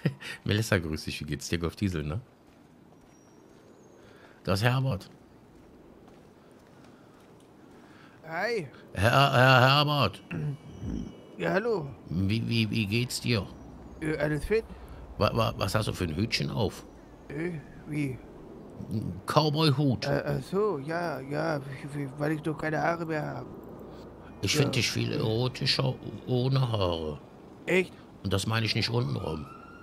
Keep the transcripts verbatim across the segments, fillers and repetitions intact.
Melissa, grüß dich. Wie geht's dir? Golf Diesel, ne? Das ist Herbert. Hi. Herr, Herr Herbert. Ja, hallo. Wie, wie, wie geht's dir? Äh, alles fit? Wa, wa, was hast du für ein Hütchen auf? Äh, wie? Cowboy-Hut. Äh, ach so, ja, ja, wie- weil ich doch keine Haare mehr habe. Ich Ja. finde dich viel erotischer ohne Haare. Echt? Und das meine ich nicht untenrum.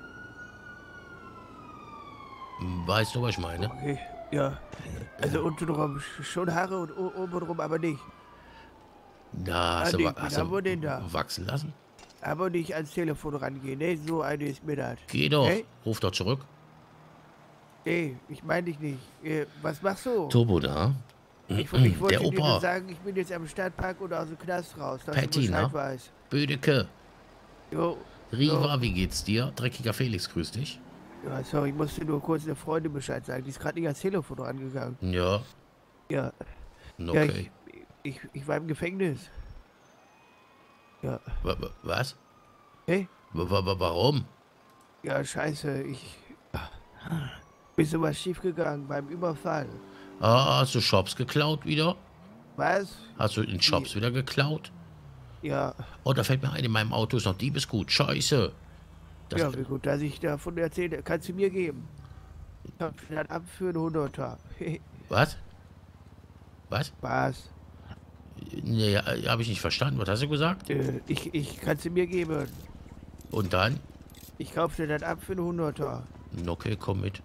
Weißt du, was ich meine? Okay, ja. Also untenrum schon Haare und o- obenrum aber nicht. Da hast Ah, du, nee, wa- hast wen haben wir denn du da? wachsen lassen? Aber nicht ans Telefon rangehen, ne? So eine ist mir das. Geh doch. Hey? Ruf doch zurück. Nee, ich meine dich nicht. Äh, was machst du? Turbo da. Ich, wo- ich wollte Der dir nur Opa. sagen, ich bin jetzt am Stadtpark oder aus dem Knast raus, dass Patty, du Bescheid ne? weißt. Bödeke. Jo, Riva, wie geht's dir? Dreckiger Felix, grüß dich. ja, sorry, ich musste nur kurz der Freundin Bescheid sagen. Die ist gerade nicht ans Telefon rangegangen. Ja, Ja, ja okay. ich, ich, ich war im Gefängnis. Ja. Wa- wa- Was? Hey? Wa- wa- wa- Warum? Ja, scheiße, ich... Bisschen was schiefgegangen beim Überfall. Ah, hast du Shops geklaut wieder? Was? Hast du in Shops Nee. wieder geklaut? Ja, Oh, da fällt mir ein, in meinem Auto ist noch Diebesgut. Scheiße. Das, ja, wie gut, dass ich davon erzähle. Kannst du mir geben? Ich hab dann ab für einen Hunderter. Was? Was? Was? Nee, habe ich nicht verstanden. Was hast du gesagt? Äh, ich, ich kann sie mir geben. Und dann? Ich kauf dir dann ab für einen Hunderter. Okay, komm mit.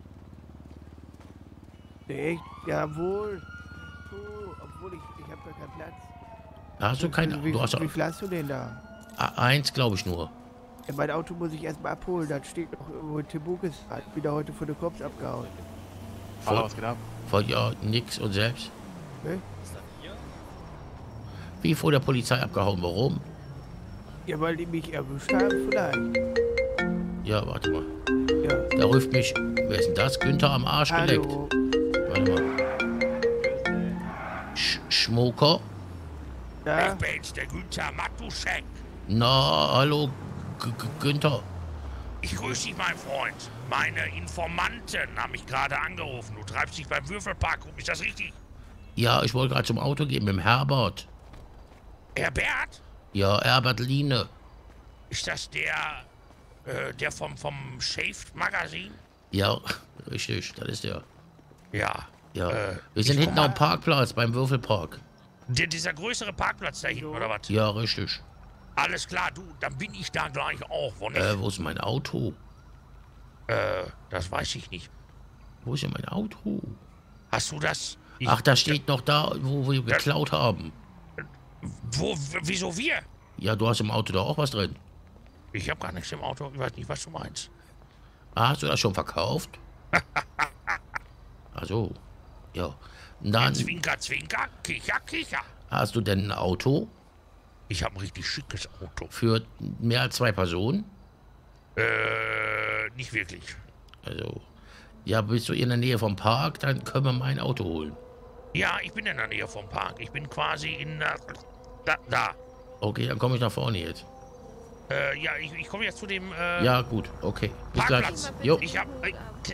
Echt? Jawohl. Du, obwohl ich, ich hab gar keinen Platz. Hast du keine... Wie, Du hast wie viel hast du denn da? A- eins, glaube ich nur. Ja, mein Auto muss ich erstmal abholen. Das steht noch irgendwo in Timbukis. Hat wieder heute von der Cops abgehauen. Hallo, was geht ab? Von ja, nix und selbst. Ne? Wie vor der Polizei abgehauen. Warum? Ja, weil die mich erwischt haben vielleicht. Ja, warte mal. Ja. Da ruft mich... Wer ist denn das? Günther am Arsch geleckt. Hallo. Warte mal. Sch Schmoker? Ja? Ich bin's, der Günther Matuschek. Na, hallo, G G Günther. Ich grüße dich, mein Freund. Meine Informanten haben mich gerade angerufen. Du treibst dich beim Würfelpark rum, ist das richtig? Ja, ich wollte gerade zum Auto gehen mit dem Herbert. Herr Bert? Ja, Herbert Liene. Ist das der, äh, der vom, vom Shaved Magazin? Ja, richtig, das ist der. Ja. Ja, Äh, wir sind ich hinten komm am mal- Parkplatz beim Würfelpark. Der, dieser größere Parkplatz da hinten, oder was? Ja, richtig. Alles klar, du, dann bin ich da gleich auch, wo nicht? Äh, wo ist mein Auto? Äh, das weiß ich nicht. Wo ist denn mein Auto? Hast du das? Ich, Ach, da steht noch da, wo wir geklaut haben. Wo, w- wieso wir? Ja, du hast im Auto da auch was drin. Ich habe gar nichts im Auto, ich weiß nicht, was du meinst. Ah, hast du das schon verkauft? Ach so. Ja. Dann Zwinker, zwinker, kicher, kicher. hast du denn ein Auto Ich habe ein richtig schickes Auto. für mehr als zwei Personen? Äh, nicht wirklich. Also, ja, bist du in der Nähe vom Park, dann können wir mein Auto holen. Ja, ich bin in der Nähe vom Park. Ich bin quasi in der... Da, da. Okay, dann komme ich nach vorne jetzt. Äh, ja, ich, ich komme jetzt zu dem äh, Ja, gut, okay. Bis gleich. Parkplatz. Jo. Ich hab... Äh,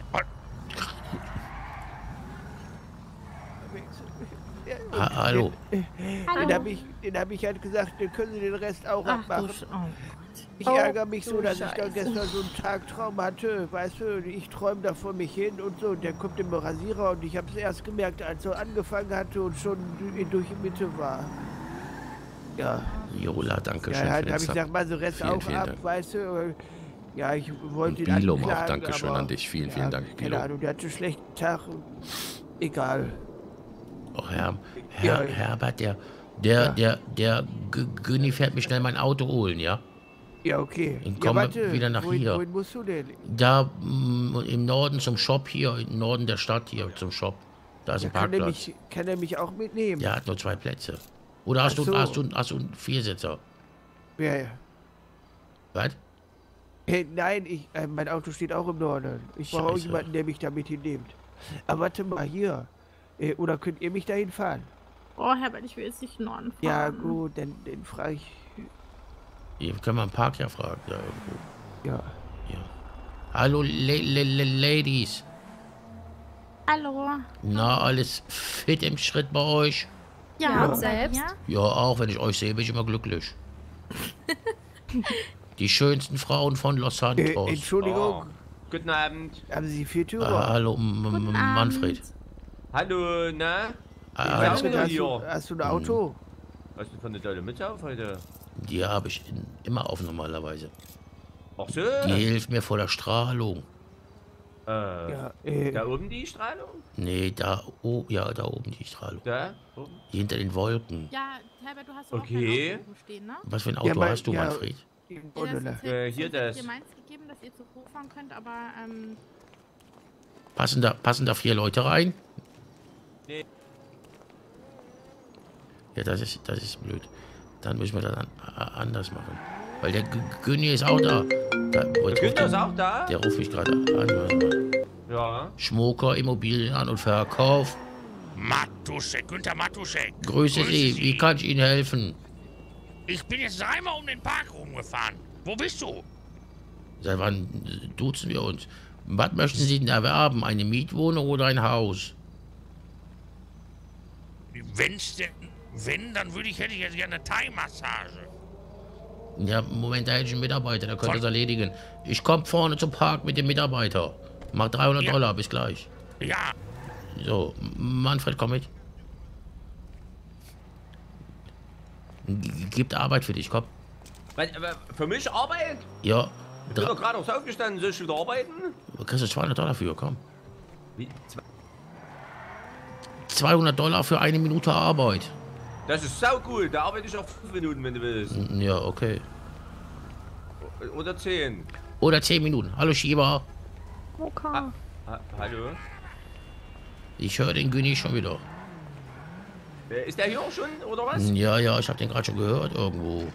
Ha hallo. Den habe ich, den hab ich halt gesagt, dann können Sie den Rest auch Ach du abmachen. Sch- oh Ich Oh, ärgere mich du so, dass ich Scheiße. dann gestern so einen Tagtraum hatte. Weißt du, ich träume da vor mich hin und so. Und der kommt im Rasierer und ich habe es erst gemerkt, als er angefangen hatte und schon du- durch die Mitte war. Ja, Jola, danke schön. ja halt für habe den ich gesagt, mal so Rest Vielen, auch vielen ab, Dank. weißt du. Ja, ich wollte Und ihn Bilom auch, anklagen, Dankeschön aber- an dich. Vielen, vielen ja, Dank, Keine Bilom. Ahnung, der hatte einen schlechten Tag. Und egal. Oh, Herr, Ja. Herr, Herbert, der, der, Ja. der, der G- Günni fährt mich schnell mein Auto holen, ja? Ja, okay. Ich ja, komme warte, wieder nach wohin, hier. wohin musst du denn? Da mm, im Norden zum Shop hier, im Norden der Stadt hier zum Shop. Da ist Ja, ein kann, er Parkplatz. mich, kann er mich auch mitnehmen? Der hat nur zwei Plätze. Oder hast, Ach du, so. hast, du, hast du einen Viersitzer? Ja, ja. Was? Hey, nein, ich, äh, mein Auto steht auch im Norden. Ich brauche auch Scheiße. jemanden, der mich da mit hinnimmt. Aber warte mal, hier. Äh, oder könnt ihr mich dahin fahren? Oh, Herbert, ich will jetzt nicht in den Norden fahren. Ja, gut, dann, dann frage ich. Hier können wir im Park ja fragen. Da irgendwo. Ja. Ja. Hallo, La La La Ladies. Hallo. Na, alles fit im Schritt bei euch? Ja, Ja, bei selbst? dir? Ja, auch wenn ich euch sehe, bin ich immer glücklich. Die schönsten Frauen von Los Äh, Santos. Entschuldigung, Oh. Guten Abend. haben Sie vier Äh, Türer? hallo, M M Guten Manfred. Abend. Hallo, na? Äh, Ja, hallo. Manfred, hast, du, hier. hast du ein Auto? Was ist denn für eine tolle Mütze auf heute? Die habe ich in, immer auf normalerweise. Ach so. Die hilft mir vor der Strahlung. Äh, Ja, äh, da oben die Strahlung? Nee, da, oh, ja, da oben die Strahlung. Da? Oben? Die hinter den Wolken. Ja, Herbert, du hast doch Okay. auch kein Auto oben stehen, ne? Was für ein Ja, Auto mein- hast du, ja. Manfred? in Ja, das Gondela. ist Äh, hier das. dir meins gegeben, dass ihr zu hochfahren könnt, aber ähm, Passen da, passen da vier Leute rein? Nee. Ja, das ist, das ist blöd. Dann müssen wir das an, a- anders machen. Weil der G- Günni ist auch da. da Der jetzt ruft Günther ist der, auch da? der ruft mich gerade an. Warte mal. Ja. Schmucker, Immobilien an und Verkauf. Matuschek, Günther Matuschek. Grüße, Sie. Wie kann ich Ihnen helfen? Ich bin jetzt dreimal um den Park rumgefahren. Wo bist du? Seit wann äh, duzen wir uns? Was möchten Sie denn erwerben? Eine Mietwohnung oder ein Haus? Wenn's denn, wenn, dann würde ich, hätte ich jetzt gerne eine Thai-Massage. Ja, Moment, da hätte ich einen Mitarbeiter, der könnte Von- das erledigen. Ich komme vorne zum Park mit dem Mitarbeiter. Mach dreihundert Ja. Dollar, bis gleich. Ja, So, Manfred, komm mit. G- Gibt Arbeit für dich, komm. Was, aber für mich Arbeit? Ja, Ich bin dra- doch gerade aufs aufgestanden, soll ich wieder arbeiten? kriegst du zweihundert Dollar für, komm. Wie? Zwei- zweihundert Dollar für eine Minute Arbeit. Das ist sau gut, da arbeite ich auch fünf Minuten, wenn du willst. Ja, okay. Oder zehn. Oder zehn Minuten. Hallo, Schieber. Okay. Ha Hallo? Ich höre den Günni schon wieder. Äh, Ist der hier auch schon, oder was? Ja, ja, ich habe den gerade schon gehört irgendwo.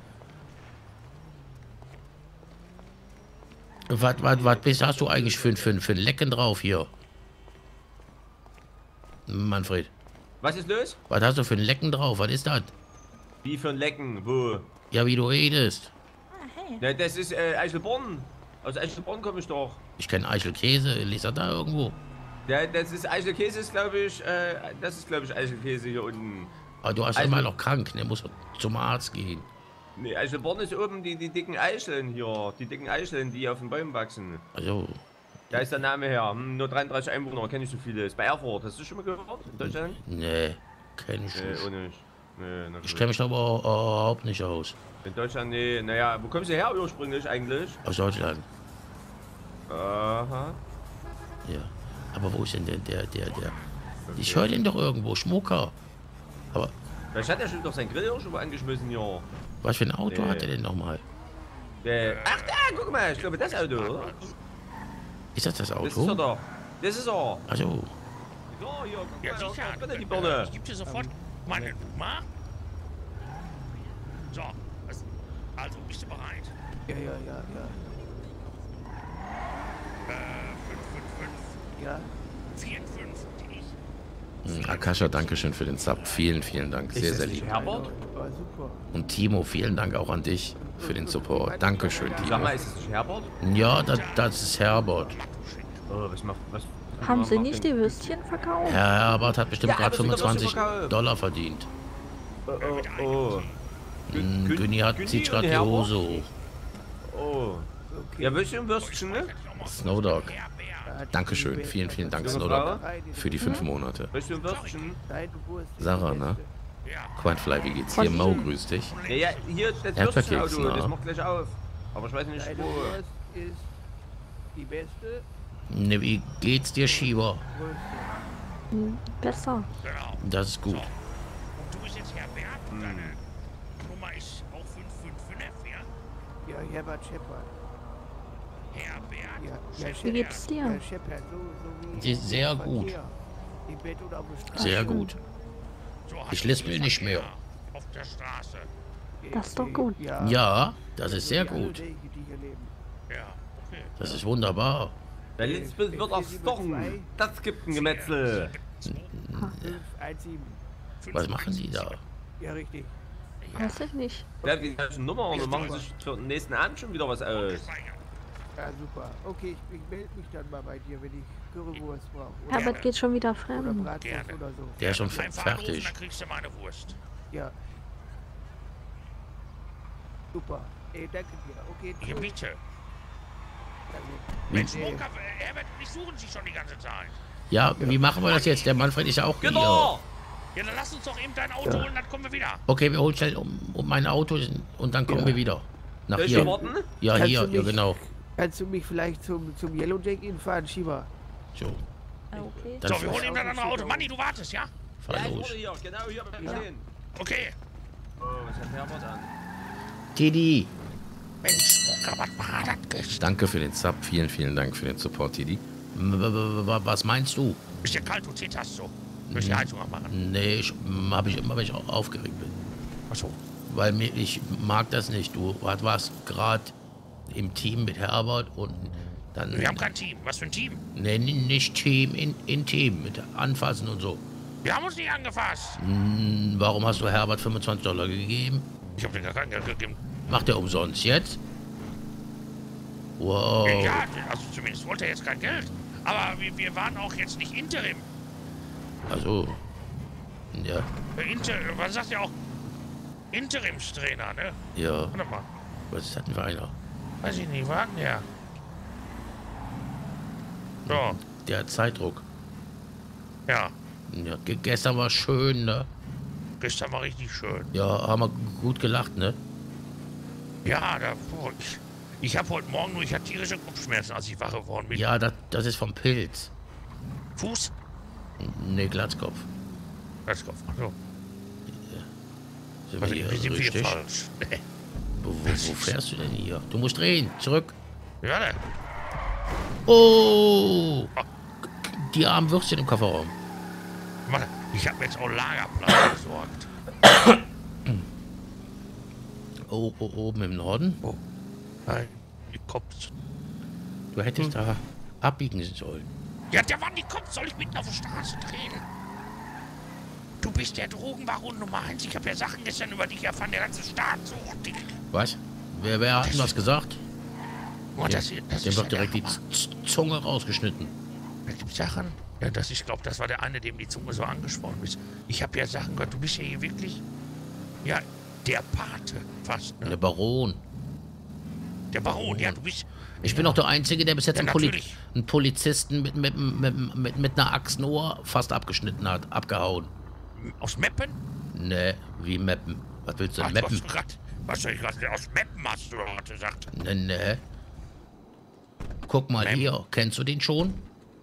Was, was, was bist, hast du eigentlich für, für, für ein Lecken drauf hier? Manfred, Was ist los? was hast du für ein Lecken drauf? Was ist das? Wie für ein Lecken? Wo? Ja, wie du redest. ah, hey. Na, das ist äh, Eichelborn. Aus Eichelborn komme ich doch. Ich kenne Eichelkäse. Liest er da irgendwo? Ja, das ist Eichelkäse, ist glaube ich, äh, das ist glaube ich Eichelkäse hier unten. Aber du hast Eichel- immer noch krank. Der muss zum Arzt gehen. Nee, Eichelborn ist oben die, die dicken Eicheln hier. Die dicken Eicheln, die auf den Bäumen wachsen. Also, Da ist der Name her. Hm, nur dreiunddreißig Einwohner, kenne ich so viele. Ist bei Erfurt. Hast du schon mal gehört? In Deutschland? nee, kenn ich Nee, nicht. auch nicht. Nee, na Ich gut. kenne mich da aber auch- überhaupt nicht aus. In Deutschland, nee. Naja, wo kommst du her ursprünglich eigentlich? Aus Deutschland. Aha. Ja. Aber wo ist denn der, der, der, der? Ich höre den doch irgendwo, Schmucker. Aber Vielleicht hat er schon doch sein Grill auch schon mal angeschmissen hier. was für ein Auto Nee. hat er denn nochmal? Der, ach da, guck mal, ich glaube das Auto, oder? Ist das das Das ist er Auto? doch. Das ist er. Also, Ja, hier, guck Ja, mal, sicher. da ist die Äh, Birne. Ich gebe dir sofort meine Nummer. So, was- also bist du bereit? Ja, ja, ja, ja. Äh, fünf fünf fünf, Ja, vierundfünfzig. mh, Akasha, danke schön für den Sub. Vielen, vielen Dank. Sehr, das sehr nicht lieb. Herbert? war super. Und Timo, vielen Dank auch an dich für den Support. Dankeschön, Sag Timo. mal, ist es nicht Herbert? Ja, das, das ist Herbert. Oh, was macht, was? Haben was Sie macht nicht denn- die Würstchen verkauft? Herr Herbert hat bestimmt Ja, gerade aber es wird doch fünfundzwanzig was verkauft. Dollar verdient. Oh, oh, oh. Mh, Gün- Günni hat, Günni zieht und gerade die Herbert? Hose hoch. Oh. Okay. Ja, Würstchen, Würstchen, ne? Snowdog. Hat die Dankeschön. Welt- Vielen, vielen Dank, Junge Snowdog, Frau? für die fünf Monate. Würstchen, Würstchen. Nein, du Wurst. Sarah, ne? Quantfly, wie geht's dir? Mo, grüß dich. Ja, ja, hier, das Erdbeerkeks, Würstchenauto, na? das macht gleich auf. Aber ich weiß nicht, Deine wo. Wurst ist die beste Ne, wie geht's dir, Schieber? Größte. Hm, besser. Genau. Das ist gut. Und du bist jetzt Herbert und deine Nummer ist auch fünf fünf fünf, ja? Ja, Herbert Shepard. Herbert. Ja, ja, Wie Shepard. geht's dir? Ja, Shepard, so, so wie Sie ist sehr im gut. Verkehr. Im Bett und auf der Straße. Sehr gut. So hast Ich du lispel den nicht Verkehr mehr. Auf der Straße. Das ist doch gut. Ja, Ja, das ist sehr wie alle gut. Wege, die hier leben. Ja, okay. Das ist wunderbar. Der Litzbild wird erstochen. Das gibt ein Gemetzel. fünf eins sieben. Was machen die da? Ja, richtig. Weiß ich nicht. Der hat die falsche Nummer und machen sich für den nächsten Abend schon wieder was aus. Ja, super. Okay, ich, ich melde mich dann mal bei dir, wenn ich Currywurst brauche. Oder, Herbert geht schon wieder oder fremd. Bratwurst Gerne. oder so. Der ist schon Einfach anrufen, fertig. dann kriegst du meine Wurst. Ja. Super. Ey, danke dir. Okay, Hier, tschüss. bitte. Danke. Mensch, Nee. Smoker, äh, Herbert, die suchen sich schon die ganze Zeit. Ja, wie machen wir das jetzt? Der Manfred ist ja auch hier. Genau! Ja, dann lass uns doch eben dein Auto holen, dann kommen wir wieder. Okay, wir holen schnell um, um mein Auto und dann kommen Ja. wir wieder. Nach Soll ich hier. hier warten? Ja, Kannst hier, du ja mich- genau. Kannst du mich vielleicht zum, zum Yellow Jack fahren, Schieber? So, Okay. dann So, wir holen eben das andere Auto. Manni, du wartest, ja? fahr Ja, ich los. wurde hier, genau hier beim Ja. Stehen. Okay. Oh, was hat Herbert an? Tidi, Mensch, Smoker, was war das gestern? danke für den Sub. Vielen, vielen Dank für den Support, Tidi. W- w- w- Was meinst du? Bist dir kalt, du zitterst so. Willst die Heizung anmachen? Nee, ich habe ich immer, wenn ich au- aufgeregt bin. Achso. Weil mir, ich mag das nicht. Du warst gerade im Team mit Herbert und dann. Wir haben kein Team. Was für ein Team? Nee, n- nicht Team, in, in Team, mit Anfassen und so. Wir haben uns nicht angefasst. Hm, warum hast du Herbert fünfundzwanzig Dollar gegeben? Ich habe dir gar kein Geld gegeben. Macht er umsonst jetzt? Wow. Ja, also zumindest wollte er jetzt kein Geld. Aber wir, wir waren auch jetzt nicht Interim. Also. Ja, Äh, Inter, was sagt ihr auch? Interimstrainer, ne? ja. Warte mal. Was ist das denn für einer? Weiß ich nicht, warten ja. So, Der hat Zeitdruck. ja. Ja, ge- gestern war schön, ne? Gestern war richtig schön. Ja, haben wir gut gelacht, ne? Ja, da, boah, ich, ich habe heute Morgen nur, ich hatte tierische Kopfschmerzen, als ich wach geworden bin. Ja, das, das ist vom Pilz. Fuß? Ne, Glatzkopf. Herzkopf. So. Sind Also, wir wir hier sind hier richtig? falsch. Wo, wo, wo fährst du denn hier? Du musst drehen. Zurück. Ja, ne? Oh! Die armen Würstchen im Kofferraum. Warte, ich habe jetzt auch Lagerplatz besorgt. Oh, oh, oben im Norden. Oh. Nein, die Kopf. Du hättest da abbiegen sollen. Ja, der Mann, die Kopf soll ich mitten auf der Straße drehen? Du bist der Drogenbaron Nummer eins. Ich habe ja Sachen gestern über dich erfahren. Der ganze Staat sucht dich. Was? Wer, wer hat denn was gesagt? Oh, das, das Dem ist wird ja direkt die der Hammer. Z- Zunge rausgeschnitten. Da gibt Sachen. Ja, das, ich glaube, das war der eine, dem die Zunge so angesprochen ist. Ich habe ja Sachen gehört. Du bist ja hier wirklich. Ja, der Pate fast. Der Ne? Baron. Der Baron, ja, du bist. Ich bin doch der Einzige, der bis jetzt Ja, einen, Poli natürlich. einen Polizisten mit, mit, mit, mit, mit einer Axt ein Ohr fast abgeschnitten hat. Abgehauen. Aus Meppen? Ne, wie Meppen. Was willst du Ach, denn du Meppen? hast grad, was soll ich gerade aus Meppen hast du gerade gesagt? Ne, ne. Guck mal Meppen. hier. Kennst du den schon?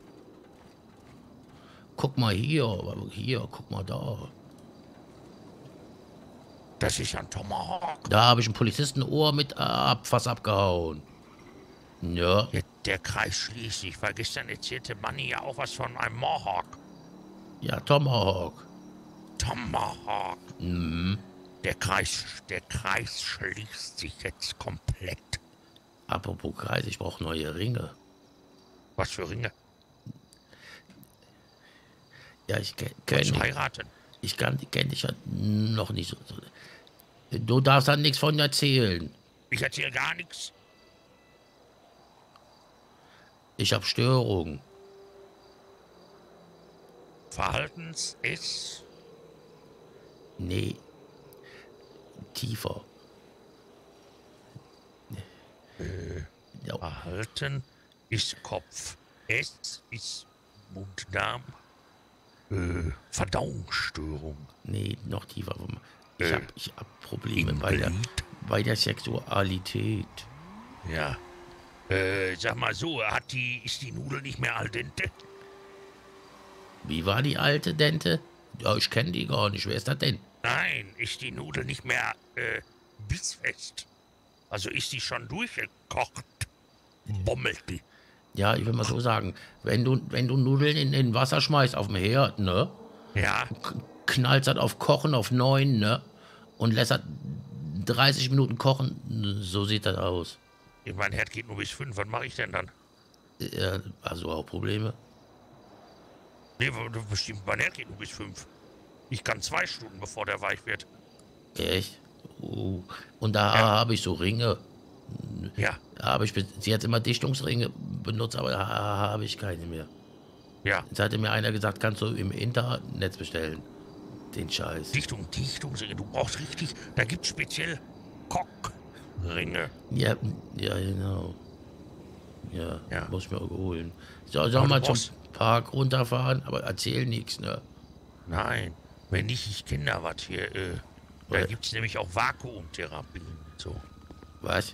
Guck mal hier. Hier, guck mal da. Das ist ein Tomahawk. Da habe ich einen Polizisten ein Ohr mit ab, fast abgehauen. Ja. Ja, der Kreis schließt sich, weil gestern erzählte Manni ja auch was von einem Mohawk. Ja, Tomahawk. Tomahawk. Mhm. Der Kreis, der Kreis schließt sich jetzt komplett. Apropos Kreis, ich brauche neue Ringe. Was für Ringe? Ja, ich ke- Kannst kenn du dich. heiraten? Ich kann, kenn dich ja noch nicht so. so. Du darfst da nichts von erzählen. Ich erzähle gar nichts. Ich habe Störungen. Verhaltens ist. Nee. Tiefer. Ja, Verhalten ist Kopf. S ist Mund-Darm. Äh, Verdauungsstörung. nee, noch tiefer. Ich Äh, habe ich hab Probleme im bei der, Glied. bei der Sexualität. Ja. Äh, sag mal so, hat die, ist die Nudel nicht mehr al dente? Wie war die alte Dente? Ja, ich kenne die gar nicht. Wer ist das denn? Nein, ist die Nudel nicht mehr äh, bissfest? Also ist die schon durchgekocht? Bommelt die? Ja, ich will mal so sagen, wenn du, wenn du Nudeln in, in Wasser schmeißt auf dem Herd, ne? Ja, K- knallst das auf Kochen auf neun, ne? Und lässt das dreißig Minuten kochen, so sieht das aus. mein Herd geht nur bis fünf. Was mache ich denn dann? Ja, also auch Probleme. Nee, w- bestimmt, mein Herd geht nur bis fünf. Ich kann zwei Stunden, bevor der weich wird. Echt? Uh. Und da Ja. habe ich so Ringe. Ja, Aber ich, sie hat immer Dichtungsringe benutzt, aber da habe ich keine mehr. ja. Jetzt hatte mir einer gesagt, kannst du im Internet bestellen. Den Scheiß. Dichtung, Dichtungsringe. Du brauchst richtig, da gibt es speziell Kockringe. Ja, ja, genau. Ja, Ja. muss ich mir auch holen. So, Aber soll du mal zum brauchst- Park runterfahren, aber erzähl nichts, ne? Nein, wenn nicht, ich kenne da was hier. Äh, da Was? gibt es nämlich auch Vakuumtherapien. So, Was?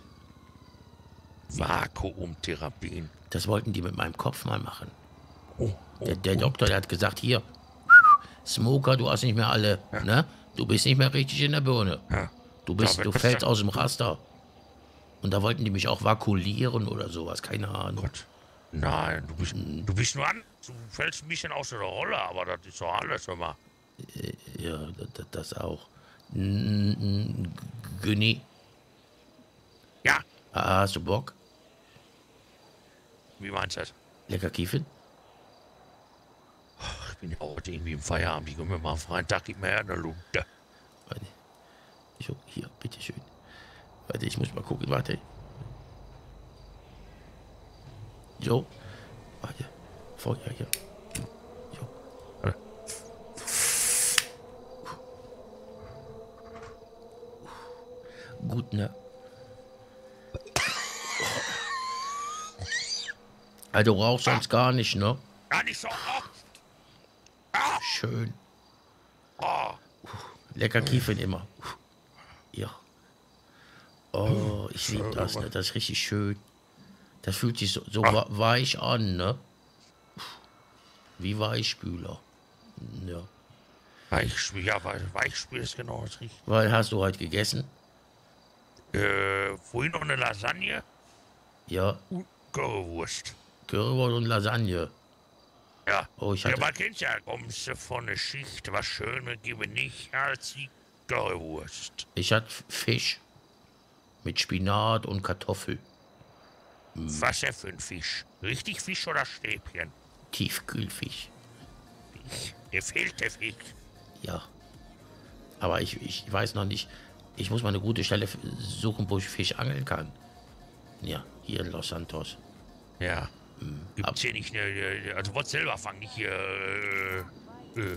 Vakuumtherapien. Das wollten die mit meinem Kopf mal machen. Oh, oh, Der, der oh. Doktor, der hat gesagt, hier, Smoker, du hast nicht mehr alle, ne? Du bist nicht mehr richtig in der Birne. Ja. Du bist, Ja, du was- fällst aus dem Raster. Und da wollten die mich auch vakuulieren oder sowas, keine Ahnung. Gott. Nein, du bist, du bist nur an. Du fällst ein bisschen aus der Rolle, aber das ist doch alles immer. Ja, das, das auch. N- n- Günni, Ja, hast du Bock? wie meinst du das? Lecker Kiefen? Ich bin ja auch heute irgendwie im Feierabend. Ich komme mal am freien Tag, gib mir her eine Lunte. Warte. So, hier, bitteschön. Warte, ich muss mal gucken, warte. So. Warte. Feuer hier. So. Warte. Gut, ne? Also du rauchst sonst gar nicht, ne? Ja, nicht so oft. Schön. Oh, Lecker Kiefen immer. Ja. Oh, ich liebe das, ne? Das ist richtig schön. Das fühlt sich so, so wa- weich an, ne? Wie Weichspüler. Ja. Weichspül, ja, Weich- Weichspül ist genau das Richtige. Weil hast du heute gegessen? Äh, vorhin noch eine Lasagne Ja. und Currywurst. Currywurst und Lasagne. Ja. Oh, ich Ja, hatte. man kennt ja, kommst du von der Schicht, was Schönes gebe nicht als die Currywurst. Ich hatte Fisch. Mit Spinat und Kartoffel. Was ja für ein Fisch? Richtig Fisch oder Stäbchen? Tiefkühlfisch. Fisch. Dir fehlt der Fisch. Ja. Aber ich, ich weiß noch nicht. Ich muss mal eine gute Stelle f- suchen, wo ich Fisch angeln kann. Ja, hier in Los Santos. Ja. Gibt's hier nicht eine, eine- also wollt selber fangen, nicht hier, äh, äh.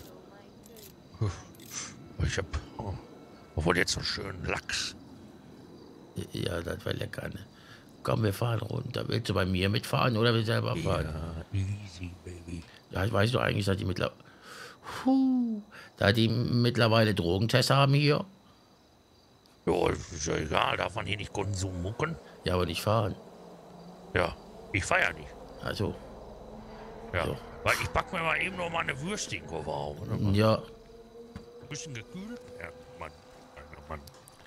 Ich hab, oh, obwohl jetzt so einen schönen Lachs. Ja, das wäre lecker, ne? Komm, wir fahren runter. Willst du bei mir mitfahren oder willst du selber fahren? Ja, easy, baby. Ja, weißt du eigentlich, dass die mittlerweile. Puh, da die mittlerweile Drogentests haben hier? Ja, ist ja egal, darf man hier nicht Konsum mucken? Ja, aber nicht fahren. Ja, ich feier nicht. Also, Ja. So. Weil ich back mir mal eben noch mal eine Würstchenkoffer auf. Ne? Ein ja, bisschen gekühlt. Ja, Mann. Mann.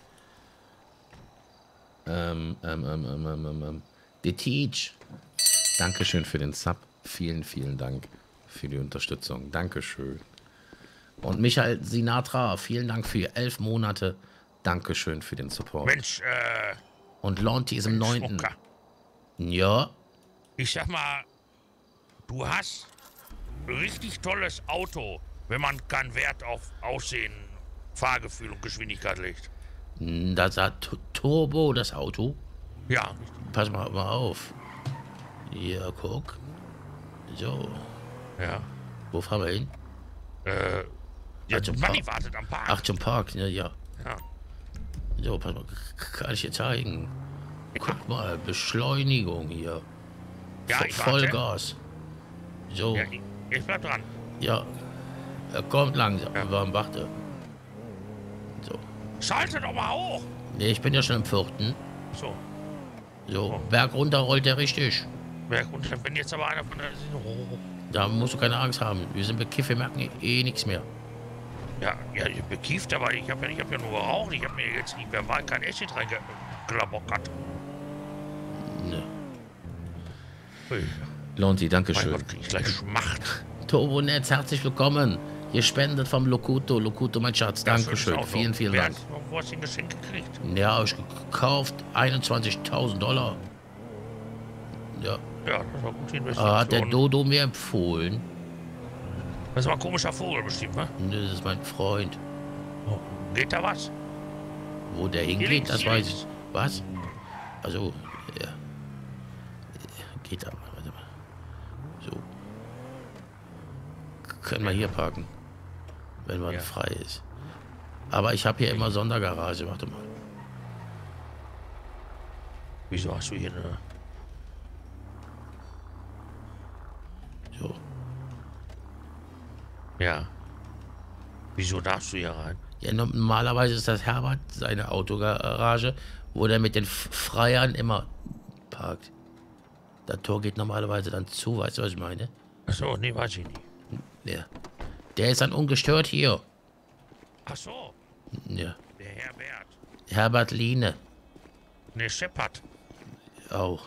Ähm, ähm, ähm, ähm, ähm, ähm, ähm. The Teach. Dankeschön für den Sub. Vielen, vielen Dank für die Unterstützung. Dankeschön. und Michael Sinatra, vielen Dank für elf Monate. Dankeschön für den Support. Mensch, äh, Und Lonti ist im neunten. Schmucker. Ja, Ich sag mal, du hast ein richtig tolles Auto, wenn man keinen Wert auf Aussehen, Fahrgefühl und Geschwindigkeit legt. das hat Tu- Turbo, das Auto. Ja, Pass mal, mal auf. Hier, guck. So, ja. wo fahren wir hin? Äh, ja, Also, Manni Park. wartet am Park. Ach, zum Park, ne, ja. Ja. So, pass mal, kann ich dir zeigen. Guck mal, Beschleunigung hier. Ja, Vo- ich warte. Vollgas. So, Ja, ich, ich bleib dran. ja. Er kommt langsam. Ja. Warum warte? So. Schalte doch mal hoch. Nee, ich bin ja schon im vierten. So, So, Berg runter rollt der richtig. wer und wenn jetzt aber einer von der... Oh, Da musst du keine Angst haben. Wir sind bekifft, wir merken eh nichts mehr. ja, ja, ich hab bekieft, aber ich habe ja, ich hab ja nur geraucht. Ich habe mir jetzt nicht mehr mal kein Acid reingeklabockert. Ne. Ui, Lonti, mein Dankeschön. Gott, krieg ich gleich Schmacht. Turbonetz, herzlich willkommen. Ihr spendet vom Locuto. Locuto, mein Schatz. Ja, Dankeschön. schönes Auto. Vielen, vielen Wer Dank. hat- Wo hast du ein Geschenk gekriegt? Ja, hab ich gekauft. einundzwanzigtausend Dollar. Ja. Ja, das war gut investiert. Ah, hat der Dodo mir empfohlen. Das war ein komischer Vogel bestimmt, ne? Das ist mein Freund. Geht da was? Wo der Hier hingeht, links, das hier weiß links. ich. Was? Also, ja. Geht aber, warte mal. So. Können wir hier parken, wenn man Ja. frei ist. Aber ich habe hier immer Sondergarage, warte mal. Wieso hast du hier eine... So. Ja. Wieso darfst du hier rein? Ja, normalerweise ist das Herbert seine Autogarage, wo der mit den F- Freiern immer parkt. Das Tor geht normalerweise dann zu, weißt du, was ich meine? Achso, nee, weiß ich nicht. Ja. Der ist dann ungestört hier. Ach so, Ja. der Herbert. Herbert Liene Ne, Shepard. auch.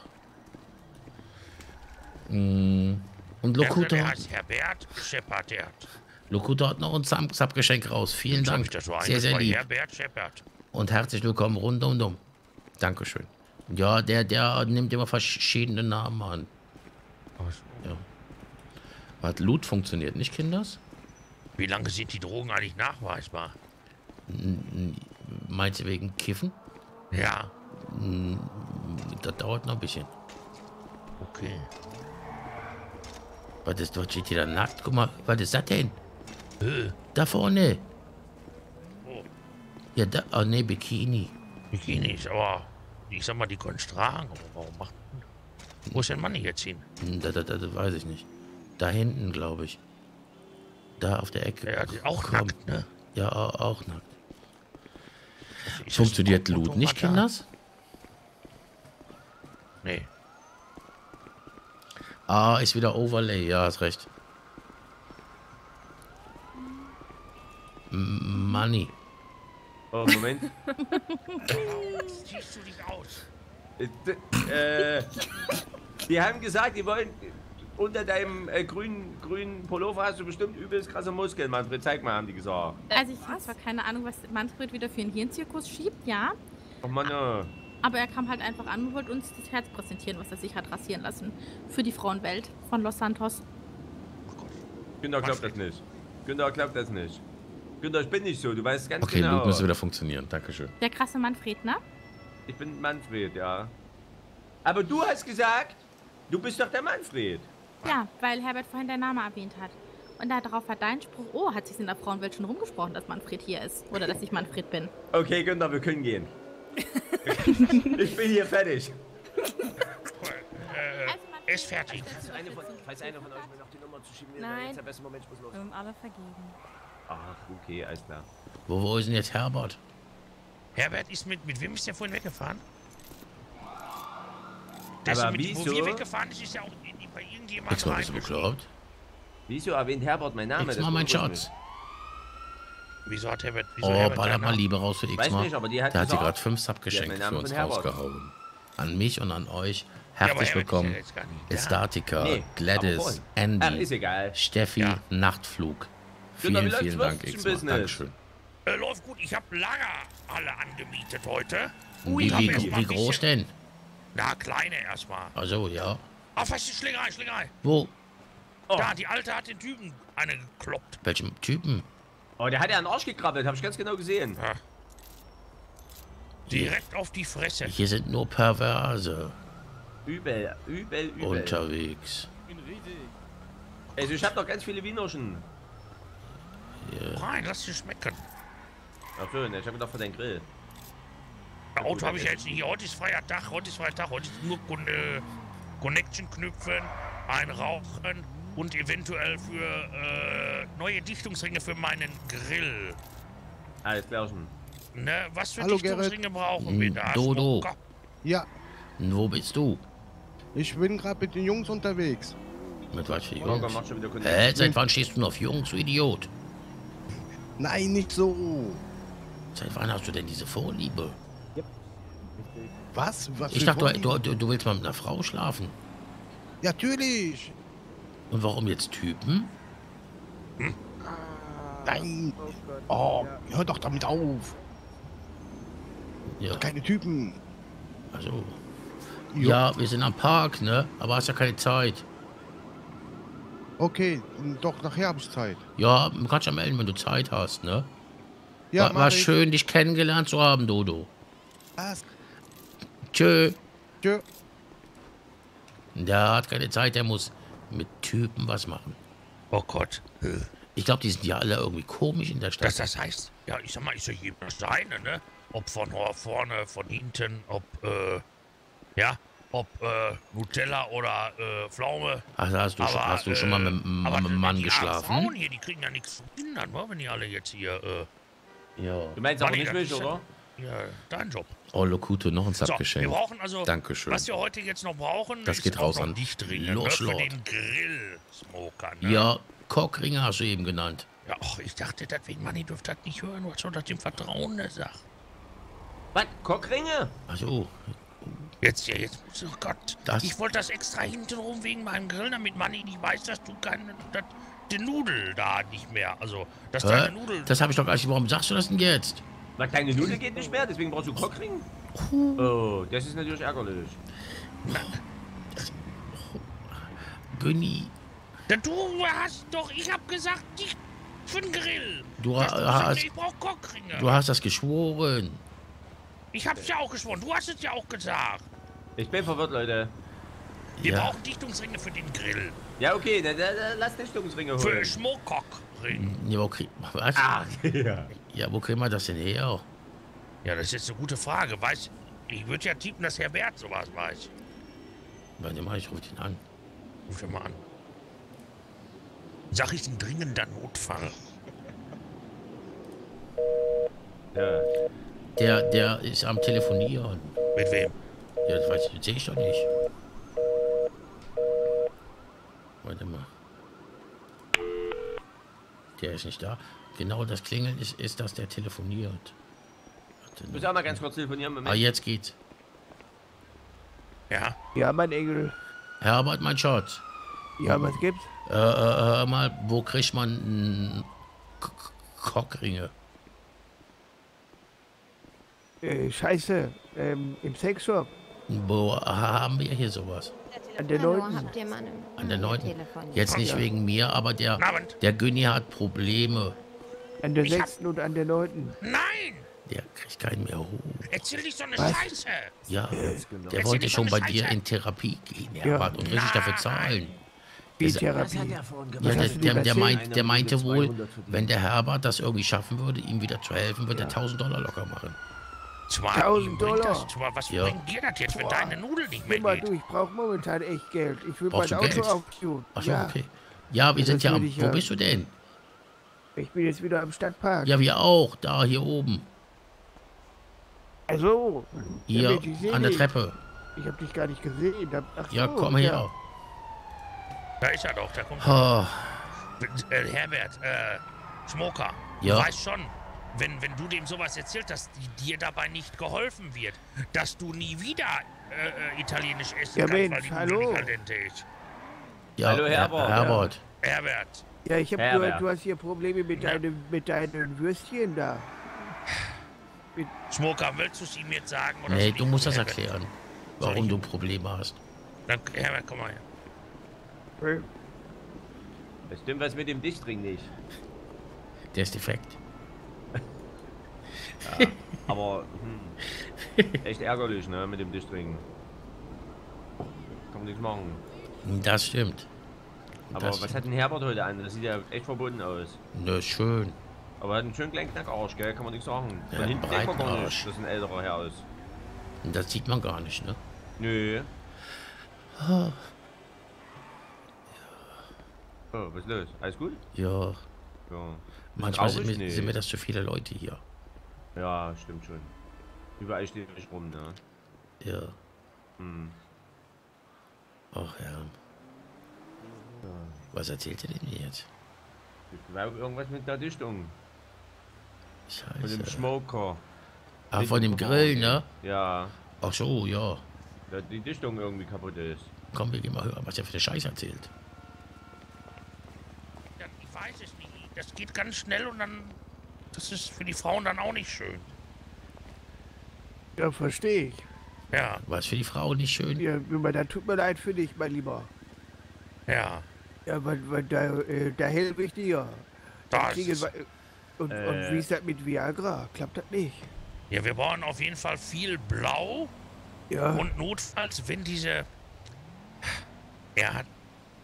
Mm. Und Der, Locuto, der heißt Herbert Shepard, der hat. Locuto hat noch ein Samstaggeschenk raus. Vielen Hab Dank. ich das so Sehr, sehr eingespeichert? lieb. Herbert Shepard. Und herzlich willkommen rundum. Dankeschön. Ja, der, der nimmt immer verschiedene Namen an. Ach so. Ja. Was, Loot funktioniert nicht, Kinders? Wie lange sind die Drogen eigentlich nachweisbar? Meinst du wegen Kiffen? Ja, Das dauert noch ein bisschen. okay. Was ist, was steht hier da nackt? Guck mal, was ist das denn? Äh, Da vorne. oh, Ja, da, oh ne, Bikini. Bikinis, aber ich sag mal, die können es tragen. Aber warum macht Wo ist denn Manni jetzt hin? Hm, Da, da, da, das weiß ich nicht. Da hinten, glaube ich. Da auf der Ecke. Der ist auch Komm. nackt, ne? Ja, au- auch nackt. Ist das Funktioniert ein Loot nicht, Motorrad da? Kinders? Nee. Ah, ist wieder Overlay. Ja, hast recht. M- Money. Oh, Moment. Siehst du dich aus? Äh, d- äh, die haben gesagt, die wollen... Unter deinem äh, grünen, grünen Pullover hast du bestimmt übelst krasse Muskeln, Manfred. Zeig mal, haben die gesagt. Also ich habe zwar keine Ahnung, was Manfred wieder für einen Hirnzirkus schiebt, ja. Oh Mann, ja. Aber er kam halt einfach an und wollte uns das Herz präsentieren, was er sich hat rasieren lassen. Für die Frauenwelt von Los Santos. Günther glaubt das nicht. Günther glaubt das nicht. Günther, ich bin nicht so, du weißt ganz Okay, genau. Loot müsste wieder funktionieren. Dankeschön. Der krasse Manfred, ne? Ich bin Manfred, ja. Aber du hast gesagt, du bist doch der Manfred. Ja, weil Herbert vorhin deinen Namen erwähnt hat. Und darauf war dein Spruch, oh, hat sich in der Frauenwelt schon rumgesprochen, dass Manfred hier ist. Oder dass ich Manfred bin. Okay, Günther, wir können gehen. Ich bin hier fertig. Äh, ist fertig. Eine von, falls einer von euch mir noch die Nummer zu schieben, Nein. jetzt der beste Moment, ich muss los. Wir haben alle vergeben. Ach, okay, alles klar. Wo, wo ist denn jetzt Herbert? Herbert ist mit, mit wem ist der vorhin weggefahren? Der Aber ist mit, wieso? Wo wir weggefahren ist, ist ja auch in, in, bei irgendjemand Jetzt mal, bist du reingestiegen. bekloppt? Wieso erwähnt Herbert mein Name? X Das mal, mein wundert mich. Schatz. Wieso hat Herbert... Wieso Oh, Herbert baller deinen mal Namen? Liebe raus für X Weiß mal. nicht, aber die hat Der hat dir gesagt, gerade fünf die hat Subgeschenke meinen für Namen uns von Herbert. rausgehauen. An mich und an euch. Ja, aber Herzlich Herbert willkommen. ist ja jetzt gar nicht da. Estatica, Nee, aber Gladys, voll. Ach, Andy, ist egal. Steffi, Ja. Nachtflug. Günther, Vielen, wie vielen läuft's Dank, im X mal. Business? Dankeschön. Äh, läuft gut. Ich habe Lager alle angemietet heute. Wie, Ich hab wie, jetzt mal wie ein groß bisschen- denn? Na, kleine erstmal. Also, ja. Ach, was ist Schlägerei, Schlägerei? Wo? Oh. Da, die Alte hat den Typen eine gekloppt. Welchem Typen? Oh, der hat ja einen Arsch gekrabbelt, habe ich ganz genau gesehen. Ja. Direkt auf die Fresse. Hier sind nur Perverse Übel, übel, übel. unterwegs. Also ich habe noch ganz viele Wienerchen. Rein, lass dir schmecken. Ach so, ne, ich habe gedacht für deinen Grill. Ja, Auto habe ich ja jetzt nicht. Heute ist freier Tag, heute ist freier Tag, heute ist nur Con äh, Connection knüpfen, ein Rauchen und eventuell für äh, neue Dichtungsringe für meinen Grill. Alles klar schon. Ne, was für Hallo, Dichtungsringe brauchen wir da? Dodo. Smoker? Ja, Und wo bist du? ich bin gerade mit den Jungs unterwegs. Mit was für Morgen Jungs? macht schon wieder Kunde. Hä, seit wann stehst du noch auf Jungs, du Idiot? Nein, nicht so. Seit wann hast du denn diese Vorliebe? Was? Was Ich für dachte, Vorliebe? du, du, du willst mal mit einer Frau schlafen. Ja, natürlich. Und warum jetzt Typen? Nein. Oh, hör doch damit auf. Ja, Keine Typen. also. Jo. Ja, wir sind am Park, ne? Aber hast ja keine Zeit. Okay, doch, nachher habe ich Zeit. Ja, du kannst ja melden, wenn du Zeit hast, ne? Ja, war, mach war ich. schön, dich kennengelernt zu haben, Dodo. Was? Tschö. Tschö. Der hat keine Zeit, der muss mit Typen was machen. Oh Gott. Ich glaube, die sind ja alle irgendwie komisch in der Stadt. Das, das heißt, ja, ich sag mal, ist ja jedem das seine, ne? Ob von vorne, von hinten, ob, äh, ja, ob, äh, Nutella oder, äh, Pflaume. Ach, hast du, aber, schon, hast du schon mal mit, äh, mit aber einem Mann die armen geschlafen? Frauen hier, die kriegen ja nichts zu Kindern, wa? Wenn die alle jetzt hier, äh, Ja. Du meinst aber Manni, nicht das mich, ist ja- oder? ja, dein Job. Oh, Lokuto, noch ein So, wir Subgeschenk. brauchen also, Dankeschön. was wir heute jetzt noch brauchen, Das ist geht auch raus noch an Dichtringe, ne? Für Loschlord. den Grill-Smoker, ne? Ja, Cockringe hast du eben genannt. Ja, ach, ich dachte, das wegen Manni dürfte das nicht hören, was soll das dem Vertrauen, der sagt. Was? Cockringe? Ach so. Jetzt, ja, jetzt, oh Gott. Das- Ich wollte das extra hintenrum wegen meinem Grill, damit Manni nicht weiß, dass du keine, dass die Nudel da nicht mehr, also, dass Hä? deine Nudel... Das habe ich doch gar nicht. Warum sagst du das denn jetzt? Na, kleine Nudel geht nicht mehr, deswegen brauchst du Cockring? Oh, das ist natürlich ärgerlich. Günni, Denn du hast doch, ich hab gesagt, nicht für den Grill. Du Das- hast- Ich brauch Cockringe. du hast das geschworen. Ich hab's ja auch geschworen, du hast es ja auch gesagt. Ich bin verwirrt, Leute. Wir Ja. brauchen Dichtungsringe für den Grill. Ja, okay, dann, dann, dann lass Dichtungsringe Für holen. Schmokockring. Ja, wo krieg, was? Ach, ja. Ja, wo kriegen wir das denn her? Ja, das ist jetzt eine gute Frage. Weiß, ich würde ja tippen, dass Herr Bert sowas weiß. Warte mal, ich rufe den an. Ruf ihn mal an. Sag ich ein dringender Notfall. Ja. Der, der ist am Telefonieren. Mit wem? Ja, das weiß ich, das sehe ich doch nicht. Warte mal. Der ist nicht da. Genau das Klingeln ist, ist, dass der telefoniert. Warte, Ich muss auch mal ganz kurz telefonieren. ah, Moment. jetzt geht's. Ja? Ja, mein Engel. Herbert, mein Schatz. Ja, was gibt's? Äh, äh, hör mal, wo kriegt man n- K- K- Cockringe? Äh, Scheiße. Ähm, im Sexshop. Wo haben wir hier sowas? An der Hallo, neunten. habt ihr mal eine, An der neunten. Telefon? Jetzt nicht wegen mir, aber der, Guten Abend. der Günni hat Probleme. An der Ich hab- sechsten und an der neunten. Nein! Der kriegt keinen mehr hoch. Erzähl nicht so eine Was? Scheiße! Ja, der Erzähl wollte nicht schon so bei eine dir Scheiße. in Therapie gehen, Herbert, und richtig dafür zahlen. Wie Ist- Therapie. Ja, Was der, hast du der, ihm der, erzählt? meint, der meinte wohl, wenn der Herbert das irgendwie schaffen würde, ihm wieder zu helfen, würde er tausend Dollar locker machen. Zwar, tausend ihm bringt Dollar. Das, zwar, was Ja. bringt dir das jetzt, wenn deine Nudel nicht mehr Guck mal, geht? du, ich brauche momentan echt Geld. Ich will Brauchst mein du Auto Geld? auftun. Ach so, Ja, okay. Ja, wir Das sind ja würde am. ich Wo ja. bist du denn? ich bin jetzt wieder am Stadtpark. Ja, wir auch. Da, hier oben. Also, Hier Mensch, ich seh an der dich. Treppe. Ich habe dich gar nicht gesehen. Da- Ach Ja, so, komm her. Da ist er doch, da kommt Oh, äh, Herbert, äh, Schmoker. Ja. Du weißt schon, wenn, wenn du dem sowas erzählt hast, die, dir dabei nicht geholfen wird, dass du nie wieder äh, äh, italienisch essen Ja, kannst, weil Mensch, die Nudel hallo. nicht al dente ist. ja, Hallo, Her- Herbert. Herbert. Herbert, Ja, ich habe Herbert. gehört, du hast hier Probleme mit, Ja. deinem, mit deinen Würstchen da. Schmoker, willst du es ihm jetzt sagen? Oder Nee, soll du ich- musst das Herbert? erklären, Soll warum ich? du Probleme hast. Dann, Herbert, komm mal her. Das stimmt was mit dem Dichtring nicht. Der ist defekt. Aber, hm, echt ärgerlich, ne, mit dem Dichtring. Kann man nichts machen. Das stimmt. Aber Das, was hat denn Herbert heute an? Das sieht ja echt verbunden aus. ne, schön. Aber er hat einen schönen kleinen Knackarsch, gell? Kann man nichts sagen. Ja, Von hinten denkt man gar breiten nicht, Arsch. dass ein älterer Herr ist. Und das sieht man gar nicht, ne? Nö. Oh, was ist los? Alles gut? Ja, Ja. manchmal sind traurig? mir, Nee. sind mir das zu viele Leute hier. Ja, stimmt schon. Überall steht nicht rum, ne? Ja. Hm. Ach ja. Was erzählt er denn mir jetzt? Ich glaube irgendwas mit der Dichtung. Mit dem Scheiße. Smoker. Ah, von dem Grill, ne? Ja. Ach so, ja. Dass die Dichtung irgendwie kaputt ist. Komm, wir gehen mal hören, was er für eine Scheiße erzählt. Ja, ich weiß es nicht. Das geht ganz schnell und dann... Das ist für die Frauen dann auch nicht schön. Ja, verstehe ich. Ja, War für die Frau nicht schön? Ja, aber da tut mir leid für dich, mein Lieber. ja. Ja, weil, weil da, äh, da helfe ich dir. Dann Das kriege ist, wir- Und, Äh. und wie ist das mit Viagra? Klappt das nicht? ja, wir brauchen auf jeden Fall viel Blau Ja. Und notfalls, wenn diese... Er hat...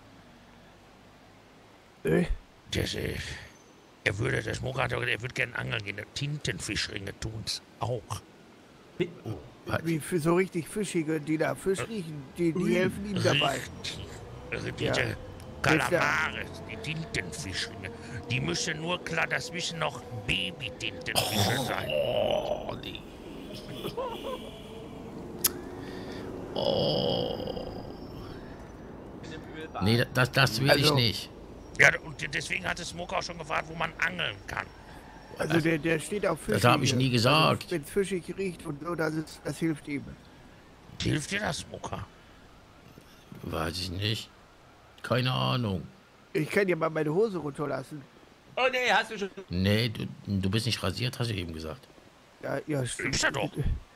Äh, Das, äh, er würde, das Smoker hat doch gesagt, er würde gerne angeln gehen. Tintenfischringe tun's auch. wie für so richtig Fischige, die da Fisch riechen, die, die helfen ihm dabei. Richtig. Also diese Ja. Kalamares, die Tintenfischringe, die müssen nur klar, das müssen noch Baby-Tintenfische sein. Oh, nee. Oh. Nee, das, das will ich Also- nicht. Ja, und deswegen hatte Smoker auch schon gefragt, wo man angeln kann. Also der, der steht auf Fisch. Das habe ich nie gesagt. Wenn es fischig riecht und so, das, ist, das hilft ihm. Hilft dir das, Smoker? Weiß ich nicht. Keine Ahnung. Ich kann dir mal meine Hose runterlassen. Oh nee, hast du schon. Nee, du, du bist nicht rasiert, hast du eben gesagt. Ja, ja, stimmt. Ist er doch.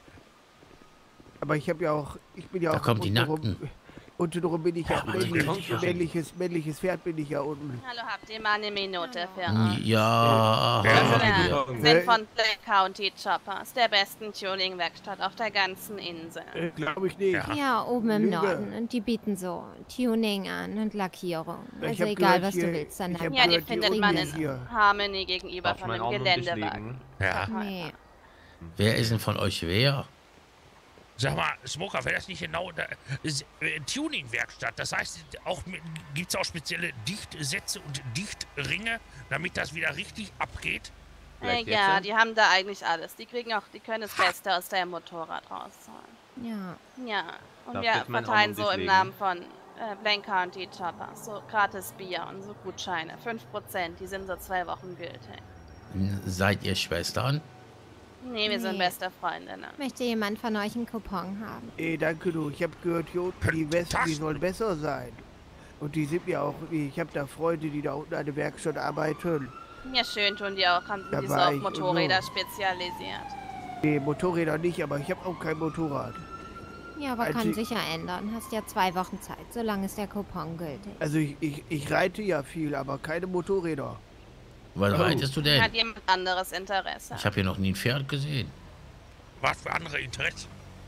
Aber ich habe ja auch, ich bin ja Da auch kommen die untenrum- Nackten. Untenrum bin ich ja Ach, männlich, komm schon. männliches, männliches Pferd bin ich ja unten. Hallo, habt ihr mal eine Minute für uns? Ja, Ja, haben Wir wir. sind von Black County Choppers, der besten Tuning-Werkstatt auf der ganzen Insel. Äh, Glaube ich nicht. Ja. Ja, oben im Lüge. Norden. Und die bieten so Tuning an und Lackierung. Ich Also hab egal, gehört, was hier- du willst, dann ich hab dann. Ja, die gehört, findet Uni man ist in hier. Harmony gegenüber Darf von mein dem Arm um dich Geländewagen. legen? Ja. Nee. Wer ist denn von euch wer? Sag mal, Smoker, wäre das nicht genau da, ist, äh, Tuning-Werkstatt? Das heißt, auch gibt es auch spezielle Dichtsätze und Dichtringe, damit das wieder richtig abgeht? Äh, Vielleicht ja, jetzt? die haben da eigentlich alles. Die kriegen auch, die können das Beste aus deinem Motorrad rausholen. Ja. Ja, und Darf wir jetzt mein Arm verteilen um so dich im legen? Namen von äh, Black County Choppers so gratis Bier und so Gutscheine. fünf Prozent, die sind so zwei Wochen gültig. Seid ihr Schwestern? Nee, wir sind Nee. beste Freundinnen. Möchte jemand von euch einen Coupon haben? Ey, danke du. Ich habe gehört, hier unten die Westen, die sollen besser sein. Und die sind mir auch, ich habe da Freunde, die da unten an der Werkstatt arbeiten. Ja, schön tun die auch, haben Da die so war auf ich und Motorräder so. spezialisiert. Nee, Motorräder nicht, aber ich habe auch kein Motorrad. Ja, aber Also kann ich- sich ja ändern. Hast ja zwei Wochen Zeit, solange ist der Coupon gültig. Also ich, ich, ich reite ja viel, aber keine Motorräder. Was Oh. reitest du denn? Hat jemand anderes Interesse? Ich habe hier noch nie ein Pferd gesehen. Was für andere Interessen?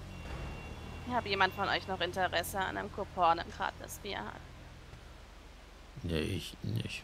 Hat jemand von euch noch Interesse an einem Coupon im gratis Bier hat? Nee, ich nicht.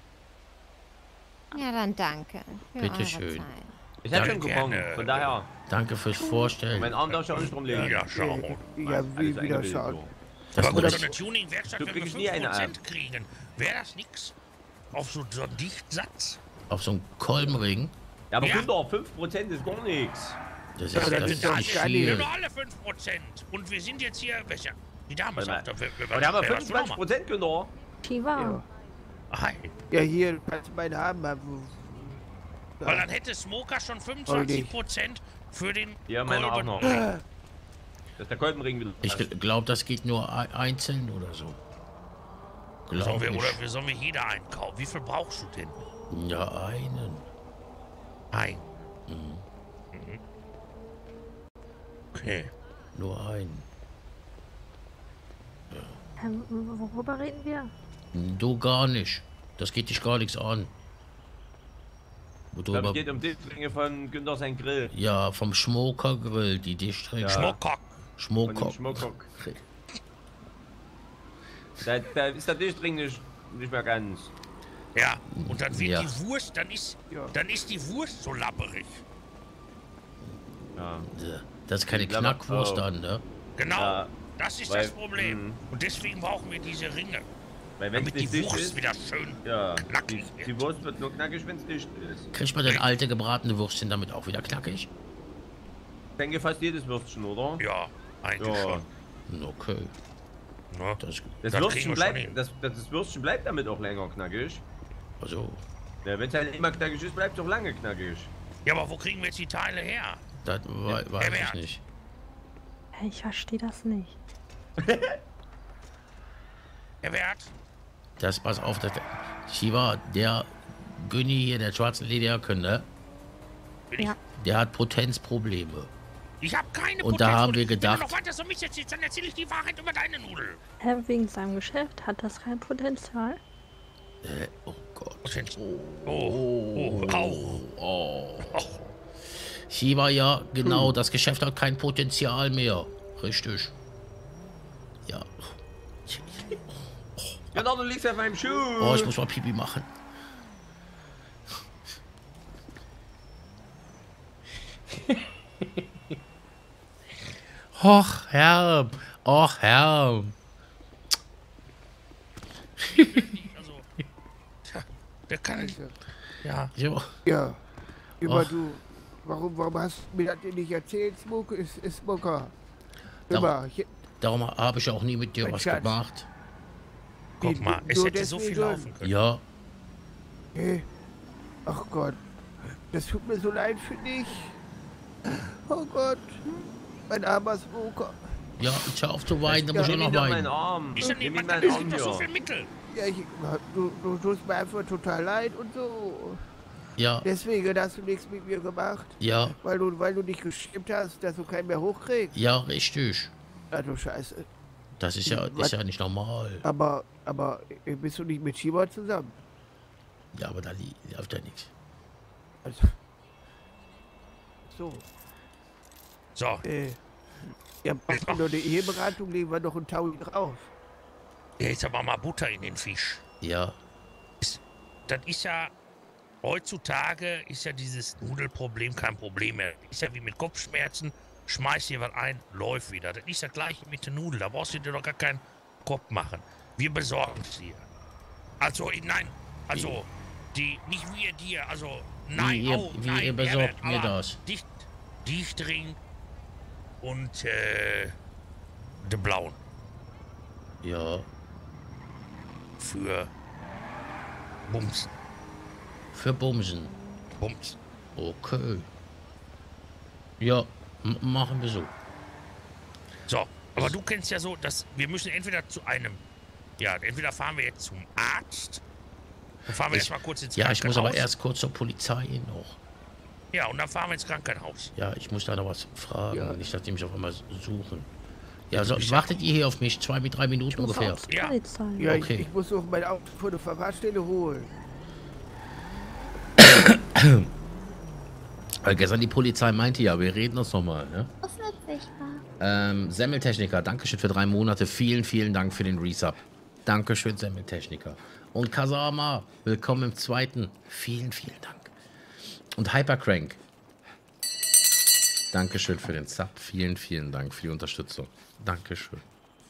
Ja, dann danke für Bitte eure schön. Zeit. Ich hab Ja, schon einen Coupon, gerne. von daher. Danke fürs Vorstellen. Mein Arm darf ich auch nicht rumlegen. Ja, schau. Ja, wie Alles wieder eingebildet, schauen. so. Das Aber gut, ist so eine Tuning-Werkstatt, Du wenn wir kriegst nie fünf eine Prozent kriegen, wäre das nix? Auf so, so einen Dichtsatz? auf so einem Kolbenring. Ja, aber Ja. Kinder, fünf Prozent ist gar nichts. Das Ja, ist, das das ist ist doch nicht gar nicht- Wir viel. haben alle fünf Prozent. Und wir sind jetzt hier, welcher? Die Dame Warte sagt mal. doch, wir, wir, Aber die haben ja wer- was fünfundzwanzig machen Prozent, Kinder. Shiva. Ja, Hi. ja hier, kannst du meinen haben. aber- Weil dann hätte Smoker schon fünfundzwanzig Prozent für den Ja, meine auch Kolben. noch. Das ist der Kolbenring wieder. Ich glaube, das geht nur ei- einzeln oder so. Sollen Glaub wir, ich. oder wir sollen wir jeder einkaufen? Wie viel brauchst du denn? Ja, einen. Ein. Mhm. Okay. Nur einen. Ähm, worüber reden wir? Du gar nicht. Das geht dich gar nichts an. Ich glaube, Worüber, es geht um Dichtringe von Günther sein Grill. ja, vom Schmokergrill, die Dichtringe. Ja. Schmuckkock. Von dem Schmoker. Schmuckkock. Da, da ist der Dichtring nicht, nicht mehr ganz. Ja. Und dann wird Ja. die Wurst, dann ist, Ja. dann ist die Wurst so lapperig. Ja. Das ist keine Die Klammer- Knackwurst oh. dann, ne? Genau. Ja, Das ist weil- das Problem. mhm. Und deswegen brauchen wir diese Ringe. Weil wenn es Damit die nicht dicht Wurst ist, wieder schön ja, die, knackig die wird. Wurst wird nur knackig, wenn es dicht ist. Kriegt man denn alte gebratene Würstchen damit auch wieder knackig? Ich denke fast jedes Würstchen, oder? Ja, eigentlich Ja. schon. Okay. Ne? Das, Das, Das kriegen Würstchen wir schon bleibt, hin. das, das, das Würstchen bleibt damit auch länger knackig. also, Ja, wenn es halt immer knackig ist, bleibt es auch lange knackig. Ja, aber wo kriegen wir jetzt die Teile her? das wei- weiß ich Wert. nicht. Ich verstehe das nicht. Herr Wert? Das, pass auf, das, Shiva, der Günni hier, der schwarzen Lederjacke, ne? Bin Ja. Der hat Potenzprobleme. Ich, ich habe keine Und da haben wir Potenz- gedacht- Wenn du noch weiter so mich jetzt dann erzähle ich die Wahrheit über deine Nudel. Hä, wegen seinem Geschäft hat das kein Potenzial? Äh, oh Gott. Potenz. Oh, oh, au. Oh. Shiva, ja, genau, das Geschäft hat kein Potenzial mehr. Richtig. Ja, doch, du liegst auf meinem Schuh. Oh, ich muss mal Pipi machen. Och, Herr. Och, Herr. Also, tja, der kann nicht. Ja. Jo. Ja. Immer Och. du. Warum, warum hast du mir das denn nicht erzählt? Smoke ist, ist Smoker. Darum, Immer. Ich, darum habe ich auch nie mit dir Mein was Schatz. gemacht. Guck Die- mal, es nur hätte so viel deswegen- laufen können. Ja, Hey. Ach Gott. Das tut mir so leid für dich. Oh Gott. Mein armer Smoker. ja, ich hör auf zu weinen, da muss ich auch Nimm ihn noch doch meinen weinen. Arm. Ist ja Nimm nicht, ihn man meinen es Arm gibt doch so hier. viel Mittel. Ja, ich, du, du tust mir einfach total leid und so. Ja, Deswegen hast du nichts mit mir gemacht. ja, Weil du, weil du dich geschämt hast, dass du keinen mehr hochkriegst. ja, richtig. Ah, du Scheiße. Das ist ja, ist ja nicht normal. Aber, aber äh, bist du nicht mit Schieber zusammen? Ja, aber da li- läuft ja nichts. Also. So. So, Äh. Ja, machen wir doch eine Eheberatung, legen wir doch einen Taui drauf. jetzt aber mal Butter in den Fisch. Ja, Das ist ja, heutzutage ist ja dieses Nudelproblem kein Problem mehr. Ist ja wie mit Kopfschmerzen, schmeiß dir was ein, läuft wieder. Das ist ja gleich mit der Nudel, da brauchst du dir doch gar keinen Kopf machen. Wir besorgen es dir. Also, nein, also, die, nicht wir dir, also, nein, ihr- oh, wie nein, ihr besorgt Herbert, mir aber das? Dicht, Dichtring und, äh, de Blauen ja. für Bums, Für Bumsen. Bums. Okay. Ja, m- machen wir so. So, aber du kennst ja so, dass wir müssen entweder zu einem, ja, entweder fahren wir jetzt zum Arzt, dann fahren wir Ich- erstmal kurz ins Ja, ich muss Krankenhaus. aber erst kurz zur Polizei noch. Ja, und dann fahren wir ins Krankenhaus. Ja, ich muss da noch was fragen. Ja. Nicht, dass die mich auf einmal suchen. Ja, so, wartet ihr hier auf mich? Zwei mit drei Minuten ungefähr. Ja, Ja, Okay. ich, ich muss auch mein Auto von der Fahrradstelle holen. Weil gestern die Polizei meinte ja, wir reden uns nochmal. Ne? Das wird sichtbar. Ähm, Semmeltechniker, Dankeschön für drei Monate. Vielen, vielen Dank für den Resub. Dankeschön, Semmeltechniker. Und Kasama, willkommen im zweiten. Vielen, vielen Dank. Und Hypercrank. Dankeschön für den Sub. Vielen, vielen Dank für die Unterstützung. Dankeschön.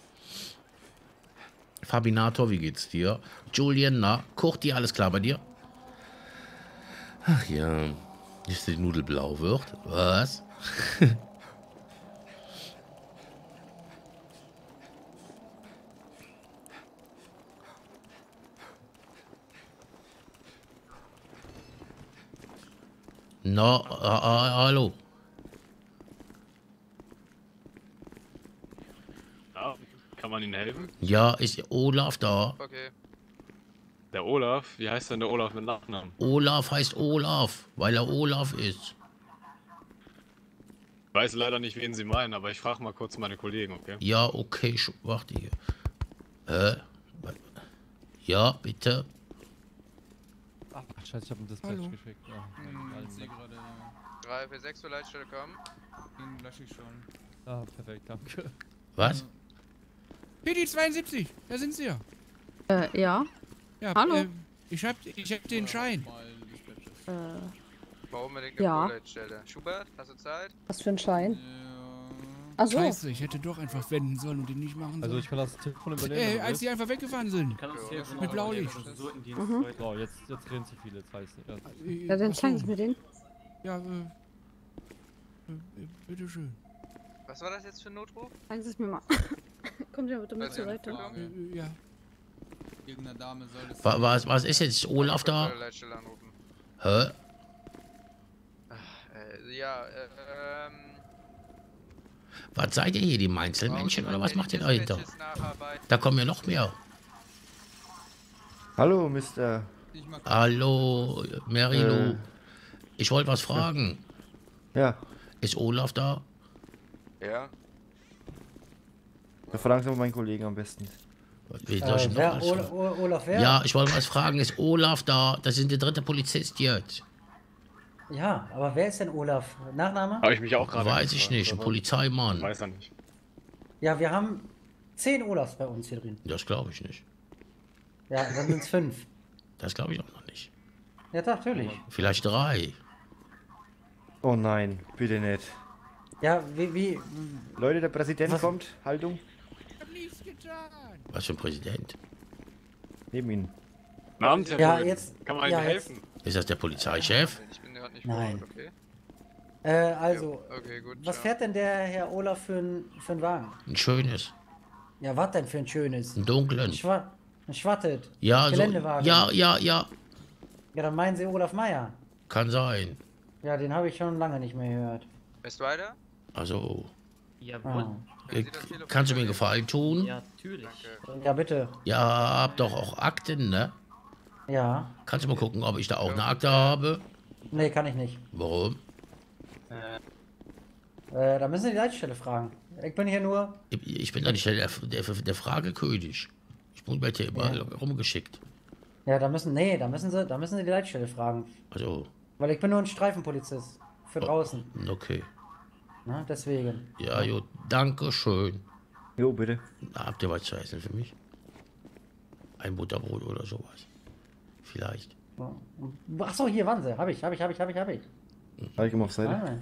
Fabinator, wie geht's dir? Julian, na, kocht dir alles klar bei dir? Ach ja, dass die Nudel blau wird. Was? Na, ah, ah, hallo. Ja, kann man Ihnen helfen? Ja, ist Olaf da? Okay. Der Olaf? Wie heißt denn der Olaf mit Nachnamen? Olaf heißt Olaf, weil er Olaf ist. Ich weiß leider nicht, wen Sie meinen, aber ich frage mal kurz meine Kollegen, okay? Ja, okay, sch- warte hier. Hä? Ja, bitte. Ach, scheiße, ich hab ein Dispatch Hallo. geschickt. Ja, Hm, ja, ich sehe gerade. drei vier sechs zur Leitstelle kommen. Den lösche ich schon. ah, perfekt, danke. Was? P D zweiundsiebzig, da sind Sie ja. Äh, ja. Ja, Hallo. Äh, ich hab, ich hab den Schein. Äh, Warum unbedingt Ja. eine Leitstelle? Schubert, hast du Zeit? was für ein Schein? Ach so. Scheiße, ich hätte doch einfach wenden sollen und den nicht machen sollen. Also ich kann das Telefon übernehmen. Äh, wenn du als willst. die einfach weggefahren sind. kann das Telefon Mit übernehmen. Blaulicht. Mhm. So, jetzt, jetzt reden zu viele, jetzt heißt es. Ja. Äh, Ja, dann ach so. zeigen Sie mir den. Ja, äh, äh, äh, bitteschön. Was war das jetzt für ein Notruf? Zeigen Sie es mir mal. Kommt ja bitte mit Weiß zur ja, Seite. Frage. Äh, äh, ja. Irgendeine Dame soll das... Wa- Was, was ist jetzt Olaf Bei da? der Leitstelle anrufen. Hä? Äh, ja, äh, ähm... Was seid ihr hier, die Mainzelmännchen, oder was macht ihr dahinter? Dispatches nacharbeiten. Da kommen ja noch mehr. Hallo, Mister. Hallo, Merilo. Äh. Ich wollte was fragen. Ja, Ist Olaf da? Ja? da fragen Sie mal meinen Kollegen am besten. Wie soll ich Äh, noch wer, was Ola, fragen? Ola, Olaf, wer? Ja, ich wollte was fragen. Ist Olaf da? Das ist der dritte Polizist jetzt. Ja, aber wer ist denn Olaf? Nachname? Habe ich mich auch gerade Weiß ich gefragt, nicht. Ein aber Polizeimann. Weiß er nicht. Ja, wir haben zehn Olafs bei uns hier drin. Das glaube ich nicht. Ja, dann sind es fünf. Das glaube ich auch noch nicht. Ja, natürlich. Vielleicht drei. Oh nein, bitte nicht. Ja, wie, wie... Leute, der Präsident Was? kommt. Haltung. Was für ein Präsident? Neben Ihnen. Guten Abend, Herr Ja, Boll. jetzt- Kann man Ihnen ja, helfen? Ist das der Polizeichef? Ich bin gerade nicht Nein. vor Ort, okay? Äh, also, Okay, gut. was ciao. fährt denn der Herr Olaf für ein, für ein Wagen? Ein schönes. Ja, was denn für ein schönes? Ein dunklen. Ein, Schwa ein Schwattet. Ja, so, Geländewagen. ja, ja, ja. Ja, dann meinen Sie Olaf Meier. Kann sein. Ja, den habe ich schon lange nicht mehr gehört. Bist du weiter? Also, Jawohl. äh, kannst du mir einen Gefallen tun? Ja, natürlich. Ja, bitte. Ja, hab doch auch Akten, ne? Ja. Kannst du mal gucken, ob ich da auch eine Akte habe? Nee, kann ich nicht. Warum? Äh, da müssen Sie die Leitstelle fragen. Ich bin hier nur... Ich, ich bin da nicht der, der, der Fragekönig. Ich bin bei dir überall Ja. rumgeschickt. Ja, da müssen... Nee, da müssen Sie, da müssen Sie die Leitstelle fragen. Also, Weil ich bin nur ein Streifenpolizist. Für draußen. okay. Na, deswegen. Ja, gut, danke schön. Jo, bitte. Na, habt ihr was zu essen für mich? Ein Butterbrot oder sowas? Vielleicht. Achso, hier waren Sie. Hab ich, hab ich, hab ich, hab ich, hab ich. Halt mal auf Seite. Ah.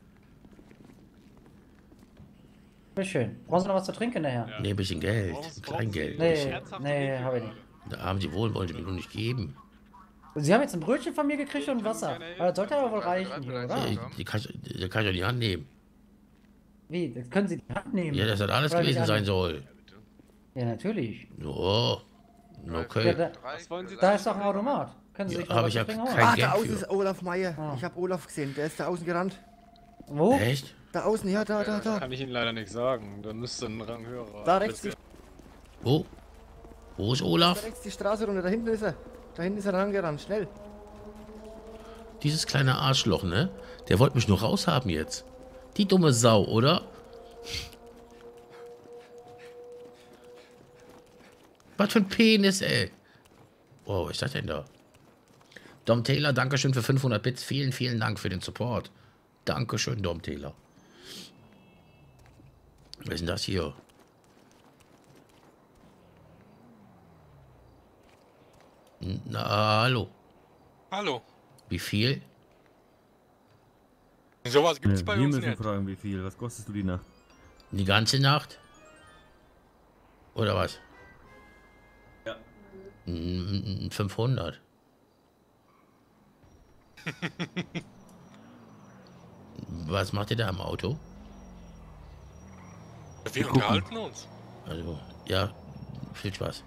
Bitte schön. Brauchen Sie noch was zu trinken nachher? Nee, ein bisschen Geld. Ein Kleingeld. Nee, nee, habe ich nicht. Da haben Sie wohl, wollen Sie mir nur nicht geben. Sie haben jetzt ein Brötchen von mir gekriegt und Wasser. Aber das sollte aber wohl reichen hier, oder? Die, die, kann ich, die kann ich doch in die Hand nehmen. Wie? Das können Sie in die Hand nehmen? Ja, das hat alles Oder gewesen nicht sein an- soll. Ja, natürlich. Oh, Ja, okay. da, da ist doch ein Automat. Können Sie Ja, sich noch hab was ich ja zu trinken holen? kein Ah, Geld da außen für. ist Olaf Meier. Ich habe Olaf gesehen. Der ist da außen gerannt. Wo? Echt? Da außen, ja, da, da, da. Kann ich Ihnen leider nicht sagen. Da müsste ein Rang höherer. Da rechts die, Wo? Wo ist da Olaf? rechts die Straße runter. Da hinten ist er. Da hinten ist er rangerannt. Schnell. Dieses kleine Arschloch, ne? Der wollte mich nur raushaben jetzt. Die dumme Sau, oder? Was für ein Penis, ey. Wow, was ist das denn da? Dom Taylor, Dankeschön für fünfhundert Bits. Vielen, vielen Dank für den Support. Dankeschön, Dom Taylor. Was ist denn das hier? Na, hallo. Hallo. Wie viel? Sowas gibt's Ja, bei wir uns müssen nicht. fragen, wie viel. Was kostest du die Nacht? Die ganze Nacht? Oder was? Ja. Mm, fünfhundert. Was macht ihr da im Auto? Wir gucken. unterhalten uns. Also, ja, viel Spaß.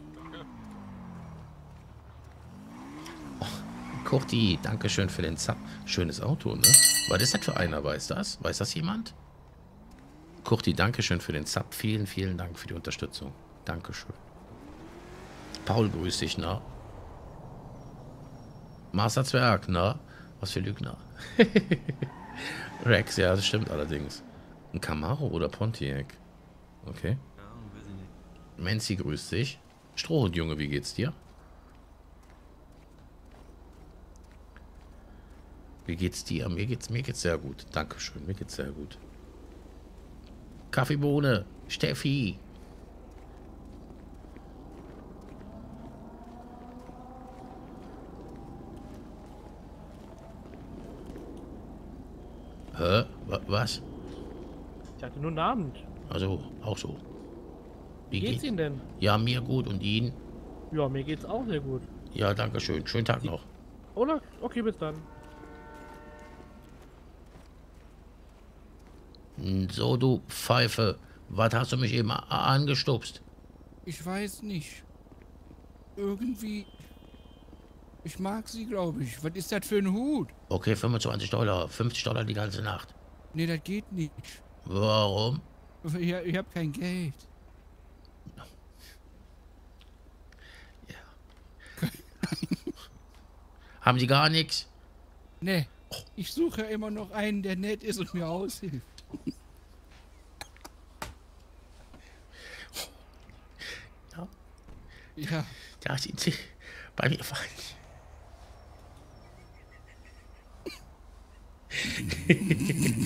Oh, Kurti, Dankeschön für den Zap. Schönes Auto, ne? Was ist das für einer, weiß das? Weiß das jemand? Kurti, Dankeschön für den Zap. Vielen, vielen Dank für die Unterstützung. Dankeschön. Paul, grüß dich, na? Master Zwerg, na? Was für Lügner. Rex, ja, das stimmt allerdings. Ein Camaro oder Pontiac? Okay. Ja, weiß ich nicht. Menzi grüßt dich. Strohhut, Junge, wie geht's dir? Wie geht's dir? Mir geht's, mir geht's sehr gut. Dankeschön, mir geht's sehr gut. Kaffeebohne, Steffi. Hä? Wa- Was? Ich hatte nur einen Abend. Also, auch so. Wie geht's Ihnen denn? Ja, mir gut. Und Ihnen? Ja, mir geht's auch sehr gut. Ja, danke schön. Schönen Tag noch. Oder? Okay, bis dann. So, du Pfeife. Was hast du mich eben a- angestupst? Ich weiß nicht. Irgendwie. Ich mag sie, glaube ich. Was ist das für ein Hut? Okay, fünfundzwanzig Dollar. fünfzig Dollar die ganze Nacht. Nee, das geht nicht. Warum? Ich, ich habe kein Geld. Haben Sie gar nichts? Nee. Ich suche ja immer noch einen, der nett ist und mir aushilft. Ja. Ja. Da sind Sie bei mir falsch.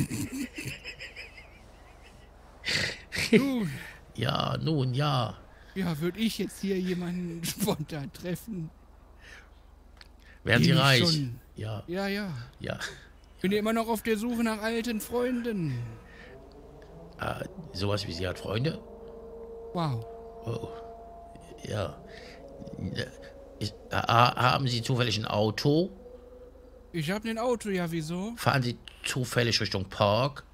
Nun. Ja, nun, ja. Ja, würde ich jetzt hier jemanden spontan treffen? Werden Sie den ich reich? schon- Ja. Ja, ja. Ja. Bin ja immer noch auf der Suche nach alten Freunden. Ah, sowas wie Sie hat Freunde? Wow. Oh. Ja. Ist, ha- haben Sie zufällig ein Auto? Ich habe ein Auto, ja, wieso? Fahren Sie zufällig Richtung Park?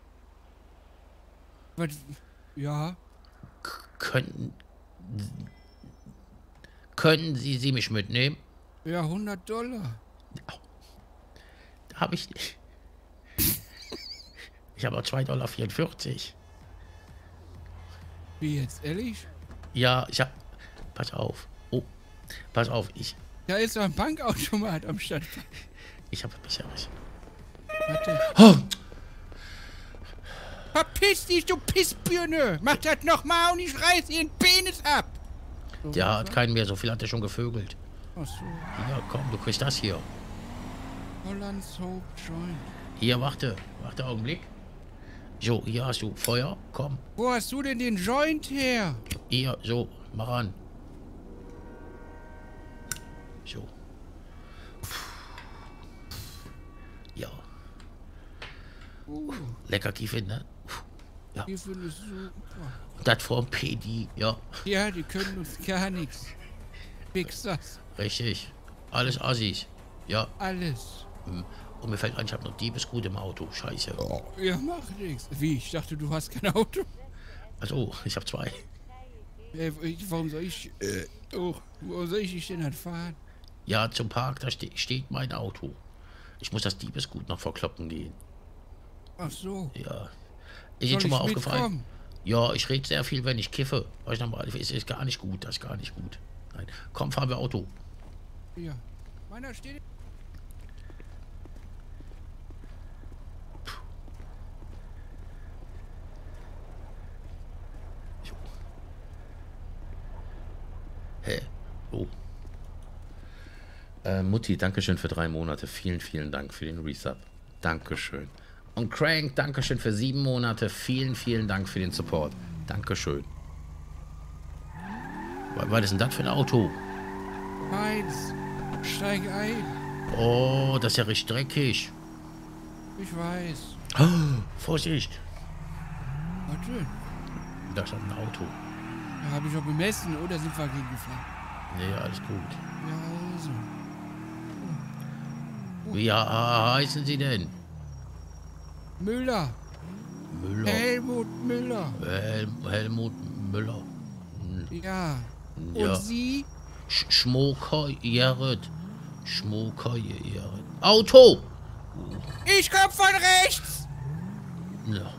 Was? Ja. Könnten. Könnten Sie sie mich mitnehmen? Ja, hundert Dollar. Habe ich nicht. Ich habe zwei Dollar vierundvierzig. Wie jetzt, ehrlich? Ja, ich hab. Pass auf. Oh, pass auf. Ich, Da ist doch ein Bankautomat am Stadtpark. ich habe mich ja nicht. Warte. Oh, Verpiss dich, du Pissbirne! Mach das nochmal und ich reiß ihren Penis ab! der hat keinen mehr. So viel hat er schon gevögelt. Ach so. Ja, komm, du kriegst das hier. Hollands Hope Joint. Hier, warte. Warte, Augenblick. So, hier hast du Feuer. Komm. Wo hast du denn den Joint her? Hier, so, mach an. So. Ja. Uh, Lecker Kiffen, ne? Ja. die finde ich super. Und das vom Pedi, ja. Ja, die können uns gar nichts. Fixers. Richtig. Alles Assis. Ja. Alles. Hm. Und mir fällt ein, ich habe noch Diebesgut im Auto. Scheiße. Ja, mach nix. Wie? Ich dachte, du hast kein Auto. Also, ich habe zwei. Äh, ich- warum soll ich. Äh, oh, wo soll ich dich denn dann fahren? Ja, zum Park, da ste steht mein Auto. Ich muss das Diebesgut noch verkloppen gehen. Ach so. Ja. Ist Soll Ihnen schon mal ich aufgefallen? mitkommen? Ja, ich rede sehr viel, wenn ich kiffe. Weiß ich noch mal, ist, ist gar nicht gut. Das ist gar nicht gut. Nein. Komm, fahren wir Auto. Ja. Meiner steht. Hä? Oh. Äh, Mutti, Dankeschön für drei Monate. Vielen, vielen Dank für den Resub. Dankeschön. Und Crank, Dankeschön für sieben Monate. Vielen, vielen Dank für den Support. Dankeschön. Was war das denn das für ein Auto? Meins. Steig ein. Oh, das ist ja richtig dreckig. Ich weiß. Oh, Vorsicht. Warte. Da ist ein Auto. Da habe ich auch bemessen, oder sind wir gegengefahren? Nee, alles gut. Ja, also. Wie ha- heißen Sie denn? Müller. Müller. Helmut Müller. Hel Helmut Müller. Ja. Ja. Und Sie? Sch Schmoker Jared. Schmoker Jared. Auto! Ich komm von rechts! Ja.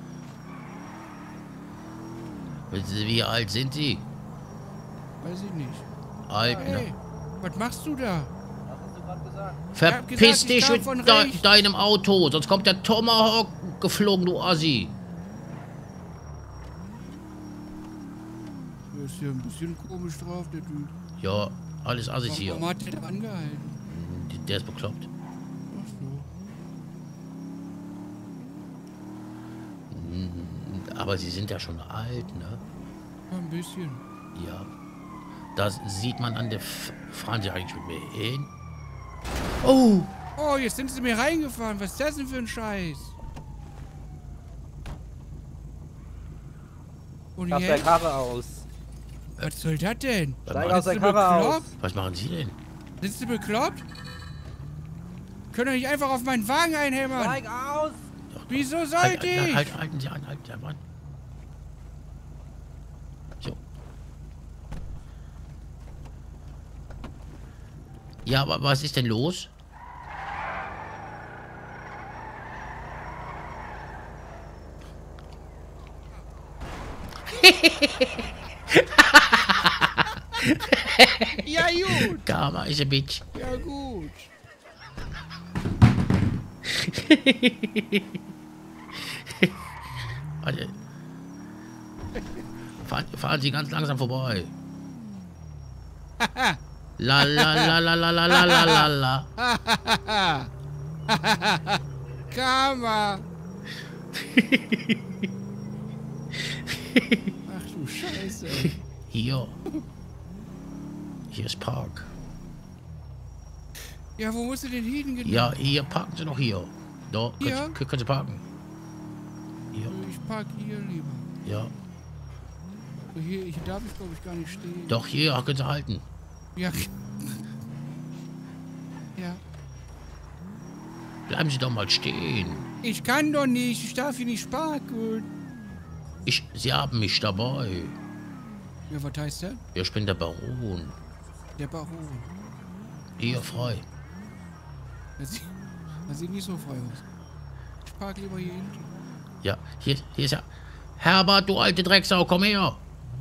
Wie wie alt sind Sie? Weiß ich nicht. Alt, Ja, ey, ne? was machst du da? Verpiss gesagt, ich dich kam mit von de rechts. deinem Auto, sonst kommt der Tomahawk geflogen, du Assi. Der ist ja ein bisschen komisch drauf, der Typ. Ja, alles Assis hier. Warum hat der da angehalten? Der ist bekloppt. Ach so. Mm, Aber Sie sind ja schon alt, ne? Ja, ein bisschen. Ja. Das sieht man an der... F Fahren Sie eigentlich mit mir hin? Oh! Oh, jetzt sind sie mir reingefahren. Was ist das denn für ein Scheiß? Und Lass der jetzt? Karre aus. Was soll das denn? Steig machen aus der Sie Karre aus. bekloppt? Was machen Sie denn? Sind Sie bekloppt? Können doch nicht einfach auf meinen Wagen einhämmern. Steig aus! Wieso Halt, sollte halt, ich? halt, halten Sie an, halten Sie an. So. Ja, aber was ist denn los? Ja, gut. Karma is a bitch. Ja, gut. Warte. Fahren, fahren Sie ganz langsam vorbei. La la la la la la la la la la. Karma. Ach du Scheiße. Hier. Hier ist Park. Ja, wo musst du denn hin? Genau? Ja, hier parken Sie doch hier. Da, Hier? können, können Sie parken. Hier. Ich park hier lieber. Ja. Hier, hier darf ich glaube ich gar nicht stehen. Doch, hier können Sie halten. Ja. Ja. Bleiben Sie doch mal stehen. Ich kann doch nicht. Ich darf hier nicht parken. Ich, Sie haben mich dabei. Ja, was heißt der? Ja, ich bin der Baron. Der Baron. Hier frei. Das sieht, das sieht nicht so frei aus. Ich park lieber hier hinten. Ja, hier, hier ist ja... Herbert, du alte Drecksau, komm her.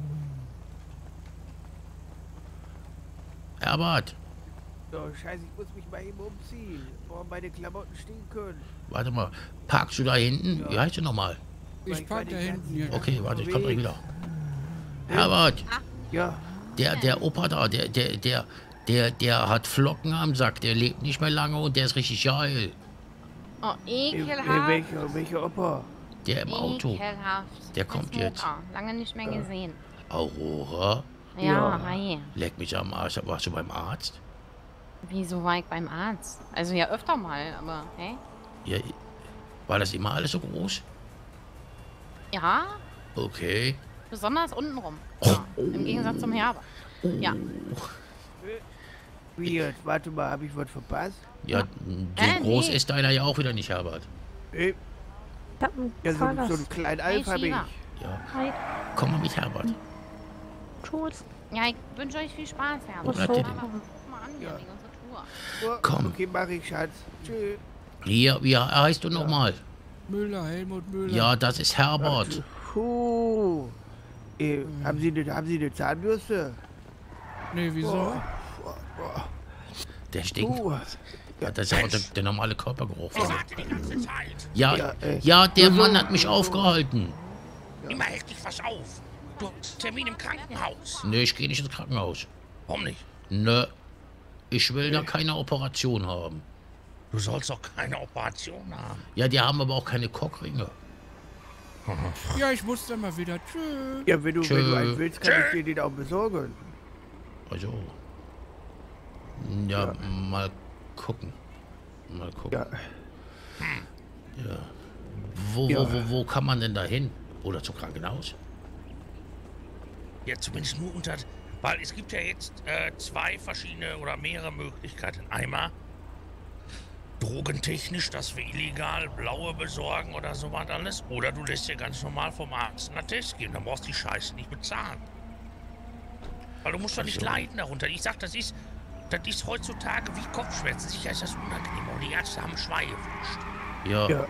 Herbert. So, scheiße, ich muss mich mal eben umziehen. Boah, meine Klamotten stinken. Warte mal, parkst du da hinten? Ja. Wie heißt du nochmal? Ich park da hinten. Ja. Okay, warte, ich komm gleich wieder. Herbert. Ja. Der, der Opa da, der, der, der, der, der hat Flocken am Sack. Der lebt nicht mehr lange und der ist richtig geil. Oh, Äh, ekelhaft. welcher, welcher Opa? Der im Auto. Ekelhaft. Der kommt Mein jetzt. Mutter. Lange nicht mehr gesehen. Aurora? Ja, hi. Leck mich am Arsch. Warst du beim Arzt? Wieso war ich beim Arzt? Also ja öfter mal, aber hä? Ja, war das immer alles so groß? Ja, Okay. besonders untenrum. Ja, im Gegensatz zum Herbert. Ja. Wie jetzt? Warte mal, habe ich was verpasst? Ja, so Äh, groß nee. ist deiner ja auch wieder nicht, Herbert. Äh, ja, so, so einen kleinen Alf habe ich. Shiva. Ja. Hi. Komm mal mit, Herbert. Tschüss. Ja, ich wünsche euch viel Spaß, Herbert. Wo bleibt ihr denn? Aber guck mal an hier Ja. wegen unserer Tour. Oh, Komm. Okay, mach ich, Schatz. Tschüss. Hier, wie heißt du nochmal? Müller, Helmut Müller. Ja, das ist Herbert. Puh. Äh, haben, Sie eine, haben Sie eine Zahnbürste? Nee, wieso? Boah, boah, boah. Der stinkt. Puh. Ja, das ist ja auch der, der normale Körpergeruch. Ich sagte die ganze Zeit. Ja, Ja, äh, ja, der Mann hat mich aufgehalten. Immer hält dich was auf. Du hast Termin im Krankenhaus. Nee, ich gehe nicht ins Krankenhaus. Warum nicht? Nö. Ich will da keine Operation haben. Du sollst doch keine Operation haben. Ja, die haben aber auch keine Cockringe. Ja, ich muss dann mal wieder. Tschüss. Ja, wenn du, wenn du einen Tschö. willst, kann ich dir den auch besorgen. Also. Ja, mal gucken. Mal gucken. Ja. Ja. Wo, Ja. wo, wo, wo kann man denn da hin? Oder zum Krankenhaus? Ja, zumindest nur unter... Weil es gibt ja jetzt äh, zwei verschiedene oder mehrere Möglichkeiten. Einmal drogentechnisch, dass wir illegal blaue besorgen oder sowas alles. Oder du lässt dir ganz normal vom Arzt einen Attest geben. Dann brauchst du die Scheiße nicht bezahlen. Weil du musst doch nicht so. leiden darunter. Ich sag, das ist, das ist heutzutage wie Kopfschmerzen. Sicher ist das unangenehm. Und die Ärzte haben Schweine gewünscht. Ja. Ja,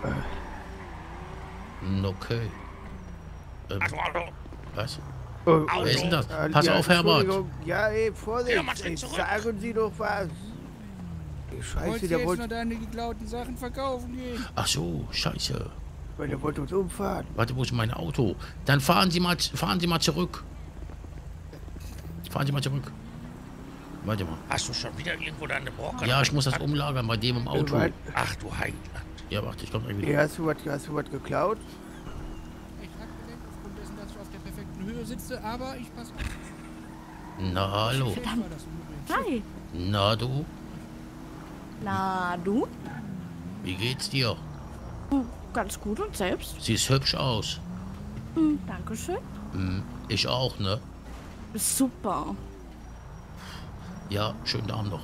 Hm, Okay. Ähm, Also, also, was? Oh, Wer ist denn das? äh, Pass ja, auf, Herbert. Entschuldigung. Ja, ey, Vorsicht. Ja, man tritt ey, zurück. sagen Sie doch was. Ey, Scheiße, Wolltest du der jetzt noch wollte, deine geklauten Sachen verkaufen gehen? Ach so, scheiße. weil der wollte uns umfahren. Warte, wo ist mein Auto? Dann fahren Sie mal, fahren Sie mal zurück. Fahren Sie mal zurück. Warte mal. hast du schon wieder irgendwo deine Brocken? Ja, ich muss das umlagern bei dem im Auto. Was? Ach du Heiland. Ja, warte, ich komm gleich wieder. Ey, hast du was, hast du was geklaut? Ich hab gelernt, aufgrund dessen, dass ich auf der perfekten Höhe sitze, aber ich passe auf. Na, hallo. Schild war das übrigens. Hi. Na, du? Na, du? Wie geht's dir? Ganz gut und selbst? Siehst hübsch aus. Hm, Dankeschön. Hm, ich auch, ne? Super. Ja, schönen Abend noch.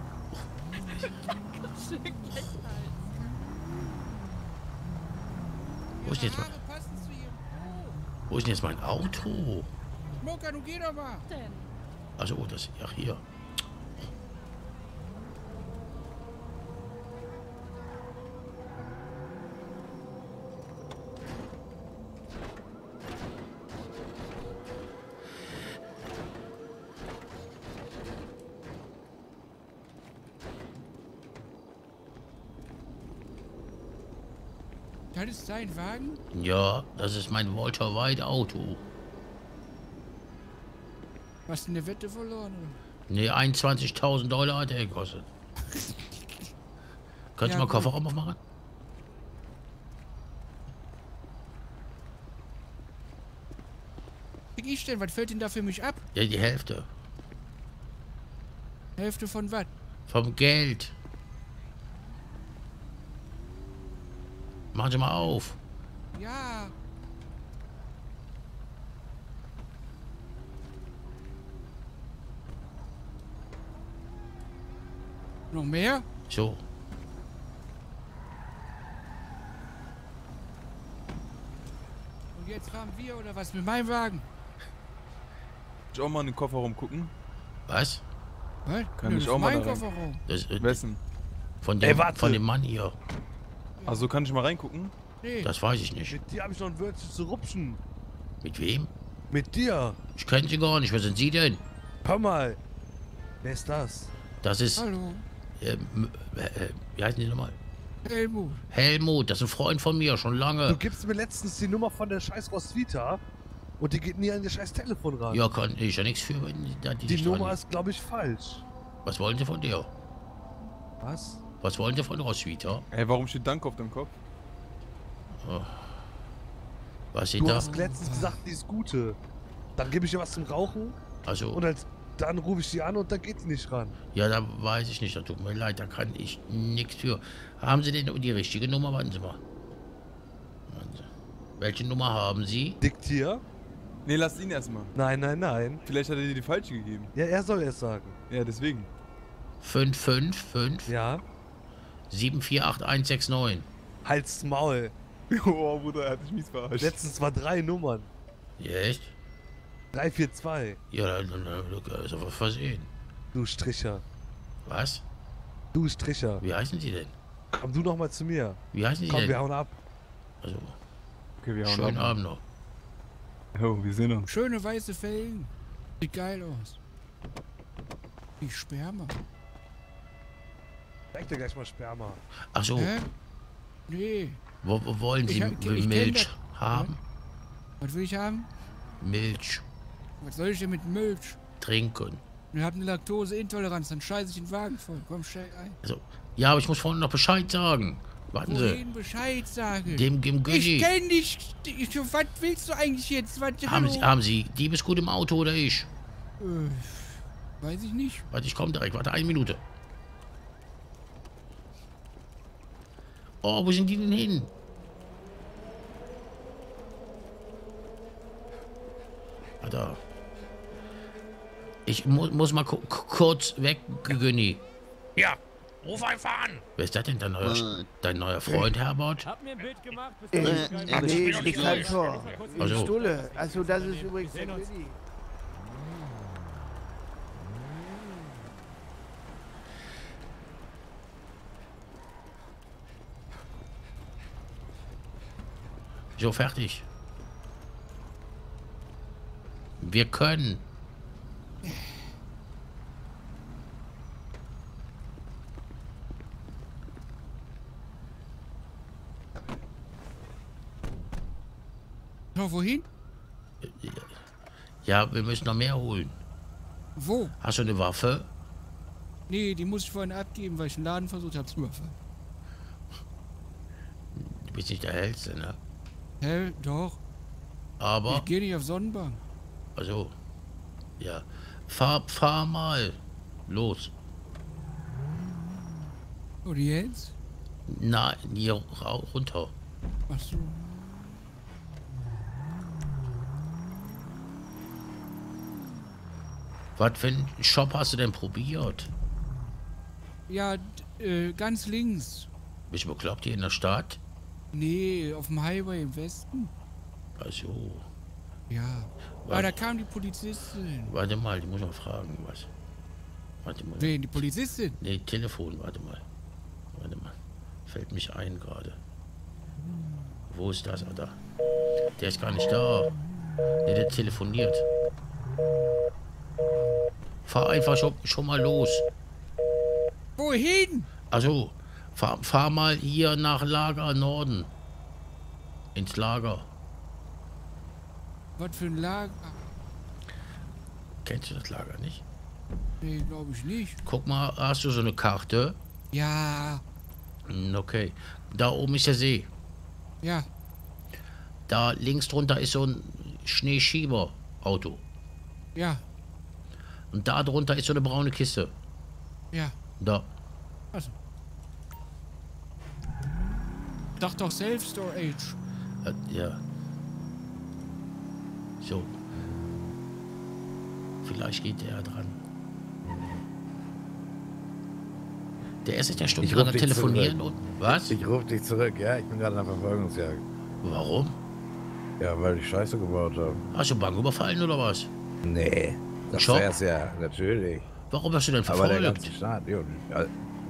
Wo ist denn jetzt mein, Haare passen zu ihrem Po. wo ist denn jetzt mein Auto? Smoker, du geh doch mal. Also, oh, das, ach, hier. Das ist sein Wagen? Ja, das ist mein Walter White Auto. Hast du eine Wette verloren? Ne, einundzwanzigtausend Dollar hat er gekostet. Könntest Ja, du mal gut. Kofferraum aufmachen? Schick ich denn? Was fällt denn da für mich ab? Ja, die Hälfte. Hälfte von was? Vom Geld. Machen Sie mal auf. Ja. Noch mehr? So. Und jetzt fahren wir oder was mit meinem Wagen? Ich auch mal in den Kofferraum gucken. Was? Was? Kann Nö, ich das auch ist mal mein da rein? Kofferraum. Das, äh, Wessen? Von dem, Ey, warte. von dem Mann hier. Also kann ich mal reingucken? Nee. Das weiß ich nicht. Mit dir habe ich noch ein Wörtchen zu rupschen. Mit wem? Mit dir. Ich kenne Sie gar nicht. Wer sind Sie denn? Hör mal. Wer ist das? Das ist... Hallo. Ähm, äh, äh, wie heißen die nochmal? Helmut. Helmut, das ist ein Freund von mir, schon lange. Du gibst mir letztens die Nummer von der scheiß Roswitha und die geht nie an ihr scheiß Telefon ran. Ja, kann ich ja nichts für, wenn die, da die Die nicht Nummer dran- ist, glaube ich, falsch. Was wollen Sie von dir? Was? Was wollen Sie von Roswitha? Ey, warum steht Dank auf dem Kopf? Oh. Was steht Du da? hast letztens gesagt, die ist gute. Dann gebe ich ihr was zum Rauchen. Also. Und als, dann rufe ich sie an und dann geht die nicht ran. Ja, da weiß ich nicht, da tut mir leid, da kann ich nichts für. Haben Sie denn die richtige Nummer? Warten Sie mal. Warten Sie. Welche Nummer haben Sie? Diktier? Nee, lass ihn erstmal. Nein, nein, nein. Vielleicht hat er dir die falsche gegeben. Ja, er soll es sagen. Ja, deswegen. fünf fünf fünf. Ja. sieben vier acht eins sechs neun. Halt's Maul. Oh, Bruder, er hat dich mies verarscht. Letztens war drei Nummern. Ja, echt? drei vier zwei. Ja, dann, dann, dann ist aber versehen. Du Stricher. Was? Du Stricher. Wie heißen Sie denn? Komm du noch mal zu mir. Wie heißen Sie Komm, denn? wir hauen ab. Also, Okay, wir hauen schönen ab. Abend noch. Jo, wir sehen uns. Schöne weiße Felgen. Sieht geil aus. Wie Sperma. Zeig dir gleich mal Sperma. Ach so. Hä? Nee. Wo, wo wollen Sie Ich hab- ich kenn Milch das. haben? Was will ich haben? Milch. Was soll ich denn mit Milch? Trinken. Wir haben eine Laktoseintoleranz, dann scheiße ich den Wagen voll. Komm, steig ein. Also, ja, aber ich muss vorhin noch Bescheid sagen. Warten Sie. Wohin Bescheid sagen? Dem, dem Güssi. Ich kenn dich. Ich, was willst du eigentlich jetzt? Was, Haben hallo? Sie, haben Sie Diebesgut im Auto oder ich? Äh, weiß ich nicht. Warte, ich komme direkt. Warte, eine Minute. Oh, wo sind die denn hin? Ah, da. Ich mu muss mal ku kurz weg, Günni. Ja, ruf einfach an. Wer ist das denn, dein neuer, dein neuer Freund, Herbert? Hab mir ein Bild gemacht. Äh, nee, die Kantor. Die Also. Stulle. Also das ist übrigens der Günni. So, fertig. Wir können. So, wohin? Ja, wir müssen noch mehr holen. Wo? Hast du eine Waffe? Nee, die muss ich vorhin abgeben, weil ich einen Laden versucht habe zu überfallen. Du bist nicht der Hellste, ne? Hä? Doch. Aber. Ich gehe nicht auf Sonnenbank. Also. Ja. Fahr, fahr mal. Los. Und jetzt? Na, hier ra- runter. Ach so. Was für einen Shop hast du denn probiert? Ja, d- äh, ganz links. Bist du bekloppt hier in der Stadt? Nee, auf dem Highway im Westen. Ach so. Ja. Aber Warte, da kam die Polizistin. warte mal, ich muss mal fragen, was. Warte mal. Wen, die Polizistin? Nee, Telefon, warte mal. Warte mal. Fällt mich ein gerade. Wo ist das, Alter? Der ist gar nicht da. Nee, der telefoniert. Fahr einfach schon, schon mal los. Wohin? Also, fahr, fahr mal hier nach Lager Norden. Ins Lager. Was für ein Lager? Kennst du das Lager nicht? Nee, glaube ich nicht. Guck mal, hast du so eine Karte? Ja. Hm, okay. Da oben ist der See. Ja. Da links drunter ist so ein Schneeschieber. Auto. Ja, Und da drunter ist so eine braune Kiste. ja. Da. Also. Sag doch Self-Storage. Äh, ja. So. Vielleicht geht der dran. Der ist jetzt der Stunde Ich ruf gerade dich telefonieren zurück. und. Was? Ich rufe dich zurück, ja? Ich bin gerade in der Verfolgungsjagd. Warum? Ja, weil ich Scheiße gebaut habe. Hast du Bank überfallen oder was? Nee. Das Schock? wär's ja, natürlich. Warum hast du denn Aber der verfolgt? ganze Staat, ja. ja,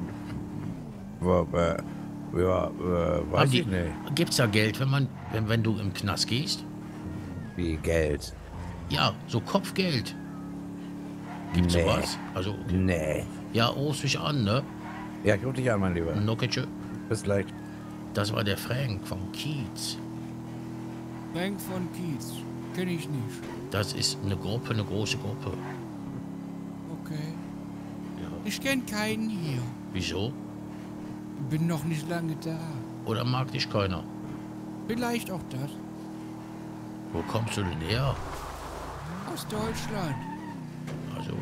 äh, ja, äh, weiß Haben die- ich nicht. Gibt's da Geld, wenn man, wenn, wenn du im Knast gehst? Wie Geld? Ja, so Kopfgeld. Gibt's Nee. sowas? Also. Nee. Ja, rufst mich an, ne? Ja, ich ruf dich an, mein Lieber. Okay, tschö. Bis gleich. Das war der Frank vom Kiez. Frank von Kiez. Kenne ich nicht. Das ist eine Gruppe, eine große Gruppe. Okay. Ich kenne keinen hier. Wieso? Bin noch nicht lange da. Oder mag dich keiner? Vielleicht auch das. Wo kommst du denn her? Aus Deutschland. Also.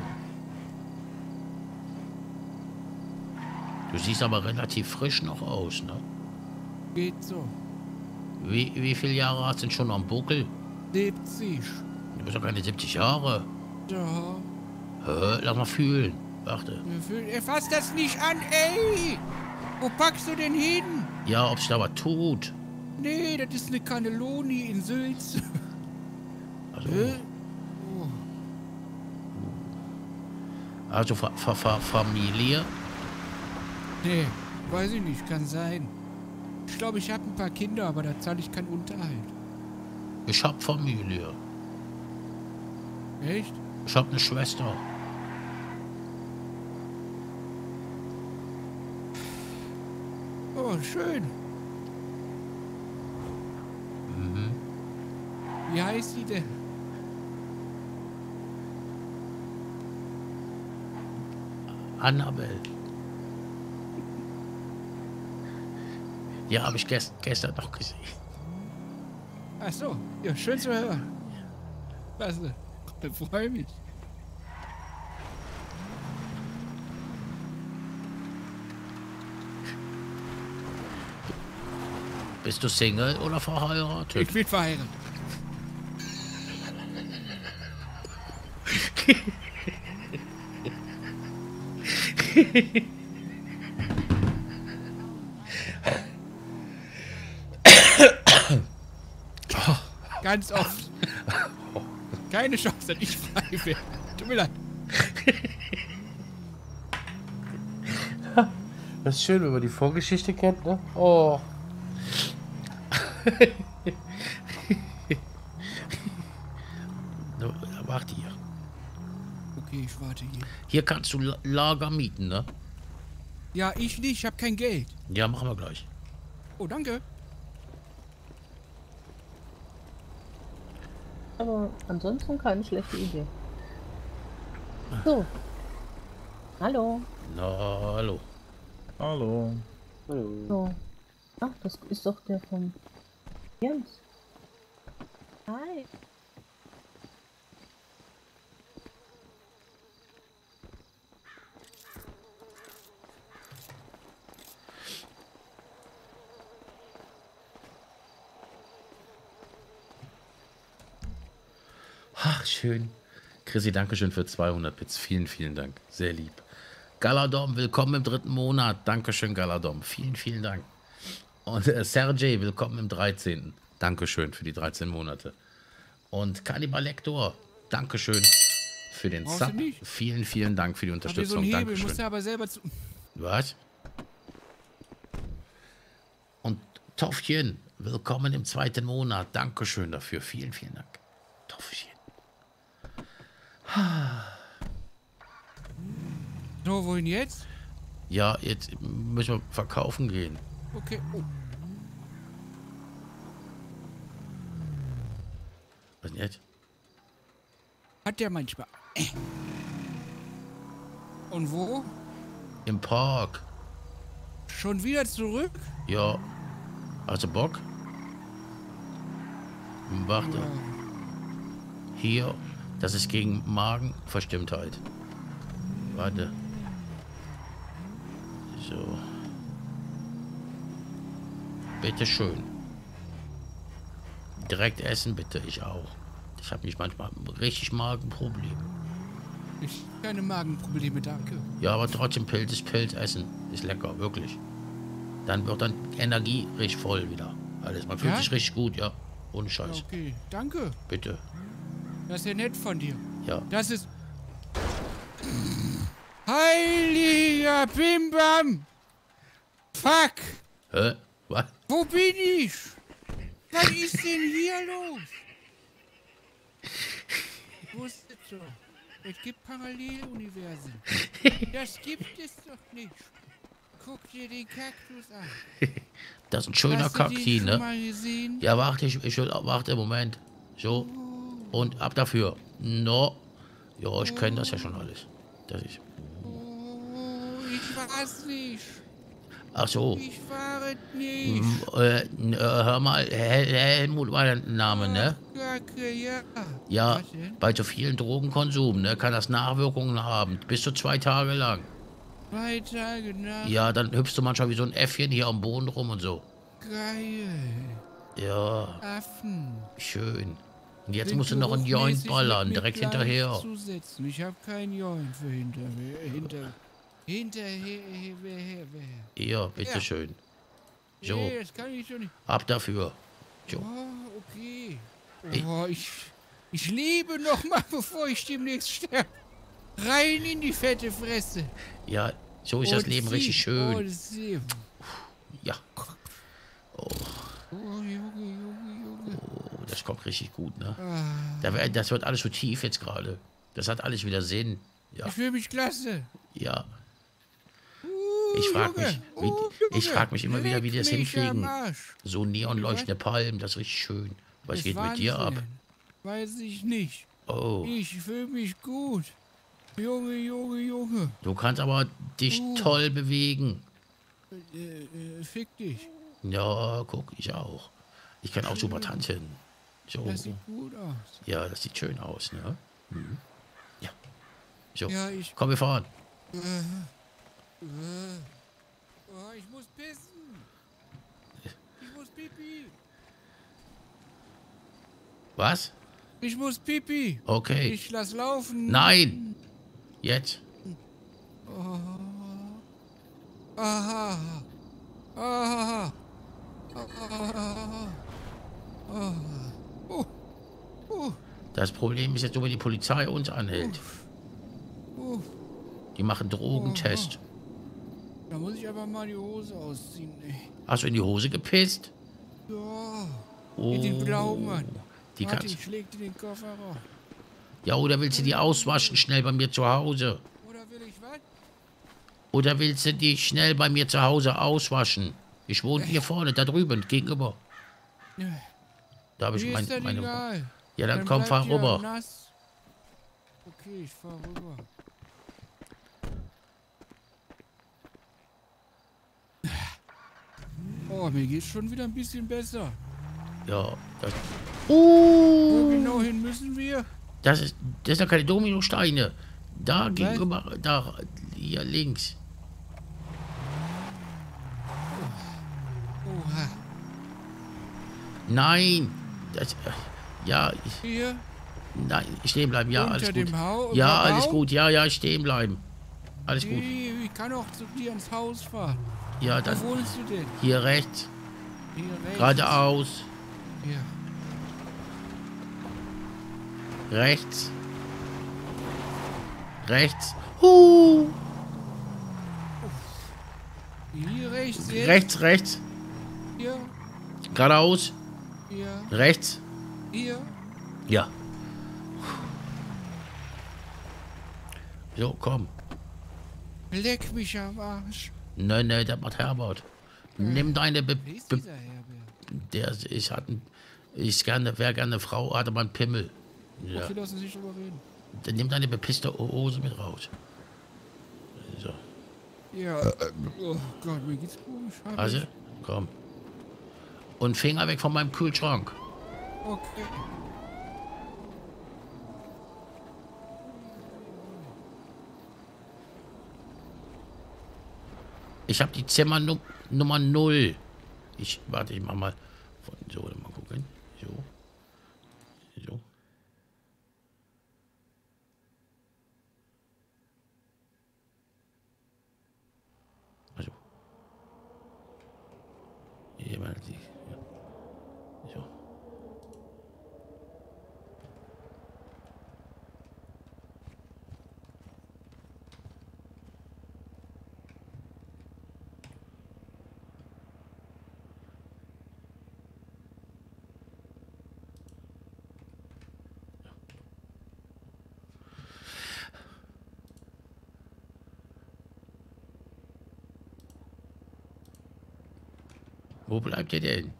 Du siehst aber relativ frisch noch aus, ne? Geht so. Wie, wie viele Jahre hast du denn schon am Buckel? siebzig. Du bist doch keine siebzig Jahre. Ja. Hä, lass mal fühlen. Warte. Er fasst das nicht an, ey! Wo packst du denn hin? Ja, ob sich da was tut. Nee, das ist eine Cannelloni in Sülz. Also, Hä? also Fa Fa Fa Familie? Nee, weiß ich nicht, kann sein. Ich glaube, ich habe ein paar Kinder, aber da zahle ich keinen Unterhalt. Ich hab Familie. Echt? Ich hab eine Schwester. Oh, schön. Mhm. Wie heißt sie denn? Annabelle. Ja, habe ich gest gestern noch gesehen. Ach so, ja, schön zu hören. Klasse, ich freue mich. Bist du Single oder verheiratet? Ich bin verheiratet. Ganz oft. Keine Chance, dass ich frei werde. Tut mir leid. Das ist schön, wenn man die Vorgeschichte kennt, ne? Oh. No, warte hier. Okay, ich warte hier. Hier kannst du La- Lager mieten, ne? Ja, ich nicht, ich habe kein Geld. Ja, machen wir gleich. Oh, danke. Aber ansonsten keine schlechte Idee. So. Hallo. Na, hallo. Hallo. So. Ach, das ist doch der vom Jens. Hi. Ach, schön. Chrissy, danke schön für zweihundert Bits. Vielen, vielen Dank. Sehr lieb. Galadom, willkommen im dritten Monat. Dankeschön, Galadom. Vielen, vielen Dank. Und äh, Sergej, willkommen im dreizehnten Dankeschön für die dreizehn Monate. Und Cannibal Lector, Dankeschön für den Brauchst du Sub. nicht? Vielen, vielen Dank für die Hab hier so Unterstützung. einen Hebel, Dankeschön. musst du aber selber zu... Was? Und Toffchen, willkommen im zweiten Monat. Dankeschön dafür. Vielen, vielen Dank. Toffchen. So, wohin jetzt? Ja, jetzt müssen wir verkaufen gehen. Okay. Oh. Was denn jetzt? Hat der manchmal. Und wo? Im Park. Schon wieder zurück? Ja. Hast du Bock? Hm, Warte. Hier, das ist gegen Magenverstimmtheit. Warte. So. Bitte schön. Direkt essen bitte, ich auch. Ich habe mich manchmal richtig Magenprobleme. Ich keine Magenprobleme, danke. Ja, aber trotzdem Pilz ist Pilz essen. Ist lecker, wirklich. Dann wird dann Energie richtig voll wieder. Alles. Man fühlt Ja? sich richtig gut, ja. Ohne Scheiß. Okay, danke. Bitte. Das ist ja nett von dir. Ja. Das ist... Heiliger Bimbam! Fuck! Hä? Was? Wo bin ich? Was ist denn hier los? Ich wusste schon. Es gibt Paralleluniversen. Das gibt es doch nicht. Guck dir den Kaktus an. Das ist ein schöner Hast du den Kakteen, schon ne? mal gesehen? Ja, warte, ich, ich will, warte, Moment. So. Und ab dafür. No. Ja, ich kenne das ja schon alles. Das ist. Oh, ich weiß nicht. Ach so. Ich fahre nicht. M, äh, n- äh, hör mal, Hel Helmut war der Name, ne? Kacke, ja. Ja, bei so vielen Drogenkonsum, ne, kann das Nachwirkungen haben. Bis zu zwei Tage lang. Zwei Tage nach. Ja, dann hüpfst du manchmal wie so ein Äffchen hier am Boden rum und so. Geil. Ja, Affen. schön. Und jetzt Sind musst du noch einen Joint geruchmäßig ballern, mit mir direkt gleich hinterher. Zusetzen. Ich habe kein Joint für hinter mir. Hinter. Hinterher. Hinterher. Ja, bitteschön. So, Nee, das kann ich schon nicht. ab dafür. So. Oh, okay. Ich- Oh, ich, ich lebe noch mal, bevor ich demnächst sterbe. Rein in die fette Fresse. Ja, so ist das Und Leben sie- richtig schön. Oh, das Leben. Ja. Oh, Oh, Junge, Junge, Junge. oh, das kommt richtig gut, ne? Ah. Da wär- Das wird alles so tief jetzt gerade. Das hat alles wieder Sinn. Ja, Ich fühle mich klasse. ja. Ich frage mich, wie, ich frag mich immer wieder, wie die das Leck mich am hinkriegen. Arsch. So neonleuchtende Palmen, das ist richtig schön. Was Das geht ist mit dir ab? Wahnsinn. Weiß ich nicht. Oh, Ich fühle mich gut. Junge, Junge, Junge. du kannst aber dich Uh. toll bewegen. Äh, äh, fick dich. Ja, guck, ich auch. Ich kann auch super tanzen. So. Das sieht gut aus. Ja, das sieht schön aus, ne? Mhm. Ja. So, Ja, ich- komm, wir fahren. Äh, äh. Oh, ich muss pissen. Ich muss pipi. Was? Ich muss pipi. Okay. Ich lass laufen. Nein! Jetzt. Oh. Aha. Aha. Aha. Oh. Oh. Oh. Das Problem ist jetzt nur, wenn die Polizei uns anhält. Oh. Die machen Drogentest. Da muss ich aber mal die Hose ausziehen. Ey. Hast du in die Hose gepisst? Ja. Oh. In den Blaumann. Die Warte, kannst- ich leg dir den Koffer raus. Ja, oder willst du die auswaschen schnell bei mir zu Hause? Oder will ich was? Oder willst du die schnell bei mir zu Hause auswaschen? Ich wohne hier vorne, da drüben, gegenüber. Da habe ich Mir mein, ist das meine... egal. Ja, dann komm, bleibt fahr ja rüber. nass. Okay, ich fahr rüber. Oh, mir geht's schon wieder ein bisschen besser. Ja, das... Wo genau hin müssen wir? Das ist, das sind doch keine Dominosteine. Da gegenüber, da, hier links. Oha. Nein, das, ja, ich, Hier? nein, stehen bleiben, ja, Unter alles dem gut. Hau- Ja, Baum? alles gut, ja, ja, stehen bleiben. Alles gut. Nee, ich kann auch zu dir ins Haus fahren. Ja, dann, Wo wohnst du denn? hier rechts, Hier rechts. geradeaus, Hier. rechts, rechts, huh, Hier rechts jetzt. rechts, rechts, Hier. geradeaus, Hier. rechts, Hier. ja. So, komm. Leck mich am Arsch. Nein, nein, das macht Herbert. Nimm deine Be Wer ist Be dieser Herbert? Der ist, hat ein, ist gerne, wäre gerne eine Frau, hatte mal einen Pimmel. Ja. Okay, lass uns nicht drüber reden. Dann nimm deine bepisste Hose mit raus. So. Ja. Oh Gott, mir geht's komisch. Hab Also, ich. komm. Und Finger weg von meinem Kühlschrank. Okay. Ich habe die Zimmer nu Nummer null. Ich warte, ich mach mal von so, mal gucken. So. So. Also. Hier mal die. Ja. So. Wo bleibt ihr denn?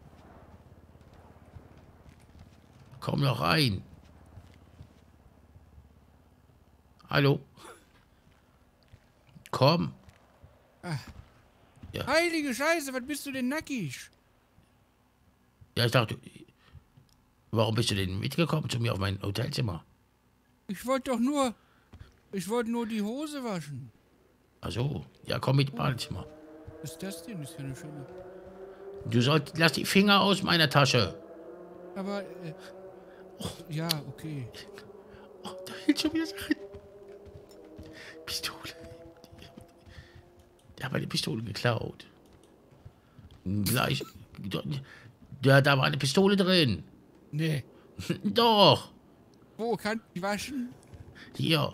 Komm noch rein. Hallo? Komm. Ah. Ja. Heilige Scheiße, was bist du denn nackig? Ja, ich dachte, warum bist du denn mitgekommen zu mir auf mein Hotelzimmer? Ich wollte doch nur... Ich wollte nur die Hose waschen. Ach so, ja, komm mit Badezimmer. Was ist das denn? Das ist ja eine schöne... Du sollst, lass die Finger aus meiner Tasche. Aber, äh, ja, okay. Oh, da fehlt schon wieder Sachen. Pistole. Der hat meine Pistole geklaut. Gleich. Da, da war eine Pistole drin. Nee. Doch. Wo kann ich waschen? Hier.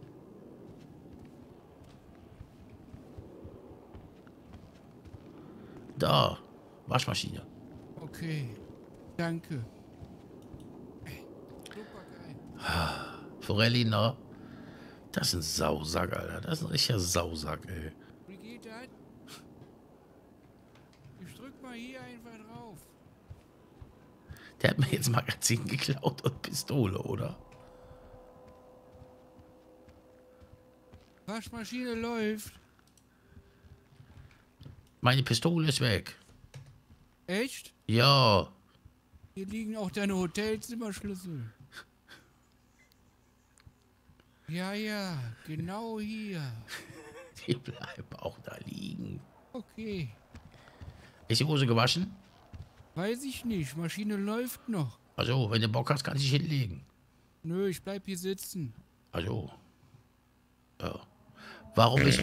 Da. Waschmaschine. Okay. Danke. Forelli, na? Das ist ein Sausack, Alter. Das ist ein richtiger Sausack, ey. Wie geht das? Ich drück mal hier einfach drauf. Der hat mir jetzt Magazin geklaut und Pistole, oder? Waschmaschine läuft. Meine Pistole ist weg. Echt? Ja. Hier liegen auch deine Hotelzimmerschlüssel. Ja, ja, genau hier. Die bleiben auch da liegen. Okay. Ist die Hose gewaschen? Weiß ich nicht. Maschine läuft noch. Also, wenn du Bock hast, kannst du dich hinlegen. Nö, ich bleib hier sitzen. Also. Ja. Warum bist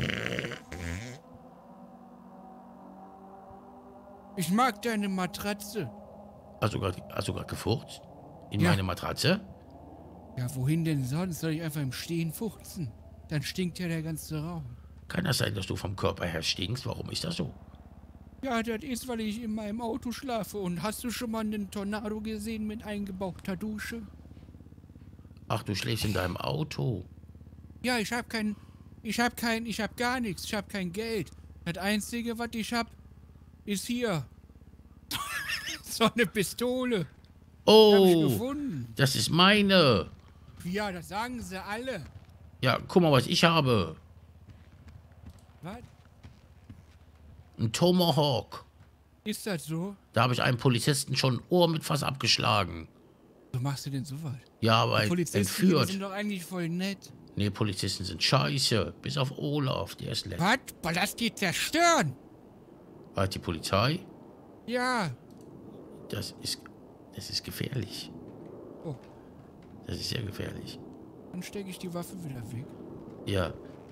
Ich mag deine Matratze. Hast du gerade hast du gerade gefurzt? In Ja. meine Matratze? Ja, wohin denn sonst? Soll ich einfach im Stehen fuchsen? Dann stinkt ja der ganze Raum. Kann das sein, dass du vom Körper her stinkst? Warum ist das so? Ja, das ist, weil ich in meinem Auto schlafe. Und hast du schon mal einen Tornado gesehen mit eingebauchter Dusche? Ach, du schläfst in deinem Auto. Ja, ich hab kein... Ich hab kein... Ich hab gar nichts. Ich hab kein Geld. Das Einzige, was ich hab, ist hier. So eine Pistole. Oh, Hab ich gefunden. das ist meine. Ja, das sagen sie alle. Ja, guck mal, was ich habe. Was? Ein Tomahawk. Ist das so? Da habe ich einem Polizisten schon ein Ohr mit Fass abgeschlagen. So machst du denn sowas? Ja, aber Die Polizisten die entführt. sind doch eigentlich voll nett. Nee, Polizisten sind scheiße. Bis auf Olaf, der ist lecker. Was? Weil das die zerstören? War die Polizei? Ja. Das ist, das ist gefährlich. Oh. Das ist sehr gefährlich. Dann stecke ich die Waffe wieder weg. Ja.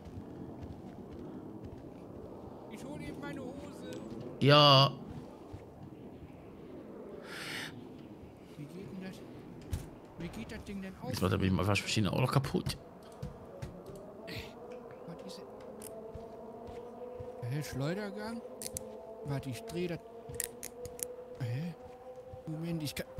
Ich hole eben meine Hose. Ja. Wie geht denn das? Wie geht das Ding denn auf? Jetzt macht er meine Waschmaschine auch noch kaputt. Was ist das? Hä, Schleudergang? Warte, ich drehe das. Hä? Moment, ich kann.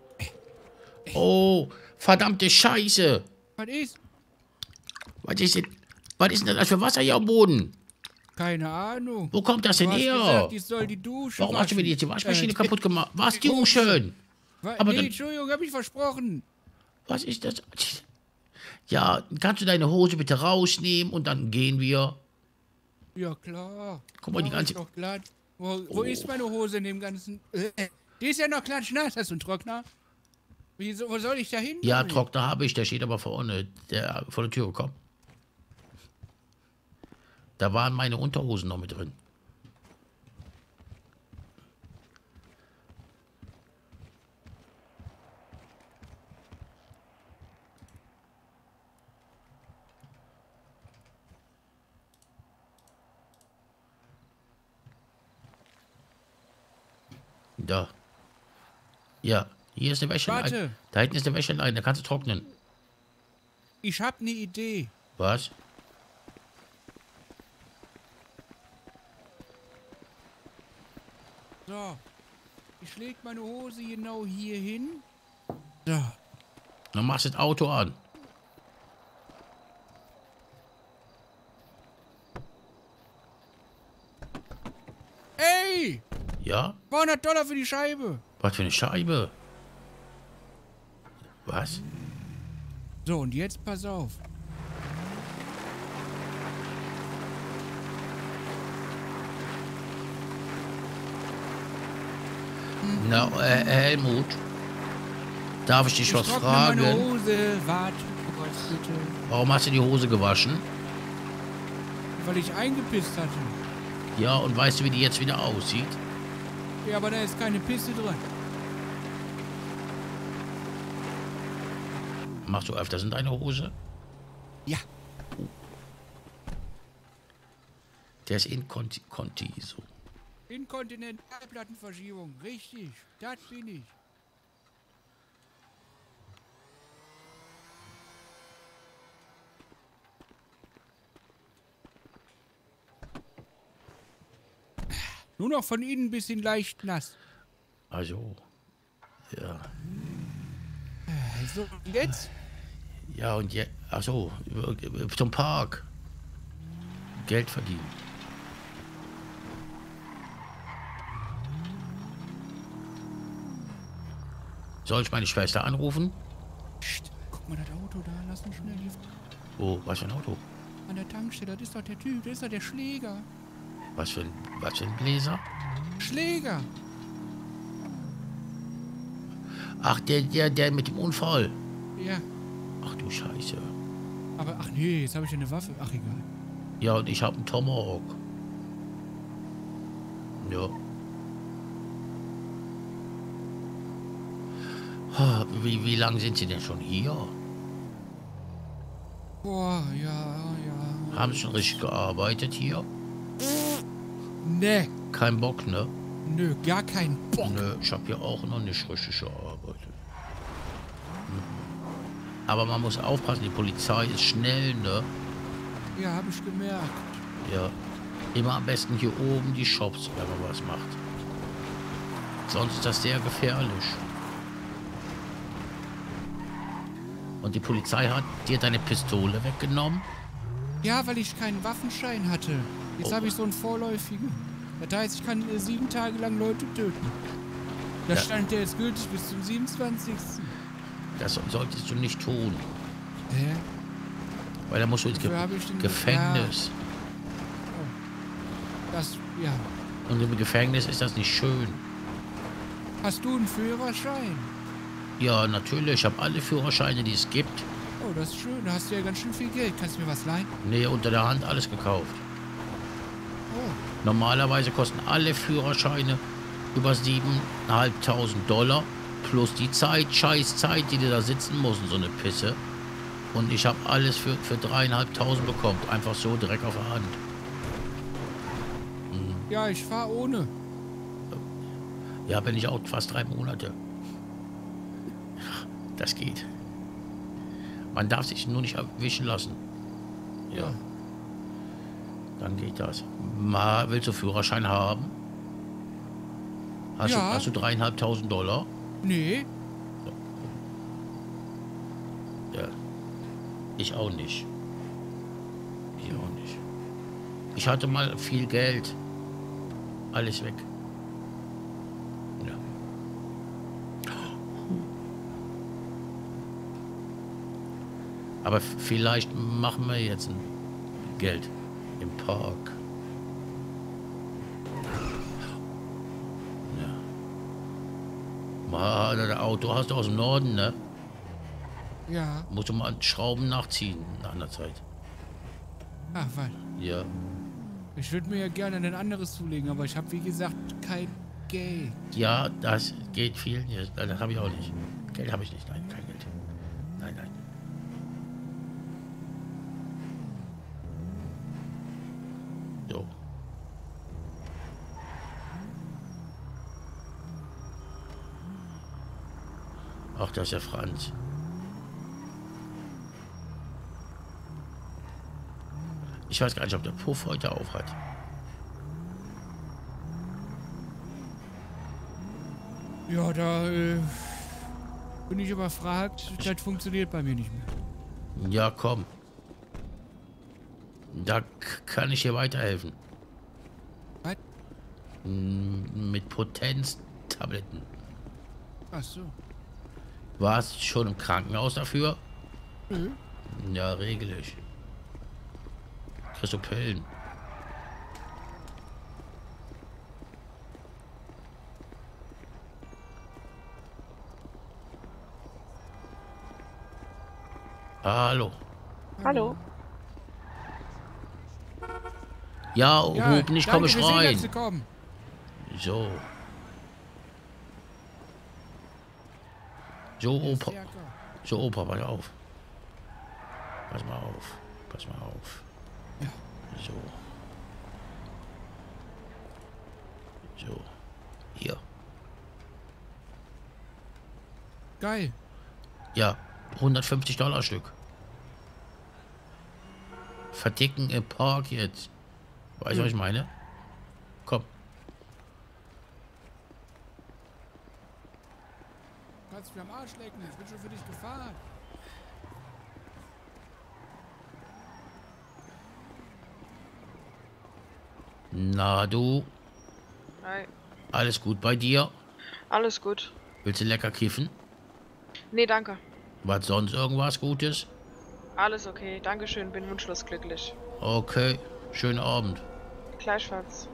Oh, verdammte Scheiße. Was ist? Was ist denn, was ist denn das für Wasser hier am Boden? Keine Ahnung. Wo kommt das denn Du hast her? gesagt, ich soll die Dusche Warum hast du mir waschen. jetzt die Waschmaschine Äh, kaputt gemacht? Was, die duschen? Wa- Aber nee, dann- Entschuldigung, hab ich versprochen. Was ist das? Ja, kannst du deine Hose bitte rausnehmen und dann gehen wir. Ja, klar. Guck mal, die Mach ich ganze- Doch glatt. Wo, wo Oh. ist meine Hose in dem ganzen... Äh, die ist ja noch klatschnass. Hast du einen Trockner? Wieso, wo soll ich da hin? Ja, damit? Trockner habe ich, der steht aber vorne, der vor der Tür kommt. Da waren meine Unterhosen noch mit drin. Da. Ja, hier ist eine Wäscheleine. Warte. Da hinten ist eine Wäscheleine, da kannst du trocknen. Ich hab ne Idee. Was? So. Ich leg meine Hose genau hier hin. So. Dann machst du das Auto an. Ey! Ja? zweihundert Dollar für die Scheibe. Was für eine Scheibe? Was? So, und jetzt pass auf. Na, äh, Helmut. Darf ich dich Ich was trockne fragen? meine Hose. Warte kurz bitte. Warum hast du die Hose gewaschen? Weil ich eingepisst hatte. Ja, und weißt du, wie die jetzt wieder aussieht? Ja, aber da ist keine Pisse drin. Machst du öfters in deine Hose? Ja. Der ist inkonti konti so. Inkontinentalplattenverschiebung. Richtig. Das bin ich. Nur noch von innen ein bisschen leicht nass. Also, ja. So, jetzt? Ja, und jetzt, achso, zum Park. Geld verdienen. Soll ich meine Schwester anrufen? Psst, guck mal das Auto da, lass uns schnell hier. Oh, was für ein Auto? An der Tankstelle, das ist doch der Typ, das ist doch der Schläger. Was für ein, was für ein Bläser? Schläger! Ach, der, der, der mit dem Unfall. Ja. Ach du Scheiße. Aber, ach nee, jetzt habe ich eine Waffe. Ach, egal. Ja, und ich habe einen Tomahawk. Ja. Ha, Wie, wie lange sind Sie denn schon hier? Boah, ja, ja. Haben Sie schon richtig gearbeitet hier? Nee. Kein Bock, ne? Nö, gar kein Bock. Nö, ich habe hier auch noch nicht richtig gearbeitet. Aber man muss aufpassen, die Polizei ist schnell, ne? Ja, habe ich gemerkt. Ja. Immer am besten hier oben die Shops, wenn man was macht. Sonst ist das sehr gefährlich. Und die Polizei hat dir deine Pistole weggenommen? Ja, weil ich keinen Waffenschein hatte. Jetzt Oh. habe ich so einen vorläufigen. Das heißt, ich kann äh, sieben Tage lang Leute töten. Da Ja. stand der jetzt gültig bis zum siebenundzwanzigsten Das solltest du nicht tun. Hä? Weil da musst du ins Ge Wofür habe ich denn Gefängnis. Das, ja. Und im Gefängnis ist das nicht schön. Hast du einen Führerschein? Ja, natürlich. Ich habe alle Führerscheine, die es gibt. Oh, das ist schön. Da hast du ja ganz schön viel Geld. Kannst du mir was leihen? Nee, unter der Hand alles gekauft. Oh. Normalerweise kosten alle Führerscheine über siebentausendfünfhundert Dollar. Plus die Zeit, scheiß Zeit, die du da sitzen musst, so eine Pisse. Und ich habe alles für, für dreieinhalbtausend bekommen. Einfach so direkt auf der Hand. Ja, ich fahre ohne. Ja, bin ich auch fast drei Monate. Das geht. Man darf sich nur nicht erwischen lassen. Ja. Dann geht das. Mal, willst du Führerschein haben? Hast, Ja. du, hast du dreieinhalbtausend Dollar? Nee. Ja. Ich auch nicht. Ich auch nicht. Ich hatte mal viel Geld. Alles weg. Ja. Aber f- vielleicht machen wir jetzt ein Geld im Park. Ja. Mal, das Auto hast du aus dem Norden, ne? Ja. Musst du mal Schrauben nachziehen nach einer Zeit. Ach, was? Ja. Ich würde mir ja gerne ein anderes zulegen, aber ich habe wie gesagt kein Geld. Ja, das geht vielen hier. Nein, das habe ich auch nicht. Geld habe ich nicht. Nein, kein Geld. Nein, nein. So. Ach, das ist der Franz. Ich weiß gar nicht, ob der Puff heute auf hat. Ja, da äh, bin ich überfragt. Das funktioniert bei mir nicht mehr. Ja, komm. Da k- kann ich dir weiterhelfen. Was? M- Mit Potenztabletten. Ach so. Warst du schon im Krankenhaus dafür? Mhm. Ja, regel ich. Kriegst du Pillen. Hallo. Hallo. Ja, Ja, Ruben, ich komme danke, wir sehen, rein. dass Sie kommen. So. So, Opa. So, Opa, pass auf. Pass mal auf. Pass mal auf. So. So. Hier. Geil. Ja, hundertfünfzig Dollar Stück. Verticken im Park jetzt. Weißt du, was ich meine? Komm. Du kannst mich am Arsch lecken. Ich bin schon für dich gefahren. Na du, Hi. alles gut bei dir? Alles gut. Willst du lecker kiffen? Nee, danke. Was sonst irgendwas Gutes? Alles okay. Dankeschön. Bin wunschlos glücklich. Okay, schönen Abend. Gleichfalls.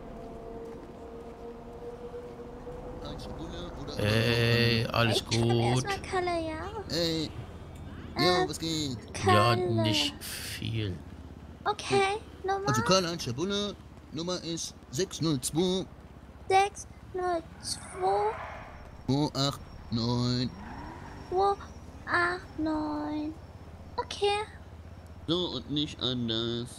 Hey, alles gut? Kalle, ja? Hey. Jo, was geht? Ja, Kalle. nicht viel. Okay, Nummer Also Karl-Heinz Schabulle, Nummer ist sechs null zwei sechs null zwei zwei acht neun. zwei acht neun. Okay, So und nicht anders.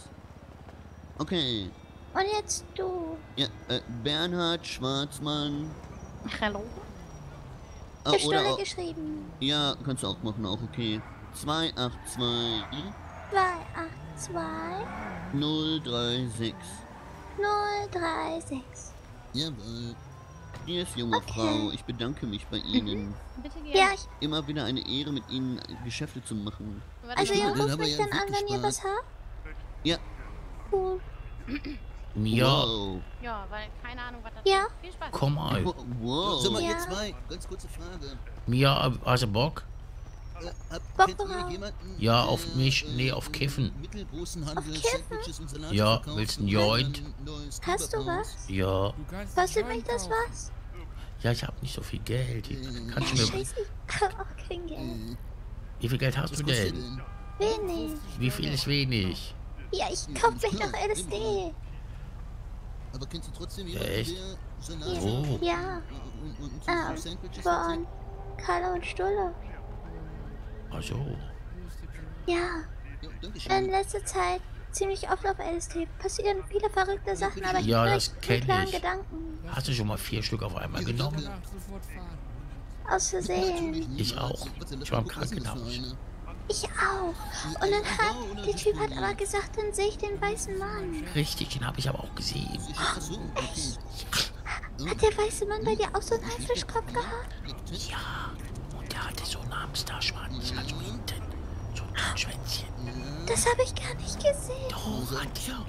Okay. und jetzt du. Ja, äh, Bernhard Schwarzmann. Hallo? Ah, Für Stulle auch- geschrieben. Ja, kannst du auch machen, auch okay. zwei acht zwei zwei acht zwei null drei sechs. null drei sechs. Jawohl. Hier ist junge Okay. Frau, ich bedanke mich bei Ihnen. Bitte gerne. Ja, ich, Immer wieder eine Ehre, mit Ihnen Geschäfte zu machen. also ihr Dann ruft haben wir mich ja dann an, wirklich wenn ihr Spaß. was habt? Ja. Cool. Ja, Wow. Ja, weil keine Ahnung, was das Ja. ist. Viel Spaß. komm mal. Wow. wow. Sag mal, Ja. ihr zwei, ganz kurze Frage. Mia, hast du Bock? Äh, hab, Bock kennt ihr drauf. jemanden, Ja, auf der, mich, äh, nee, auf Kiffen. mittelgroßen Handel Auf Kiffen? Sandwiches und Salate Ja, verkauft willst du und einen Joint? ein neues Hast du Kebabhaus? was? Ja. Du kannst Kostet einen mich das Joint was? Ja, ich hab nicht so viel Geld. Kannst du mir... Scheiße, ich hab auch kein Geld. Wie viel Geld hast Was du kostet denn? denn? Wenig. Wie viel ist wenig? Ja, ich kauf mich noch L S D. Aber kennst du trotzdem jemanden, Echt? der Salate Oh. Ja. und, und, und so Ähm, Sandwiches von verträgt? Kalle und Stulle. Ach so. Ja. Ja, danke In schön. letzter Zeit ziemlich oft auf L S D. Passieren viele verrückte Sachen, aber ich Ja, hab das nicht kenn einen klaren ich. Gedanken. Hast du schon mal vier Stück auf einmal genommen? Danach sofort fahren. Aus Versehen. Ich auch. Ich war im Krankenhaus. Ich auch. Und dann hat der Typ hat aber gesagt, dann sehe ich den weißen Mann. Richtig, den habe ich aber auch gesehen. Ach so, okay. Hat der weiße Mann bei dir auch so einen Haifischkopf gehabt? Ja. Und der hatte so einen Hamsterschwanz, also hinten. So ein Schwänzchen. Das habe ich gar nicht gesehen. Doch, hat er.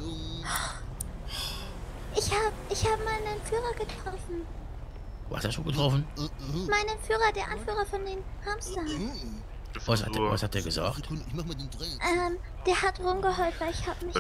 Ich hab, ich hab meinen Entführer getroffen. Was hast du getroffen? Meinen Entführer, der Anführer von den Hamstern. Was hat, der, was hat der gesagt? Ich mach mal den Dreh. Ähm, der hat rumgeheult, weil ich hab mich...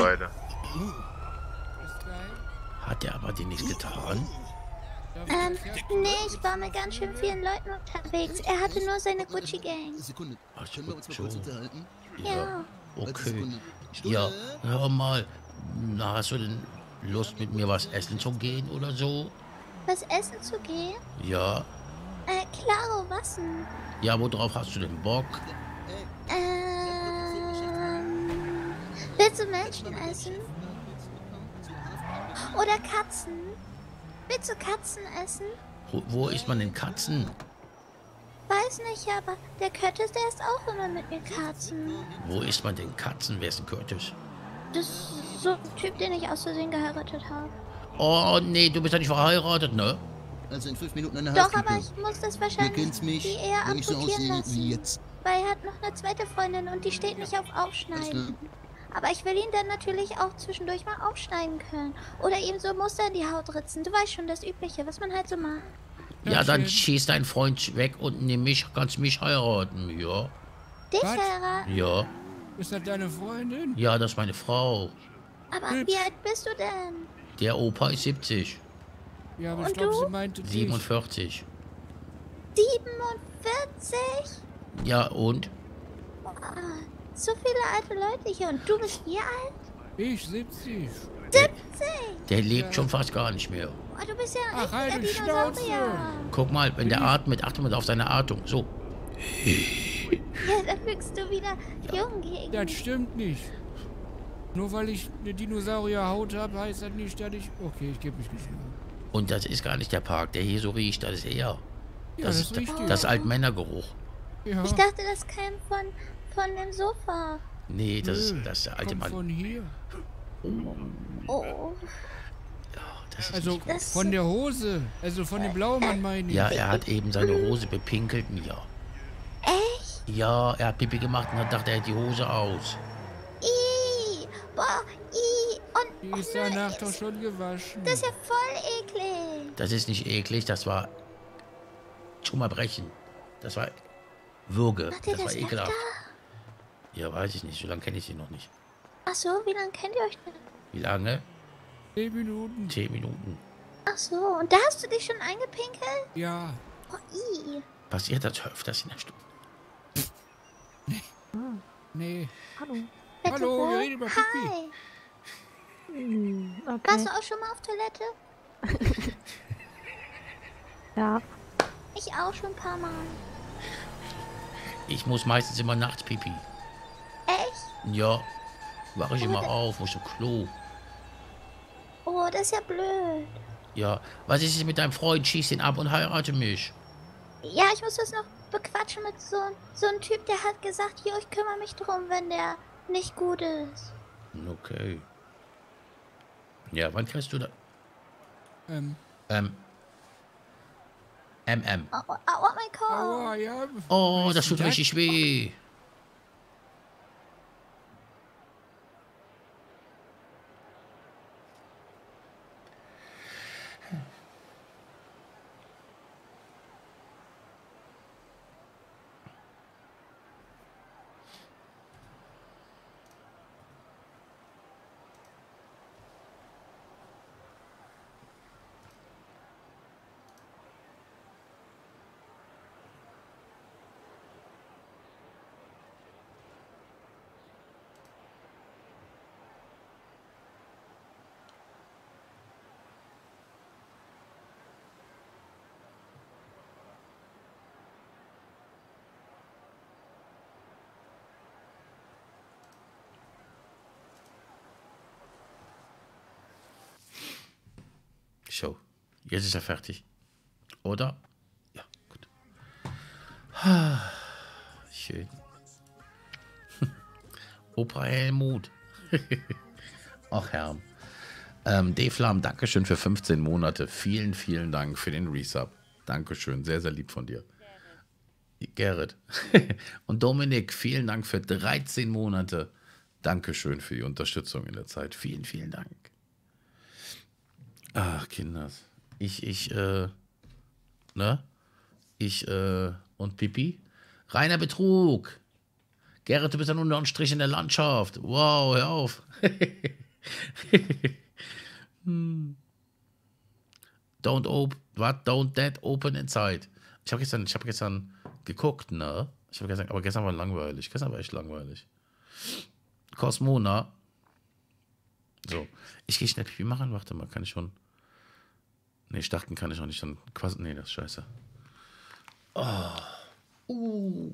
Hat der aber dir nichts getan? Ähm, nee, ich war mit ganz schön vielen Leuten unterwegs. Er hatte nur seine Gucci-Gang. Sekunde. Ach Können wir uns mal so. kurz unterhalten? Ja. Okay. Sekunde. Ja, Stulle? hör mal. Na, hast du denn Lust mit mir was essen zu gehen oder so? Was essen zu gehen? Ja. Äh, klaro, was denn? Ja, worauf hast du denn Bock? Ähm, willst du Menschen essen? Oder Katzen? Willst du Katzen essen? Wo, wo isst man denn Katzen? Weiß nicht, aber der Curtis, der isst auch immer mit mir Katzen. Wo isst man denn Katzen? Wer ist denn Curtis? Das ist so ein Typ, den ich aus Versehen geheiratet habe. Oh, nee, du bist ja nicht verheiratet, ne? Also in fünf Minuten eine Doch, Housekeeper. aber ich muss das Du wahrscheinlich kennst mich, die eher wenn ich so amputieren aussehe lassen. wie jetzt. Weil er hat noch eine zweite Freundin und die steht nicht auf Aufschneiden. Aber ich will ihn dann natürlich auch zwischendurch mal aufschneiden können. Oder ihm so Muster in die Haut ritzen. Du weißt schon, das Übliche, was man halt so macht. Ja, dann schieß deinen Freund weg und nimm mich, kannst mich heiraten, ja? Dich heiraten? Ja. Ist das deine Freundin? Ja, das ist meine Frau. Aber wie alt bist du denn? Der Opa ist siebzig. Ja, aber Und ich glaube, du? sie meinte dich. siebenundvierzig. siebenundvierzig? Ja, und? Boah, so viele alte Leute hier. Und du bist wie alt? Ich, siebzig. siebzig? Der lebt schon fast gar nicht mehr. Boah, du bist ja ein Ach, halt richtiger die Schnauze. Dinosaurier. Guck mal, wenn der atmet, achte mal auf seine Atmung. So. Ja, da wirkst du wieder jung gegen. Das stimmt nicht. Nur weil ich eine Dinosaurierhaut habe, heißt das nicht, dass ich... Okay, ich gebe mich geschlagen. Und das ist gar nicht der Park, der hier so riecht, das ist er. Ja, Das, das ist ist richtig. das ist Altmännergeruch. Ja. Ich dachte, das käme von, von dem Sofa. Nee, das ist, Nö, das ist der alte kommt Mann. von hier. Oh. Das ist Also nicht gut. von der Hose. Also von dem Blaumann meine ich. Ja, er hat eben seine Hose bepinkelt, ja. Echt? Ja, er hat Pipi gemacht und dann dachte er, die Hose aus. Ih, boah, ih. Und Die ist danach doch schon gewaschen. das ist ja voll eklig. Das ist nicht eklig, das war schon mal brechen. Das war Würge. Macht ihr Das war das ekelhaft. öfter? Ja, weiß ich nicht, so lange kenne ich sie noch nicht. Ach so, wie lange kennt ihr euch denn? Wie lange? Zehn Minuten. Zehn Minuten. Ach so, und da hast du dich schon eingepinkelt? Ja. Oh, ih. Passiert das öfters in der Stunde? Nee. Hallo. Hallo, wir reden über Pipi. Hi. Hm, okay. Warst du auch schon mal auf Toilette? Ja. Ich auch schon ein paar Mal. Ich muss meistens immer nachts Pipi. Echt? Ja. Wache ich immer auf, muss zum Klo. Oh, das ist ja blöd. Ja. Was ist jetzt mit deinem Freund? Schieß ihn ab und heirate mich. Ja, ich muss das noch bequatschen mit so, so einem Typ, der hat gesagt, jo, ich kümmere mich drum, wenn der nicht gut ist. Okay. Ja, wann kriegst du da? Ähm. Ähm. M M. Oh, oh, oh mein Gott. Aua, ja. Oh, das tut richtig weh. So, jetzt ist er fertig. Oder? Ja, gut. Schön. Opa Helmut. Ach, Herr. Ähm, Dave Lam, Dankeschön für fünfzehn Monate. Vielen, vielen Dank für den Resub. Dankeschön, sehr, sehr lieb von dir. Gerrit. Und Dominik, vielen Dank für dreizehn Monate. Dankeschön für die Unterstützung in der Zeit. Vielen, vielen Dank. Ach, Kinders. Ich, ich, äh, ne? Ich, äh, und Pipi? Reiner Betrug. Gerrit, du bist ja nur noch ein Strich in der Landschaft. Wow, hör auf. hm. Don't open, what? Don't dead open inside. Ich habe gestern, ich habe gestern geguckt, ne? Ich habe gestern, aber gestern war langweilig. Gestern war echt langweilig. Cosmona. So, ich gehe schnell Pipi machen. Warte mal, kann ich schon... Nee, starten kann ich auch nicht. Dann quasi... Nee, das ist scheiße. Oh. Uh.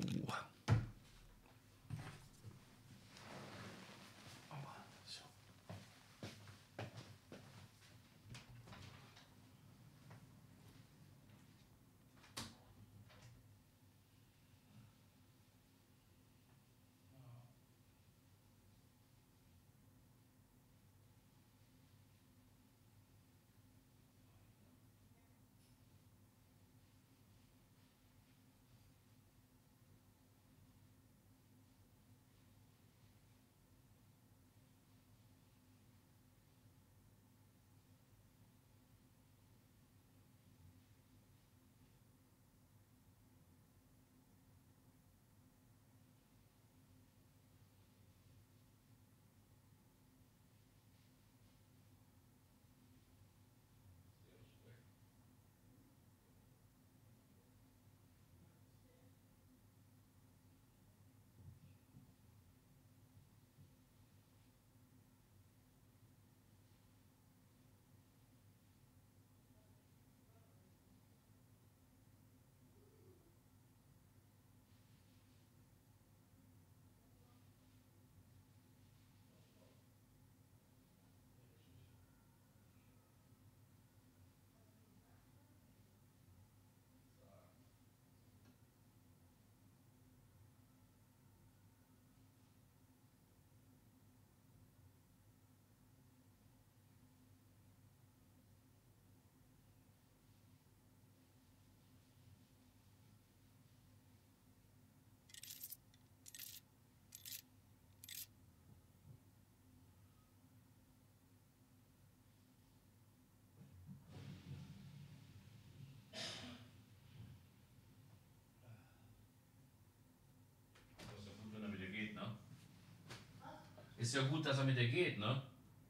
Ist ja gut, dass er mit dir geht, ne?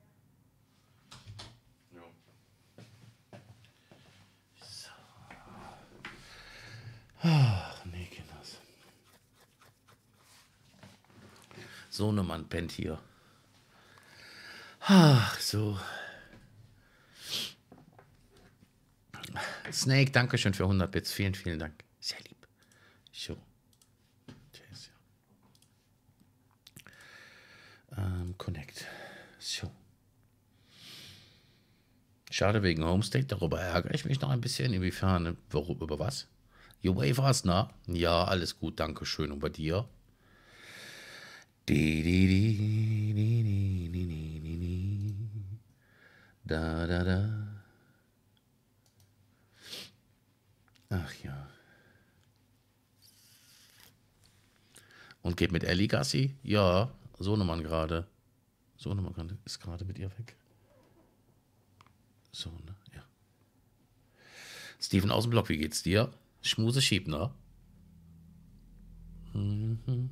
Ja. So. Ach, nee, Kinders. So ne Mann pennt hier. Ach, so. Snake, danke schön für hundert Bits. Vielen, vielen Dank. Sehr lieb. So. Ähm, Connect. So. Schade wegen Homestate, darüber ärgere ich mich noch ein bisschen. Inwiefern, worüber, über was? Your Wavers, na? Ja, alles gut, danke schön. Und bei dir? Di, di, di, di, di, di, di, di, di. Da, da, da. Ach ja. Und geht mit Ellie Gassi? Ja. Sohnemann gerade. Sohnemann ist gerade mit ihr weg. So, ne? Ja. Steven Außenblock, wie geht's dir? Schmuse Schiebner. Mhm.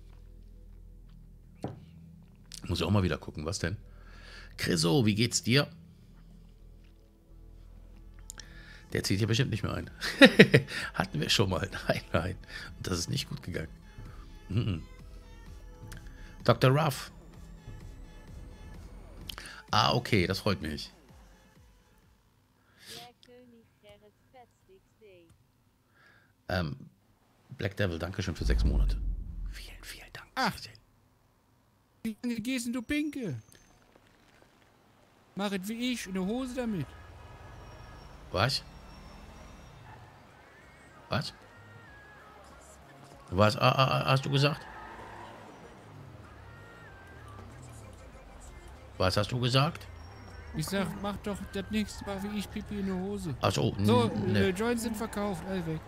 Muss ich auch mal wieder gucken, was denn? Chriso, wie geht's dir? Der zieht hier bestimmt nicht mehr ein. Hatten wir schon mal. Nein, nein. Und das ist nicht gut gegangen. Mhm. Doktor Ruff. Ah, okay, das freut mich. Ähm, Black Devil, danke schön für sechs Monate. Vielen, vielen Dank. Ach, wie lange gehst denn du pinke? Mach es wie ich, eine Hose damit. Was? Was? Was ah, ah, hast du gesagt? Was hast du gesagt? Ich sag, mach doch das nächste Mal wie ich Pipi in der Hose. Ach so, So, ne. äh, Joints sind verkauft, all weg.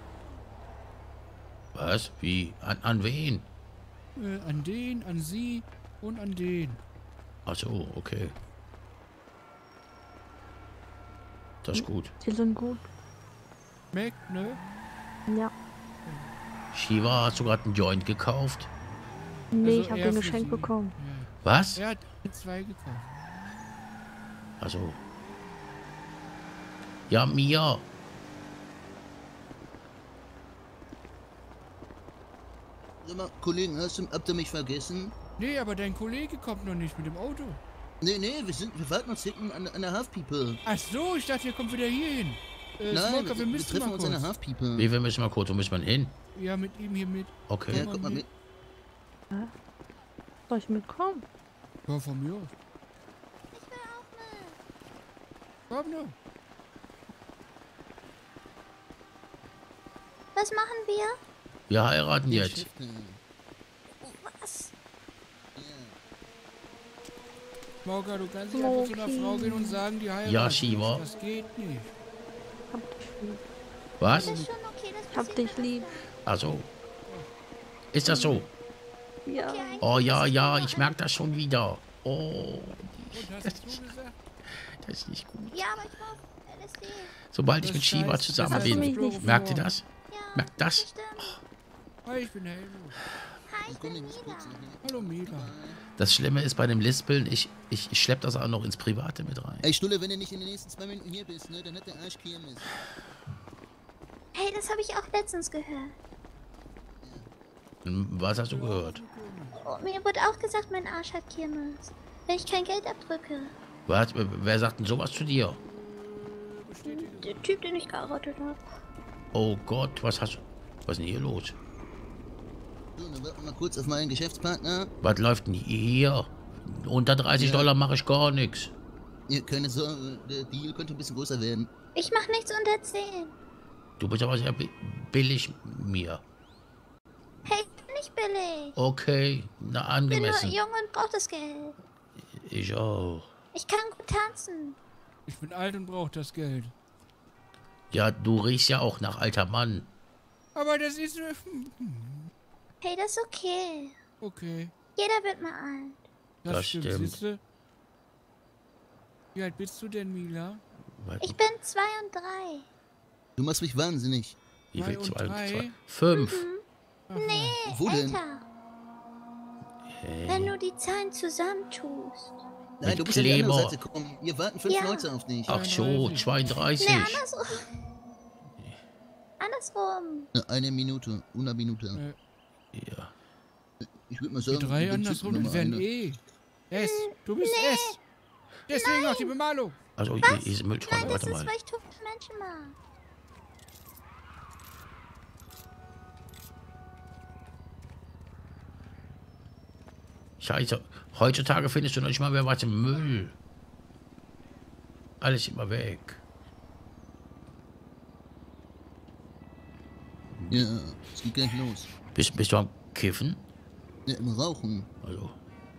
Was? Wie? An, an wen? Äh, an den, an sie und an den. Ach so, okay. Das ist gut. Die sind gut. Schmeckt, ne? Ja. Shiva, hast du gerade einen Joint gekauft? Nee, Also ich habe eher den für geschenkt sie. Was? bekommen. Er hat zwei gekauft. Also. Ja, Mia. Sag mal, Kollegen, hast du, habt ihr mich vergessen? Nee, aber dein Kollege kommt noch nicht mit dem Auto. Nee, nee, wir, sind, wir warten uns hinten an, an der Half-People. Ach so, ich dachte, ihr kommt wieder hier hin. Äh, Nein, Smoker, wir, wir wir müssen treffen mal uns an der kurz. Half-People. Wie, wir müssen mal kurz, wo muss man hin? Ja, mit ihm hier mit. Okay. Ja, guck mal mit. Ja. Soll ich mitkommen? Ja, von mir aus. Komm nur. Was machen wir? Wir heiraten jetzt. Was? Smoker, du kannst nicht einfach zu einer Frau gehen und sagen, die heiraten. Ja, Shiva. Das geht nicht. Was? Das ist schon okay, das Hab dich lieb. Also. Ist das so? Ja. Oh ja, ja, ich merke das schon wieder. Oh. Und hast Das, du gesagt? das ist nicht gut. Ja, aber ich war auf L S D. Sobald ich Das mit Shiva heißt, zusammen das hast du mich bin. nicht Merkt ihr vor. das? Merkt das? Hi, ich bin Hello. Hi, ich bin Mila. Hallo, Mila. Das Schlimme ist bei dem Lispeln, ich, ich, ich schlepp das auch noch ins Private mit rein. Ey, Stulle, wenn du nicht in den nächsten zwei Minuten hier bist, ne, dann hat der Arsch Kirmes. Hey, das habe ich auch letztens gehört. Was hast du gehört? Oh, mir wurde auch gesagt, mein Arsch hat Kirmes. Wenn ich kein Geld abdrücke. Was? Wer sagt denn sowas zu dir? Der Typ, den ich geheiratet habe. Oh Gott, was hast du... Was ist denn hier los? So, dann warten wir mal kurz auf meinen Geschäftspartner. Was läuft denn hier? Unter dreißig Ja. Dollar mache ich gar nichts. Ihr keine Sorge, der Deal könnte ein bisschen größer werden. Ich mach nichts unter zehn. Du bist aber sehr bi- billig mir. Hey, ich bin nicht billig. Okay, na Ich bin nur angemessen. jung und brauch das Geld. Ich auch. Ich kann gut tanzen. Ich bin alt und brauche das Geld. Ja, du riechst ja auch nach alter Mann. Aber das ist... äh, Hey, das ist okay. Okay. Jeder wird mal alt. Das, Das stimmt. stimmt. Siehste? Wie alt bist du denn, Mila? Ich bin zwei und drei. Du machst mich wahnsinnig. Wie viel? Zwei und Zwei, drei? zwei, fünf. Nee, Wo denn? älter. Hey. Wenn du die Zahlen zusammentust. Nein, Mit du musst an die andere Kleber. Seite kommen. Hier warten fünf Ja. Leute auf dich. Ach so, zweiunddreißig. Nee, andersrum. Andersrum. Ja, Eine Minute, una Minute. Ja. Ich würde mal Die sagen, drei wir andersrum, zünden das noch mal wären eine. E. S. Du bist Nee. S. Deswegen auch die Bemalung. Also, hier ist Mülltonne, Nein, das warte ist, mal. weil ich tote Menschen mag. Scheiße, heutzutage findest du noch nicht mal mehr was im Müll. Alles immer weg. Ja, es geht gleich los. Bist, bist du am Kiffen? Ja, im Rauchen. Also,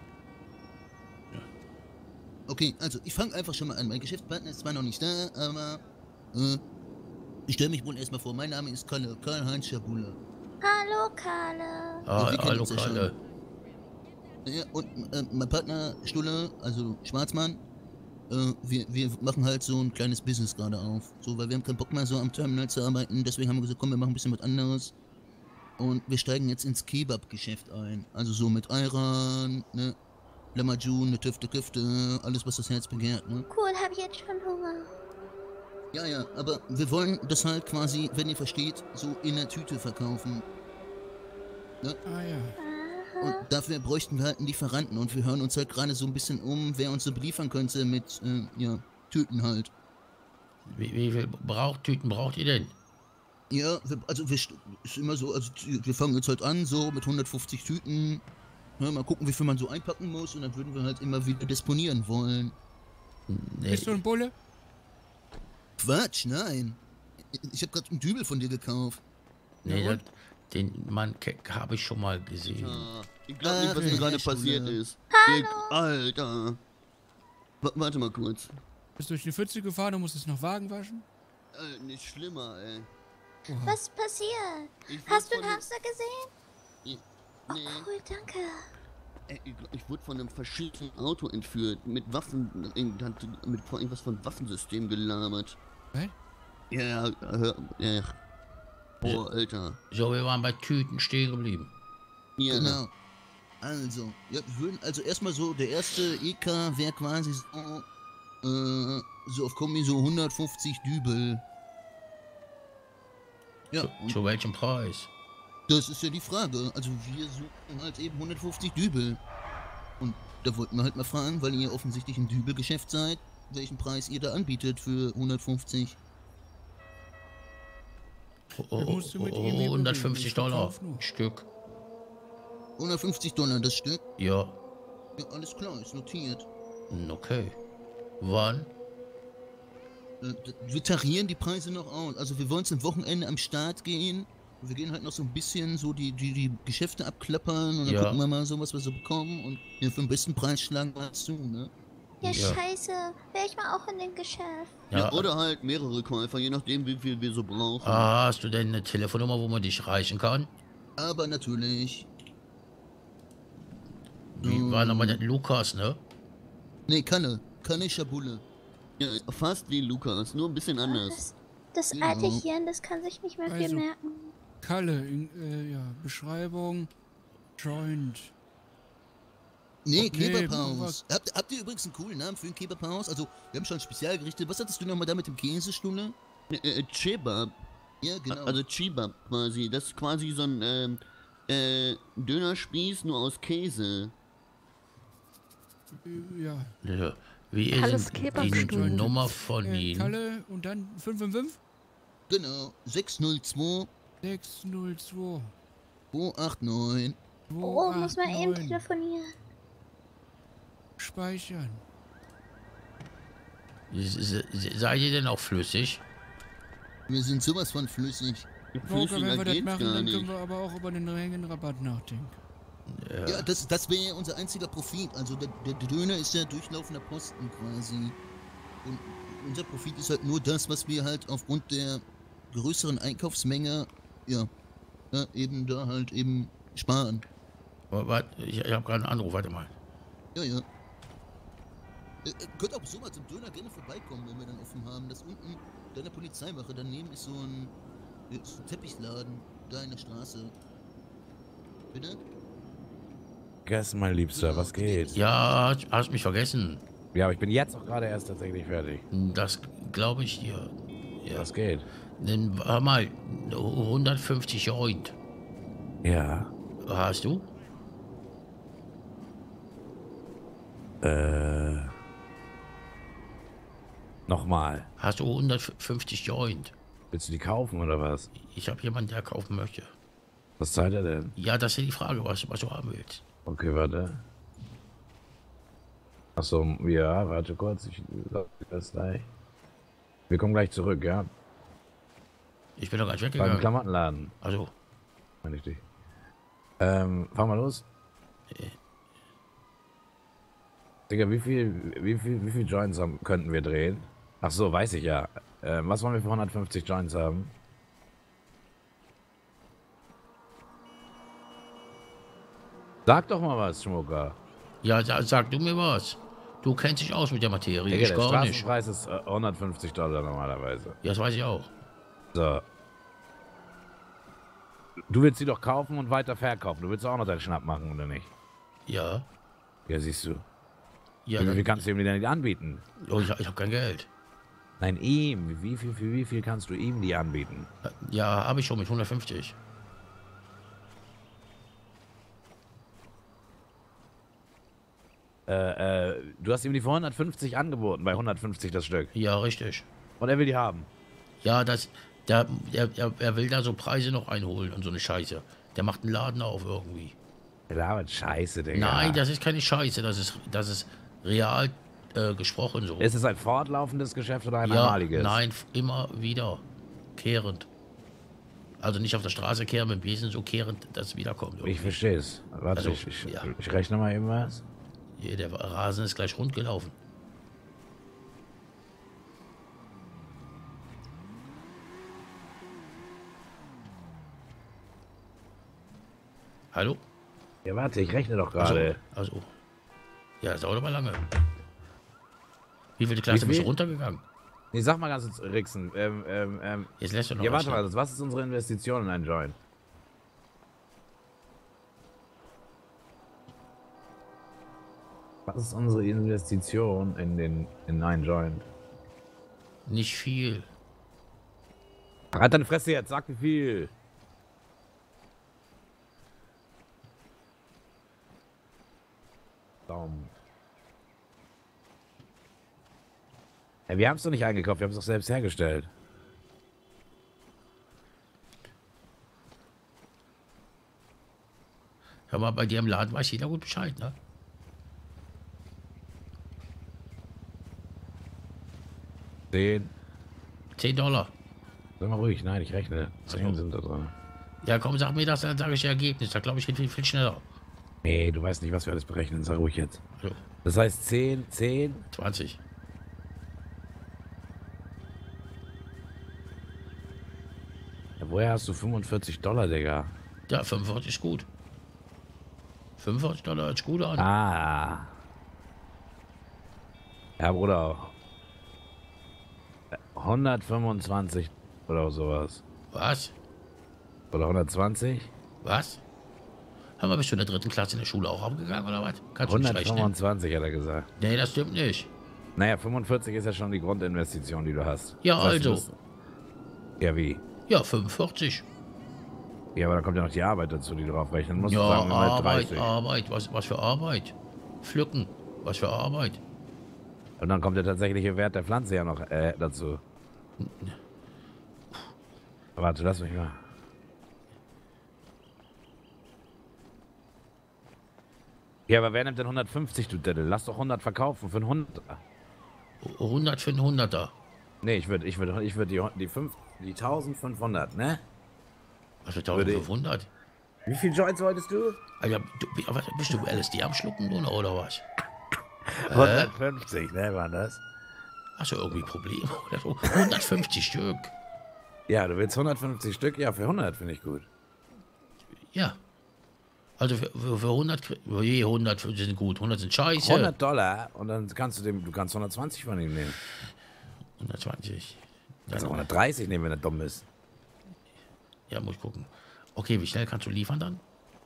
Okay, also ich fange einfach schon mal an. Mein Geschäftspartner ist zwar noch nicht da, aber äh, ich stelle mich wohl erstmal vor. Mein Name ist Kalle, Karl-Heinz Schabula. Hallo, Karle. ah, wir kennen hallo uns ja schon. Kalle. Ja, und äh, mein Partner Stulle, also Schwarzmann, äh, wir, wir machen halt so ein kleines Business gerade auf. So, weil wir haben keinen Bock mehr so am Terminal zu arbeiten. Deswegen haben wir gesagt, komm, wir machen ein bisschen was anderes. Und wir steigen jetzt ins Kebab-Geschäft ein. Also so mit Ayran, ne? Lamajun, ne Tüfte, Küfte, alles was das Herz begehrt, ne? Cool, hab ich jetzt schon Hunger. Ja, ja, aber wir wollen das halt quasi, wenn ihr versteht, so in der Tüte verkaufen. Ne? Ah ja. Und dafür bräuchten wir halt einen Lieferanten und wir hören uns halt gerade so ein bisschen um, wer uns so beliefern könnte mit, äh, ja, Tüten halt. Wie, wie viel braucht, Tüten braucht ihr denn? Ja, wir, also wir, st- ist immer so, also wir fangen jetzt halt an, so mit hundertfünfzig Tüten. Ja, mal gucken, wie viel man so einpacken muss und dann würden wir halt immer wieder disponieren wollen. Nee. Bist du ein Bulle? Quatsch, nein. Ich habe gerade einen Dübel von dir gekauft. Nee, Ja, das, den Mann habe ich schon mal gesehen. Ja, ich glaube nicht, was mir gerade passiert ist. Hallo. Alter. W warte mal kurz. Bist du durch die Pfütze gefahren und musstest noch Wagen waschen? Äh, nicht schlimmer, ey. Oha. Was ist passiert? Ich Hast du wurde einen von- Hamster gesehen? Nee. Oh, cool, danke. Ey, ich, ich wurde von einem faschistischen Auto entführt. Mit Waffen. in- hat Mit vor irgendwas von Waffensystem gelabert. Was? Ja, ja, hör- ja. Boah, Alter. So, wir waren bei Tüten stehen geblieben. Ja. Genau. Also, ja, wir würden, also erstmal so, der erste E K wäre quasi so, äh, so auf Kombi so hundertfünfzig Dübel. Ja, Zu, und zu welchem Preis? das ist ja die Frage. Also wir suchen halt eben hundertfünfzig Dübel. Und da wollten wir halt mal fragen, weil ihr offensichtlich ein Dübelgeschäft seid, welchen Preis ihr da anbietet für hundertfünfzig. Oh, oh, oh, hundertfünfzig Dollar Stück. hundertfünfzig Dollar das Stück? Ja. Ja, alles klar, ist notiert. Okay. Wann? Äh, wir tarieren die Preise noch aus. Also wir wollen zum Wochenende am Start gehen. Wir gehen halt noch so ein bisschen so die, die, die Geschäfte abklappern und dann Ja. gucken wir mal so, was wir so bekommen. Und ja, für den besten Preis schlagen wir zu, ne? Ja, Ja. scheiße. Wäre ich mal auch in dem Geschäft. Ja. Ja. Oder halt mehrere Käufer, je nachdem, wie viel wir so brauchen. Ah, hast du denn eine Telefonnummer, wo man dich erreichen kann? Aber natürlich. Wie war nochmal der Lukas, ne? Nee, Kanne. Kanne Schabule. Ja, fast wie Lukas, nur ein bisschen anders. Das Ja. alte Hirn, das kann sich nicht mehr viel Also- merken. Kalle, in, äh, ja, Beschreibung, Joint. Nee, Nee, Kebabhaus. Habt, habt ihr übrigens einen coolen Namen für ein Kebabhaus? Also, wir haben schon Spezialgerichte. Was hattest du nochmal da mit dem Käsestulle? Äh, äh, Chebab. Ja, genau. Also Chebab quasi. Das ist quasi so ein ähm, äh, Dönerspieß nur aus Käse. Ja. Ja. Wie ist Alles denn die Kebabstuhl. Nummer von Äh, Ihnen? Kalle und dann fünf fünf fünf? Genau. sechs null zwei sechs null zwei zwei acht neun. Oh, muss man eben neun. telefonieren. Speichern. S- s- Seid ihr denn auch flüssig? Wir sind sowas von flüssig. Volker, wenn wir das geht's machen, gar dann nicht. können wir aber auch über den Mengenrabatt nachdenken. Ja, das, das wäre ja unser einziger Profit. Also der, der Döner ist ja durchlaufender Posten quasi. Und unser Profit ist halt nur das, was wir halt aufgrund der größeren Einkaufsmenge, ja, ja eben da halt eben sparen. Warte, ich, ich habe gerade einen Anruf, warte mal. Ja, ja. Äh, äh, könnt auch so mal zum Döner gerne vorbeikommen, wenn wir dann offen haben. Das unten, da in der Polizeiwache, daneben ist so ein, äh, so ein Teppichladen, da in der Straße. Bitte? Vergessen, mein Liebster, was geht? Ja, hast mich vergessen. Ja, aber ich bin jetzt auch gerade erst tatsächlich fertig. Das glaube ich dir. Ja. Was geht? Dann hör mal, hundertfünfzig Joint. Ja. Hast du? Äh. Nochmal. Hast du hundertfünfzig Joint? Willst du die kaufen oder was? Ich habe jemanden, der kaufen möchte. Was zahlt er denn? Ja, das ist ja die Frage, was, was du haben willst. Okay, warte. Achso, ja, warte kurz. Ich sag dir das gleich. Wir kommen gleich zurück, ja? Ich bin doch gar nicht Beim weggegangen. Klamottenladen. Also. Meine ich dich. Ähm, fahren wir los. Digga, wie viel, wie viel, wie viel Joints haben, könnten wir drehen? Ach so, weiß ich ja. Ähm, was wollen wir für hundertfünfzig Joints haben? Sag doch mal was, Schmucker. Ja, sa- sag du mir was. Du kennst dich aus mit der Materie, Digga, ich der gar nicht. Straßenpreis ist äh, hundertfünfzig Dollar normalerweise. Ja, das weiß ich auch. So. Du willst sie doch kaufen und weiter verkaufen. Du willst auch noch deinen Schnapp machen, oder nicht? Ja. Ja, siehst du. Ja, wie dann- viel kannst du ihm denn nicht anbieten? Oh, ich, ich habe kein Geld. Nein, ihm. Wie viel, für wie viel kannst du ihm die anbieten? Ja, habe ich schon mit hundertfünfzig. Äh, äh, du hast ihm die für hundertfünfzig angeboten, bei hundertfünfzig das Stück. Ja, richtig. Und er will die haben. Ja, das, der, der, der, er will da so Preise noch einholen und so eine Scheiße. Der macht einen Laden auf irgendwie. Der labert Scheiße, Digga. Nein, das ist keine Scheiße, das ist, das ist real äh, gesprochen so. Ist es ein fortlaufendes Geschäft oder ein ja, einmaliges? Nein, f- immer wieder kehrend. Also nicht auf der Straße kehren mit dem Besen, so kehrend, dass es wiederkommt. irgendwie. Ich verstehe es. Warte, Also, ich, ich, ja. ich rechne mal eben was. Ja, der Rasen ist gleich rund gelaufen. Hallo? Ja, warte, ich rechne doch gerade. Also, also. Ja, das dauert aber lange. Wie viele Klasse Wie bist du viel? runtergegangen? Nee, sag mal ganz kurz, Rixen. Ähm, ähm, ähm. Jetzt lässt du noch Ja, warte rechnen. mal, was ist unsere Investition in einen Joint? Was ist unsere Investition in den in einen Joint? Nicht viel. Halt deine Fresse jetzt, sag wie viel. Daumen. Ja, wir haben es doch nicht eingekauft, wir haben es doch selbst hergestellt. Hör mal, bei dir im Laden weiß jeder gut Bescheid, ne? Zehn. Zehn Dollar. Sag mal ruhig, nein, ich rechne. Zehn sind da dran. Ja, komm, sag mir das, dann sage ich dir Ergebnis. Da glaube ich, geht viel, viel schneller. Nee, du weißt nicht, was wir alles berechnen. Sag ruhig jetzt. Das heißt zehn, zehn. zwanzig. Ja, woher hast du fünfundvierzig Dollar, Digga? Ja, fünfundvierzig ist gut. fünfundvierzig Dollar hört sich gut an. Ah. Ja, Bruder. hundertfünfundzwanzig oder sowas. Was? Oder hundertzwanzig? Was? Hör mal, bist du in der dritten Klasse in der Schule auch abgegangen oder was? Kannst du nicht rechnen? hundertfünfundzwanzig hat er gesagt. Nee, das stimmt nicht. Naja, fünfundvierzig ist ja schon die Grundinvestition, die du hast. Ja, Das heißt, du also. bist- Ja, wie? Ja, fünfundvierzig. Ja, aber da kommt ja noch die Arbeit dazu, die du drauf rechnen musst. Ja, sagen wir mal Arbeit, dreißig. Arbeit. Was, was für Arbeit? Pflücken. Was für Arbeit? Und dann kommt der tatsächliche Wert der Pflanze ja noch äh, dazu. Warte, lass mich mal. Ja, aber wer nimmt denn hundertfünfzig, du Dettel? Lass doch hundert verkaufen für einen Hunderter. hundert für einen Hunderter? Nee, ich würde ich würd, ich würd die, die, fünf, die eintausendfünfhundert, ne? Was für eintausendfünfhundert? Wie viel Joints wolltest du? Alter, du, was, bist du L S D am Schlucken oder, oder was? hundertfünfzig, ne, waren das? Hast du irgendwie Probleme oder so? hundertfünfzig Stück. Ja, du willst hundertfünfzig Stück? Ja, für hundert finde ich gut. Ja. Also für, für, für hundert, für je hundert sind gut, hundert sind scheiße. hundert Dollar und dann kannst du dem, du kannst hundertzwanzig von ihm nehmen. hundertzwanzig. Also hundertdreißig nehmen, wenn er dumm ist. Ja, muss ich gucken. Okay, wie schnell kannst du liefern dann?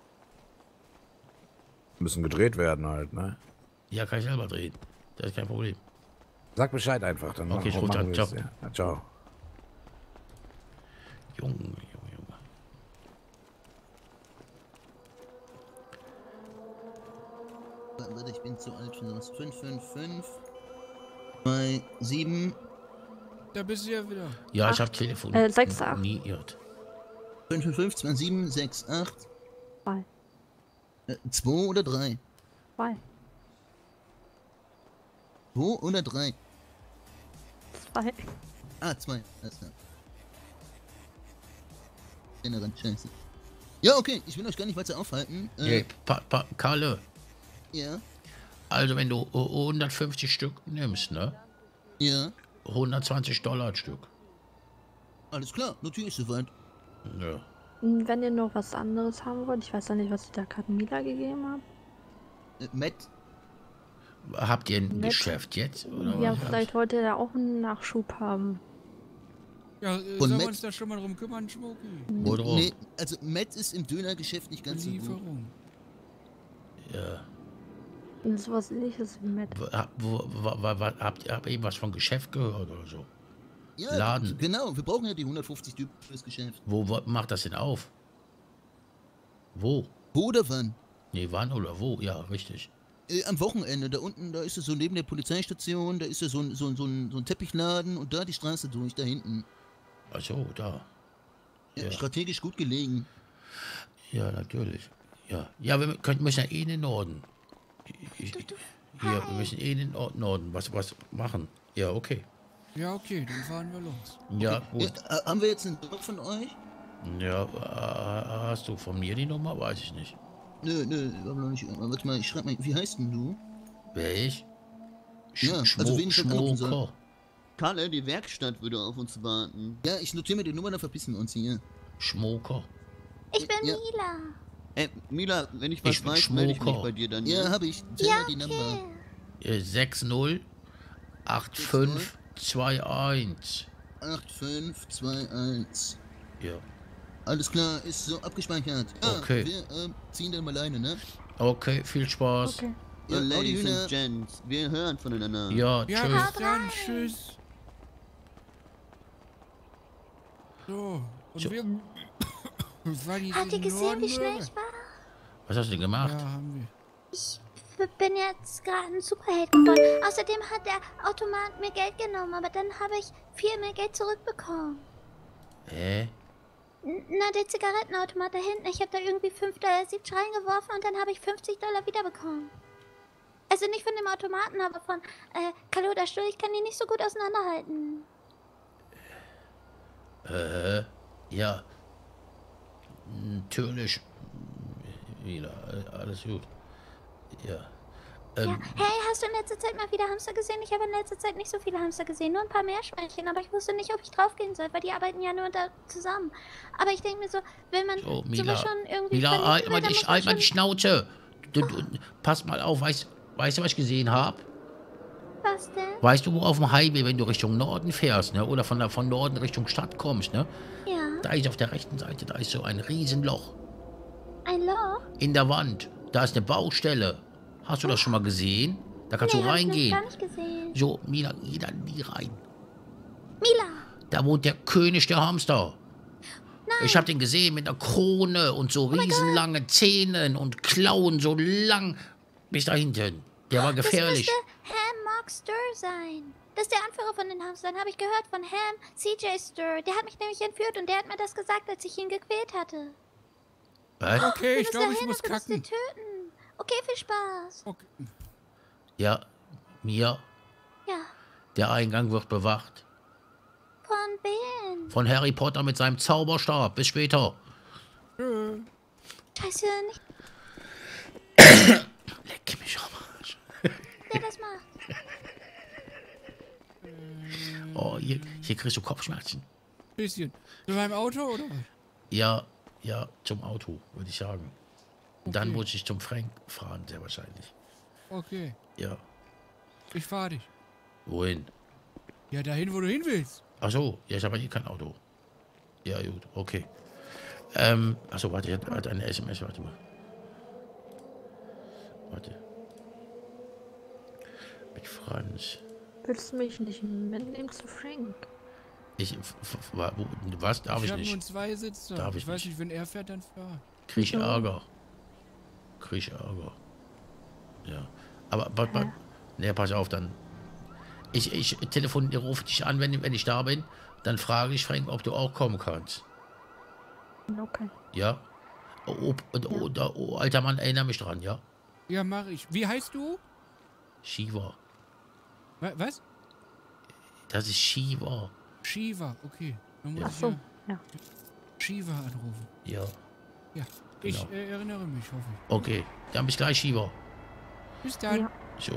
Müssen gedreht werden halt, ne? Ja, kann ich selber drehen. Das ist kein Problem. Sag Bescheid einfach, dann Okay, ich machen, ruf machen an. wir es, Ciao. ja. Ja, ciao. Junge, Junge, Junge. Warte, ich bin zu alt für sowas. fünf fünf fünf. zwei sieben. Da bist du ja wieder. Ja, ich habe Telefon. Äh, sechs, acht. Niert. fünf fünf fünf, zwei sieben, sechs acht. Zwei. zwei oder drei? Zwei. zwei oder drei? Zwei. Ah, zwei. Alles klar. Generell, scheiße. Ja, okay, ich will euch gar nicht weiter aufhalten. Äh, Hey, pa, pa, Kalle. Ja. Also wenn du hundertfünfzig Stück nimmst, ne? Ja. hundertzwanzig Dollar ein Stück. Alles klar, natürlich soweit. Ja. Und wenn ihr noch was anderes haben wollt, ich weiß ja nicht, was ich da gerade Mila gegeben habe. Äh, Matt? Habt ihr ein Nett. Geschäft jetzt? Oder Ja, was? vielleicht wollt ihr da auch einen Nachschub haben. Ja, äh, Von sollen wir Matt? uns da schon mal drum kümmern, Schmucki? Wo drum? Nee, also Matt ist im Dönergeschäft nicht ganz so gut. Lieferung. Ja. Und sowas ähnliches wie mit. Wo, wo, wo, wo, wo, habt ihr habt ihr eben was von Geschäft gehört oder so? Ja, Laden. genau, wir brauchen ja die hundertfünfzig Typen fürs Geschäft. Wo, wo macht das denn auf? Wo? Wo oder wann? Nee, wann oder wo? Ja, richtig. Äh, am Wochenende, da unten, da ist es so neben der Polizeistation, da ist ja so ein, so, ein, so, ein, so ein Teppichladen und da die Straße durch, da hinten. Ach so, da. Ja, Ja. strategisch gut gelegen. Ja, natürlich. Ja, ja wir können, müssen ja eh in den Norden. Ich, ich, hier, wir müssen eh in den Nord- Norden was, was machen. Ja, okay. Ja, okay, dann fahren wir los. Ja, gut. Ja, äh, haben wir jetzt einen Nummer von euch? Ja, äh, hast du von mir die Nummer? Weiß ich nicht. Nö, nö, aber noch nicht. Aber warte mal, ich schreib mal, wie heißt denn du? Wer ich? Sch Ja, Schmo also wen ich dann anrufen soll. Schmoker. Kalle, die Werkstatt würde auf uns warten. Ja, ich notiere mir die Nummer, dann verpissen wir uns hier. Schmoker. Ich bin Ja. Mila. Äh, Mila, wenn ich was Ich bin weiß, melde ich mich Schmoker. bei dir dann. Ja, habe ich. Tell Ja, mir die Nummer. okay. Äh, sechs null acht fünf zwei eins. acht fünf zwei eins. Ja. Alles klar, ist so abgespeichert. Ah, Okay. Wir ähm, ziehen dann mal alleine, ne? Okay, viel Spaß. Okay. Ja, Ladies Hühner. and Gents, wir hören voneinander. Ja, Ja, tschüss. bis dann, tschüss. So, und So. wir... Weil die Habt ihr in gesehen, Norden wie schnell hören? ich war? Was hast du denn gemacht? Ja, haben wir. Ich b- bin jetzt gerade ein Superheld geworden. Außerdem hat der Automat mir Geld genommen, aber dann habe ich viel mehr Geld zurückbekommen. Hä? N- Na, der Zigarettenautomat da hinten. Ich habe da irgendwie fünf Dollar siebzig reingeworfen und dann habe ich fünfzig Dollar wiederbekommen. Also nicht von dem Automaten, aber von äh, Kalle oder Stuhl. Ich kann die nicht so gut auseinanderhalten. Äh, ja. Natürlich. Wieder, alles gut. Ja. Ähm, Ja. Hey, hast du in letzter Zeit mal wieder Hamster gesehen? Ich habe in letzter Zeit nicht so viele Hamster gesehen, nur ein paar Meerschweinchen, aber ich wusste nicht, ob ich draufgehen soll, weil die arbeiten ja nur da zusammen. Aber ich denke mir so, will man So, Mila, sowas schon irgendwie Mila, vernichten halt will, mal, dann die, muss man halt mal die schon- Schnauze. Du, du, pass mal auf, weißt, weißt du, was ich gesehen habe? Was denn? Weißt du, wo auf dem Highway, wenn du Richtung Norden fährst, ne? Oder von, der, von Norden Richtung Stadt kommst, ne? Ja. Da ist auf der rechten Seite, da ist so ein Riesenloch Ein Loch? in der Wand. Da ist eine Baustelle. Hast du das schon mal gesehen? Da kannst Nee, du hab ich noch reingehen. gar nicht gesehen. So, Mila, geh da nie rein. Mila! Da wohnt der König der Hamster. Ich hab den gesehen mit einer Krone und so riesenlange Zähnen und Klauen so lang bis da hinten. Der war gefährlich. Das müsste Ham Mark Stir sein. Das ist der Anführer von den Hamstern, habe ich gehört, von Ham C J Stir. Der hat mich nämlich entführt und der hat mir das gesagt, als ich ihn gequält hatte. Was? Okay, ich Du glaube, musst ich dahin muss und du musst ihn kacken. töten. Okay, viel Spaß. Okay. Ja, Mia, Ja, der Eingang wird bewacht. von Ben. Von Harry Potter mit seinem Zauberstab. Bis später. Tschö. Scheiße, nicht, Leck mich am Arsch. der das macht. Oh, hier, hier kriegst du Kopfschmerzen. Bisschen. Zu meinem Auto oder was? Ja, ja, zum Auto, würde ich sagen. Und dann muss ich zum Frank fahren, sehr wahrscheinlich. Okay, Ja. ich fahre dich. Wohin? Ja, dahin, wo du hin willst. Ach so, ja, ich habe hier kein Auto. Ja, gut, okay. Ähm, achso, warte, ich hatte hatte eine S M S, warte mal. Warte. Mit Franz. Willst du mich nicht mitnehmen zu Frank? Ich, f- f- wa- wo- was darf ich ich habe nur nicht? zwei Sitze. Darf ich ich weiß nicht. nicht, wenn er fährt, dann fahr. Krieg ich Ärger. Krieg ich Ärger. Ja. Aber, aber, aber ne, pass auf, dann. Ich, ich telefoniere, rufe dich an, wenn, wenn ich da bin. Dann frage ich Frank, ob du auch kommen kannst. Okay. Ja? Oh, oh, oh, da- oh, alter Mann, erinnere mich dran, ja? Ja, mach ich. Wie heißt du? Shiva. Wa- Was? Das ist Shiva. Shiva, okay. Dann muss Ja. ich Ach so, ja ja. Shiva anrufen. Ja. Ja, ich Genau. äh, erinnere mich, hoffe ich. Okay, dann bis gleich, Shiva. Bis dann. So.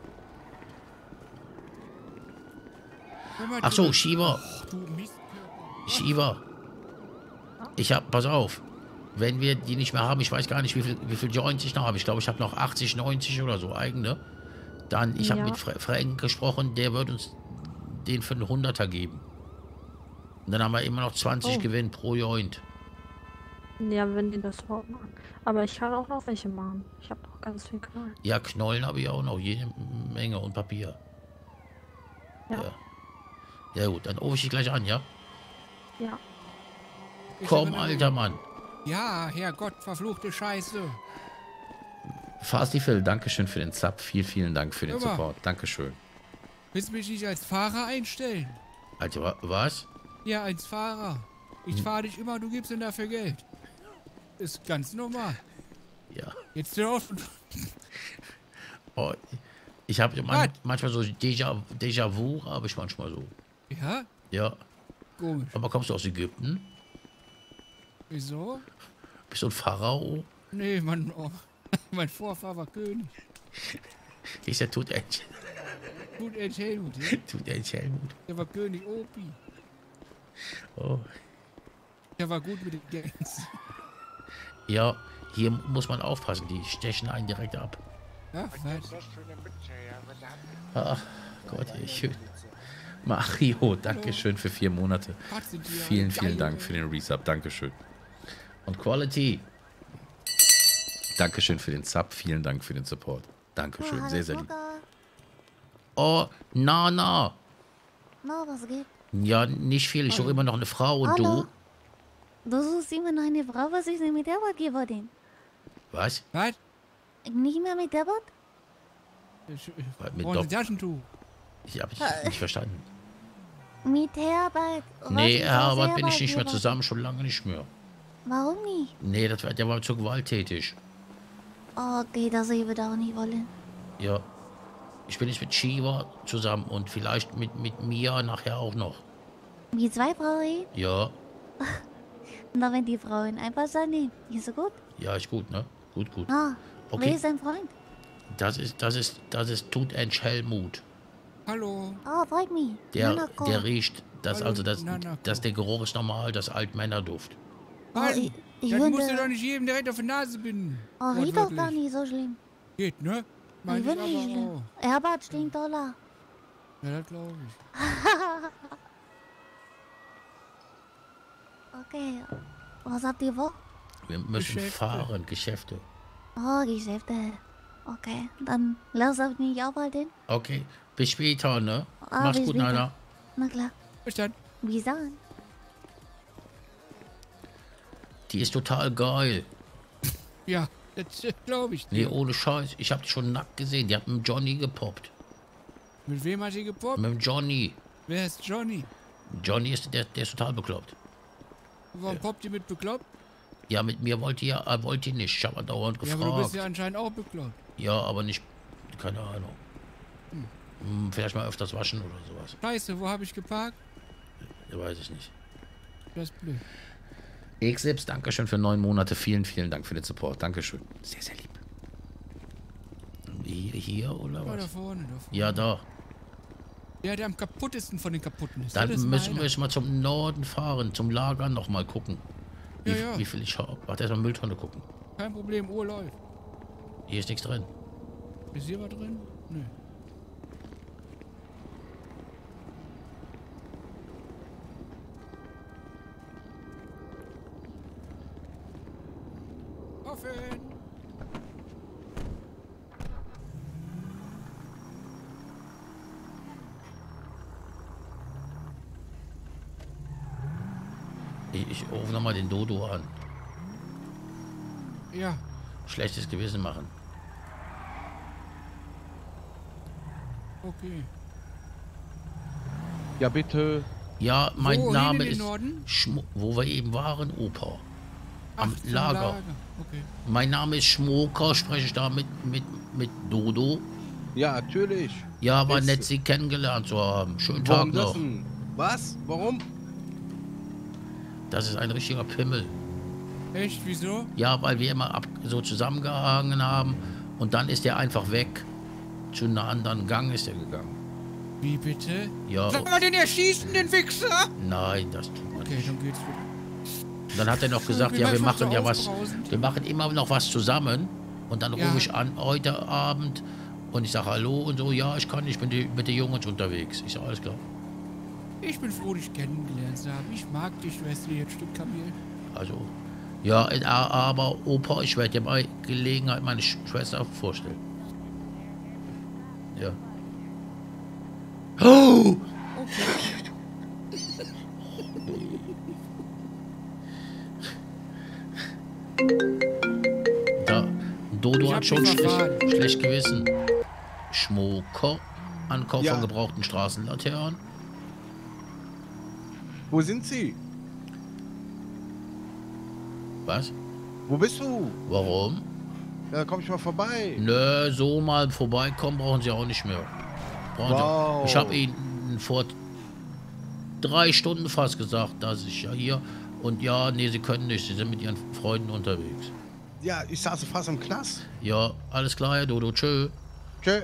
Hör mal, Ach du- so, Shiva. Ach, du Mist. Shiva. Ich hab, pass auf. Wenn wir die nicht mehr haben, ich weiß gar nicht, wie viel, wie viel Joints ich noch habe. Ich glaube, ich habe noch achtzig, neunzig oder so eigene. Dann, ich habe Ja. mit Fra Frank gesprochen, der wird uns den für einen Hunderter geben. Und dann haben wir immer noch zwanzig Oh. Gewinn pro Joint. Ja, wenn die das überhaupt machen. Aber ich kann auch noch welche machen. Ich habe noch ganz viel Knollen. Ja, Knollen habe ich auch noch, jede Menge und Papier. Ja. Ja, ja gut, dann rufe ich dich gleich an, ja? Ja. Ich Komm, erinnere alter mich. Mann. Ja, Herrgott, verfluchte Scheiße. Fasti-Phil, Dankeschön für den Sub. Vielen, vielen Dank für den Hör mal. Support. Dankeschön. Willst du mich nicht als Fahrer einstellen? Also, wa- was? Ja, als Fahrer. Ich Hm. fahre dich immer, du gibst mir dafür Geld. Ist ganz normal. Ja. Jetzt hör auf. Oh, ich habe man, manchmal so Déjà- Déjà-vu, habe ich manchmal so. Ja? Ja. Komisch. Aber kommst du aus Ägypten? Wieso? Bist du ein Pharao? Nee, mein, oh, mein Vorfahr war König. Ist der Tutanch- Gut, Ed Helmut. Ja? Tutanchamun? Der war König Opi. Oh. Der war gut mit den Gangs. Ja, hier muss man aufpassen, die stechen einen direkt ab. Ja, was? Ach Gott, ey, schön. Mario, Dankeschön für vier Monate. Gott, sind die Vielen, alle vielen geil, Dank für den Resub. Dankeschön. Und Quality. Dankeschön für den Sub. Vielen Dank für den Support. Dankeschön. Sehr, sehr lieb. Oh, na, na. Na, was geht? Ja, nicht viel. Ich suche immer noch eine Frau und Hallo? du? Du suchst immer noch eine Frau, was ist denn mit der Bot geworden? Was? Was? Nicht mehr mit der Bot? Mit Brauchen Sie Dopp- Taschentuch? Ich habe ich nicht verstanden. Mit Herbert. Nee, Was ist Herbert aus bin ich nicht mehr Herbert? zusammen, schon lange nicht mehr. Warum nicht? Nee, das war, der war zu gewalttätig. Okay, das ich würde auch nicht wollen. Ja. Ich bin jetzt mit Shiva zusammen und vielleicht mit, mit Mia nachher auch noch. Wie zwei Frauen? Ja. Na, wenn die Frauen einverstanden sind, ist so gut. Ja, ist gut, ne? Gut, gut. Ah, wer Okay. ist dein Freund? Das ist, das ist, das ist Tutench Helmut. Hallo. Oh, freut mich. Der, Nanako. der riecht, das, Hallo, also das, Nanako. das, der Geruch ist normal, das Altmännerduft. Mann, ich- ich das würde- musst du doch nicht jedem direkt auf die Nase binden. Oh, riecht doch Wortwörtlich. gar nicht so schlimm. Geht, ne? Ich Mein bin ich nicht aber schlimm. auch. Herbert stinkt doller. Ja, das glaube ich. Okay, was habt ihr vor? Wir müssen Geschäfte. fahren, Geschäfte. Oh, Geschäfte. Okay, dann lass auf mich aufhalten. Okay, bis später, ne? Ah, Mach's bis gut, später. Nana. Na klar. Bis dann. Bis dann. Die ist total geil. Ja, das glaube ich. Nee, ohne Scheiß. Ich hab die schon nackt gesehen. Die hat mit dem Johnny gepoppt. Mit wem hat sie gepoppt? Mit dem Johnny. Wer ist Johnny? Johnny ist, der, der ist total bekloppt. Warum poppt ihr mit bekloppt? Ja, mit mir wollte ihr, äh, wollte ihr nicht. Ich habe dauernd Ja, gefragt. aber du bist ja anscheinend auch bekloppt. Ja, aber nicht, keine Ahnung. Hm, vielleicht mal öfters waschen oder sowas. Scheiße, wo habe ich geparkt? Ja, weiß ich nicht. Das ist blöd. Ich selbst, Dankeschön für neun Monate. Vielen, vielen Dank für den Support. Dankeschön. Sehr, sehr lieb. Hier, hier oder Ja, da was? vorne, da vorne. Ja, da. Der, der am kaputtesten von den kaputten ist. Dann das ist müssen meiner. wir mal zum Norden fahren, zum Lager noch mal gucken. Wie, Ja, ja. wie viel ich habe. Warte, erstmal Mülltonne gucken. Kein Problem, Uhr läuft. Hier ist nichts drin. Ist hier was drin? Nö. Offen! Ich, ich rufe nochmal den Dodo an. Ja. Schlechtes Gewissen machen. Okay. Ja, bitte. Ja, mein Wohin Name in den ist... Norden? Schmo wo wir eben waren, Opa. Am Ach, zum Lager. Okay. Mein Name ist Schmoker. Spreche ich da mit, mit, mit Dodo? Ja, natürlich. Ja, war Ist- nett, Sie kennengelernt zu haben. Schönen Tag Warum das noch. denn? Was? Warum? Das ist ein richtiger Pimmel. Echt? Wieso? Ja, weil wir immer ab, so zusammengehangen haben und dann ist er einfach weg. Zu einem anderen Gang ist er gegangen. Wie bitte? Ja. Sag mal den erschießen, den Wichser! Nein, das tut man Okay, nicht. dann geht's wieder. Und dann hat er noch gesagt, Wie ja, wir manchmal machen so ja was, aufbrausend. wir machen immer noch was zusammen. Und dann Ja. rufe ich an, heute Abend, und ich sage Hallo und so, ja, ich kann, ich bin die, mit den Jungs unterwegs. Ich sage, alles klar. Ich bin froh, dich kennengelernt zu haben. Ich mag dich, du hast dir jetzt Stück Kamel. Also, ja, äh, aber Opa, ich werde dir bei Gelegenheit meine Sch Schwester vorstellen. Ja. Oh! Da, Dodo Ich hat hab schon mich schlecht, verfahren. schlecht Gewissen. Schmoker, Ankauf Ja. von gebrauchten Straßenlaternen. Wo sind Sie? Was? Wo bist du? Warum? Ja, komm ich mal vorbei. Nö, so mal vorbeikommen brauchen Sie auch nicht mehr. Brauchen Wow. Sie, ich habe Ihnen vor drei Stunden fast gesagt, dass ich ja hier und ja, nee, Sie können nicht, Sie sind mit Ihren Freunden unterwegs. Ja, ich saß fast im Knast. Ja, alles klar, Herr Dodo, tschö. Tschö.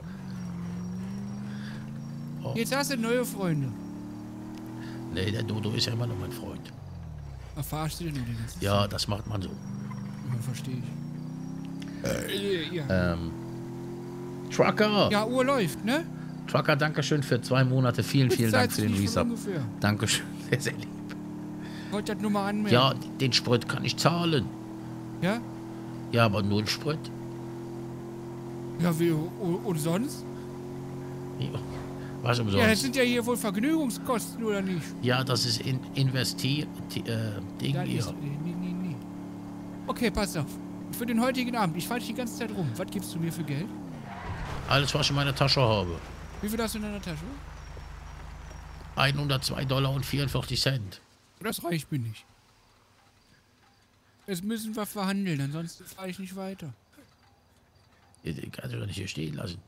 Oh. Jetzt hast du neue Freunde. Nee, der Dodo ist ja immer noch mein Freund. Erfahrst du denn nur die ganze Ja, Zeit? das macht man so. Ja, verstehe ich. Äh, ja. Ähm, Trucker! ja, Uhr läuft, ne? Trucker, Dankeschön für zwei Monate. Vielen, vielen Dank für den Zeitlich von Resub. ungefähr. Dankeschön, sehr, sehr lieb. Wollt das nur mal anmelden? Ja, den Sprit kann ich zahlen. Ja? Ja, aber nur den Sprit. Ja, wie, und, und sonst? Ja, was umsonst? Ja, das sind ja hier wohl Vergnügungskosten, oder nicht? Ja, das ist in investiert äh, Ding Ja, hier. ist, nee, nee, nee, nee. Okay, pass auf. Für den heutigen Abend, ich falle die ganze Zeit rum. Was gibst du mir für Geld? Alles, was ich in meiner Tasche habe. Wie viel hast du in deiner Tasche? hundertzwei Dollar und vierundvierzig Cent. Das reicht mir nicht. Jetzt müssen wir verhandeln, ansonsten fahre ich nicht weiter. Den kannst du doch nicht hier stehen lassen.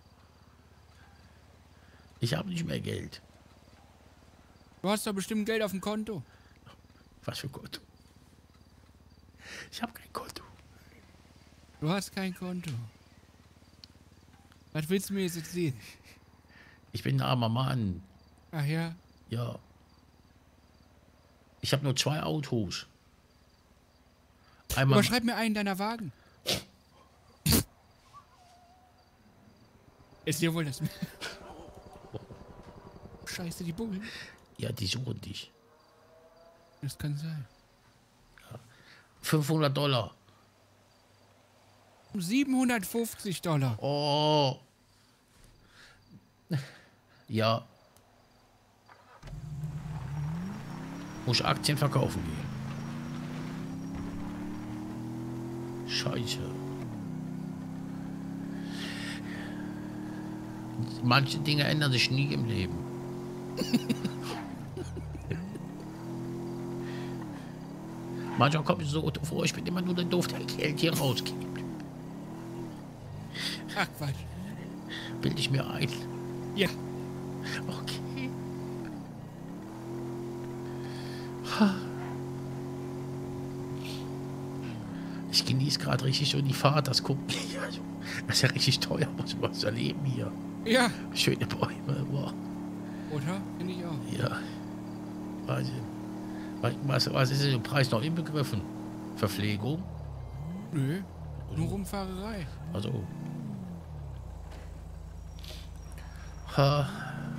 Ich habe nicht mehr Geld. Du hast doch bestimmt Geld auf dem Konto. Was für Konto? Ich habe kein Konto. Du hast kein Konto. Was willst du mir jetzt erzählen? Ich bin ein armer Mann. Ach ja? Ja. Ich habe nur zwei Autos. Einmal. Aber schreib mir einen deiner Wagen. Ist dir wohl das... Scheiße, die Bullen. Ja, die suchen dich. Das kann sein. Ja. fünfhundert Dollar. siebenhundertfünfzig Dollar. Oh. Ja. Muss ich Aktien verkaufen gehen. Scheiße. Manche Dinge ändern sich nie im Leben. Manchmal kommt es so vor, ich bin immer nur der Doof, der Geld hier rausgibt. Ach Quatsch. Bild ich mir ein. Ja. Okay. Ich genieße gerade richtig so die Fahrt, das guckt mich. Das ist ja richtig teuer, was wir so erleben hier. Ja. Schöne Bäume, wow. Oder? Finde ich auch. Ja. Wahnsinn. Was, was ist denn der Preis noch inbegriffen? Verpflegung? Nö. Nur Rumfahrerei. Also. Ha.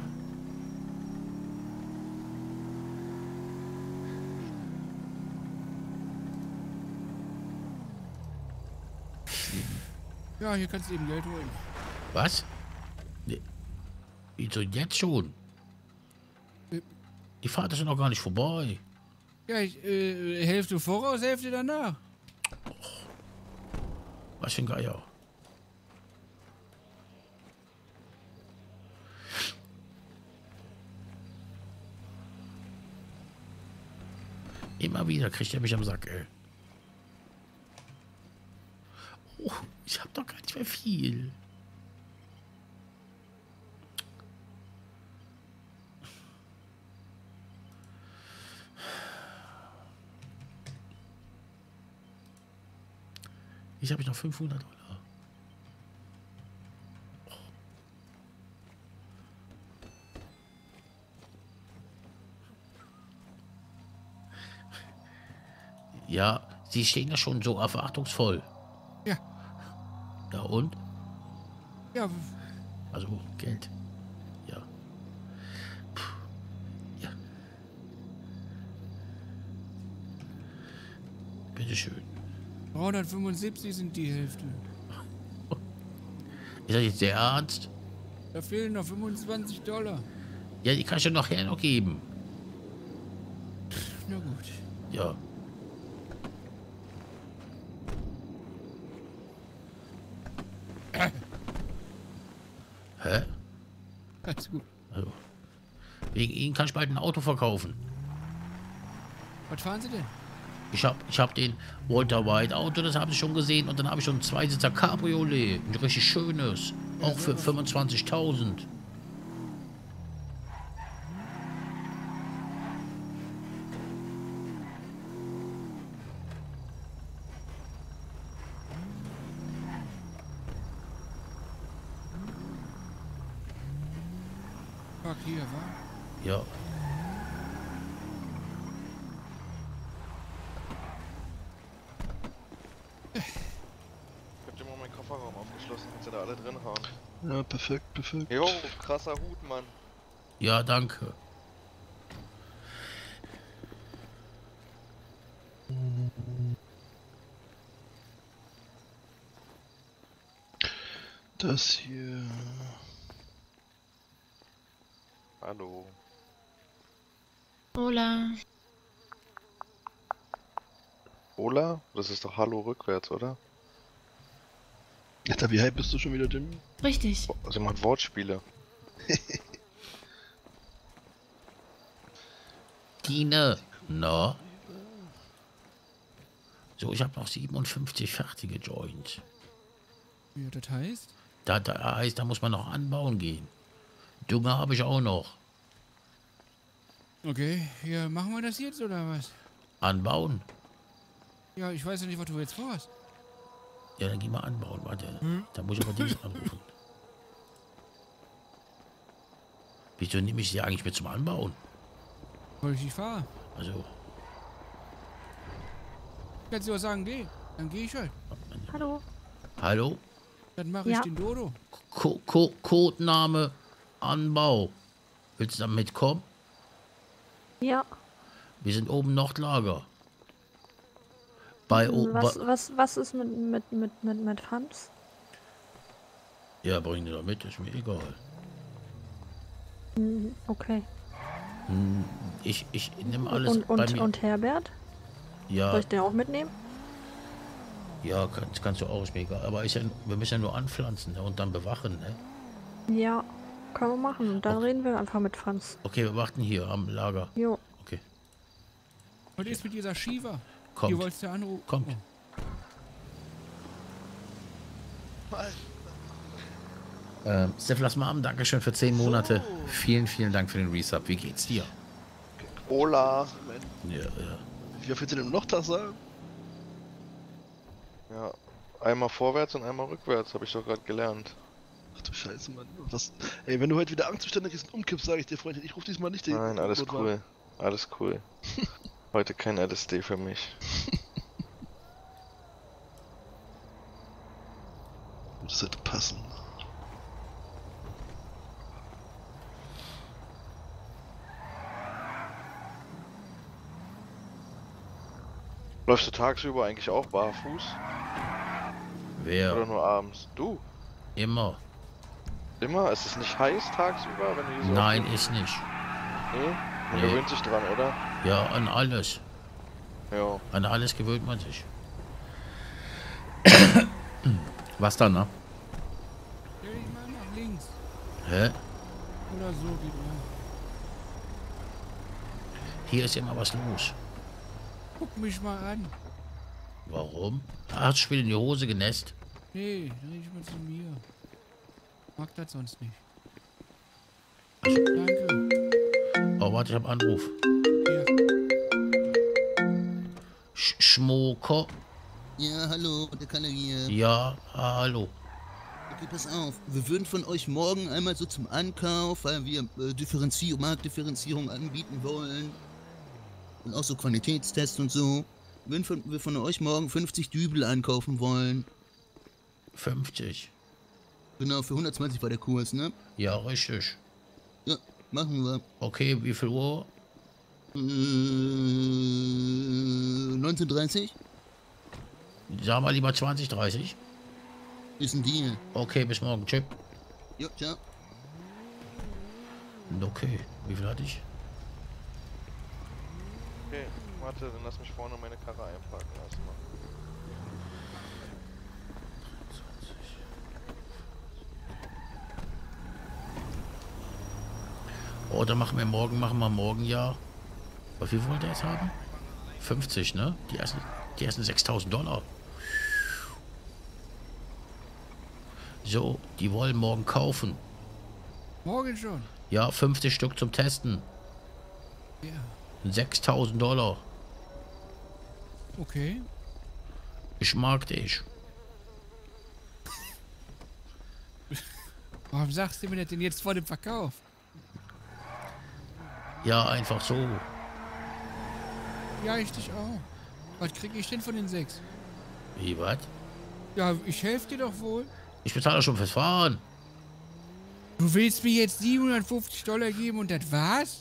Ja, hier kannst du eben Geld holen. Was? Nee. Wieso jetzt schon? Die Fahrt ist noch gar nicht vorbei. Ja, ich, äh, Hälfte voraus, Hälfte danach. Was für ein Geier. Immer wieder kriegt er mich am Sack, ey. Oh, ich hab doch gar nicht mehr viel. Ich habe noch fünfhundert Dollar. Oh. Ja, Sie stehen ja schon so erwartungsvoll. Ja. Ja, und? Ja. Also, Geld. Ja. Puh. Ja. Bitteschön. dreihundertfünfundsiebzig sind die Hälfte. Ist das jetzt der Ernst? Da fehlen noch fünfundzwanzig Dollar. Ja, die kann ich ja nachher noch geben. Na gut. Ja. Äh. Hä? Alles gut. Also, wegen Ihnen kann ich bald ein Auto verkaufen. Was fahren Sie denn? Ich hab, ich hab den Walter White Auto, das haben Sie schon gesehen. Und dann habe ich schon ein Zweisitzer Cabriolet. Ein richtig schönes. Auch für fünfundzwanzigtausend. Park hier, wa? Ja. Ich hab dir mal meinen Kofferraum aufgeschlossen, kannst du da alle drin hauen. Ja, perfekt, perfekt. Jo, krasser Hut, Mann. Ja, danke. Das hier. Hallo. Hola. Ola? Das ist doch Hallo rückwärts, oder? Alter, wie hype bist du schon wieder, Jimmy? Richtig. Also macht Wortspiele. Dine, na? So, ich habe noch siebenundfünfzig fertige Joints. Ja, das heißt? Da, da heißt, da muss man noch anbauen gehen. Dünger habe ich auch noch. Okay, ja, machen wir das jetzt oder was? Anbauen? Ja, ich weiß ja nicht, was du jetzt vorhast. Ja, dann geh mal anbauen, warte. Hm? Da muss ich aber diesen anrufen. Wieso nehme ich sie eigentlich mit zum Anbauen? Soll ich die fahren? Also, Kannst du auch sagen, geh. Dann geh ich halt. Hallo. hallo? Dann mache Ja. ich den Dodo. Co Co Codename Anbau. Willst du da mitkommen? Ja. Wir sind oben Nordlager. Bei o Was, bei was, was ist mit, mit, mit, mit, mit Franz? Ja, bring die doch mit, ist mir egal. Hm, okay. Hm, Ich, ich nehme alles Und, bei und, mir. und Herbert? Ja, Soll ich den auch mitnehmen? ja, kannst, kannst du auch, ist mir egal. Aber ist ja, wir müssen ja nur anpflanzen, ne? Und dann bewachen, ne? Ja, können wir machen. Und dann reden wir einfach mit Franz. Okay, wir warten hier am Lager. Jo. Okay. Was ist mit dieser Shiva? Kommt. Die wolltest du anrufen. Kommt. Ähm, Steflas Mom, Dankeschön für zehn Monate. Vielen, vielen Dank für den Resub. Wie geht's dir? Ola. Ja, ja. Wie oft willst du denn noch das sagen? Ja, einmal vorwärts und einmal rückwärts, habe ich doch gerade gelernt. Ach du Scheiße, Mann. Was? Ey, wenn du heute wieder Angstzustände kriegst und umkippst, sage ich dir, Freundchen, ich rufe diesmal nicht den. Nein, alles Notwagen. cool. Alles cool. Heute kein L S D für mich. Das sollte passen. Läufst du tagsüber eigentlich auch barfuß? Wer? Oder nur abends? Du? Immer. Immer? Ist es nicht heiß tagsüber, wenn du hier so Nein, auf- ist nicht. Nee? Man Nee. gewöhnt sich dran, oder? Ja, an alles. Ja. An alles gewöhnt man sich. Was dann, ne? Dreh dich mal nach links. Hä? Oder so geht er. Hier ist immer was los. Guck mich mal an. Warum? Hast du schon wieder in die Hose genässt? Nee, dreh dich mal zu mir. Mag das sonst nicht. Also, Danke. oh, warte, ich hab Anruf. Sch Schmoko. Ja, hallo, der Kalle hier. Ja, hallo. Okay, pass auf. Wir würden von euch morgen einmal so zum Ankauf, weil wir äh, Differenzierung, Marktdifferenzierung anbieten wollen. Und auch so Qualitätstests und so. Würden von, wir von euch morgen fünfzig Dübel einkaufen wollen. fünfzig. Genau, für hundertzwanzig war der Kurs, ne? Ja, richtig. Ja, machen wir. Okay, wie viel Uhr? Äh, neunzehn Uhr dreißig? Sagen wir lieber zwanzig, dreißig. Ist ein Deal. Okay, bis morgen. Tschüss. Jo, ciao. Okay, wie viel hatte ich? Okay, warte, dann lass mich vorne meine Karre einparken erstmal. Oh, dann machen wir morgen, machen wir morgen ja. Was viel wollt ihr jetzt haben? fünfzig, ne? Die ersten, die ersten sechstausend Dollar. So, die wollen morgen kaufen. Morgen schon. Ja, fünfzig Stück zum Testen. Ja. sechstausend Dollar. Okay. Ich mag dich. Warum sagst du mir das denn jetzt vor dem Verkauf? Ja, einfach so. Ja, ich dich auch. Was krieg ich denn von den sechs? Wie, was? Ja, ich helfe dir doch wohl. Ich bezahle schon fürs Fahren. Du willst mir jetzt siebenhundertfünfzig Dollar geben und das war's?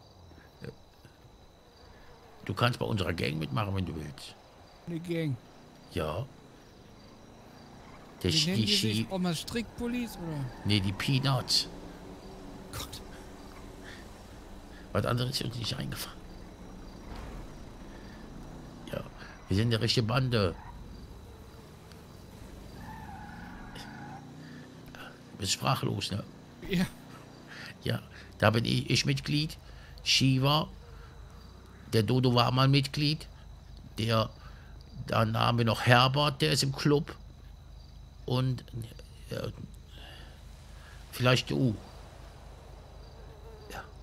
Du kannst bei unserer Gang mitmachen, wenn du willst. Eine Gang. Ja. Der Wie Sch- nennen die die sich? Ski... Auch mal Strickpullis oder? Nee, die Peanuts. Gott. Was anderes ist uns nicht eingefallen. Ja, wir sind eine richtige Bande. Bist sprachlos, ne? Ja. Ja, da bin ich, ich Mitglied. Shiva. Der Dodo war mal Mitglied. Der, dann haben wir noch Herbert, der ist im Club. Und ja, vielleicht du. Ja.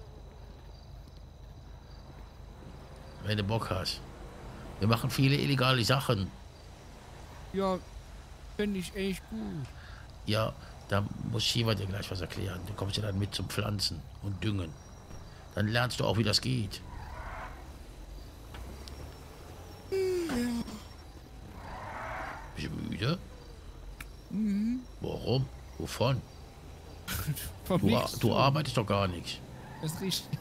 Wenn du Bock hast. Wir machen viele illegale Sachen. Ja, finde ich echt gut. Ja, da muss Shiva dir gleich was erklären. Du kommst ja dann mit zum Pflanzen und Düngen. Dann lernst du auch, wie das geht. Bist du müde? Mhm. Warum? Wovon? Vom Du, ar- Nichts du tun. arbeitest doch gar nichts. Das ist richtig.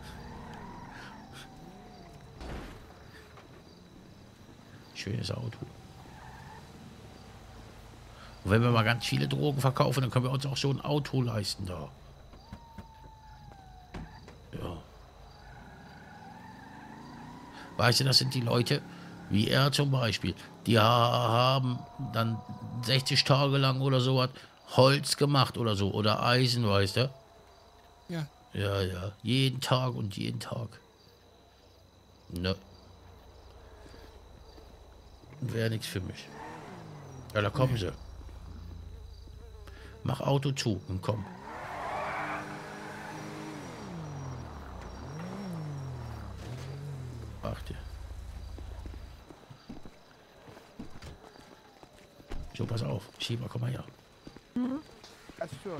Schönes Auto. Und wenn wir mal ganz viele Drogen verkaufen, dann können wir uns auch so ein Auto leisten da. Ja. Weißt du, das sind die Leute, wie er zum Beispiel, die ha- haben dann sechzig Tage lang oder so was Holz gemacht oder so, oder Eisen, weißt du? Ja. Ja, ja, jeden Tag und jeden Tag. Ne. Wäre nichts für mich. Ja, da kommen sie. Mach Auto zu und komm. Achte. So, pass auf. Schieber, komm mal her. Mhm. Das schon.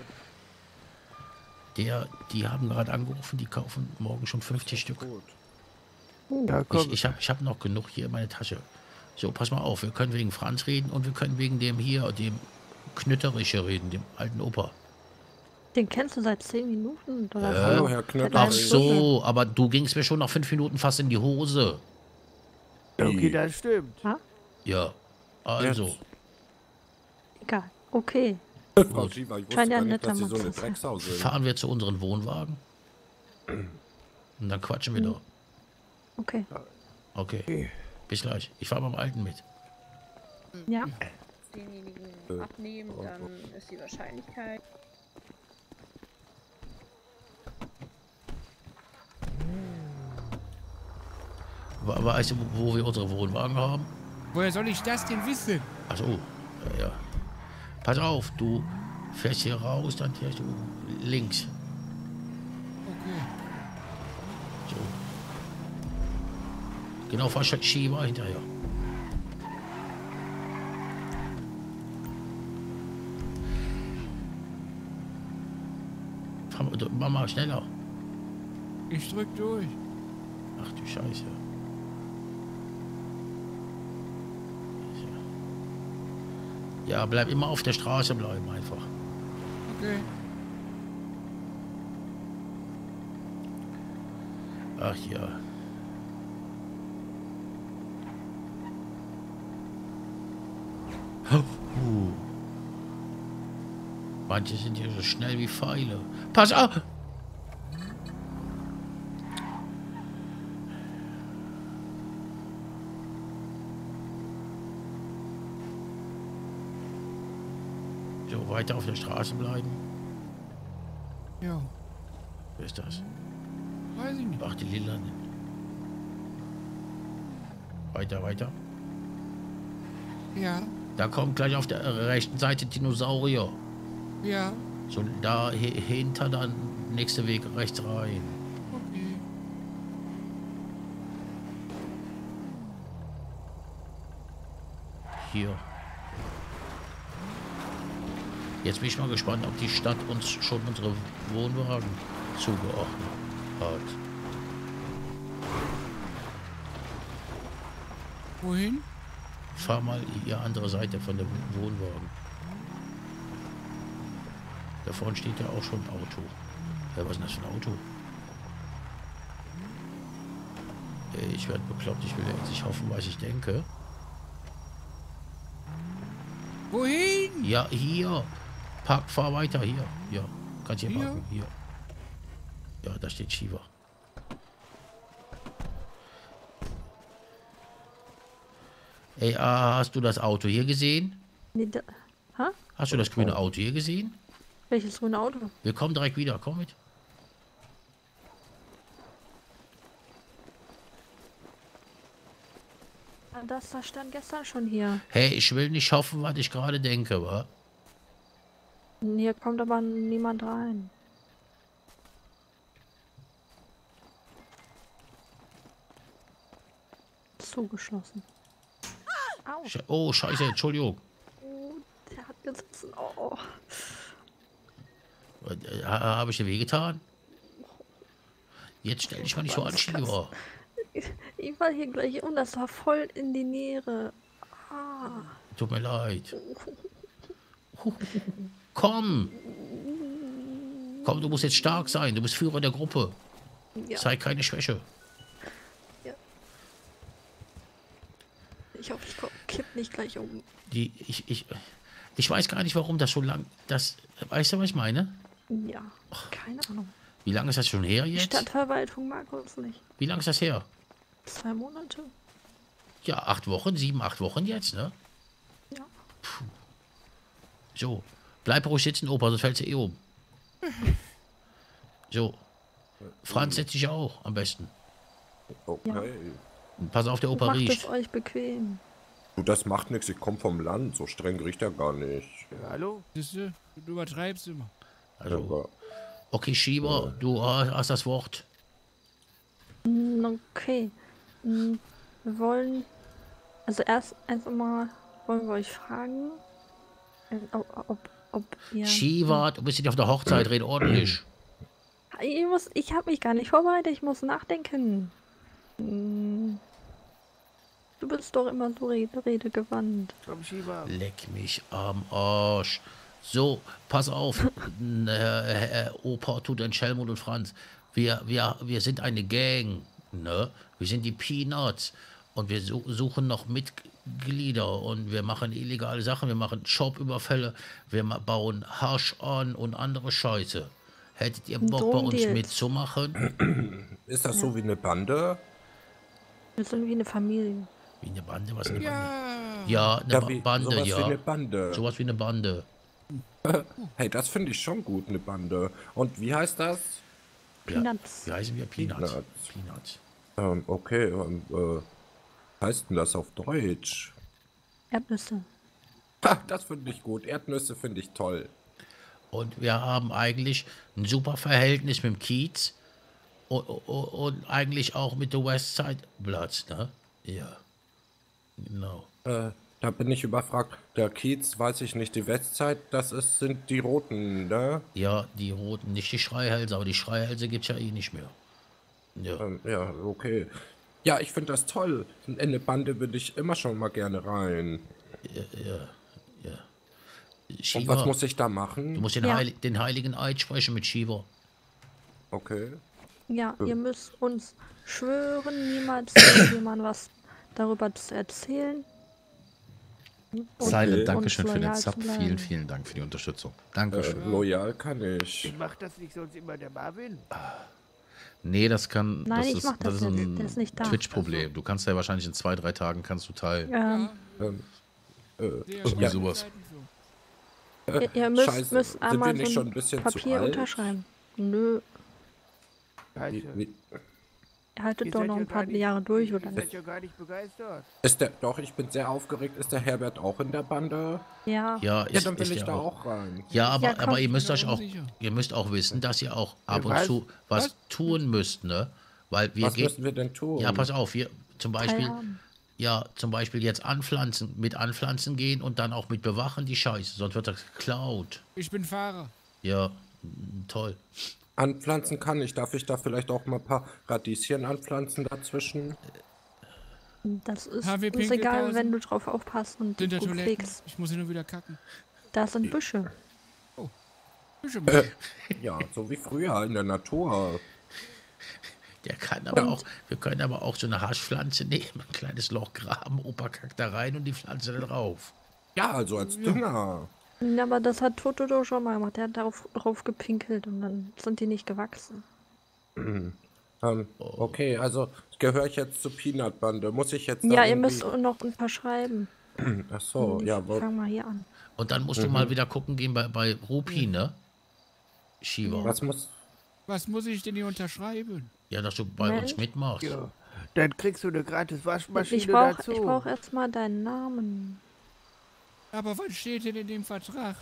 Der, die haben gerade angerufen, die kaufen morgen schon fünfzig Stück. Ja, komm. Ich, ich habe ich hab noch genug hier in meiner Tasche. So, pass mal auf, wir können wegen Franz reden und wir können wegen dem hier, dem Knütterische reden, dem alten Opa. Den kennst du seit zehn Minuten? Oder Äh, so? Hallo, Herr Knütter. Ach so, aber du gingst mir schon nach fünf Minuten fast in die Hose. Okay, das stimmt. Ja? Ja, also. Egal. Okay. Frau Schieber, ich wusste Scheint ja gar ein nicht, dass netter Sie so eine Mann zu sein. Drecksau sind. Fahren wir zu unseren Wohnwagen. Und dann quatschen wir Mhm. da. Okay. Okay. Bis gleich. Ich fahre beim Alten mit. Ja. Denjenigen abnehmen, dann ist die Wahrscheinlichkeit. We- Weißt du, wo wo wir unsere Wohnwagen haben? Woher soll ich das denn wissen? Achso, ja, ja. Pass auf, du fährst hier raus, dann fährst du links. Okay. So. Genau, fahr statt Schieber hinterher. Fahr mal, mach mal schneller. Ich drück durch. Ach du Scheiße. Ja, bleib immer auf der Straße bleiben einfach. Okay. Ach ja. Uh. Manche sind hier so schnell wie Pfeile. Pass auf! So, weiter auf der Straße bleiben. Ja. Wer ist das? Weiß ich nicht. Ach, die Lila. Weiter, weiter. Ja. Da kommt gleich auf der rechten Seite Dinosaurier. Ja. So, da hi- hinter dann nächster Weg rechts rein. Okay. Hier. Jetzt bin ich mal gespannt, ob die Stadt uns schon unsere Wohnwagen zugeordnet hat. Wohin? Fahr mal die andere Seite von dem Wohnwagen. Da vorne steht ja auch schon ein Auto. Ja, was ist denn das für ein Auto? Ey, ich werde bekloppt, ich will jetzt nicht hoffen, was ich denke. Wohin? Ja, hier. Park, fahr weiter, hier. Ja, kannst hier Hier? parken, hier. Ja, da steht Shiva. Ey, ah, hast du das Auto hier gesehen? Nee, da, ha? Hast du das grüne Auto hier gesehen? Welches grüne Auto? Wir kommen direkt wieder, komm mit. Ah, Das, das stand gestern schon hier. Hey, ich will nicht hoffen, was ich gerade denke, wa? Hier kommt aber niemand rein. Zugeschlossen. Au. Sche- Oh, scheiße, Entschuldigung. Oh, der hat gesessen. Oh. Äh, ha- Habe ich dir wehgetan? Jetzt stell dich mal nicht so an, Schieber. Ich war hier gleich und das war voll in die Niere. Ah. Tut mir leid. Komm! Komm, du musst jetzt stark sein. Du bist Führer der Gruppe. Ja. Zeig keine Schwäche. Ja. Ich hoffe, ich komm- kipp nicht gleich um. Die, ich, ich, ich weiß gar nicht, warum das so lang... Das, weißt du, was ich meine? Ja, keine Ahnung. Wie lange ist das schon her Die jetzt? Stadtverwaltung mag uns nicht. Wie lange ist das her? Zwei Monate? Ja, acht Wochen, sieben, acht Wochen jetzt, ne? Ja. Puh. So, bleib ruhig sitzen, Opa, sonst fällst du eh um. So. Franz, setz dich auch am besten. Okay. Und pass auf, der Opa Macht riecht. es euch bequem. Du, das macht nichts, ich komme vom Land, so streng riecht er gar nicht. Hallo? Siehste, du übertreibst immer. Also, okay, Schieber, du hast das Wort. Mm, Okay. Mm, Wir wollen. Also erst einmal wollen wir euch fragen, äh, ob, ob, ob ihr. Schieber, du bist nicht auf der Hochzeit, red ordentlich. Ich muss, ich habe mich gar nicht vorbereitet, ich muss nachdenken. Mm, Du bist doch immer so rede, redegewandt. Komm, Schieber. Leck mich am Arsch. So, pass auf, n- äh, äh, Opa, tut den Schelmut und Franz. Wir, wir, wir sind eine Gang, ne? Wir sind die Peanuts und wir su suchen noch Mitglieder und wir machen illegale Sachen, wir machen Shop-Überfälle, wir ma- bauen Hasch an und andere Scheiße. Hättet ihr Bock, bei uns Drogendeals. mitzumachen? Ist das so wie eine Bande? Wir sind wie eine Familie. Wie eine Bande? Was ist eine Ja. Bande? Ja, eine Ja, Ba- wie- Bande, sowas ja. wie eine Bande. Sowas wie eine Bande. Hey, das finde ich schon gut, eine Bande. Und wie heißt das? Peanuts. Wie heißen wir? Peanuts. Peanuts. Peanuts. Ähm, okay, ähm, äh, heißt denn das auf Deutsch? Erdnüsse. Ha, das finde ich gut. Erdnüsse finde ich toll. Und wir haben eigentlich ein super Verhältnis mit dem Kiez und, und, und eigentlich auch mit der Westside Bloods, ne? Ja. Genau. Äh, da bin ich überfragt. Der Kiez, weiß ich nicht, die Westside, das ist, sind die Roten, ne? Ja, die Roten, nicht die Schreihälse, aber die Schreihälse gibt's ja eh nicht mehr. Ja. Ähm, ja, okay. Ja, ich finde das toll. In eine Bande würde ich immer schon mal gerne rein. Ja, ja, ja. Und Shiva, was muss ich da machen? Du musst den, Ja. Heil den Heiligen Eid sprechen mit Shiva. Okay. Ja, Ja. ihr müsst uns schwören, niemals irgendjemand was darüber zu erzählen. Und Silent, uns Dankeschön für den loyal Sub. zu bleiben. Vielen, vielen Dank für die Unterstützung. Dankeschön. Äh, loyal kann ich. Macht das nicht sonst immer der Marvin? Nee, das kann. Nein, das ich ist, mach das ist jetzt. ein Der ist nicht da. Twitch-Problem. Du kannst ja wahrscheinlich in zwei, drei Tagen kannst du teilen. Ähm, Ähm, äh, Irgendwie ja. sowas. Äh, ihr ihr müsst, Scheiße, müsst sind einmal wir nicht so schon ein ein bisschen Papier zu alt? unterschreiben. Nö, Wie, wie, ihr haltet Ihr doch seid noch ja ein paar gar nicht- Jahre durch, oder Ihr nicht? seid ja gar nicht begeistert. ist der, doch, ich bin sehr aufgeregt. Ist der Herbert auch in der Bande? Ja. Ja, Ja, ist, dann will ist ich der da auch. auch rein. Ja, aber, Ja, komm. aber ihr müsst Ich euch bin auch, unsicher. ihr müsst auch wissen, dass ihr auch ab Ja, und was? zu was, Was? tun müsst, ne? Weil wir Was gehen. müssen wir denn tun? Ja, pass auf, wir zum Beispiel, Teilhaben. ja, zum Beispiel jetzt anpflanzen, mit anpflanzen gehen und dann auch mit bewachen die Scheiße, sonst wird das geklaut. Ich bin Fahrer. Ja, mm, toll. Anpflanzen kann ich. Darf ich da vielleicht auch mal ein paar Radieschen anpflanzen dazwischen? Das ist Haben wir uns egal, Pinkelpausen? wenn du drauf aufpasst und die Sind da gut Toiletten? pflegst. Ich muss hier nur wieder kacken. Da sind Büsche. Äh, ja, so wie früher in der Natur. Der kann aber auch, wir können aber auch so eine Haschpflanze nehmen, ein kleines Loch graben, Opa kackt da rein und die Pflanze da drauf. Ja, also als Dünger. Ja, aber das hat Toto doch schon mal gemacht. Der hat darauf drauf gepinkelt und dann sind die nicht gewachsen. Mhm. Ähm, okay, also gehöre ich jetzt zur Peanut-Bande? Muss ich jetzt da Ja, ihr irgendwie- müsst noch ein paar schreiben. Ach so, Ich ja. wo- fang mal hier an. Und dann musst du Mhm. mal wieder gucken gehen bei, bei Rupi, ne? Shiva. Was muss... Was muss ich denn hier unterschreiben? Ja, dass du bei Moment. uns mitmachst. Ja. Dann kriegst du eine gratis Waschmaschine Ich brauche dazu. ich brauch erstmal deinen Namen. Aber was steht denn in dem Vertrag?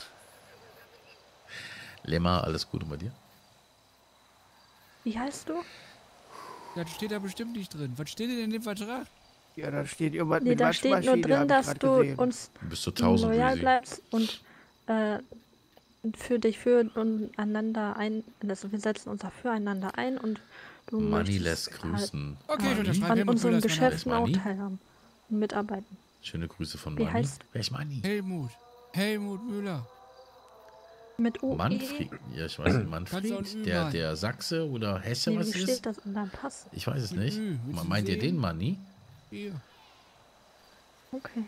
Lemma, alles Gute bei dir. Wie heißt du? Das steht da bestimmt nicht drin. Was steht denn in dem Vertrag? Ja, da steht jemand Nee, mit da steht nur Waschmaschine, drin, hab ich dass grad du gesehen. uns Bis zu tausend, loyal Luisi. bleibst und äh, für dich füreinander ein. Also wir setzen uns da füreinander ein und du Money möchtest lässt grüßen. Okay, ich halt unterschreibe an Helmut unseren Müller ist mein Name. Geschäften auch Money? teilhaben und mitarbeiten. Schöne Grüße von Wie Manni. heißt- Wer ist Manni? Helmut. Helmut Müller. Mit U E. Manfred. Ja, ich weiß nicht. Kannst du auch ein Manfred? Ü Der, machen. der Sachse oder Hesse, Nee, was wie ist? steht das in deinem Pass? Ich weiß es Mit nicht. Ü. Willst du Meint ihr sehen? den Manni? Hier. Okay.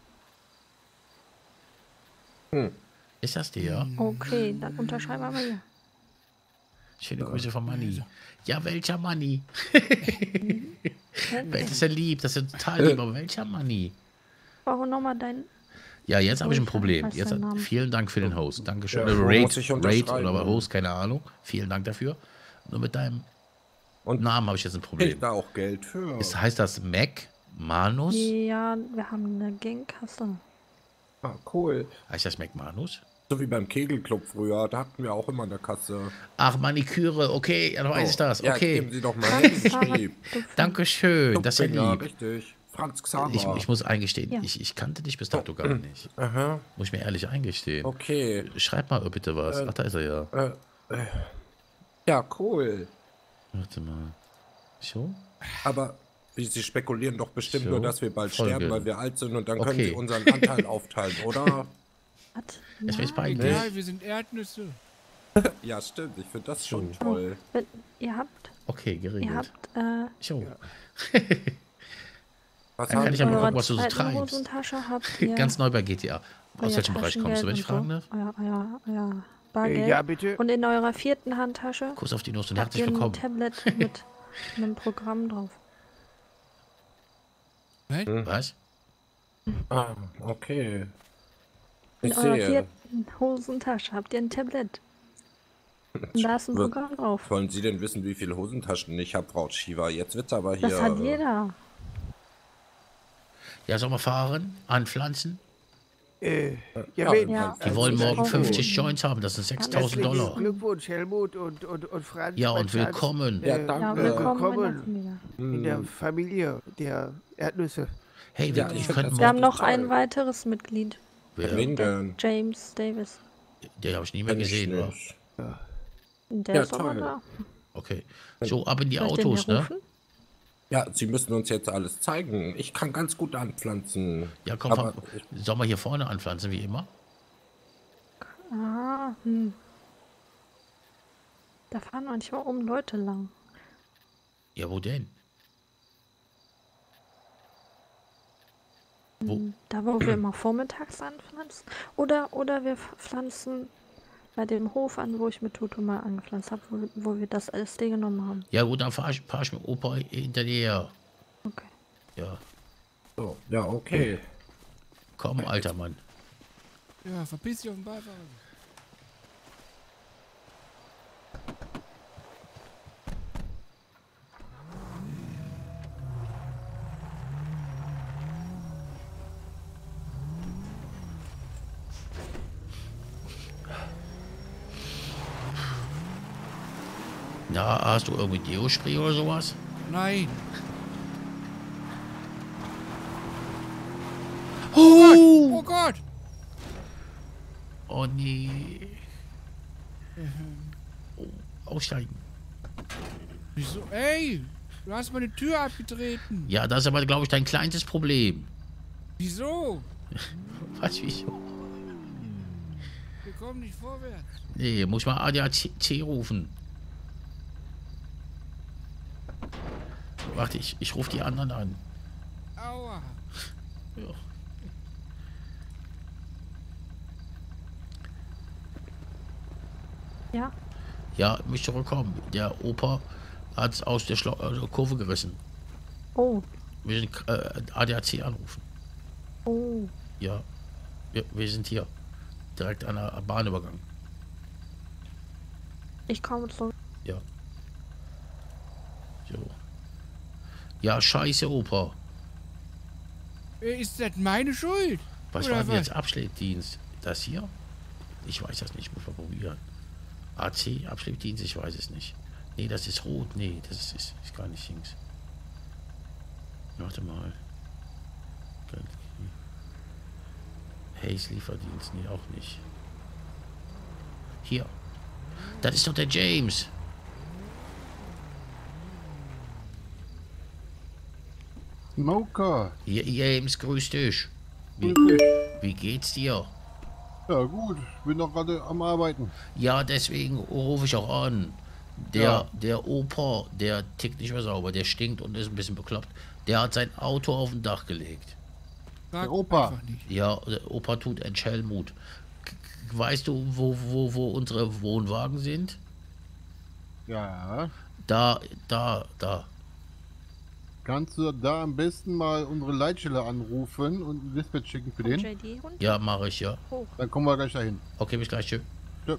Hm. Ist das der? Okay, dann unterschreiben wir mal hier. Schöne Grüße von Manni. Ja, welcher Manni? Hä? Das ist ja lieb, das ist ja total lieb, aber welcher Manni? Warum nochmal dein... Ja, jetzt habe ich ein Ich Problem. weiß Jetzt, deinen Namen. vielen Dank für den Host. Dankeschön. Ja, Oder wo Raid, muss ich Raid unterschreiben? oder Host, keine Ahnung. Vielen Dank dafür. Nur mit deinem Und Namen habe ich jetzt ein krieg Problem. da auch Geld für. Ist, heißt das Mac? Manus? Ja, wir haben eine Gangkasse. Ah, cool. Heißt das Mac Manus? So wie beim Kegelclub früher, da hatten wir auch immer eine Kasse. Ach, Maniküre, okay, dann weiß Oh, ich das. Ja, Okay. geben Sie doch mal hin. Dankeschön, das ist ja Ja, lieb. richtig. Franz Xaver. Ich, ich muss eingestehen, Ja. ich, ich kannte dich bis dato gar nicht. Aha. Muss ich mir ehrlich eingestehen. Okay. Schreib mal bitte was. Äh, Ach, da ist er ja. Äh, äh. Ja, cool. Warte mal. So? Aber Sie spekulieren doch bestimmt So, nur, dass wir bald Folge. sterben, weil wir alt sind und dann können Okay. Sie unseren Anteil aufteilen, oder? Jetzt bin ich bei dir. Egal, wir sind Erdnüsse. Ja, stimmt. Ich finde das schon toll. Wenn, ihr habt... Okay, geregelt. Ihr habt... Äh, So. Was Dann kann ich ja mal eurer gucken, was du so zweiten treibst. Hosentasche habt ihr... Ganz neu bei G T A. Aus euer welchem Bereich kommst du, wenn ich Taschengeld fragen darf? und so. Euer, euer, euer Bargeld. Ja, bitte. Und in eurer vierten Handtasche Kuss auf die Nuss und habt herzlich ihr ein willkommen. Tablet mit einem Programm drauf. Was? Ah, okay. In Ich eurer sehe. vierten Hosentasche habt ihr ein Tablet. Und da ist ein Programm drauf. Wollen Sie denn wissen, wie viele Hosentaschen ich habe, Frau Shiva? Jetzt wird's aber hier... Das hat äh, jeder. Ja, sollen wir fahren? Anpflanzen? Äh, ja, Ja, wen? Ja. Die wollen morgen auch fünfzig Joints haben, das sind sechstausend Herzlichen Dollar. Glückwunsch, Helmut und, und, und Franz. Ja, mein und Schatz. willkommen. Ja, Äh, danke. Ja, willkommen in der Familie. in der Familie der Erdnüsse. Hey, Ja, wir, ich wir find könnten das Wir haben morgen... noch ein weiteres Mitglied. Wer? Wen Der denn? James Davis. Den habe ich nie mehr Kenn ich gesehen, wa? nicht. Der Ja, ist aber toll. da. Okay. So, ab in die Soll ich den Autos, hier ne? rufen? Ja, Sie müssen uns jetzt alles zeigen. Ich kann ganz gut anpflanzen. Ja, komm, Aber fahr- sollen wir hier vorne anpflanzen, wie immer? Ah, hm. Da fahren manchmal oben Leute lang. Ja, wo denn? Wo? Hm, Da, wo wir immer vormittags anpflanzen. Oder, oder wir pflanzen bei dem Hof an, wo ich mit Toto mal angepflanzt habe, wo, wo wir das L S D genommen haben. Ja gut, dann fahr ich, fahr ich mit Opa hinterher. Okay. Ja. So, ja, okay. Komm, alter Mann. Ja, verpiss dich auf den Beifahrer. Na, hast du irgendwie Deo-Spray oder sowas? Nein. Oh! Oh Gott! Oh nee. Oh, aussteigen. Wieso? Ey! Du hast meine Tür abgetreten. Ja, das ist aber, glaube ich, dein kleinstes Problem. Wieso? Was, wieso? Wir kommen nicht vorwärts. Nee, muss ich mal A D A C rufen. Warte, ich, ich rufe die anderen an. Aua. Ja. Ja? Ja, mich zurückkommen. Der Opa hat es aus der Schla äh, Kurve gerissen. Oh. Wir sind äh, A D A C anrufen. Oh. Ja, wir, wir sind hier. Direkt an der Bahnübergang. Ich komme zurück. Ja. Jo. Ja, scheiße, Opa. Ist das meine Schuld? Was Oder war denn jetzt Abschleppdienst? Das hier? Ich weiß das nicht, muss man probieren. A C, Abschleppdienst, ich weiß es nicht. Nee, das ist rot. Nee, das ist, ist, ist gar nicht links. Warte mal. Hayes Lieferdienst, nee, auch nicht. Hier. Das ist doch der James. Smoker. Ja, James, grüß dich. Wie, wie geht's dir? Ja gut, ich bin noch gerade am Arbeiten. Ja, deswegen rufe ich auch an. Der, Ja. der Opa, der tickt nicht mehr sauber, der stinkt und ist ein bisschen bekloppt. Der hat sein Auto auf dem Dach gelegt. Der Opa. Ja, der Opa tut ein Schelmut. K- Weißt du, wo, wo, wo unsere Wohnwagen sind? Ja. Da, da, da. Kannst du da am besten mal unsere Leitstelle anrufen und ein Dispatch schicken für den? J D runter? Ja, mache ich, ja. Hoch. Dann kommen wir gleich dahin. Okay, bis gleich, tschö. Ja.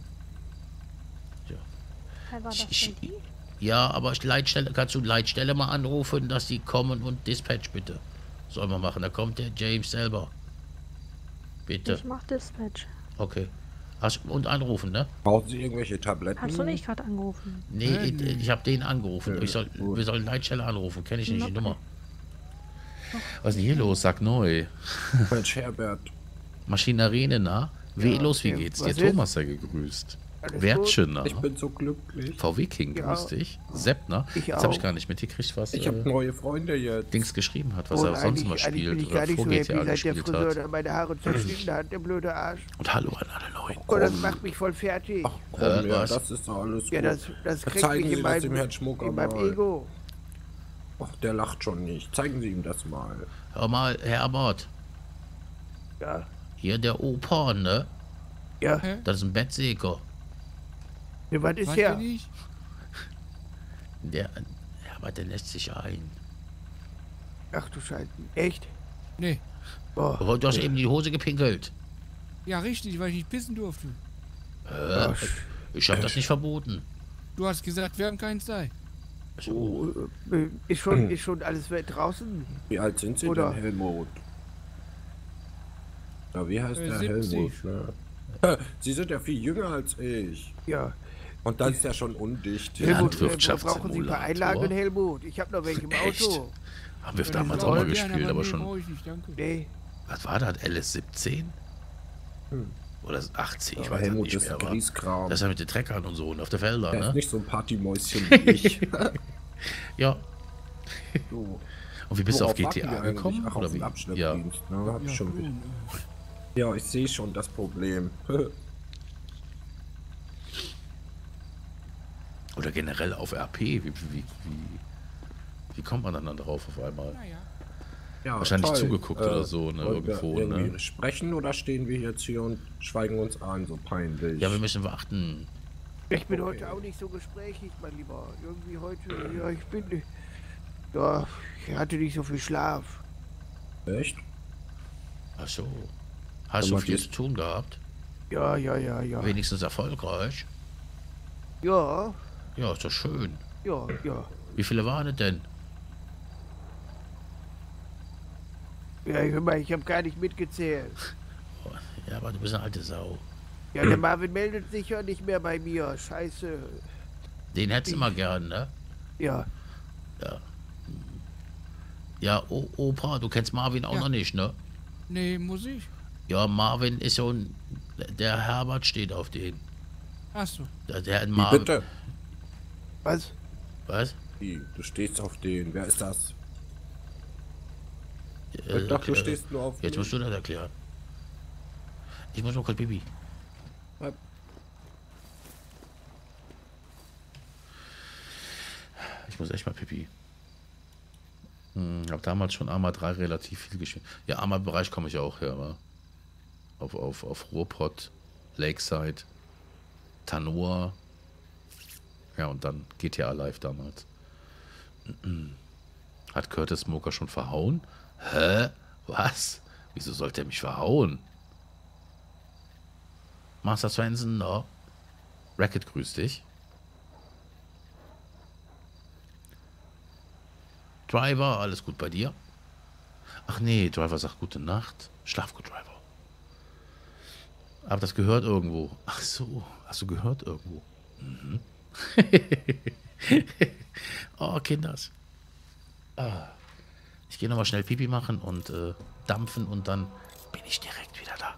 Hey, war das Ich- J D? Ja, aber Leitstelle, kannst du Leitstelle mal anrufen, dass die kommen und Dispatch bitte. Sollen wir machen, da kommt der James selber. Bitte. Ich mach Dispatch. Okay. Hast, und anrufen, ne? Brauchen Sie irgendwelche Tabletten? Hast du nicht gerade angerufen? Nee, ich, ich habe den angerufen. Ich soll, wir sollen Leitstelle anrufen. Kenne ich nicht die Nummer. Was ist denn hier los? Sag neu. Mensch, Herbert. Maschinarene, na? Velos, wie okay. geht's Was dir? ist? Thomas sei gegrüßt. Alles Wertchen, na? Ich bin so glücklich. V W King, Ja. grüß dich. Sepp, na? Ich Jetzt habe ich auch. gar nicht mitgekriegt, was Ich habe äh, neue Freunde jetzt. Dings geschrieben hat, was Und er sonst mal eigentlich- eigentlich bin spielt ich oder gar nicht vor so G happy, T A seit der gespielt Friseur hat. da meine Haare zerschnitten hat, der blöde Arsch. Und hallo an alle Leute. Oh, das macht mich voll fertig. Komm, Äh, ja, was? das ist doch alles Ja, gut. das, das Da kriegt zeigen mich Sie in das meinem, dem Herrn Schmucker in meinem mal. Ego. Ach, der lacht schon nicht. Zeigen Sie ihm das mal. Hör mal, Herbert. Ja. Hier der Opa, ne? Ja. Das ist ein Bettsäger. Ja, was ist Was der? bin ich? Der, Herbert, der lässt sich ein. Ach du Scheiße. Echt? Nee. Boah. Aber du hast eben die Hose gepinkelt. Ja, richtig, weil ich nicht pissen durfte. Äh, ich habe das nicht verboten. Du hast gesagt, wir haben keinen Zeit. Oh, äh, ist, schon, ist schon alles draußen? Wie alt sind Sie Oder? denn, Helmut? Ja, wie heißt Äh, der siebzig. Helmut? Ne? Sie sind ja viel jünger als ich. Ja. Und das ist ja schon undicht. Helmut, äh, brauchen Sie ein paar Einlagen, Helmut? Ich habe noch welche im Echt? Auto. Haben wir Ja, damals das auch mal soll gespielt, gerne, aber nee, schon. brauch ich nicht, danke. Nee. Was war das? L S siebzehn? Hm. Oder achtzig? Ich Aber weiß Helmut nicht ist mehr. ein aber Grieskram. Das ist ja mit den Treckern und so und auf der Felder, Der ne? ist nicht so ein Partymäuschen wie ich. Ja. So. Und wie bist du auf Worauf G T A warten wir gekommen? eigentlich? Ach, Oder auf den wie? Abschleppdienst, ne? Hab ich Ja, schon cool, wieder. äh. Ja, ich sehe schon das Problem. Oder generell auf R P. Wie, wie, wie, wie kommt man dann drauf auf einmal? Ja, Wahrscheinlich toll. zugeguckt Äh, oder so, ne? wollen wir Irgendwo, irgendwie ne? sprechen oder stehen wir jetzt hier und schweigen uns an, so peinlich? Ja, wir müssen warten. Ich bin heute auch nicht so gesprächig, mein Lieber. Irgendwie heute, ja, ich bin. Ja, ich hatte nicht so viel Schlaf. Echt? Ach so. Hast du Aber viel die- zu tun gehabt? Ja, ja, ja, ja. Wenigstens erfolgreich? Ja, Ja, ist doch schön. ja, ja. Wie viele waren es denn? Ja, hör mal, ich habe gar nicht mitgezählt. Ja, aber du bist eine alte Sau. Ja, der Marvin meldet sich ja nicht mehr bei mir. Scheiße. Den hättest du mal gern, ne? Ja. Ja. Ja, o Opa, du kennst Marvin auch Ja. noch nicht, ne? Nee, muss ich? Ja, Marvin ist so ein. Der Herbert steht auf den. Achso. Der, der Wie Marvin. bitte? Was? Was? Wie? Du stehst auf den. Wer ist das? Äh, Ich dachte, du äh, stehst nur auf Jetzt mich. musst du das erklären. Ich muss noch kurz Bibi. Ja. Ich muss echt mal Pipi. Hm, habe damals schon Arma drei relativ viel gespielt. Ja, Arma-Bereich komme ich auch her, aber auf, auf, auf Ruhrpott, Lakeside, Tanoa. Ja, und dann G T A Live damals. Hat Curtis Smoker schon verhauen? Hä? Was? Wieso sollte er mich verhauen? Master Svensson, da. Racket, grüß dich. Driver, alles gut bei dir? Ach nee, Driver sagt gute Nacht. Schlaf gut, Driver. Aber das gehört irgendwo. Ach so, hast du gehört irgendwo? Mhm. Oh, Kinders. Ah. Ich gehe nochmal schnell Pipi machen und äh, dampfen und dann bin ich direkt wieder da.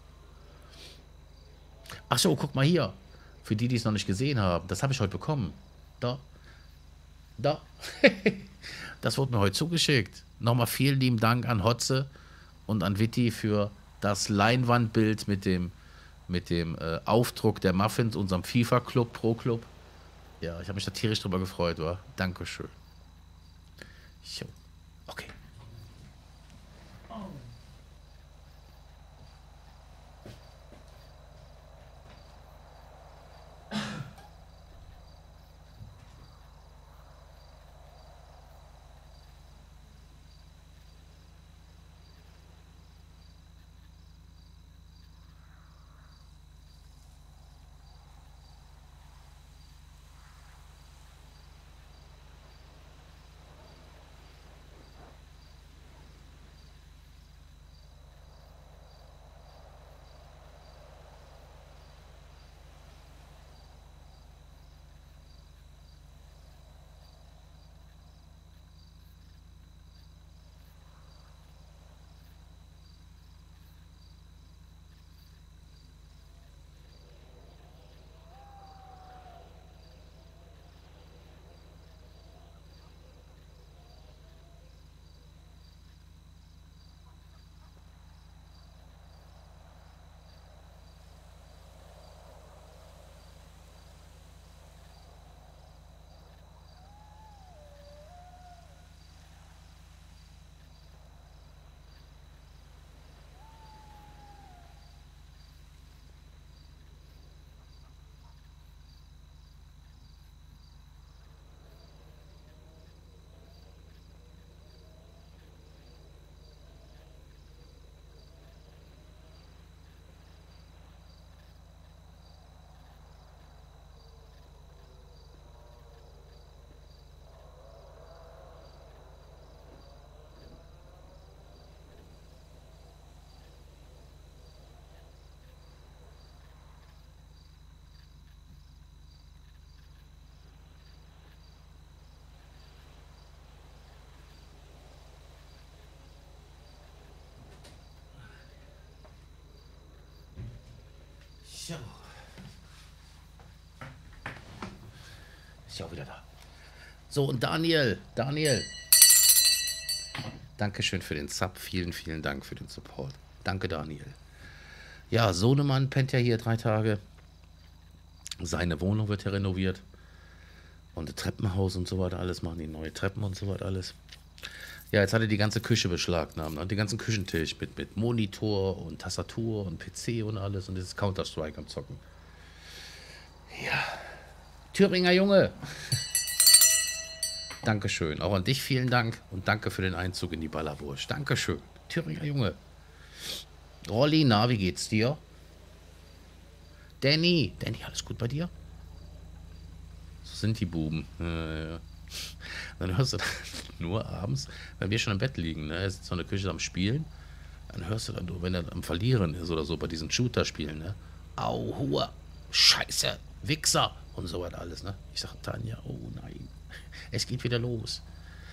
Ach so, guck mal hier. Für die, die es noch nicht gesehen haben, das habe ich heute bekommen. Da. Da. Das wurde mir heute zugeschickt. Nochmal vielen lieben Dank an Hotze und an Witti für das Leinwandbild mit dem, mit dem äh, Aufdruck der Muffins, unserem FIFA-Club, Pro-Club. Ja, ich habe mich da tierisch drüber gefreut, wa? Dankeschön. Jo. Okay. So. Ist ja auch wieder da. So, und Daniel, Daniel. Dankeschön für den Sub. Vielen, vielen Dank für den Support. Danke, Daniel. Ja, Sohnemann pennt ja hier drei Tage. Seine Wohnung wird ja renoviert. Und das Treppenhaus und so weiter alles. Machen die neue Treppen und so weiter alles. Ja, jetzt hat er die ganze Küche beschlagnahmt. Und den ganzen Küchentisch mit, mit Monitor und Tastatur und P C und alles. Und jetzt ist Counter-Strike am Zocken. Ja. Thüringer Junge. Dankeschön. Auch an dich vielen Dank. Und danke für den Einzug in die Ballerwurst. Dankeschön. Thüringer Junge. Rolli, na, wie geht's dir? Danny. Danny, alles gut bei dir? So sind die Buben. Ja, ja. Dann hörst du nur abends, wenn wir schon im Bett liegen, ne, er sitzt so in der Küche am Spielen, dann hörst du dann, wenn er am Verlieren ist oder so, bei diesen Shooter-Spielen, ne, au, Hua, Scheiße, Wichser und so weiter alles, ne. Ich sag, Tanja, oh nein, es geht wieder los.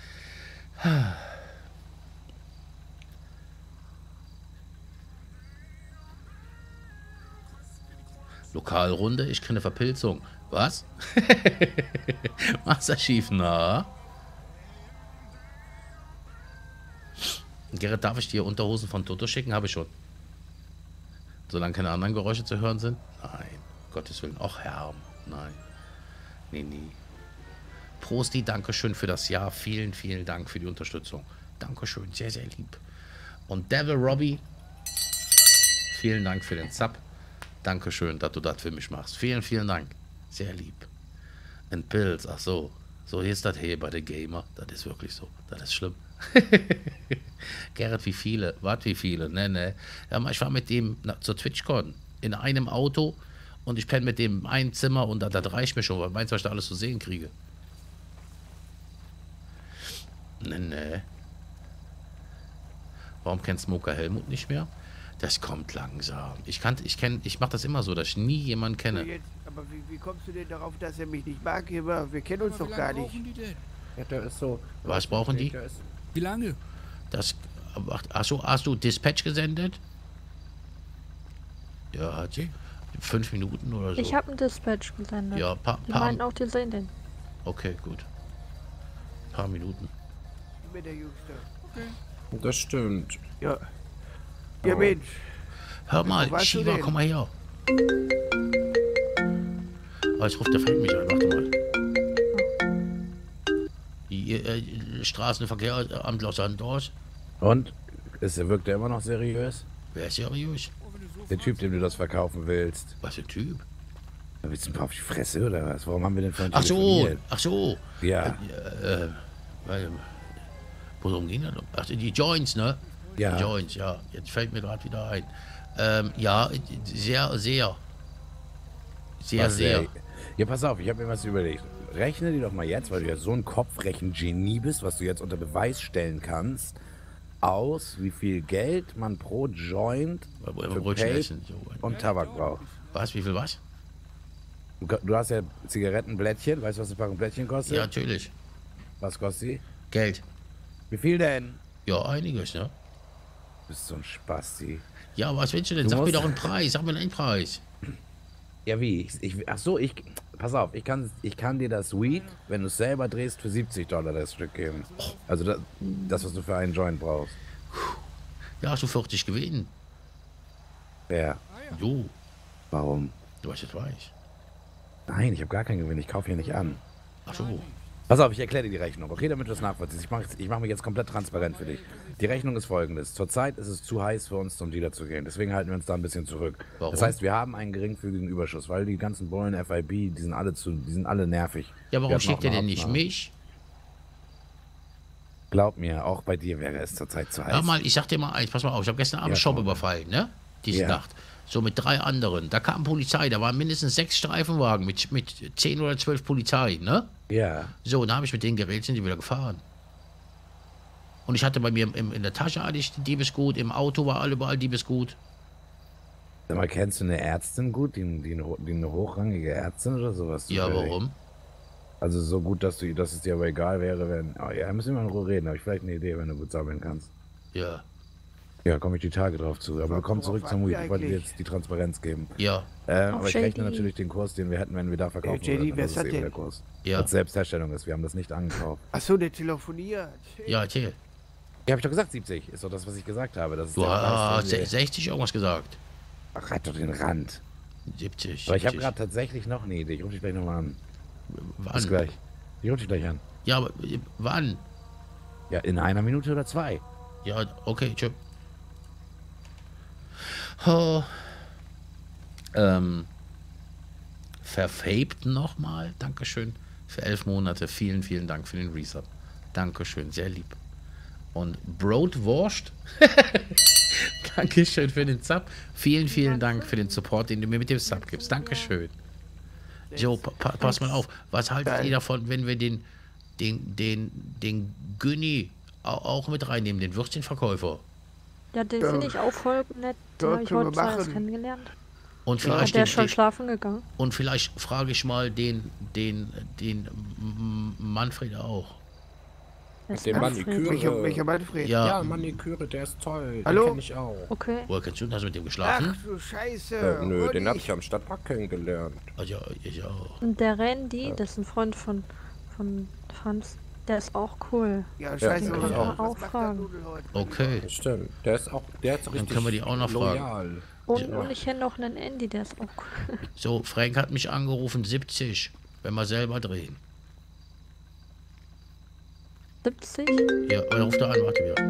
Lokalrunde, ich kriege eine Verpilzung. Was? Master Chief, na? Gerrit, darf ich dir Unterhosen von Toto schicken? Habe ich schon. Solange keine anderen Geräusche zu hören sind? Nein. Gottes Willen. Och, Herr. Nein. Nee, nee. Prosti, Dankeschön für das Jahr. Vielen, vielen Dank für die Unterstützung. Dankeschön. Sehr, sehr lieb. Und Devil Robbie, vielen Dank für den Sub. Dankeschön, dass du das für mich machst. Vielen, vielen Dank. Sehr lieb. Und Pilz, ach so. So ist das hier bei den Gamer. Das ist wirklich so. Das ist schlimm. Gerrit, wie viele? Was, wie viele? Ne, ne. Ja, ich war mit dem na, zur TwitchCon in einem Auto und ich penne mit dem ein Zimmer und das, das reicht mir schon, weil meinst du, was ich da alles zu sehen kriege? Nee, nee. Warum kennt Smoker Helmut nicht mehr? Das kommt langsam. Ich kann, ich kenne, ich mache das immer so, dass ich nie jemanden kenne. Jetzt, aber wie, wie kommst du denn darauf, dass er mich nicht mag? Wir, wir kennen uns doch gar nicht. Ja, der ist so. Was brauchen die? Wie lange? Das. Ach, achso, hast du Dispatch gesendet? Ja, hat sie. Fünf Minuten oder so. Ich habe einen Dispatch gesendet. Ja, pa, Die paar. meinten auch, die sehen den. Okay, gut. Paar Minuten. Ich bin der Jüngste. Okay. Das stimmt. Ja. Ja, Mensch. Hör mal, Wo warst du Shiva, denn? komm mal her. Oh, jetzt ruft der Frank mich an, warte mal. Die, äh, Straßenverkehrsamt Los Santos. Und? Ist, wirkt er immer noch seriös? Wer ist seriös? Der Typ, dem du das verkaufen willst. Was für ein Typ? Da willst du ein paar auf die Fresse oder was? Warum haben wir denn vorhin Ach so, telefoniert? ach so. Ja. Äh, äh, weil, worum ging das? Ach, die Joints, ne? Ja. Die Joints, ja. Jetzt fällt mir gerade wieder ein. Ähm, ja, sehr, sehr. Sehr, Was, sehr. ey? Ja, pass auf, ich habe mir was überlegt. Rechne dir doch mal jetzt, weil du ja so ein Kopfrechen-Genie bist, was du jetzt unter Beweis stellen kannst, aus, wie viel Geld man pro Joint für Brötchen Vape essen, so. und Tabak braucht. Was, wie viel was? Du du hast ja Zigarettenblättchen, weißt du, was eine Packung Blättchen kostet? Ja, natürlich. Was kostet sie? Geld. Wie viel denn? Ja, einiges, ne? Du bist so ein Spasti. Ja, was willst du denn? Du Sag mir musst- doch einen Preis, sag mir einen Preis. Ja, wie? Ich, ich, ach so, ich, pass auf, ich kann, ich kann dir das Weed, wenn du es selber drehst, für siebzig Dollar das Stück geben. Also das, das, was du für einen Joint brauchst. Ja, hast du vierzig gewinnen. Ja. Du. Warum? Du weißt, das weiß. Nein, ich habe gar keinen Gewinn, ich kaufe hier nicht an. Ach so. Pass auf, ich erkläre dir die Rechnung, okay, damit du es nachvollziehst. Ich mache ich mach mich jetzt komplett transparent für dich. Die Rechnung ist folgendes. Zurzeit ist es zu heiß für uns, zum Dealer zu gehen. Deswegen halten wir uns da ein bisschen zurück. Warum? Das heißt, wir haben einen geringfügigen Überschuss, weil die ganzen Bullen, F I B, die sind alle zu, die sind alle nervig. Ja, Wir warum hatten schickt auch ihr eine denn nicht Hauptnahme. mich? Glaub mir, auch bei dir wäre es zurzeit zu heiß. Hör mal, ich sag dir mal eins, pass mal auf, ich habe gestern Abend Ja, Shop komm. überfallen, ne? Diese Ja. Nacht. So mit drei anderen. Da kam Polizei, da waren mindestens sechs Streifenwagen mit, mit zehn oder zwölf Polizei, ne? Ja. So, und da habe ich mit denen geredet, sind die wieder gefahren. Und ich hatte bei mir im, in der Tasche hatte ich Diebesgut, im Auto war all überall Diebesgut. Sag mal, kennst du eine Ärztin gut, die, die, eine, die eine hochrangige Ärztin oder sowas? Ja, zufällig? warum? Also so gut, dass, du, dass es dir aber egal wäre, wenn... Oh ja, müssen wir in Ruhe reden, habe ich vielleicht eine Idee, wenn du gut sammeln kannst. Ja. Ja, komme ich die Tage drauf zu. Aber wir kommen zurück zum Weed. Ich wollte dir eigentlich? jetzt die Transparenz geben. Ja. Ähm, Auf aber ich J D. rechne natürlich den Kurs, den wir hätten, wenn wir da verkaufen Äh, J D, würden. wer Das ist ist das eben denn? der Kurs. Ja. Was Selbstherstellung ist. Wir haben das nicht angekauft. Achso, der telefoniert. Ja, erzähl. Ja, habe ich doch gesagt, siebzig. Ist doch das, was ich gesagt habe. Das ist Du der Preis, hast den wir- sechzig irgendwas gesagt. Ach, halt doch den Rand. siebzig. Aber ich habe siebzig. gerade tatsächlich noch eine Idee. Ich rufe dich gleich nochmal an. Wann? Bis gleich. Ich rufe dich gleich an. Ja, aber äh, wann? Ja, in einer Minute oder zwei. Ja, okay, tschüss. Oh. Ähm, verfaped nochmal. Dankeschön für elf Monate. Vielen, vielen Dank für den Resub. Dankeschön, sehr lieb. Und Broadwurst. Dankeschön für den Sub. Vielen, vielen Dank für den Support, den du mir mit dem Sub gibst. Dankeschön. So, pa pa pass mal auf. Was haltet ihr davon, wenn wir den, den, den, den Günni au- auch mit reinnehmen, den Würstchenverkäufer? Ja, den Ja. finde ich auch voll nett. Den Ja, habe ich können wir heute zuerst machen. kennengelernt. Und Ja, vielleicht der den, ist schon den, schlafen gegangen. und vielleicht frage ich mal den, den, den M- Manfred auch. Das Den ist Manfred. Maniküre. Welcher, welcher Manfred? Ja. Ja, Maniküre, der ist toll. Hallo? Den kenn ich auch. Okay. Woher kennst du ihn? Hast du mit dem Ach geschlafen? du Scheiße. Äh, nö, Ronny. den habe ich am Stadtpark kennengelernt. Ah, ja, ich auch. Und der Randy, das ist ein Freund von, von Franz, der ist auch cool. Ja, Ja, scheiße. den was, kenn ich auch. was macht der Fragen. Nudel heute? Okay. Das stimmt. Der ist auch, der ist Dann richtig können wir die auch noch fragen. loyal. Und, Ja. und ich kenne noch einen Andy, der ist auch cool. So, Frank hat mich angerufen, siebzig, wenn wir selber drehen. siebzig? Ja, er ruft da an, warte wieder.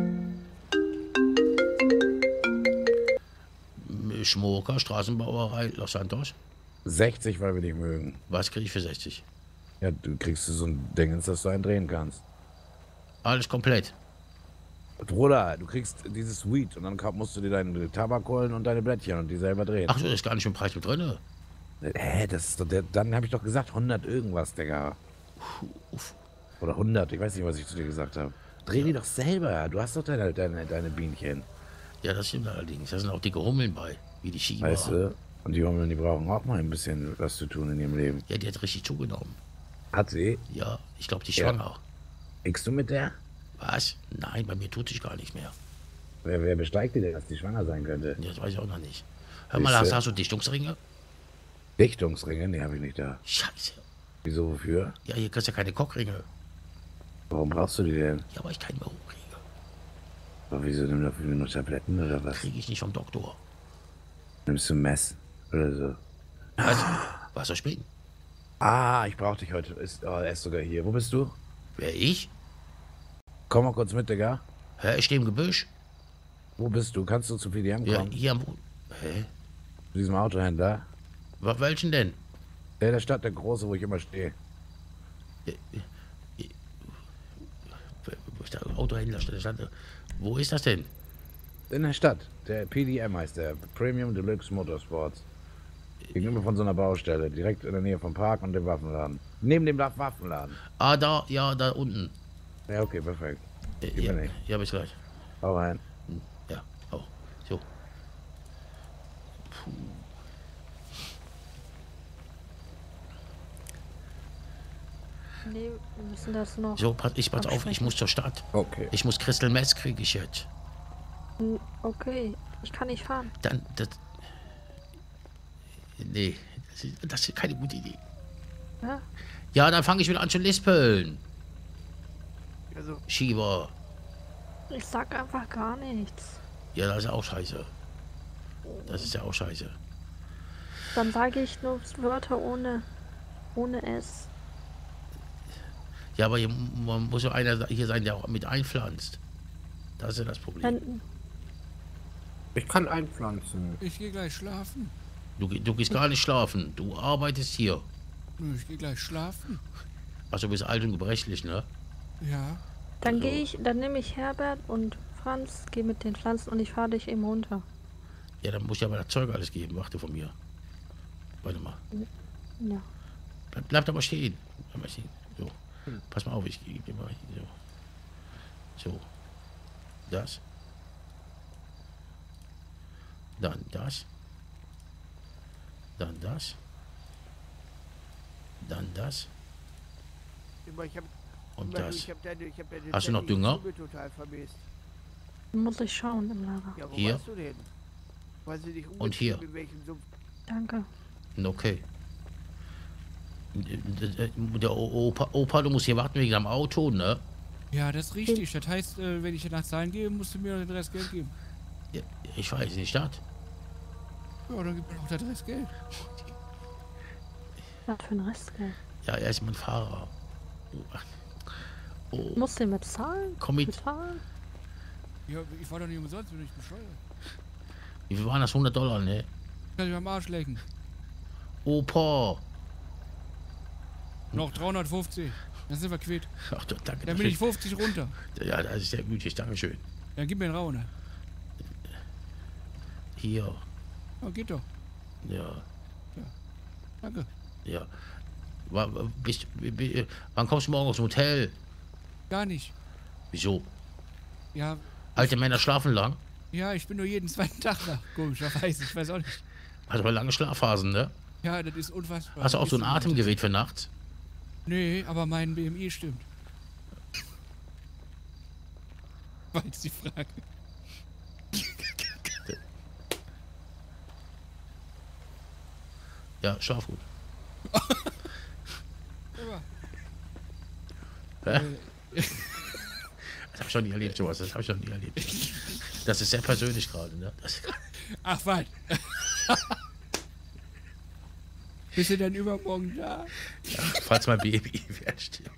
Schmoker, Straßenbauerei, Los Santos. sechzig, weil wir dich mögen. Was kriege ich für sechzig? Ja, du kriegst so ein Ding, dass du einen drehen kannst. Alles komplett. Bruder, du kriegst dieses Weed und dann ka- musst du dir deine Tabak holen und deine Blättchen und die selber drehen. Ach so, das ist gar nicht im Preis mit drin. Hä, das ist doch der, dann habe ich doch gesagt hundert irgendwas, Digga. Oder hundert, ich weiß nicht, was ich zu dir gesagt habe. Dreh die doch selber, du hast doch deine, deine, deine Bienchen. Ja, das stimmt allerdings. Da sind auch dicke Hummeln bei, wie die Shiva. Weißt du? Und die Hummeln, die brauchen auch mal ein bisschen was zu tun in ihrem Leben. Ja, die hat richtig zugenommen. Hat sie? Ja, ich glaube, die ist Ja. schwanger. Ickst du mit der? Was? Nein, bei mir tut sich gar nicht mehr. Wer, wer besteigt die denn, dass die schwanger sein könnte? Ja, das weiß ich auch noch nicht. Hör mal, hast, Siehste? hast du Dichtungsringe? Dichtungsringe? Nee, habe ich nicht da. Scheiße. Wieso, wofür? Ja, hier kriegst du ja keine Cockringe. Warum brauchst du die denn? Ja, weil ich keinen mehr hochkriege. Aber wieso nimm dafür nur Tabletten oder was? Kriege ich nicht vom Doktor. Nimmst du Mess oder so? Was? Was soll ich spielen? Ah, ich brauch dich heute. Ist, oh, er ist sogar hier. Wo bist du? Wer, ich? Komm mal kurz mit, Digga. Hä, ich stehe im Gebüsch. Wo bist du? Kannst du zu P D M Ja, kommen? hier am... Hä? Zu diesem Autohändler? Wa- Welchen denn? Der in der Stadt, der große, wo ich immer stehe. Wo ist der Autohändler? Stand- stand- Wo ist das denn? In der Stadt. Der P D M heißt der. Premium Deluxe Motorsports. Gegenüber von so einer Baustelle. Direkt in der Nähe vom Park und dem Waffenladen. Neben dem Waffenladen. Ah, da, ja, da unten. Ja, okay, perfekt. Äh, Gib ja, mir nicht. ja, bis gleich. Hau rein. Ja, auch. So. Puh. Nee, wir müssen das noch. So, pass, ich pass auf, ich absprechen. muss zur Stadt. Okay. Ich muss Crystal Meth kriege ich jetzt. Hm, Okay, ich kann nicht fahren. Dann, das... Nee, das ist, das ist keine gute Idee. Ja? Ja, dann fange ich wieder an zu lispeln. Also, Shiva. Ich sag einfach gar nichts. Ja, das ist auch scheiße. Das ist ja auch scheiße. Dann sage ich nur Wörter ohne, ohne S. Ja, aber hier man muss ja einer hier sein, der auch mit einpflanzt. Das ist ja das Problem. Dann, Ich kann einpflanzen. Ich gehe gleich schlafen. Du, ge- du gehst gar nicht schlafen. Du arbeitest hier. Nö, Ich gehe gleich schlafen. Also du bist alt und gebrechlich, ne? Ja. dann gehe ich, dann nehme ich Herbert und Franz, gehe mit den Pflanzen und ich fahre dich eben runter. Ja, dann muss ich aber das Zeug alles geben. Warte von mir. Warte mal. Ja. Bleib, bleib aber stehen. Bleib mal stehen. So. Pass mal auf, ich gebe dir mal hier so. So. Das. Dann das. Dann das. Dann das. immer, ich hab, Und immer, das. Ich hab deine, ich hab deine Hast du noch ständige Dünger? Stimme total vermisst. Muss ich schauen im Lager. Ja, wo Hier. warst du denn? Weiß ich nicht Und hier. umgetrieben, in welchem Sumpf. Danke. Okay. Der Opa, Opa, du musst hier warten wegen deinem Auto, ne? Ja, das ist richtig. Das heißt, äh, wenn ich nach Zahlen gehe, musst du mir den Rest Geld geben. Ja, ich weiß nicht, Stadt. Ja, dann gib mir auch das Rest Geld. Was für ein Restgeld. Ja, er ist mein Fahrer. Oh. Muss den bezahlen? Komm mit. Bezahlen? Ja, ich war doch nicht umsonst, bin ich bescheuert. Wie viel waren das? hundert Dollar, ne? Kann ich am Arsch lecken. Opa. Noch dreihundertfünfzig. Dann sind wir quitt. Ach, du, danke. Dann bin ich fünfzig runter. Ja, das ist sehr gütig, Dankeschön. Dann gib mir einen Rauner. Hier. Oh, geht doch. Ja. Danke. Ja. Wa- wa- Bist, bi- bi- wann kommst du morgen aus dem Hotel? Gar nicht. Wieso? Ja, Alte Männer schlafen lang. ja, ich bin nur jeden zweiten Tag da. Komischerweise, ich weiß auch nicht. Hast aber lange Schlafphasen, ne? Ja, das ist unfassbar. Hast du auch so ein Ist so- Atemgerät für nachts? Nee, aber mein B M I stimmt. War jetzt die Frage. Ja, schlaf gut. Immer. Hä? Das hab ich noch nie erlebt, sowas. Das hab ich noch nie erlebt. Das ist sehr persönlich gerade, ne? Das Ach, was? Bist du denn übermorgen da? Ja, falls mein Baby wer stirbt.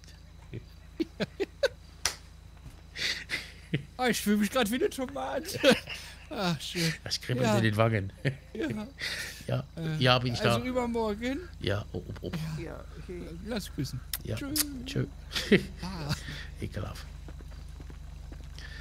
Oh, ich fühle mich gerade wie eine Tomate. Ach, schön. Das kribbelt Ja. in den Wangen. Ja. Ja, Äh, ja, bin ich also da. übermorgen? Ja, oh, oh, oh. Ja, okay. Lass küssen. Ja. Tschö. Tschö. Ah. Ekelhaft.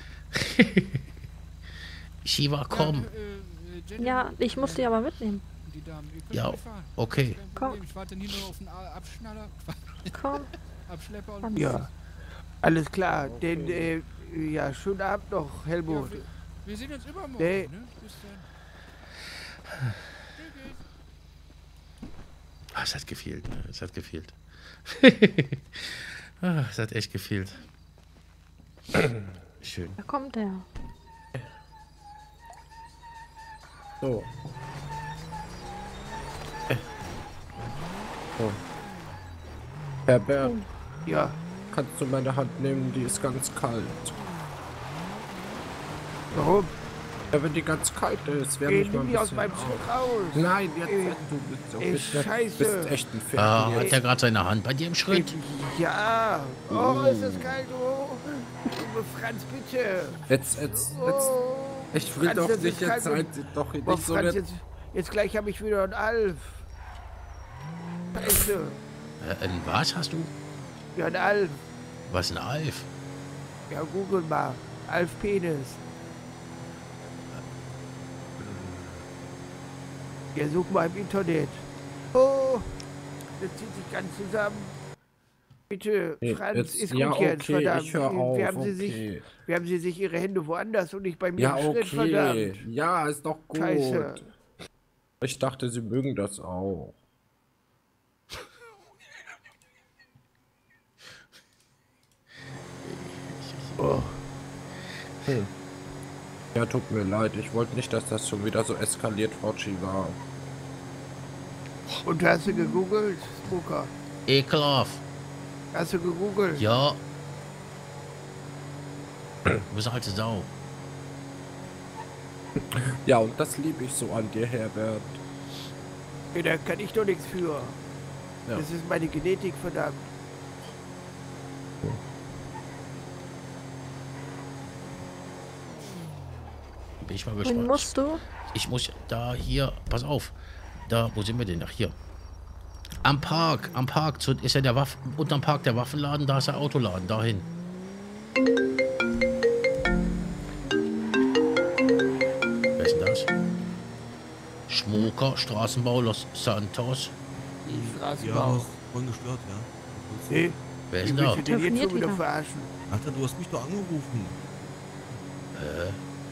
Shiva, komm. äh, Ja, ich muss die aber mitnehmen. warten, die Damen. Ihr könnt Ja, mitfahren. okay. Kein Problem. Ich warte hier nur auf den A- Abschnaller. Komm. Abschlepper und Ja, alles klar. Denn, äh, ja, schönen Abend noch, Helmut. Ja, wir, wir sehen uns übermorgen, Nee. ne? Bis dann. Ah, es hat gefehlt, ne? Es hat gefehlt. ah, es hat echt gefehlt. Schön. Da kommt er. So. So. Herbert. Ja. Kannst du meine Hand nehmen? Die ist ganz kalt. Warum? Ja, wenn die ganz kalt ist, wäre Ey, ich mal nimm ein die aus bisschen meinem auf. Zug raus. Nein, jetzt Ey, du bist, ey, bist, du Scheiße. bist echt ein Pferd. Ah, jetzt. hat er gerade seine Hand bei dir im Schritt? Ja. Oh, ist das kalt, oh. Franz, bitte. Jetzt, jetzt, jetzt. Oh. Ich will Franz, doch das nicht ist kalt jetzt und- ein, doch nicht Oh, so Franz, eine... jetzt, jetzt gleich habe ich wieder einen Alf. Scheiße. Äh, ein was hast du? Ja, ein Alf. Was, ein Alf? Ja, google mal. Alf Penis. Ja, such mal im Internet. Oh, das zieht sich ganz zusammen. Bitte, Nee, Franz, jetzt- ist gut ja, jetzt, okay, verdammt. ich hör auf, wir, haben sie okay. sich, wir haben sie sich ihre Hände woanders und nicht bei mir Ja, im Schritt, okay. verdammt. Ja, ist doch gut. Scheiße. Ich dachte, sie mögen das auch. Oh. Hm. Ja, tut mir leid. Ich wollte nicht, dass das schon wieder so eskaliert, Frau Chiva. Und hast du gegoogelt, Smoker? Ekelhaft. Hast du gegoogelt? Ja. Du bist eine alte Sau. Ja, und das liebe ich so an dir, Herbert. Ja, da kann ich doch nichts für. Ja. Das ist meine Genetik, verdammt. Bin ich mal Wohin gespannt. musst du? Ich muss da hier, pass auf. Da, wo sind wir denn? Ach, hier. Am Park, am Park, zu, ist ja der Waffen, unterm Park der Waffenladen, da ist der Autoladen, dahin. Wer ist denn das? Schmoker, Straßenbau, Los Santos. Straßenbau. Ja, voll gestört, ja. Nee. Wer ist Wie denn da? willst du den jetzt schon wieder verarschen? Alter, du hast mich doch angerufen. Äh.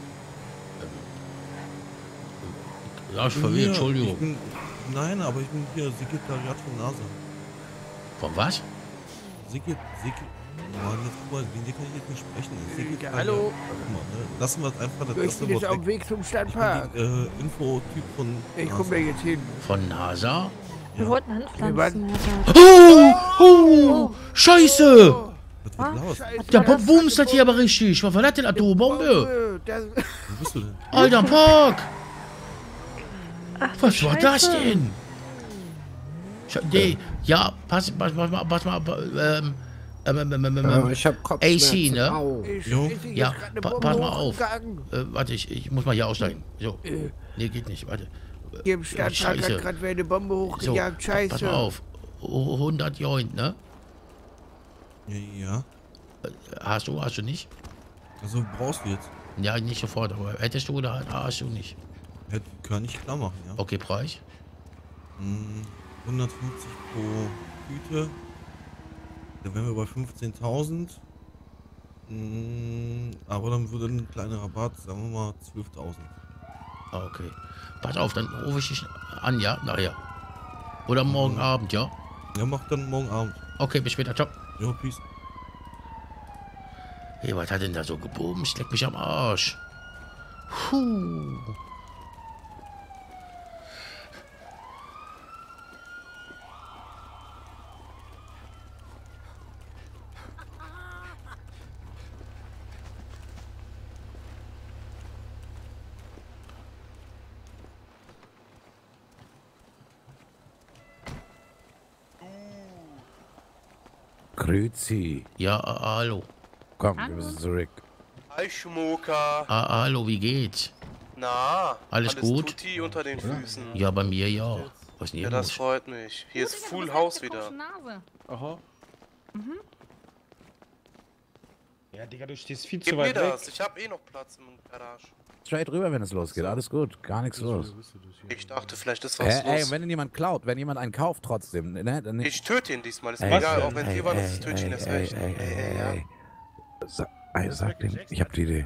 Ja, ich verwirrt, Hier, Entschuldigung. Ich bin, nein, aber ich bin hier Sekretariat von NASA. Von was? Sekret, Sekret, Mann, jetzt guck mal, wegen dir kann ich jetzt nicht sprechen. Sekretariat. hallo. Guck mal, ne? Lassen wir es einfach, das Ich lassen bin wir jetzt auf dem weg. Weg zum Ich Stadtpark. bin die, äh, Infotyp von Ich NASA. komme da jetzt hin. Von NASA? Wir wollten anpflanzen, Herbert. Oh! Oh! Scheiße! Das wird laut. Der Bob Wumms hat hier aber richtig. Was war das denn, Atombombe? Das, Wo bist du denn? Alter Park! Ach, Was war das Scheiße. denn? Scha- Nee, ja, pass, pass, pass mal, pass mal, ähm, ähm, ähm, ähm, ähm, Ja, ich hab A Kopfschmerzen. C, ne? Au. Ich Jo. esse jetzt Ja, grad eine pa Bombe pass mal auf. hochgegangen. Äh, warte, ich, ich muss mal hier aussteigen. So. Äh. Nee, geht nicht, warte. Hier im Stadtpark Scheiße. hat gerade wer eine Bombe So, hochgejagt. pa- Scheiße. pass mal auf. hundert Joint, ne? Ja. Hast du, hast du nicht? Also brauchst du jetzt. Ja, nicht sofort, aber hättest du oder hast du nicht? Hätte, kann ich klar machen, ja. Okay, Preis? Hm, hundertfünfzig pro Tüte. Da wären wir bei fünfzehntausend. Hm, aber dann würde ein kleiner Rabatt, sagen wir mal zwölftausend. Ah, okay. Pass auf, dann rufe ich dich an, ja? Nachher. Oder morgen Mhm. Abend, ja? Ja, mach dann morgen Abend. Okay, bis später, ciao. Jo, peace. Hey, was hat denn da so gebumst? Leck mich am Arsch. Puh. Grüezi. Ja, ah, hallo. Komm, wir müssen zurück. Hi Schmuka. Ah, hallo, wie geht's? Na, Alles gut? Tutti unter den Füßen. Ja, bei mir ja. Was ist denn Ja, hier das los? freut mich. Hier ist Full House wieder. Nase. Aha. Mhm. Ja, Digga, du stehst viel Gib zu mir weit weg. das, ich hab eh noch Platz im Garage. Straight rüber, wenn es losgeht. Alles gut, gar nichts los. Ich dachte, vielleicht ist was Ey, ey, los. wenn ihn jemand klaut, wenn jemand einen kauft trotzdem, ne? Dann nicht. Ich töte ihn diesmal, ist Ey, mir egal, ey, auch wenn ey, wir waren, ey, das töte ich ihn ey, erst ey, recht. ey, ey, ey, ja. ey. Sa ey, sag dem, ich hab die Idee.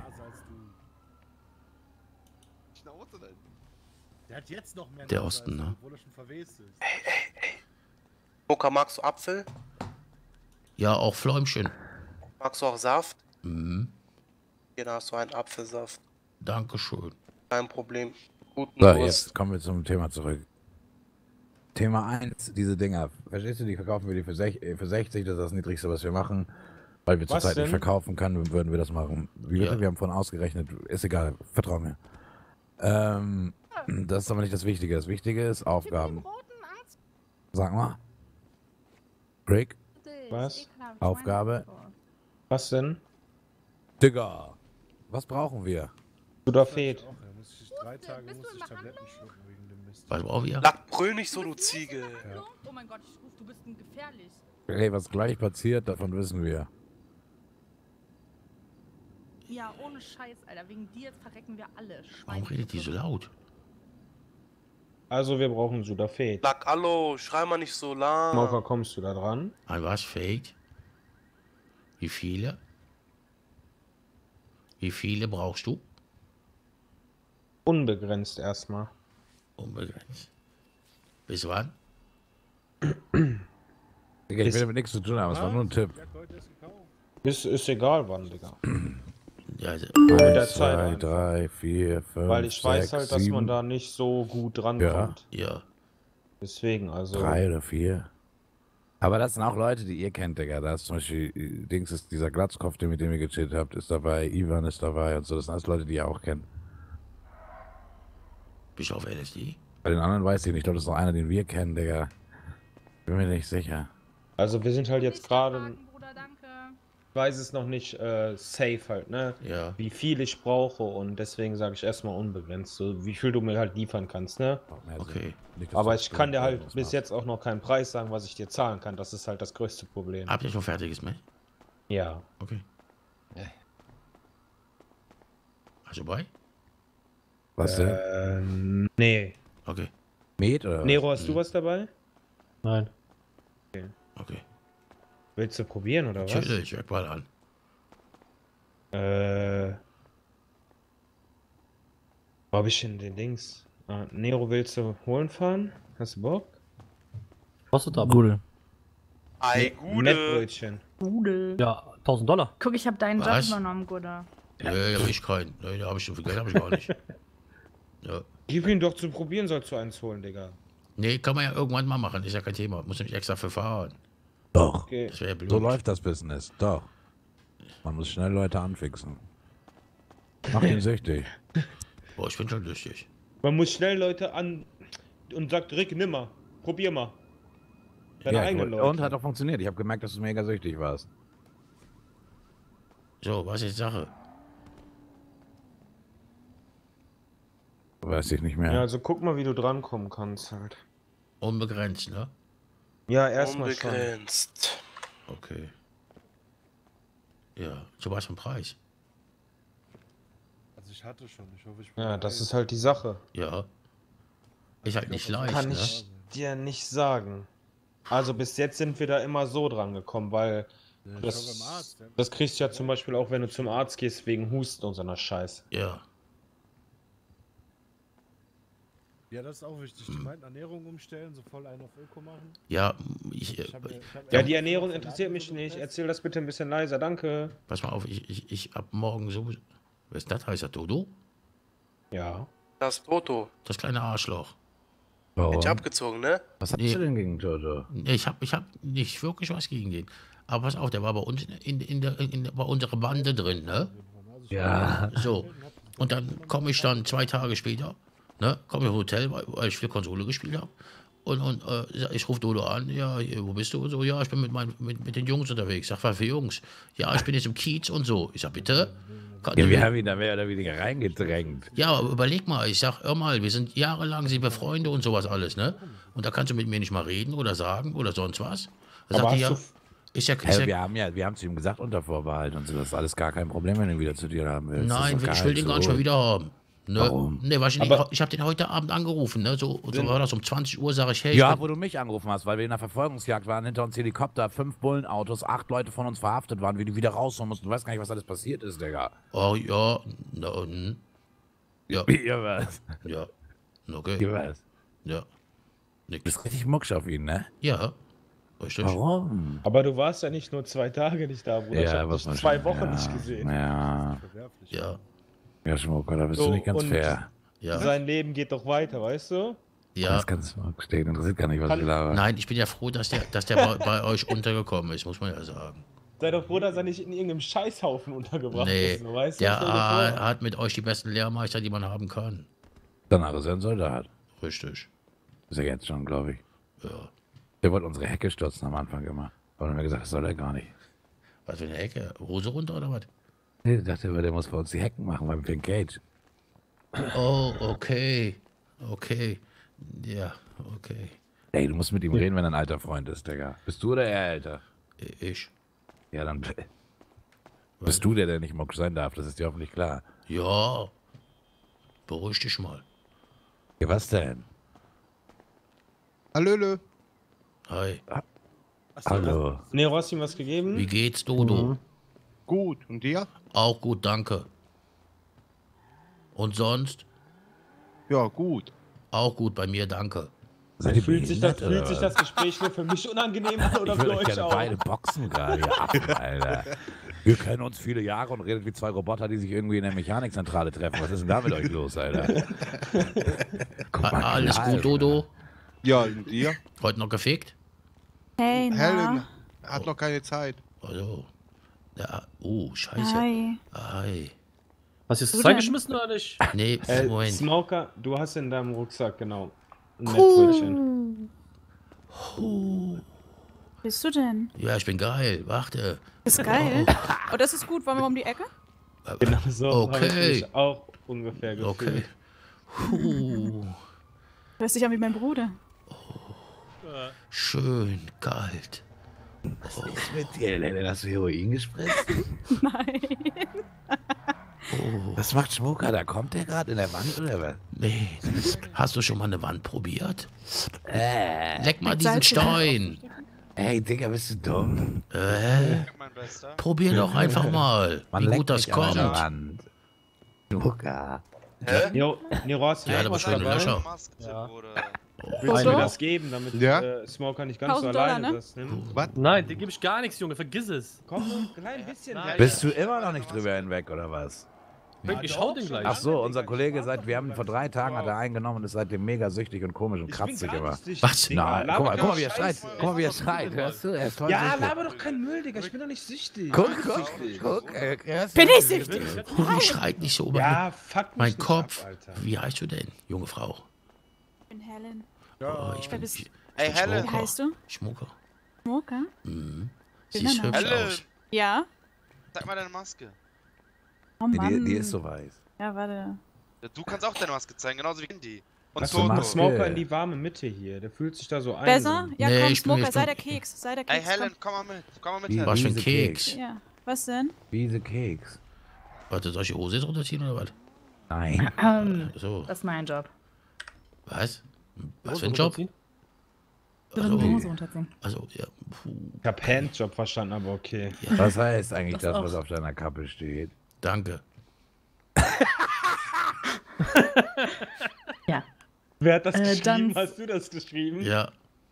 Der hat jetzt noch mehr Der Nase, Osten, als ne? obwohl er schon verwest ist. Ey, ey, ey. Moka, magst du Apfel? Ja, auch Fläumchen. Magst du auch Saft? Mhm. Hier, da hast du einen Apfelsaft. Dankeschön. Kein Problem. Guten So, Durst. jetzt kommen wir zum Thema zurück. Thema eins, diese Dinger. Verstehst du, die verkaufen wir die für, sech für sechzig, das ist das Niedrigste, was wir machen. Weil wir Was zurzeit nicht denn? verkaufen können, würden wir das machen. Wie bitte? Ja. Wir haben vorhin ausgerechnet, ist egal, vertrau mir. Ähm, das ist aber nicht das Wichtige. Das Wichtige ist Aufgaben. Sag mal. Rick, Was? Aufgabe. Was denn? Digga, was brauchen wir? Sudafed. Drei Tage muss ich Tabletten schlucken wegen dem Mist. Was brauchen wir? Lack, brüll nicht so, du Ziege. Oh mein Gott, ich ruf, du bist ein gefährlich. Ey, was gleich passiert, davon wissen wir. Ja, ohne Scheiß, Alter. Wegen dir verrecken wir alle. Warum redet die so laut? Also wir brauchen Sudafed. Lack, hallo, schrei mal nicht so lang. Mocha, kommst du da dran? Ein was? Fake? Wie viele? Wie viele brauchst du? Unbegrenzt erstmal. Unbegrenzt. Bis wann? Digga, ich will damit nichts zu tun haben, es war nur ein Tipp. Ist, ist egal wann, Digga. Ja, also, Mit der Eins, Zeit zwei, einfach. drei, vier, fünf, Weil ich weiß sechs, halt, dass man sieben, da nicht so gut drankommt. Ja. Deswegen, also. drei oder vier. Aber das sind auch Leute, die ihr kennt, Digga. Da ist zum Beispiel, äh, Dings ist dieser Glatzkopf, den mit dem ihr gechillt habt, ist dabei, Ivan ist dabei und so. Das sind alles Leute, die ihr auch kennt. Bist du auf L S D? Bei den anderen weiß ich nicht. Ich glaube, das ist noch einer, den wir kennen, Digga. Bin mir nicht sicher. Also wir sind halt jetzt gerade. Ich weiß es noch nicht äh, safe halt, ne? Ja. Wie viel ich brauche und deswegen sage ich erstmal unbegrenzt. So wie viel du mir halt liefern kannst, ne? Okay. Aber ich kann dir halt bis jetzt auch noch keinen Preis sagen, was ich dir zahlen kann. Das ist halt das größte Problem. Habt ihr schon fertiges Milch? Ja. Okay. Hast du bei? Was denn? Ähm, nee. Okay. Met oder was? Nero, hast du was dabei? Nein. Okay. Okay. Willst du probieren oder was? Natürlich, ich mal an. Äh. Wo hab ich denn den Dings? Ah, Nero, willst du holen fahren? Hast du Bock? Kostet aber. Gute. Ei, Gude. Mettbrötchen. Gute. Ja, tausend Dollar. Guck, ich hab deinen Job Was? übernommen, Gute. Nee, hab ich keinen. Nee, da hab ich so viel Geld hab ich gar nicht. Ja. Gib ihn doch zu probieren, sollst du eins holen, Digga. Nee, kann man ja irgendwann mal machen, ist ja kein Thema. Muss nicht extra für fahren. Doch. Okay. Das wäre ja blöd. So läuft das Business. Doch. Man muss schnell Leute anfixen. Mach ihn süchtig. Boah, ich bin schon lustig. Man muss schnell Leute an und sagt, Rick, nimm mal. Probier mal. Deine Ja, eigenen und Leute. hat auch funktioniert. Ich habe gemerkt, dass du mega süchtig warst. So, was ist Sache? Weiß ich nicht mehr. Ja, also guck mal, wie du drankommen kannst halt. Unbegrenzt, ne? Ja, erstmal schon. Unbegrenzt. Okay. Ja, zu was für ein Preis? Also ich hatte schon, ich hoffe, ich Ja, das ist halt die Sache. Ja. Ist halt nicht leicht, Kann ne? ich dir nicht sagen. Also bis jetzt sind wir da immer so dran gekommen, weil Ja, ich war beim das, Arzt, ja. das kriegst du ja zum Beispiel auch, wenn du zum Arzt gehst wegen Husten und so einer Scheiß. Ja. Ja, das ist auch wichtig. Die meinten Ernährung umstellen, so voll einen auf Öko machen. Ja, ich, Ich hab ja- ich hab Ja, ja- die Ernährung interessiert mich nicht. Erzähl das bitte ein bisschen leiser, danke. pass mal auf, ich, ich, ich ab morgen so. Was ist das? Heißt das Dodo? Ja. Das ist Toto. Das kleine Arschloch. Bin ich abgezogen, ne? Was hast Nee. du denn gegen Toto? Nee, Ich hab, ich hab nicht wirklich was gegen den. Aber pass auf, der war bei uns in, in, der, in der, bei unserer Bande drin, ne? Ja. So. Und dann komme ich dann zwei Tage später, ne? Komme ich im Hotel, weil, weil ich viel Konsole gespielt habe. Und, und äh, ich rufe Dodo an, ja, hier, wo bist du? Und so, ja, ich bin mit, mein, mit, mit den Jungs unterwegs. Ich sag, was für Jungs? Ja, ich bin jetzt im Kiez und so. Ich sag, bitte? Kann- Ja, wir haben ihn da mehr oder weniger reingedrängt. Ja, aber überleg mal, ich sag, hör mal, wir sind jahrelang, sind wir Freunde und sowas alles, ne? Und da kannst du mit mir nicht mal reden oder sagen oder sonst was. Da Aber sagt die hast, ja, du, Ist ja, ist Hey, ja wir haben ja, wir haben zu ihm gesagt unter Vorbehalt und so, das ist alles gar kein Problem, wenn du ihn wieder zu dir haben willst. Nein, Das ist ich will den gar nicht mehr wieder haben. Ne? Warum? Ne, weiß ich nicht. Aber- Ich habe den heute Abend angerufen, ne? So, so war das um zwanzig Uhr, sage ich, hey, ich Ja, bin- wo du mich angerufen hast, weil wir in der Verfolgungsjagd waren, hinter uns Helikopter, fünf Bullenautos, acht Leute von uns verhaftet waren, wie die wieder rausholen mussten. Du weißt gar nicht, was alles passiert ist, Digga. Oh ja, na, hm. ja. Ja, was? Ja, okay. Ja, was? Ja. Du bist richtig mucksch auf ihn, ne? Ja, richtig. Warum? Aber du warst ja nicht nur zwei Tage nicht da, Bruder. ich Ja, hab was dich man zwei schon- Wochen ja, nicht gesehen. Ja. Ja. Ja, Schmucker, da bist So, du nicht ganz und fair. Ja. Sein Leben geht doch weiter, weißt du? Ja. Das kannst du stehen, interessiert gar nicht, was ich laber. Nein, ich bin ja froh, dass der, dass der bei, bei euch untergekommen ist, muss man ja sagen. Sei doch froh, dass er nicht in irgendeinem Scheißhaufen untergebracht Nee, ist, so, weißt du? der Stell dir vor. A- hat mit euch die besten Lehrmeister, die man haben kann. Danach ist er ein Soldat. Richtig. Ist er jetzt schon, glaube ich. Ja. Der wollte unsere Hecke stürzen am Anfang immer. Aber dann haben wir gesagt, das soll er gar nicht. Was für eine Ecke? Hose runter oder was? Nee, ich dachte, der muss bei uns die Hecken machen beim Pink Cage. Oh, okay. Okay. Ja, okay. Ey, du musst mit ihm reden, wenn er ein alter Freund ist, Digga. Bist du oder er älter? Ich. Ja, dann bist du der, der nicht Mock sein darf. Das ist dir hoffentlich klar. Ja. Beruhig dich mal. Ja, was denn? Hallöle. Hi. Hallo. Nee, du hast ihm was gegeben? Wie geht's, Dodo? Mhm. Gut. Und dir? Auch gut, danke. Und sonst? Ja, gut. Auch gut bei mir, danke. Seid ihr Fühlt sich, das, behindert, fühlt oder sich was? das Gespräch nur für mich unangenehm an oder Ich für würde euch euch gerne auch? beide boxen gerade, ihr Affen, Alter. Wir kennen uns viele Jahre und redet wie zwei Roboter, die sich irgendwie in der Mechanikzentrale treffen. Was ist denn da mit euch los, Alter? Guck mal, A- Alles klar, gut, Dodo? Ja, und dir? Heute noch gefickt? Hey, na? Helen hat noch keine Zeit. Also. Ja, oh, scheiße. Hi. Hi. Hast du jetzt Du zwei denn? geschmissen oder nicht? Nee, Äh, Moment. Smoker, du hast in deinem Rucksack, genau. Ein Mettbrötchen. Cool. Bist du denn? Ja, ich bin geil. Warte. Ist geil. Oh, das ist gut. Wollen wir mal um die Ecke? Genau so habe ich Okay. mich auch ungefähr gefühlt. Okay. Puh. Hörst dich an wie mein Bruder. Schön kalt. Was ist mit dir, Lene? Hast du Heroin gespritzt? Nein. Oh. Was macht Schmucker? Da kommt der gerade in der Wand oder was? Nee. Hast du schon mal eine Wand probiert? Äh. Leck mal Mit diesen Salz Stein. Ey, Digga, bist du dumm? Äh, probier doch einfach mal, Man wie leckt gut das mich an kommt. der Wand. Schmucker. Hä? Jo, Nero, hast du Ja, noch aber was schöne dabei? Löcher. Ja. Foto? Willst du mir das geben, damit Ja? äh, Smoker nicht ganz so tausend Dollar, alleine ne? ist? Ne? Was? Nein, dir gebe ich gar nichts, Junge. Vergiss es. Komm, so ein klein bisschen. Nein. Bist du immer noch nicht drüber hinweg, oder was? Ich hau den gleich. Ach so, unser Kollege, seit wir haben ihn vor drei Tagen hat er eingenommen und ist seitdem mega süchtig und komisch und kratzt sich immer. Was? Nein, guck mal, guck mal, wie er schreit. Guck mal, wie er schreit. Hörst du? Er ist voll Ja, süchtig. laber doch keinen Müll, Digga. Ich bin doch nicht süchtig. Guck, guck, guck. äh, hörst du? Bin ich süchtig? Oh, schreit nicht so. Ja, Mein, fuck mich mein nicht Kopf. ab, Alter. Wie heißt du denn, junge Frau? Ich bin Helen. Oh, ich bin, bist- ich, Ey, ich bin Helen. Wie Schmucker. heißt du? Schmucker. Smoker? Mhm. Schöner Siehst Name. hübsch Helen. aus. Ja? Sag mal deine Maske. Oh Die, Mann. die ist so weiß. Ja, warte. Ja, du kannst auch deine Maske zeigen, genauso wie Indy. Und Was du Toto. machst? Smoker in die warme Mitte hier. Der fühlt sich da so ein. Besser? Ja, Nee, komm, ich bin- Smoker, ich sei bin- der Keks. Sei der Ey, Keks. Helen, komm mal mit. Komm mal mit, Wie- Helen. Was für ein Miese Keks. Komm. Ja. Was denn? Wiese Keks. Warte, soll ich die Hose jetzt runterziehen oder was? Nein. Ähm, So. das ist mein Job. Was? Was für ein Hose Job? runterziehen? Also, Die Hose runterziehen. also ja. Puh. Ich hab Handjob verstanden, aber okay. Was heißt eigentlich Das das, auch. was auf deiner Kappe steht? Danke. Ja. Wer hat das Äh, geschrieben? dann- Hast du das geschrieben? Ja.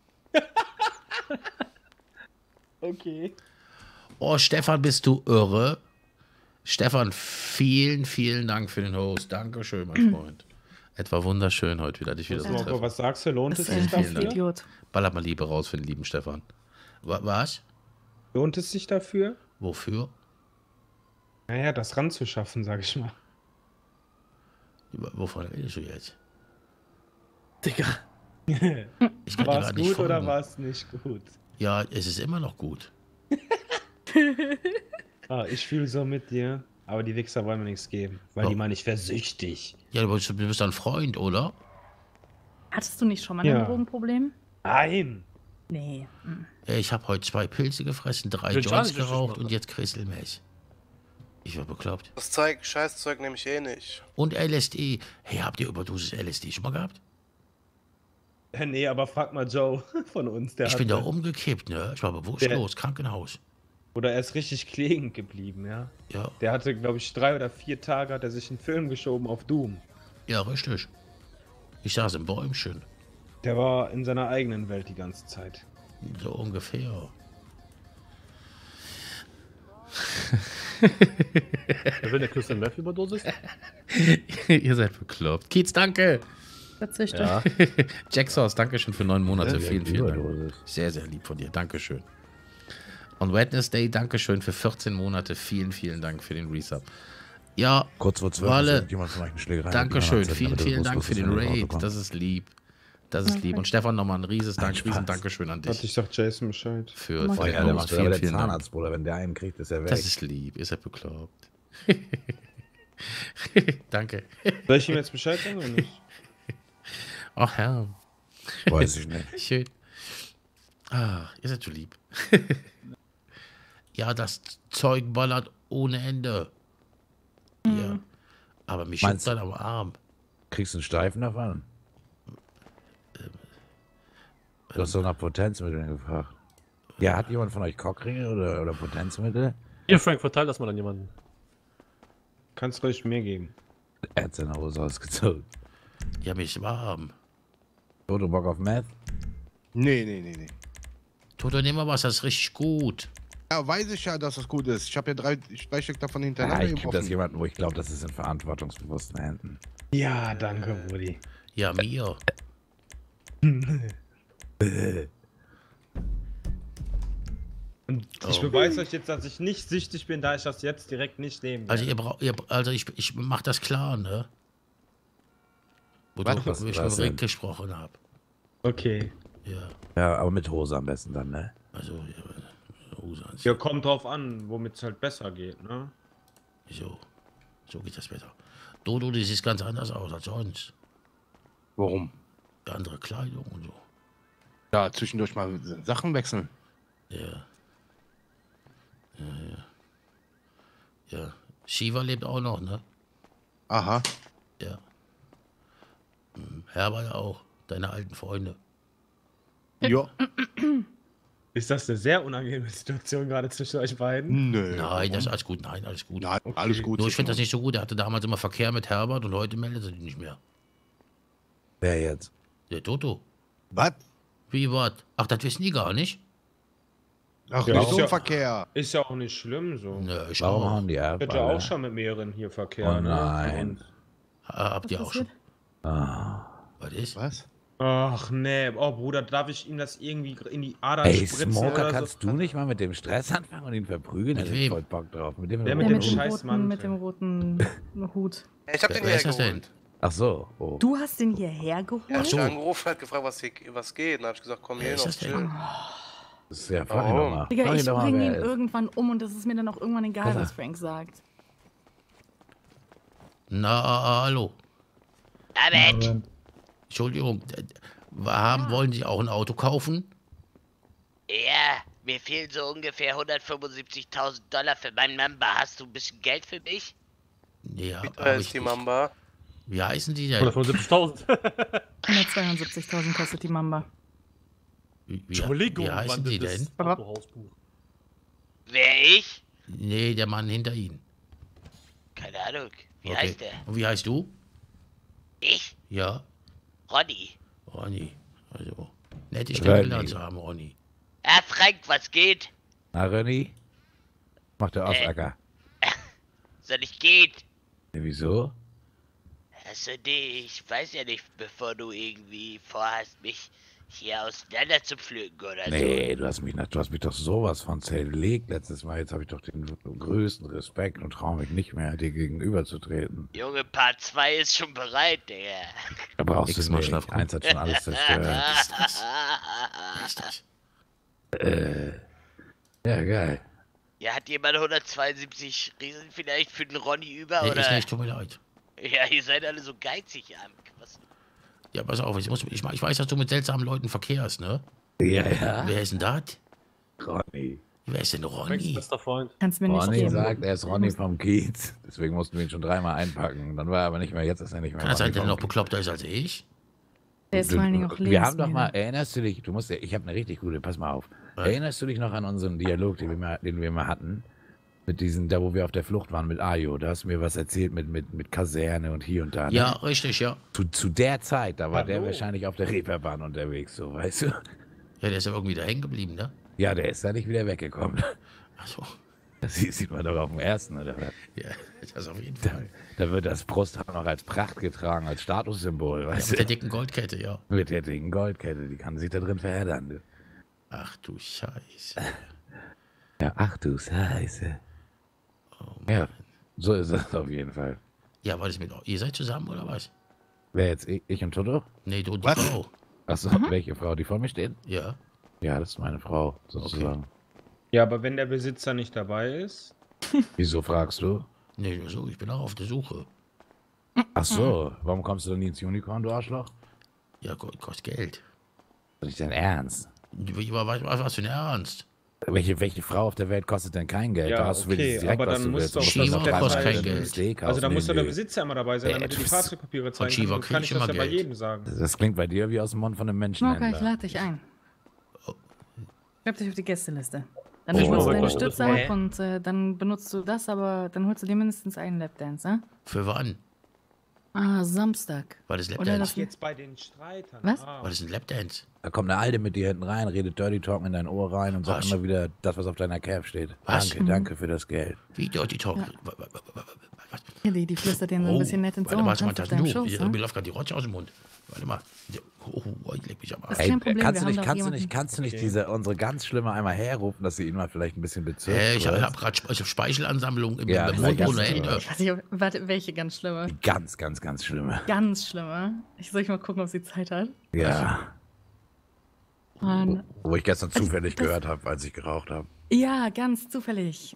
Okay. Oh, Stefan, bist du irre? Stefan, vielen, vielen Dank für den Host. Dankeschön, mein Freund. Etwa wunderschön heute wieder, dich wieder zu Smoker, treffen. was sagst du? Lohnt es sich Vielen dafür? Dank. Ballert mal Liebe raus für den lieben Stefan. Wa- Was? Lohnt es sich dafür? Wofür? Naja, das ranzuschaffen, sag ich mal. Über- Wovon redest du jetzt? Digga. Ich kann dir War es grad nicht gut oder folgen. war es nicht gut? Ja, es ist immer noch gut. Ah, ich fühle so mit dir, aber die Wichser wollen mir nichts geben, weil Oh. die meine ich versüchtig. Ja, du bist, du bist ein Freund, oder? Hattest du nicht schon mal Ja. ein Drogenproblem? Nein! Nee. mm. Ich habe heute zwei Pilze gefressen, drei Will ich auch Joints nicht richtig geraucht machen. und jetzt Crystal-Mess. Ich war bekloppt. Das Zeug, Scheißzeug nehme ich eh nicht. Und L S D. Hey, habt ihr Überdosis L S D schon mal gehabt? Ja, nee, aber frag mal Joe von uns. Der Ich bin da hatte- umgekippt, ne? Ich war bewusstlos, Krankenhaus. Oder er ist richtig klingend geblieben, ja. Ja. Der hatte, glaube ich, drei oder vier Tage hat er sich einen Film geschoben auf Doom. Ja, richtig. Ich saß im Bäumchen. Der war in seiner eigenen Welt die ganze Zeit. So ungefähr. Wer will der Crystal Meth Überdosis? Ihr seid bekloppt. Kiez, danke. Verzichte. Ja. Jacksaus, danke schön für neun Monate. Ja, vielen, vielen Dank. Überdosis. Sehr, sehr lieb von dir. Dankeschön. Und Wednesday, Dankeschön für vierzehn Monate. Vielen, vielen Dank für den Resub. Ja, Kurz vor zwölf Walle, ist irgendjemand von euch eine Schlägerei Dankeschön. miteinander, Vielen, damit du vielen gewusst Dank hast, für dass den wir in den Auto Raid. kommen. Das ist lieb. Das ist lieb. Und Stefan, nochmal ein rieses Dank, riesen Dankeschön an Warte, dich. ich sag Jason Bescheid. Für, Oh für ja, den der Host. macht Vielen, der vielen Dank. Zahnarzt, Bruder. Wenn der einen kriegt, ist er weg. Das ist lieb. Ihr seid bekloppt. Danke. Soll ich ihm jetzt Bescheid sagen oder nicht? Ach, Herr. Weiß ich nicht. Schön. Ah, ihr seid so lieb. Ja, das Zeug ballert ohne Ende. Ja. Aber mich Meinst schützt dann am Arm. Kriegst du einen Steifen davon? Du hast doch nach Potenzmitteln gefragt. Ja, hat jemand von euch Cockringe oder, oder Potenzmittel? Hier, Frank, verteilt das mal an jemanden. Kannst ruhig mir geben. Er hat seine Hose ausgezogen. Ja, mich warm. Toto, Bock auf Meth? Nee, nee, nee, nee. Toto, nimm mal was, das ist richtig gut. Ja, weiß ich ja, dass das gut ist. Ich habe ja drei, drei Stück davon hintereinander Ja, ich gebe das offen. jemandem, wo ich glaube, das ist in verantwortungsbewussten Händen. Ja, danke, Rudi. Ja, mir. Und ich Oh. beweise euch jetzt, dass ich nicht süchtig bin, da ich das jetzt direkt nicht nehmen Also, werde. ihr braucht, ihr, also ich, ich mach das klar, ne? Wo Was- du, was- wo ich was mit Rick denn? gesprochen habe. Okay. Ja, Ja, aber mit Hose am besten dann, ne? also, ja, Hose anziehen. Ja, kommt drauf an, womit es halt besser geht, ne? So, so geht das besser. Dodo, du siehst ganz anders aus als sonst. Warum? Andere Kleidung und so. Ja, zwischendurch mal Sachen wechseln. Ja. Ja, ja. Ja. Shiva lebt auch noch, ne? Aha. Ja. Hm, Herbert auch. Deine alten Freunde. Ja. Ist das eine sehr unangenehme Situation gerade zwischen euch beiden? Nö. Nein, das ist alles gut. Nein, alles gut. Nein, alles gut. Nur ich finde das nicht so gut. Er hatte damals immer Verkehr mit Herbert und heute meldet er sich nicht mehr. Wer jetzt? Der Toto. Was? Wie was? Ach, das wissen die gar nicht? Ach, Ja, nicht ist so ja- ein Verkehr. Ist ja auch nicht schlimm so. Nö, ich Warum auch. haben die Ich Erb hatte alle? auch schon mit mehreren hier Verkehr. Oh ne? nein. Ha- Habt ihr auch schon? Ah. Was ist? Was? Ach nee, oh Bruder, darf ich ihm das irgendwie in die Ader Ey, spritzen Smoker, oder kannst so? du nicht mal mit dem Stress anfangen und ihn verprügeln? Mit Da hab ich wem? voll Bock drauf. Mit dem Der Der mit mit dem dem scheiß roten, Mantel. mit dem roten Hut. Ja, ich hab den Wer ist das denn? hergeholt. Ach so. Oh. Du hast den hierher Er hat geholt? mich angerufen, hat gefragt, was, hier, was geht. Dann hab ich gesagt, komm Wer hier ist noch das denn? chillen. Das ist ja, frag ihn Warum? doch mal. Digga, Frag ihn ich doch mal, bringe wer ihn er ist. irgendwann um und das ist mir dann auch irgendwann egal, Was? was Frank sagt. Na, hallo. David! Entschuldigung. äh, Haben, wollen Sie auch ein Auto kaufen? Ja, mir fehlen so ungefähr hundertfünfundsiebzigtausend Dollar für meinen Mamba. Hast du ein bisschen Geld für mich? Ja, Wie hab teuer ich ist die nicht. Mamba? Wie heißen die denn? hundertfünfundsiebzigtausend. hundertzweiundsiebzigtausend kostet die Mamba. Wie, wie, Entschuldigung, wie heißen Mann, die das denn? ist Autohausbuch. Wer, ich? Nee, der Mann hinter Ihnen. Keine Ahnung. Wie Okay. heißt der? Und wie heißt du? Ich? Ja, Ronny. Ronny. Also, nett dich Ronny. kennengelernt zu haben, Ronny. Ah, Frank, was geht? Na, Renny? Macht der Ossacker. Soll ich gehen? Nee, wieso? Also, nee, ich weiß ja nicht, bevor du irgendwie vorhast, mich hier auseinander zu pflücken oder Nee, du hast mich, nach- du hast mich doch sowas von zerlegt letztes Mal. Jetzt habe ich doch den größten Respekt und traue mich nicht mehr, dir gegenüberzutreten. so. Junge, Part zwei ist schon bereit, Digga. Da brauchst Nix du mal nicht. Schlafkuchen. Eins hat schon alles zerstört. Wer ist das? äh, ja, geil. Ja, hat jemand hundertzweiundsiebzig Riesen vielleicht für den Ronny über, Nee, oder? ich nicht, tut mir leid. Ja, ihr seid alle so geizig, Amk. Was? Ja, pass auf, ich, muss, ich, ich weiß, dass du mit seltsamen Leuten verkehrst, ne? Ja, ja. Wer ist denn das? Ronny. Wer ist denn Ronny? Bester Freund. Kannst mir nicht Ronny geben. sagt, er ist Ronny vom Kiez. Deswegen mussten wir ihn schon dreimal einpacken. Dann war er aber nicht mehr, jetzt ist er nicht mehr. Kann das Ronny sein, der vom noch Kiez. bekloppter ist als ich? Der ist Du- vor allen Dingen auch Wir haben doch mal, lebensmüde. erinnerst du dich, du musst ja, ich habe eine richtig gute, pass mal auf. Ja. Erinnerst du dich noch an unseren Dialog, den wir, mal, den wir mal hatten? Mit diesen, da wo wir auf der Flucht waren mit Ayo, da hast du mir was erzählt mit, mit, mit Kaserne und hier und da. Ne? Ja, richtig, ja. Zu, zu der Zeit, da war Hallo. der wahrscheinlich auf der Reeperbahn unterwegs, so, weißt du? Ja, der ist ja irgendwie da hängen geblieben, ne? Ja, der ist da nicht wieder weggekommen. Ach so. Das sieht sieht man doch auf dem ersten, oder? Ja, das auf jeden Da, Fall. da wird das Brusthaar noch als Pracht getragen, als Statussymbol, Ja, weißt mit der du? dicken Goldkette, ja. Mit der dicken Goldkette, die kann sich da drin verheddern. Du. Ach du Scheiße. Ja, ach du Scheiße. Ja, so ist es auf jeden Fall. Ja, war das mit Ihr seid zusammen, oder was? Wer jetzt? Ich, ich und Toto? Nee, du und die Was? Frau. Achso, welche Frau, die vor mir steht? Ja. Ja, das ist meine Frau, sozusagen. Ja, aber wenn der Besitzer nicht dabei ist. Wieso fragst du? Nee, nur so, ich bin auch auf der Suche. Ach so, warum kommst du denn nie ins Unicorn, du Arschloch? Ja, Gott, kostet Geld. Das ist nicht dein Ernst. Was, was, was für ein Ernst? Welche, welche Frau auf der Welt kostet denn kein Geld? Ja, da hast du okay, direkt, aber was dann du muss willst. doch Du musst Shiva noch kostet drei kein Mal Geld. Steakhouse Also da muss doch nehmen, der nö. Besitzer immer dabei sein, Äh, damit du die pf. Fahrzeugpapiere zeigen Shiva kannst. krieg Kann ich ich das immer ja bei Geld. jedem sagen. Das klingt bei dir wie aus dem Mund von einem Smoker, ich Menschenhändler. lade dich ein. Schreib dich auf die Gästeliste. Dann Oh. benutzt du Oh. deine Oh. Stütze Hä? ab und äh, dann benutzt du das, aber dann holst du dir mindestens einen Lapdance, ne? Für wann? Ah, Samstag. War das Oder Lapdance? das Jetzt bei den Streitern. Was? Ah. War das ein Lapdance? Da kommt eine Alte mit dir hinten rein, redet Dirty Talk in dein Ohr rein und sagt Was? immer wieder das, was auf deiner Cap steht. Was? Danke, danke für das Geld. Wie Dirty Talk? Ja. Ja, die, die flüstert dir so ein bisschen nett ins Ohr. Oh, Warte mal, und warte tanzt mal, auf deinem du, Schoß, mir ne? läuft gerade die Rotsche aus dem Mund. Warte mal. Oh, oh, ich leg mich am Arsch. Das ist kein Problem, kannst wir du haben nicht, doch kannst du jemanden- nicht, kannst du nicht Okay. diese, unsere ganz schlimme einmal herrufen, dass sie ihn mal vielleicht ein bisschen bezirkt? Äh, ich habe wird? hab gerade Spe ich hab Speichelansammlung im, Ja, im das Mund ist ohne ganz Ende. Ich weiß nicht, ob, warte, welche ganz schlimme? Die ganz, ganz, ganz schlimme. Ganz schlimme. Ich soll ich mal gucken, ob sie Zeit hat. Ja. Mann. Wo ich gestern Also, zufällig das- gehört habe, als ich geraucht habe. Ja, ganz zufällig.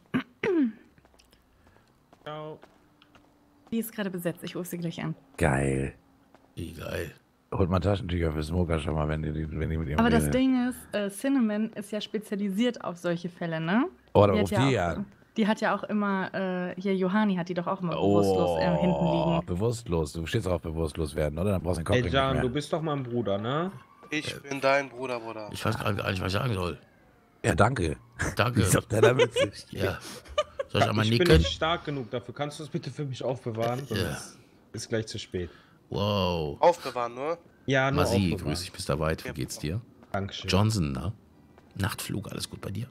Ciao. Die ist gerade besetzt. Ich rufe sie gleich an. Geil. Wie geil. Holt mal Taschentücher für Smoker schon mal, wenn die, wenn die mit ihm Aber das redet. Ding ist, äh, Cinnamon ist ja spezialisiert auf solche Fälle, ne? Oh, da Die hat ruft ja die auch, an. Die hat ja auch immer, äh, hier Johanni hat die doch auch immer bewusstlos äh, hinten Oh, liegen. bewusstlos. Du stehst auf bewusstlos werden, oder? Dann brauchst du den Kopf Ey, nicht Jan, mehr. du bist doch mein Bruder, ne? Ich bin dein Bruder, Bruder. Ich weiß gar nicht, was ich sagen soll. Ja, danke. Danke. Ist auf deiner Mütze. Ja. Soll ich einmal Ich bin nicken? nicht stark genug dafür. Kannst du es bitte für mich aufbewahren? Sonst Ja. ist gleich zu spät. Wow. Aufbewahren, nur? Ja, nur Masi, aufbewahren. grüß dich, bis da weit. Wie geht's dir? Dankeschön. Johnson, ne? Nachtflug, alles gut bei dir?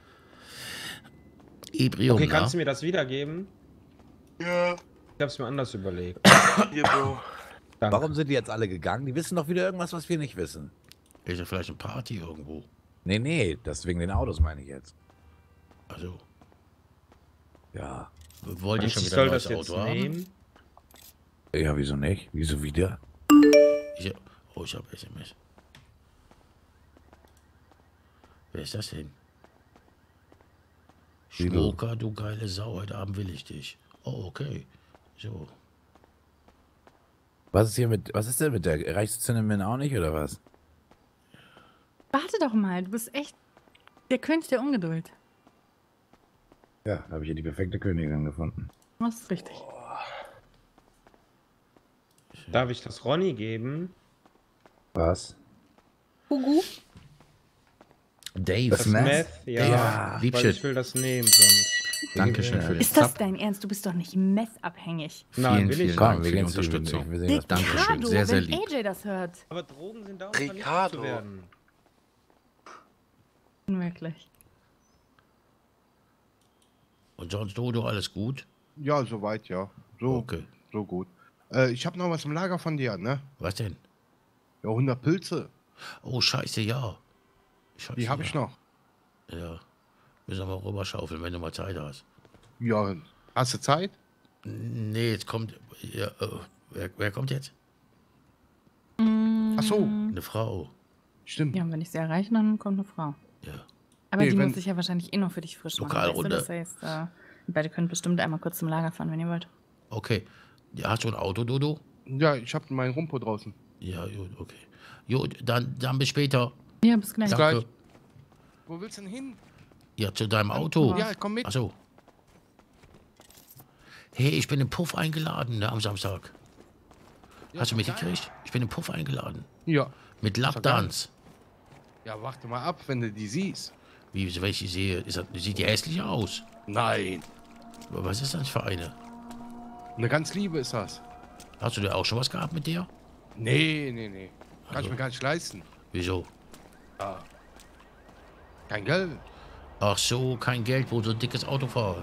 Ebrium, Okay, ne? kannst du mir das wiedergeben? Ja. Ich hab's mir anders überlegt. Hier, Bro. Danke. Warum sind die jetzt alle gegangen? Die wissen doch wieder irgendwas, was wir nicht wissen. Ist ja vielleicht eine Party irgendwo. Nee, nee, das wegen den Autos meine ich jetzt. Also, Ja. wollte ich schon Ich wieder soll ein neues das jetzt Auto haben? nehmen? Ja, wieso nicht? Wieso wieder? Ich, oh, ich hab S M S. Wer ist das denn? Guido. Schmoker, du geile Sau, heute Abend will ich dich. Oh, okay. So. Was ist hier mit, was ist denn mit der? Reicht Cinnamon auch nicht, oder was? Warte doch mal, du bist echt der König der Ungeduld. Ja, da habe ich hier die perfekte Königin gefunden. Das ist richtig. Darf ich das Ronny geben? Was? Hugo? Dave. Das Meth? Ja, Ja, weil Liebchen. ich will das nehmen, sonst. Dankeschön für den Ist das Sub. dein Ernst? Du bist doch nicht messabhängig. Nein, Vielen, will vielen ich Dank Komm, für wir die gehen zu Unterstützung. Wir sehen das. Dankeschön, Ricardo, sehr, sehr wenn lieb. A J das hört. Aber Drogen sind da, um verliebt Ricardo. zu werden. Unmöglich. Und sonst, Dodo, alles gut? Ja, soweit, ja. So, Okay. so gut. Äh, ich habe noch was im Lager von dir, ne? Was denn? Ja, hundert Pilze. Oh, scheiße, ja. Scheiße, Die habe ja. ich noch. Ja. Müssen wir mal rüberschaufeln, wenn du mal Zeit hast. Ja, hast du Zeit? Nee, jetzt kommt. Ja, äh, wer, wer kommt jetzt? Ach so, Eine Frau. stimmt. Ja, und wenn ich sie erreiche, dann kommt eine Frau. Ja. Aber Nee, die wenn- muss ich ja wahrscheinlich eh noch für dich frisch machen. Lokalrunde. Weißt du? Das heißt, äh, ihr beide könnt bestimmt einmal kurz zum Lager fahren, wenn ihr wollt. Okay. Ja, hast du ein Auto, Dodo? Ja, ich habe meinen Rumpo draußen. Ja, gut, okay. Gut, dann, dann bis später. Ja, bis gleich. Danke. Wo willst du denn hin? Ja, zu deinem Auto. Ja, komm mit. Achso. Hey, ich bin im Puff eingeladen, ne, am Samstag. Ja, Hast du geil. mitgekriegt? Ich bin im Puff eingeladen. Ja. Mit Lapdance. Ja, warte mal ab, wenn du die siehst. Wie, welche ich sehe? Ist das, sieht die hässlich aus? Nein. Aber was ist das für eine? Eine ganz liebe ist das. Hast du dir auch schon was gehabt mit der? Nee, nee, nee. Kann Also. ich mir gar nicht leisten. Wieso? Ja. Kein Geld. Ach so, kein Geld, wo so ein dickes Auto fahren.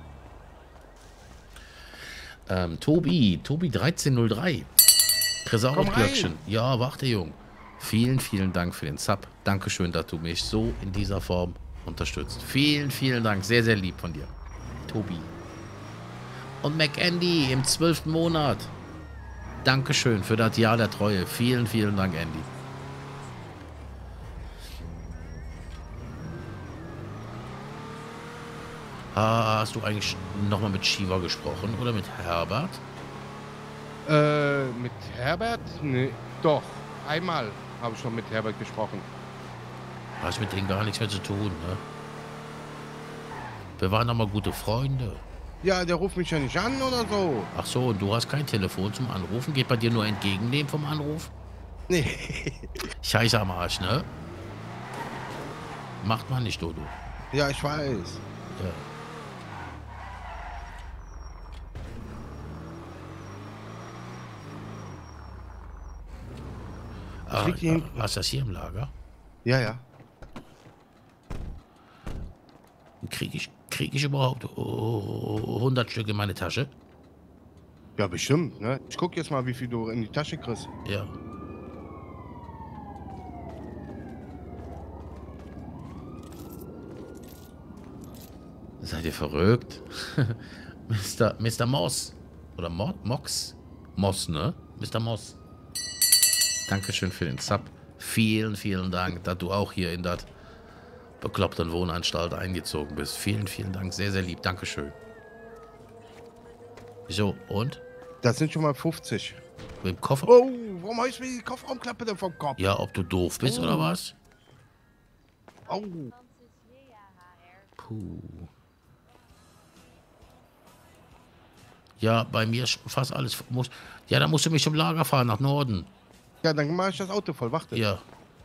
Ähm, Tobi, Tobi dreizehn null drei. Glöckchen. Ja, warte, Jung. Vielen, vielen Dank für den Sub. Dankeschön, dass du mich so in dieser Form unterstützt. Vielen, vielen Dank. Sehr, sehr lieb von dir. Tobi. Und McAndy im zwölften Monat. Dankeschön für das Jahr der Treue. Vielen, vielen Dank, Andy. Hast du eigentlich nochmal mit Shiva gesprochen oder mit Herbert? Äh, mit Herbert? Nee, doch. Einmal habe ich noch mit Herbert gesprochen. Hast mit denen gar nichts mehr zu tun, ne? Wir waren doch mal gute Freunde. Ja, der ruft mich ja nicht an oder so. Ach so, und du hast kein Telefon zum Anrufen? Geht bei dir nur entgegennehmen vom Anruf? Nee. Scheiße am Arsch, ne? Macht man nicht, Dodo. Ja, ich weiß. Ja. Ah, liegt hier hinten. hast du das hier im Lager? Ja, ja. Kriege ich, krieg ich überhaupt oh, hundert Stück in meine Tasche? Ja, bestimmt, ne? Ich guck jetzt mal, wie viel du in die Tasche kriegst. Ja. Seid ihr verrückt? Mister Mister Moss. Oder Mo Mox? Moss, ne? Mister Moss. Dankeschön für den Sub. Vielen, vielen Dank, dass du auch hier in das bekloppten Wohnanstalt eingezogen bist. Vielen, vielen Dank. Sehr, sehr lieb. Dankeschön. So, und? Das sind schon mal fünfzig. Mit dem Koffer? Oh, warum hast du mir die Kofferraumklappe denn vom Kopf? Ja, ob du doof bist Oh. oder was? Oh. Puh. Ja, bei mir ist fast alles. Muss, ja, da musst du mich zum Lager fahren, nach Norden. Ja, dann mache ich das Auto voll. Warte. Ja.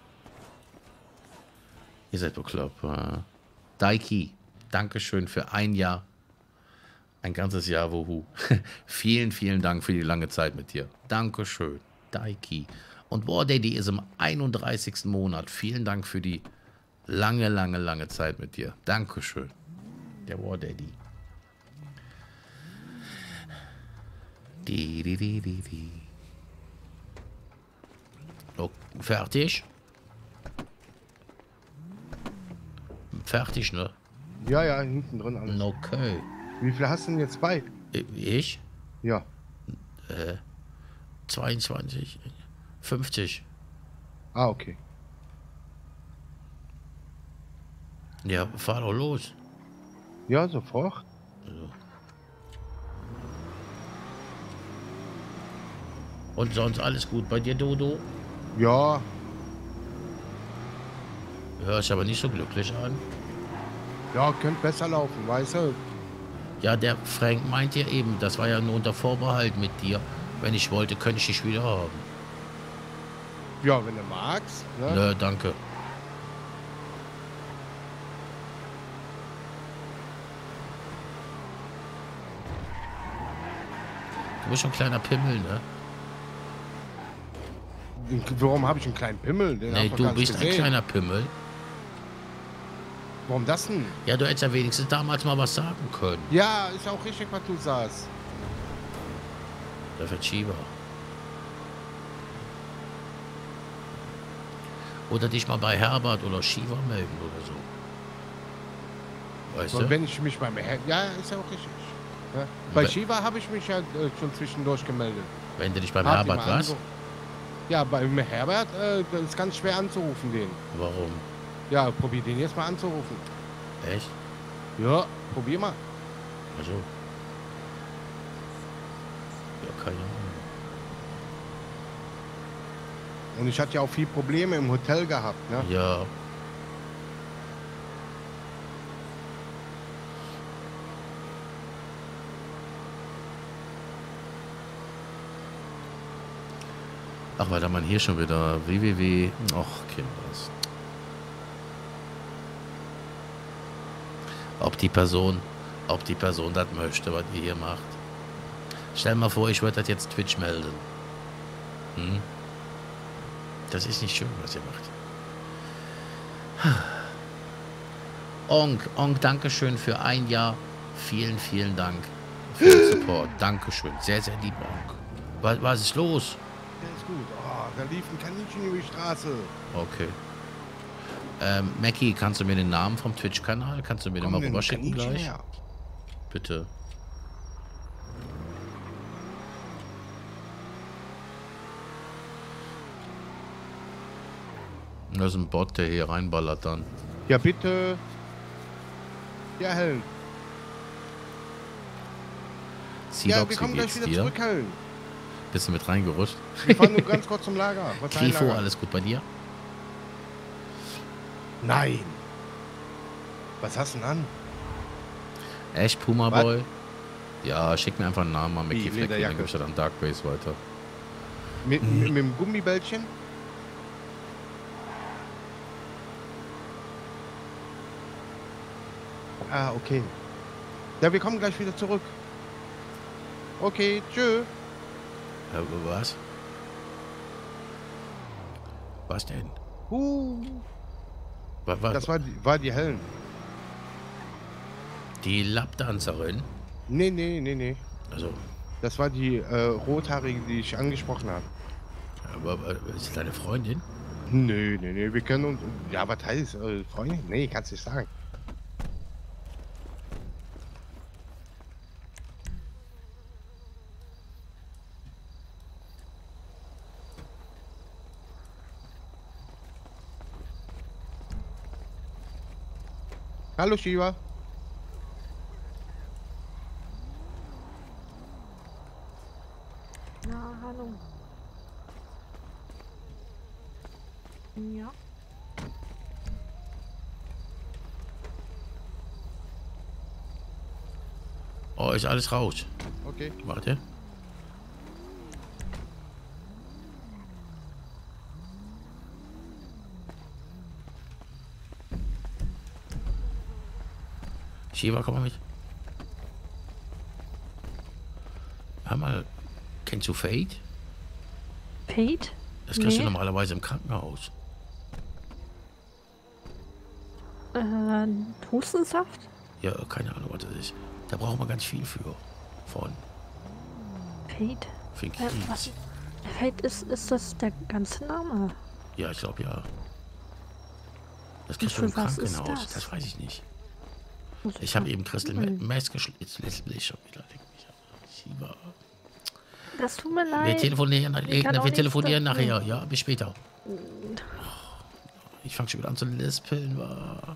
Ihr seid bekloppt. Äh. Daiki, Dankeschön für ein Jahr. Ein ganzes Jahr, wuhu. Vielen, vielen Dank für die lange Zeit mit dir. Dankeschön, Daiki. Und War Daddy ist im einunddreißigsten Monat. Vielen Dank für die lange, lange, lange Zeit mit dir. Dankeschön. Der War Daddy. Die, die, die, die, die. Oh, fertig? Fertig, ne? Ja, ja, hinten drin alles. Okay. Wie viel hast du denn jetzt bei? Ich? Ja. Äh, zweiundzwanzig, fünfzig. Ah, okay. Ja, fahr doch los. Ja, sofort. Also. Und sonst alles gut bei dir, Dodo? Ja. Du hörst aber nicht so glücklich an. Ja, könnte besser laufen, weißt du? Ja, der Frank meint ja eben, das war ja nur unter Vorbehalt mit dir. Wenn ich wollte, könnte ich dich wieder haben. Ja, wenn du magst. Ne? Nö, danke. Du bist schon ein kleiner Pimmel, ne? Warum habe ich einen kleinen Pimmel? Den Nee, hab ich du gar nicht bist ein gesehen. kleiner Pimmel. Warum das denn? Ja, du hättest ja wenigstens damals mal was sagen können. Ja, ist auch richtig, was du sagst. Der wird Shiva. Oder dich mal bei Herbert oder Shiva melden oder so. Weißt Und du? wenn ich mich beim Her Ja, ist ja auch richtig. Ja. Bei Wenn- Shiva habe ich mich ja äh, schon zwischendurch gemeldet. Wenn du dich beim Hab ihn Herbert mal was? angeru- Ja, beim Herbert, äh, das ist ganz schwer anzurufen, den. Warum? Ja, probier den jetzt mal anzurufen. Echt? Ja, probier mal. Also. Ja, keine Ahnung. Und ich hatte ja auch viel Probleme im Hotel gehabt, ne? Ja. Ach, weil da man hier schon wieder www. Ach, Kinders. Ob die Person, ob die Person das möchte, was ihr hier macht. Stell mal vor, ich würde das jetzt Twitch melden. Hm? Das ist nicht schön, was ihr macht. Onk, Onk, Dankeschön für ein Jahr. Vielen, vielen Dank für den Support. Dankeschön. Sehr, sehr lieb, Onk. Was, was ist los? Ja, ist gut. Oh, da lief ein Kaninchen über die Straße. Okay. Ähm, Mackie, kannst du mir den Namen vom Twitch-Kanal, kannst du mir den mal rüberschicken gleich? Her. Bitte. Das ist ein Bot, der hier reinballert dann. Ja, bitte. Ja, Helen. Ja, wir kommen gleich wieder dir? zurück, Helen. Bist du mit reingerutscht? Wir fahren nur ganz kurz zum Lager. Was Grifo, Lager? alles gut bei dir? Nein. Was hast du denn an? Echt, Puma Was? Boy? Ja, schick mir einfach einen Namen an Mickey Wie, Fleck, dann Lederjacke? gebe ich das an Dark Base weiter. Mit, mit, mit dem Gummibällchen? Ah, okay. Ja, wir kommen gleich wieder zurück. Okay, tschö. Ja, was? Was denn? Uh. Was, was? Das war die, war die Helen. Die Lapdancerin? Nee, nee, nee, nee. Also. Das war die äh, Rothaarige, die ich angesprochen habe. Aber, aber ist das deine Freundin? Nö, nee, nee, wir können uns... Ja, was heißt äh, Freundin? Nee, kannst du nicht sagen. Hallo Shiva. Ja, hallo. Ja. Oh, ist alles raus. Okay. Warte. Shiva, komm mal mit. Hör mal, kennst du Fate? Fate? Das kriegst Nee. du normalerweise im Krankenhaus. Äh, Hustensaft? Ja, keine Ahnung, was das ist. Da braucht man ganz viel für. Von. Fate? Für den Äh, Kies. was? Fate ist, ist das der ganze Name? Ja, ich glaube ja. Das kriegst du für im was ist Krankenhaus. das? Das weiß ich nicht. Muss Ich ich habe mal eben Crystal googeln. Mess geschlitzt. Jetzt will ich schon wieder. Leck mich am Shiva. Das tut mir leid. Wir telefonieren, Ich kann auch wir nichts telefonieren dafür. nachher. Ja, bis später. Ich fange schon wieder an zu lispeln. War.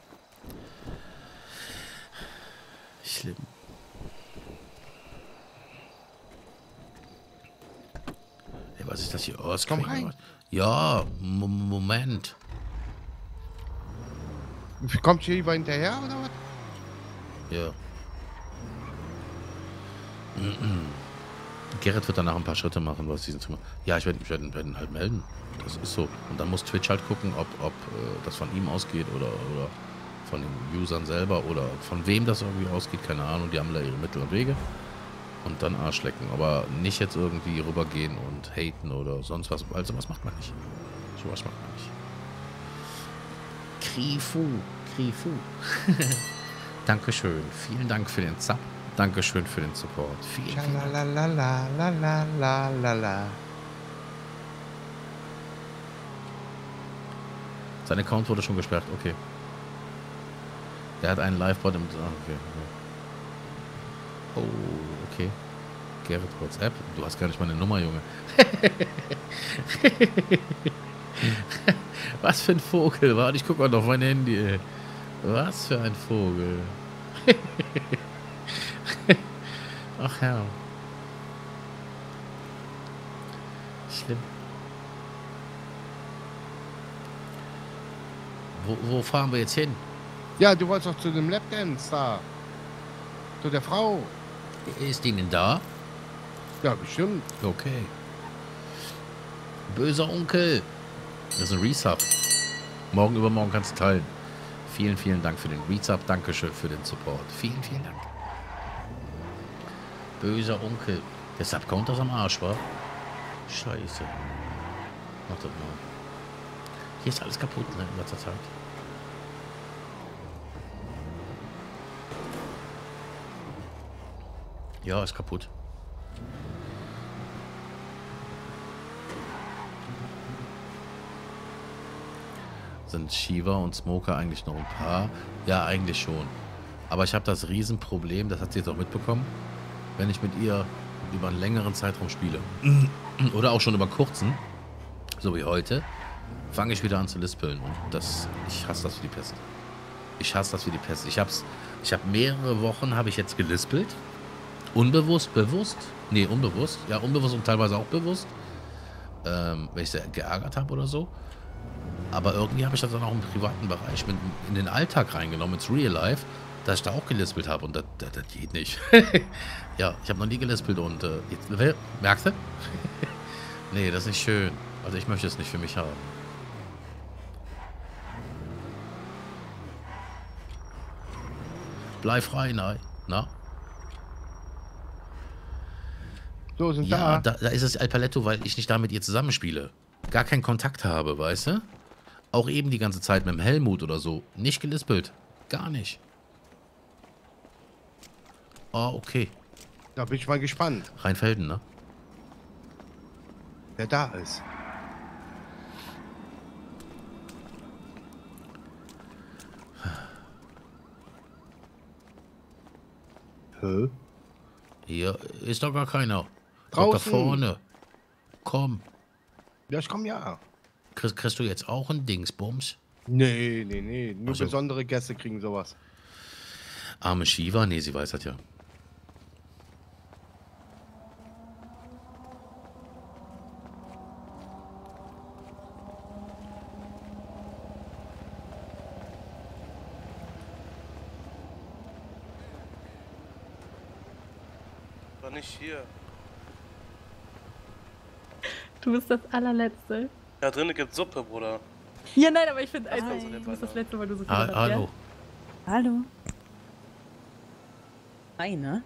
Schlimm. Ey, was ist das hier? Oh, es Komm kriegt rein. was. Ja, Mo- Moment. Kommt Shiva hinterher oder was? Ja. Mhm. Gerrit wird danach ein paar Schritte machen, was diesen Zimmer. Ja, ich werde ich werd, werd ihn halt melden. Das ist so. Und dann muss Twitch halt gucken, ob, ob äh, das von ihm ausgeht oder, oder von den Usern selber oder von wem das irgendwie ausgeht. Keine Ahnung. Die haben da ihre Mittel und Wege. Und dann Arsch lecken. Aber nicht jetzt irgendwie rübergehen und haten oder sonst was. Also sowas macht man nicht. Sowas macht man nicht. Krifu. Krifu. Dankeschön. Vielen Dank für den Zap. Dankeschön für den Support. Vielen, vielen Dank. Schalalalalalala. Sein Account wurde schon gesperrt. Okay. Der hat einen Live-Bot im... Ah, okay, okay. Oh, okay. Gerrit WhatsApp. Du hast gar nicht meine Nummer, Junge. Was für ein Vogel. Warte, ich guck mal auf mein Handy, ey. Was für ein Vogel. Ach ja. Schlimm. Wo, wo fahren wir jetzt hin? Ja, du wolltest doch zu dem Lapdance da. Zu der Frau. Ist die denn da? Ja, bestimmt. Okay. Böser Onkel. Das ist ein Resub. Morgen übermorgen kannst du teilen. Vielen, vielen Dank für den Resub. Dankeschön für den Support. Vielen, vielen Dank. Böser Onkel. Der Subcount ist am Arsch, wa? Scheiße. Mach das mal. Hier ist alles kaputt, ne, in letzter Zeit. Ja, ist kaputt. Sind Shiva und Smoker eigentlich noch ein Paar? Ja, eigentlich schon. Aber ich habe das Riesenproblem, das hat sie jetzt auch mitbekommen, wenn ich mit ihr über einen längeren Zeitraum spiele. Oder auch schon über kurzen, so wie heute, fange ich wieder an zu lispeln. Und das, ich hasse das wie die Pest. Ich hasse das wie die Pest. Ich hab's, ich habe mehrere Wochen, habe ich jetzt gelispelt. Unbewusst, bewusst? Nee, unbewusst. Ja, unbewusst und teilweise auch bewusst. Ähm, wenn ich sie geärgert habe oder so. Aber irgendwie habe ich das dann auch im privaten Bereich mit in den Alltag reingenommen, ins Real Life, dass ich da auch gelispelt habe. Und das, das, das geht nicht. Ja, ich habe noch nie gelispelt und äh, jetzt, merkst du? Nee, das ist nicht schön. Also ich möchte es nicht für mich haben. Bleib frei, nein. Na? So, sind ja, da. da. Da ist es El Paletto, weil ich nicht da mit ihr zusammenspiele. Gar keinen Kontakt habe, weißt du? Auch eben die ganze Zeit mit dem Helmut oder so. Nicht gelispelt. Gar nicht. Ah, okay. Da bin ich mal gespannt. Rheinfelden, ne? Wer da ist. Hä? Hier ist doch gar keiner. Draußen. Doch da vorne. Komm. Ja, ich komm ja. Kriegst, kriegst du jetzt auch ein Dingsbums? Nee, nee, nee. Nur Also- besondere Gäste kriegen sowas. Arme Shiva? Nee, sie weiß das ja. War nicht hier. Du bist das allerletzte. Da drinnen gibt's Suppe, Bruder. Ja, nein, aber ich finde einfach, Hi. du bist das letzte, weil du so viel Ha hast, hallo. Ja? Hallo. Hi, ne?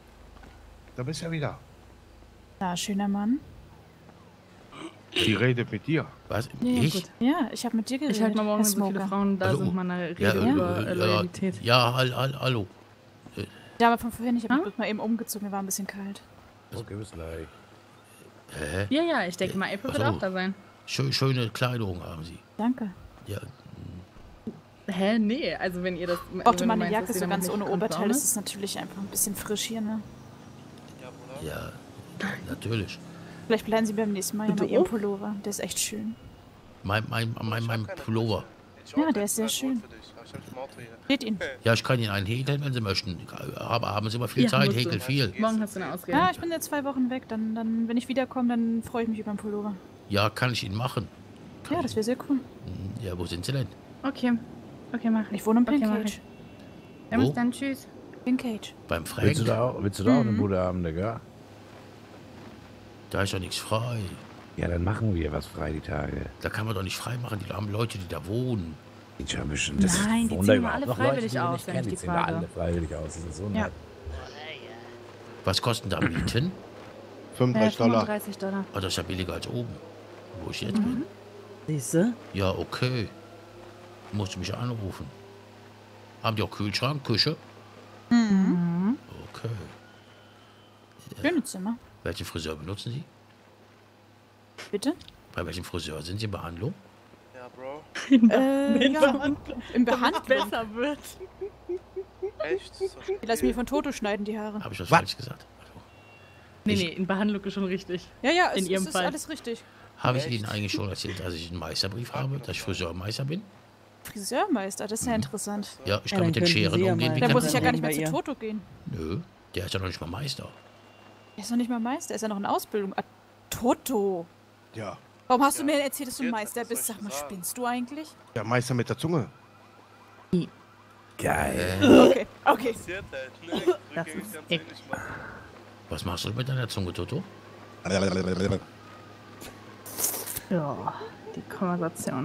Da bist du ja wieder. Na, schöner Mann. Die redet mit dir. Was? Ja, ja, ich? gut. Ja, ich habe mit dir geredet. Ich halte mal morgen, Herr wenn so viele Smoker. Frauen da Hallo? sind, mal eine Rede Ja, äh, über äh, äh, Loyalität. Ja, ja hall, hall, hallo. Äh, Ja, aber von vorhin, ich habe mich bloß mal eben umgezogen, mir war ein bisschen kalt. Okay, bis gleich. Hä? Ja, ja, ich denke mal, April Ach wird so. auch da sein. Schö schöne Kleidung haben sie. Danke. Ja, Hä, nee, also wenn ihr das... Ich brauchte wenn mal du eine meinst, Jacke dass ihr so damit ganz nicht ohne konform Oberteil. Das ist. ist natürlich einfach ein bisschen frisch hier, ne? ja, natürlich. Vielleicht bleiben Sie beim nächsten Mal ja Und bei du Ihrem auch? Pullover. Der ist echt schön. Mein, mein, mein, mein Pullover. Ja, der ist sehr schön. Steht Ihnen. Ja, ich kann Ihnen einen häkeln, wenn Sie möchten. Aber haben Sie mal viel Ja, Zeit, musst du. häkel viel. Morgen hast du eine Ausrede. Ja, ich bin jetzt zwei Wochen weg. Dann, dann, wenn ich wiederkomme, dann freue ich mich über den Pullover. Ja, kann ich Ihnen machen. Ja, das wäre sehr cool. Ja, wo sind Sie denn? Okay, okay, mach Ich wohne im Okay, mach Pincage. ich. Ja, bis Wo? dann, tschüss. Pincage. Beim Frank? Willst du da auch, willst du da auch eine Mhm. Bude haben, Digga? Da ist doch nichts frei. Ja, dann machen wir was frei die Tage. Da kann man doch nicht frei machen. Die haben Leute, die da wohnen. Ich hab schon, das Nein, die wohnen ziehen da immer überhaupt alle noch freiwillig Leute, die wir aus, nicht wenn kennen, ich die die ziehen da frage. alle freiwillig aus. Das ist so Ja. nett. Was kosten da Mieten? fünfunddreißig Dollar. fünfunddreißig Dollar. Oh, das ist ja billiger als oben. Wo ich jetzt bin. Siehste? Ja, okay. Musst du mich anrufen. Haben die auch Kühlschrank, Küche? Mhm. Okay. Schöne Zimmer. Welchen Friseur benutzen Sie? Bitte? Bei welchem Friseur sind Sie in Behandlung? Ja, Bro. Äh, in ja, Behandlung. Im Damit es Behandlung. besser wird. Echt? Die lassen mir von Toto schneiden, die Haare. Habe ich was falsch gesagt? Nee, nee, in Behandlung ist schon richtig. Ja, ja, in es, ihrem es ist Fall. alles richtig. Habe ich Ihnen eigentlich schon erzählt, dass ich einen Meisterbrief habe, dass ich Friseurmeister bin? Friseurmeister, das ist ja interessant. Ja, ich Ja, kann dann mit den könnten Scheren Sie ja umgehen mal- wie Da kein muss ich ja gar anderer. nicht mehr bei zu ihr. Toto gehen. Nö, der ist ja noch nicht mal Meister. Der ist noch nicht mal Meister, er ist ja noch in Ausbildung. Ah, Toto. Ja. Warum hast du mir erzählt, dass du Meister bist? Sag mal, spinnst du eigentlich? Ja, Meister mit der Zunge. Geil. Okay, okay. Das ist echt. Was machst du mit deiner Zunge, Toto? Ja, die Konversation.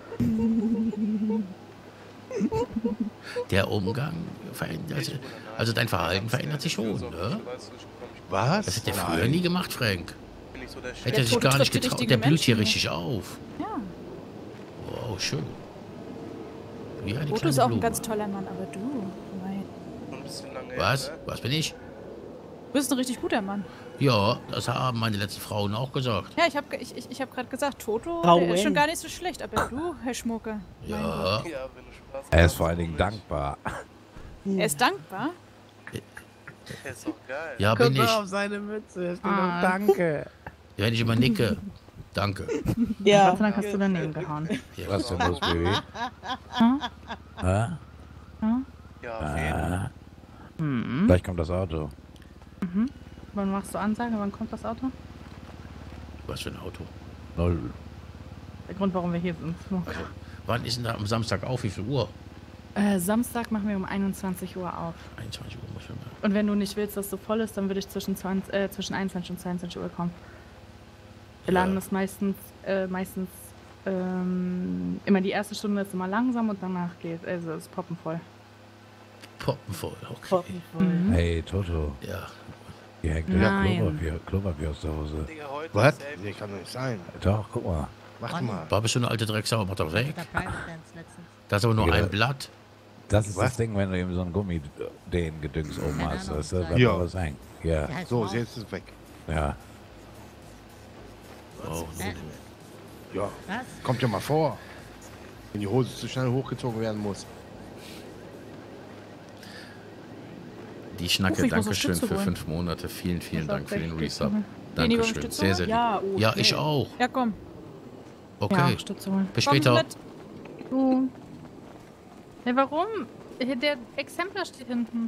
Der Umgang verändert sich. Also dein Verhalten verändert sich schon, ne? Was? Das hat der früher nie gemacht, Frank. Hätte Der er sich Toto gar nicht trifft die getraut. richtigen Der blüht hier Menschen, richtig auf. Ja. Wow, schön. Wie eine Otto kleine ist auch ein Blume. ganz toller Mann, aber du, mein. Was? Was bin ich? Du bist ein richtig guter Mann. Ja, das haben meine letzten Frauen auch gesagt. Ja, ich hab, ge- ich, ich, ich hab gerade gesagt, Toto, Frau der ist schon Wayne. gar nicht so schlecht, aber du, Herr Schmucker. Ja. Er ist vor allen Dingen dankbar. Er ist dankbar. Der ist doch geil. Ja, Guck bin mal ich. auf seine Mütze, es steht Ah. doch Danke. Ja, wenn ich immer nicke. Danke. Ja. Gott sei Dank hast du daneben gehauen. Ja. Was denn los, Baby? Hm? Hä? Hm? Ja, Ah. Mhm. Gleich kommt das Auto. Mhm. Wann machst du Ansage? Wann kommt das Auto? Was für ein Auto? Null. Der Grund, warum wir hier sind. Also, wann ist denn da am Samstag auf? Wie viel Uhr? Äh, Samstag machen wir um einundzwanzig Uhr auf. einundzwanzig Uhr muss ich mal. Und wenn du nicht willst, dass es so voll ist, dann würde ich zwischen, zwanzig, äh, zwischen einundzwanzig und zweiundzwanzig Uhr kommen. Wir laden das meistens, äh, meistens ähm, immer die erste Stunde ist immer langsam und danach geht, also ist poppenvoll. Poppenvoll, okay. Poppenvoll. Mhm. Hey, Toto. Ja. Hier hängt Nein. ja Klopapier, Klopapier aus der Hose. Was? Nee, kann doch nicht sein. Doch, guck mal. Mach mal. War bist du eine alte Drecksau? Mach doch weg. Das ist aber nur Ja. ein Blatt. Das ist Was? das Ding, wenn du eben so ein Gummi den Gedüngs oben hast. Das ist, da Ja. was hängen. Ja. So, jetzt ist es weg. Ja. Oh, Ja. Kommt ja mal vor. Wenn die Hose zu schnell hochgezogen werden muss. Die Schnacke, Ruf, ich muss Dankeschön Stütze für holen. fünf Monate. Vielen, vielen Ich Dank auch für den recht. Resub. Mhm. Dankeschön. Weniger Unterstützung? Sehr, sehr lieb. Ja, Ja, okay. ich auch. Ja, komm. Okay. Ja, Stütze holen. Bis Komm später. mit. Du. Ja, warum? Hier, der Exemplar steht hinten.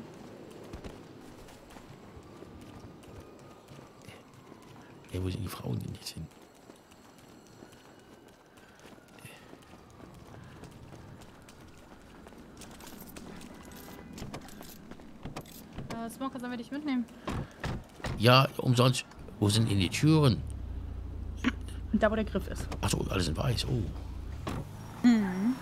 Ja, wo sind die Frauen denn jetzt hin? Äh, Smoker, sollen wir dich mitnehmen? Ja, umsonst. Wo sind denn die Türen? Da, wo der Griff ist. Achso, alles in weiß. Oh. Mhm.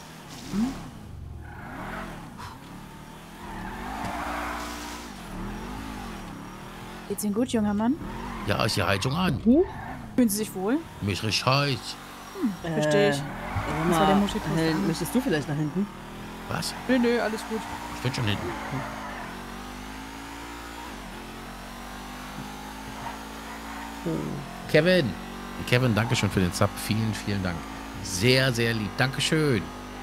Geht's Ihnen gut, junger Mann? Ja, ist die Heizung an. Fühlen Sie sich wohl? Mir ist richtig heiß. Hm, verstehe ich. Das war der Muschi äh, möchtest du vielleicht nach hinten? Was? Nö, nö, alles gut. Ich bin schon hinten. Kevin. Kevin, danke schön für den Zap. Vielen, vielen Dank. Sehr, sehr lieb. Dankeschön.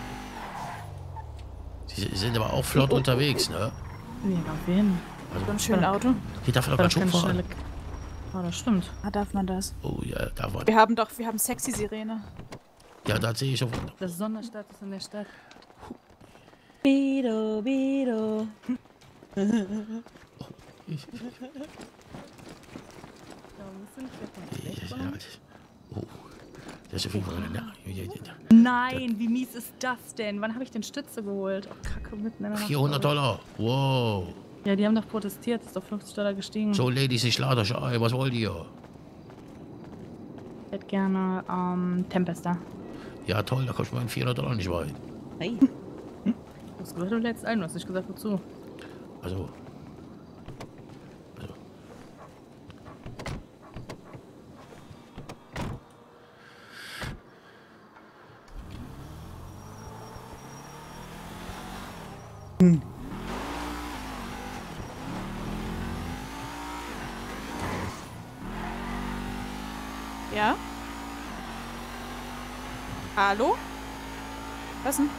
Sie sind aber auch flott unterwegs, ne? Ja, auf jeden Also, So ein schönes Auto. hier darf man doch War ganz doch keine schön fahren. schnelle- Oh, das stimmt. Ah, darf man das? Oh ja, da war. Wir haben doch, wir haben sexy Sirene. Ja, da sehe ich schon. Das Sonderstadt ist in der Stadt. Bido, Bido. Oh, das ist auf jeden Fall eine. Ja, ja, ja. Nein, wie mies ist das denn? Wann habe ich denn Stütze geholt? Oh, Kacke, mitten in der Nacht. vierhundert Dollar. Wow. Ja, die haben doch protestiert, ist auf fünfzig Dollar gestiegen. So, Ladies, ich lade euch ein. Was wollt ihr? Ich hätte gerne ähm, Tempester. Ja, toll, da kommst du mit vierhundert Dollar nicht weit. Hey. Du hast gesagt, du lädst ein, du hast nicht gesagt, wozu. Also. Ja? Hallo? Was denn?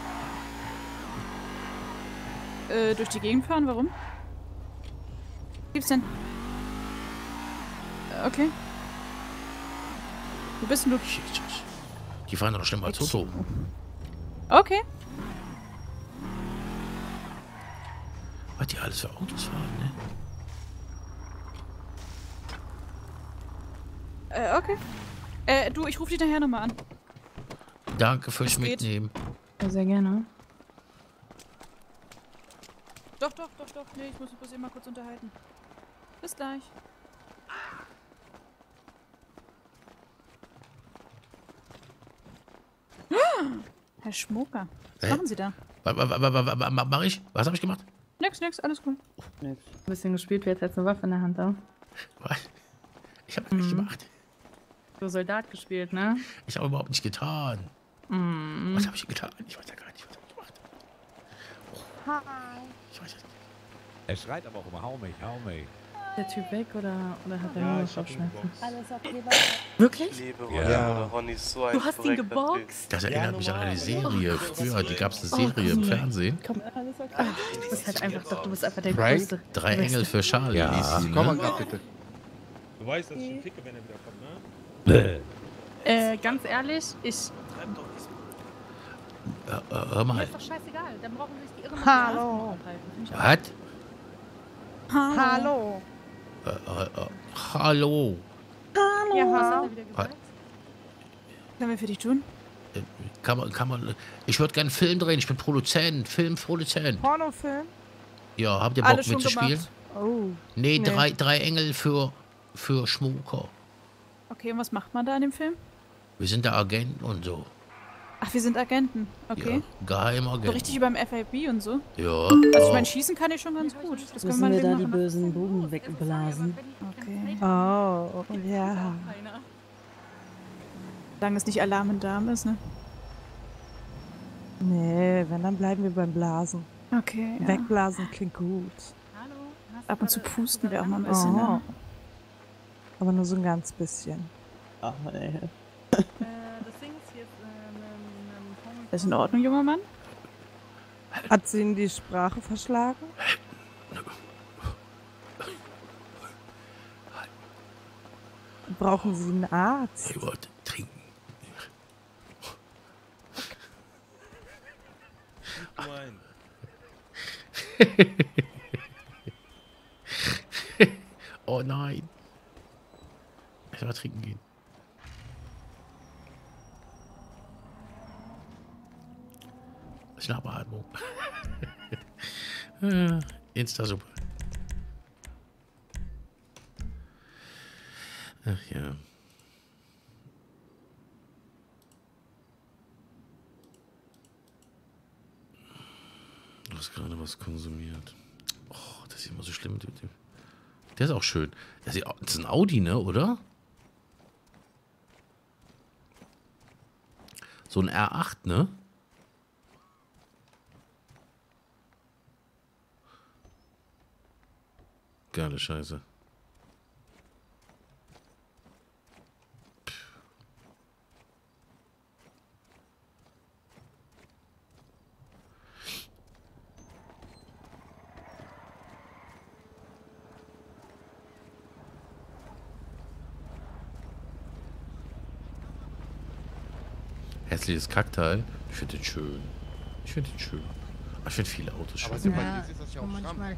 Äh, durch die Gegend fahren? Warum? Gibt's denn? Äh, Okay. Wo bist denn du? Die fahren doch schlimmer als Toto. Okay. Was die alles für Autos fahren, ne? Äh, okay. Äh, du, ich rufe dich nachher nochmal an. Danke fürs Es geht. Mitnehmen. Ja, sehr gerne. Doch, doch, doch, doch. Nee, ich muss mich bloß eben mal kurz unterhalten. Bis gleich. Herr Schmucker, was Hä? machen Sie da? Was, was, was, was, was mach ich? Was habe ich gemacht? Nix, nix, alles gut. Nix. Ein bisschen gespielt, wie jetzt jetzt eine Waffe in der Hand haben. Was? Ich habe nichts gemacht. So Soldat gespielt, ne? Ich habe überhaupt nicht getan. Mhm. Was habe ich getan? Ich weiß ja gar nicht, was habe ich gemacht. Hi. Ich weiß es nicht. Er schreit aber auch immer, hau mich, hau mich. Der Typ weg oder, oder hat er Ja, nur ich hab ihn Kopfschmerzen? Alles okay, Wirklich? Ich liebe Ja. Ronny, Ja. oder Ronny ist so ein Du hast ihn korrekter geboxt? Das erinnert Ja, mich an eine normal. Serie. Früher, die gab es eine Oh, Serie im komm. Fernsehen. Komm, alles okay. Ach, du bist halt einfach doch, du bist einfach der Frank? Größte. Drei Du bist- Engel für Charlie. Ja. hieß sie, Komm mal ne? grad bitte. Du weißt, dass ich ihn ficke, wenn er wieder kommt, ne? Äh, ganz ehrlich, ich. Äh, äh, hör Mir mal. ist doch scheißegal, dann brauchen sich die Irren Hallo. Was? Hallo. Äh, äh, äh, hallo. Hallo. Ja, Was hat ha. er wieder gesagt? Können wir für dich tun? Äh, Kann man, kann man. Ich würde gerne einen Film drehen. Ich bin Produzent, Filmproduzent. Pornofilm? Ja, habt ihr Bock Alles schon mitzuspielen? gemacht. Oh. Nee, Nee. Drei, drei Engel für, für Schmucker. Okay, und was macht man da in dem Film? Wir sind der Agent und so. Ach, wir sind Agenten. Okay. Ja, Geheimagent. So richtig über dem F A B und so. Ja. Also ich ja. meine, schießen kann ich schon ganz gut. Das können Müssen wir wir da mal die machen. bösen Buben wegblasen? Okay. Oh, ja. Solange es nicht Alarm in Darm ist, ne? Nee, wenn, dann bleiben wir beim Blasen. Okay. Ja. Wegblasen klingt gut. Ab und zu pusten wir auch mal ein bisschen, Oh. ne? Aber nur so ein ganz bisschen. Ach, ey. Ist in Ordnung, junger Mann? Hat sie Ihnen die Sprache verschlagen? Brauchen Sie einen Arzt? Ich wollte trinken. Nein. Oh nein. Ich soll mal trinken gehen. Schnappatmung. Äh, Insta-Suppe. Ach ja. Du hast gerade was konsumiert. Oh, das ist immer so schlimm. Der ist auch schön. Das ist ein Audi, ne, oder? So ein R acht, ne? Geile Scheiße. Hässliches Kackteil. Ich finde den schön. Ich finde den schön. Aber ich finde viele Autos schön. Aber sie ja, ist das ja auch manchmal.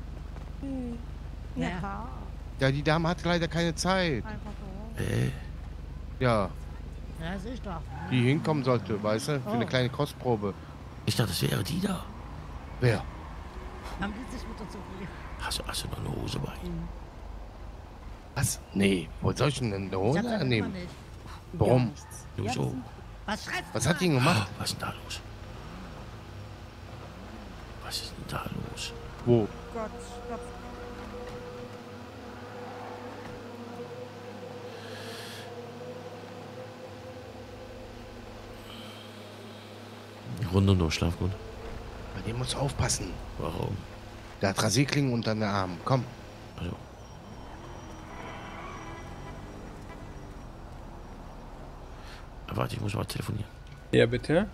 Ja. Ja, die Dame hat leider keine Zeit. Äh. Ja, Ja, sehe ich doch. die hinkommen sollte, weißt du, für eine Oh. kleine Kostprobe. Ich dachte, das wäre die da. Wer? Haben die sich mit uns so viel? Hast du, hast du noch eine Hose bei? Was? Nee, wo soll ich denn eine Ich Hose hab das immer annehmen? nicht. Warum? Gar nichts. Wieso? Was schreibst Was du hat die da? denn gemacht? Was ist denn da los? Was ist denn da los? Wo? Gott, stopp. Runde nur, schlaf gut. Bei dem musst du aufpassen. Warum? Der hat Rasierklingen unter den Armen. Komm. Also. Ah, warte, ich muss mal telefonieren. Ja, bitte?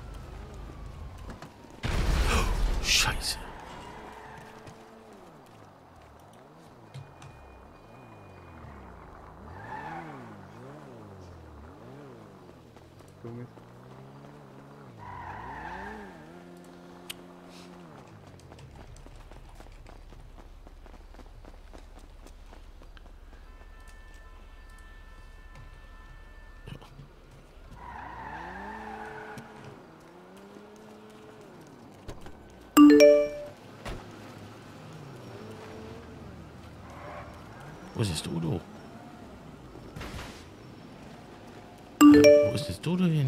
Scheiße. ist jetzt Dodo? Äh, wo ist jetzt Dodo hin?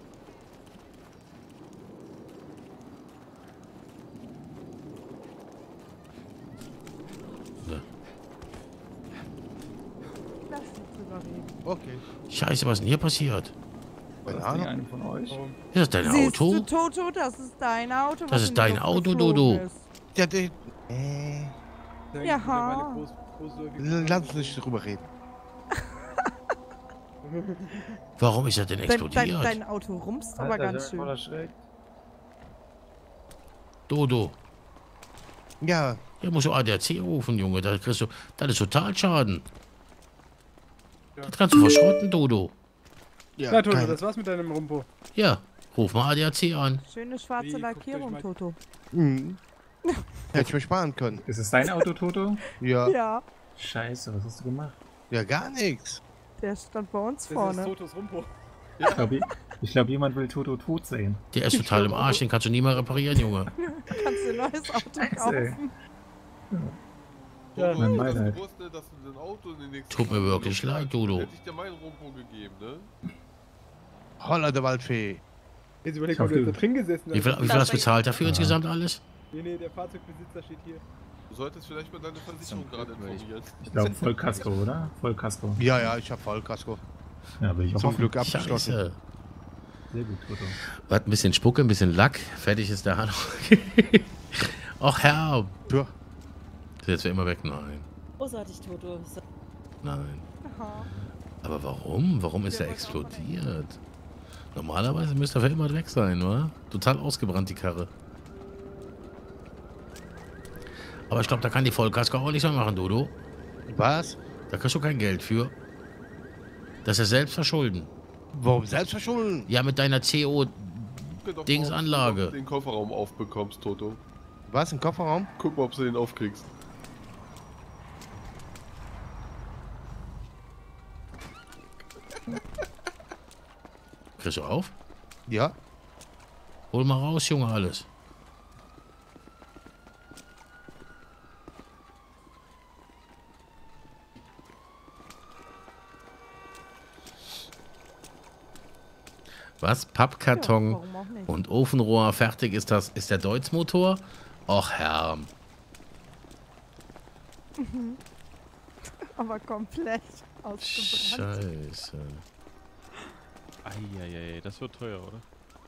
Okay. Scheiße, was ist denn hier passiert? Keine Ahnung. Von euch? Ist das dein Siehst Auto? du, Toto, das ist dein Auto. Das was ist in die dein Luft Auto, geflogen Dodo. ist. Ja, der, äh, Ja. lass uns nicht drüber reden. Warum ist er denn Dein, explodiert? dein, dein Auto rumst aber ganz schön. Dodo. Ja. Ja, musst du A D A C rufen, Junge. Da kriegst du, das ist Totalschaden. Das kannst du verschrotten, Dodo. Ja, ja Toto, kein... das war's mit deinem Rumpo. Ja, ruf mal A D A C an. Schöne schwarze Wie, Lackierung, Toto. Mhm. Hätte ich mir sparen können. Ist es dein Auto, Toto? Ja. Ja. Scheiße, was hast du gemacht? Ja, gar nichts. Der stand bei uns das vorne. Ist Totos Rumpo. Ja. Ich glaube, glaub, jemand will Toto tot sehen. Der ist total im Arsch, den kannst du nie mehr reparieren, Junge. Kannst du ein neues Auto kaufen. Ja, mein Beileid. Tut mir wirklich leid, Dodo. Hätte ich dir meinen Rumpo gegeben, ne? Holla, der Waldfee. Jetzt überleg, ob du jetzt da drin gesessen hast. Wie viel, wie viel hast du bezahlt dafür ja. insgesamt alles? Nee, nee, der Fahrzeugbesitzer steht hier. Du solltest vielleicht mal deine Versicherung gerade informieren. Ich glaube Vollkasko, oder? Vollkasko. Ja, ja, ich habe Vollkasko. Ja, will ich auch Zum hoffen. Glück abgeschlossen. Scheiße. Sehr gut, Toto. Warte, ein bisschen Spucke, ein bisschen Lack. Fertig ist der Hanno. Ach, Herr. Ja. Ist jetzt für immer weg? Nein. Großartig, Toto. Nein. Aha. Aber warum? Warum ist er explodiert? Normalerweise müsste er für immer weg sein, oder? Total ausgebrannt, die Karre. Aber ich glaube, da kann die Vollkasko auch nicht mehr machen, Dodo. Was? Da kriegst du kein Geld für. Das ist selbst verschulden. Warum selbst verschulden? Ja, mit deiner C O-Dingsanlage. Den Kofferraum aufbekommst, Toto. Was, im Kofferraum? Guck mal, ob du den aufkriegst. Kriegst du auf? Ja. Hol mal raus, Junge, alles. Was? Pappkarton Ja, und Ofenrohr. Fertig ist das. Ist der Deutz-Motor? Och, Herr. Mhm. Aber komplett ausgebrannt. Scheiße. Eieiei, das wird teuer, oder?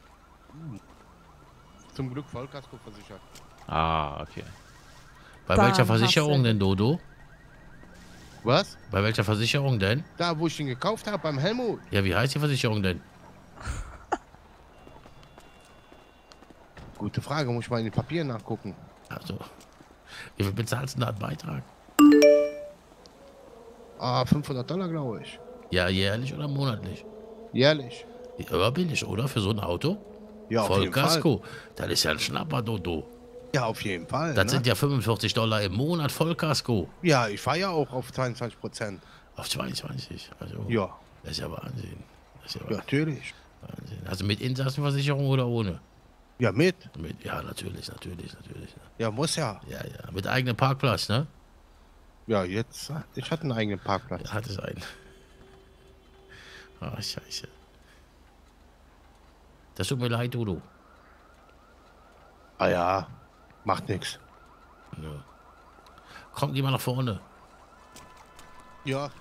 Zum Glück Vollkasko versichert. Ah, okay. Bei Dann welcher Versicherung denn, Dodo? Was? Bei welcher Versicherung denn? Da, wo ich ihn gekauft habe, beim Helmut. Ja, wie heißt die Versicherung denn? Gute Frage, muss ich mal in den Papieren nachgucken. Also, wie viel bezahlst du da einen Beitrag? Ah, fünfhundert Dollar, glaube ich. Ja, jährlich oder monatlich? Jährlich. Ja, aber billig, oder? Für so ein Auto? Ja, auf Voll jeden Kasko. Fall. Das ist ja ein Schnapper, Dodo. Ja, auf jeden Fall. Das ne? sind ja fünfundvierzig Dollar im Monat Vollkasko. Ja, ich fahre ja auch auf zweiundzwanzig Prozent. Auf zweiundzwanzig? Also, ja. Das ist ja Wahnsinn. Das ist ja Ja, natürlich. Wahnsinn. Also mit Insassenversicherung oder ohne? Ja, mit. mit. Ja, natürlich, natürlich, natürlich. Ja, muss ja. Ja, ja. Mit eigenem Parkplatz, ne? Ja, jetzt. Ich hatte einen eigenen Parkplatz. Ja, hat es einen. Ah, scheiße. Das tut mir leid, Dodo. Ah ja, macht nix. Ja. Komm, geh mal nach vorne. Ja.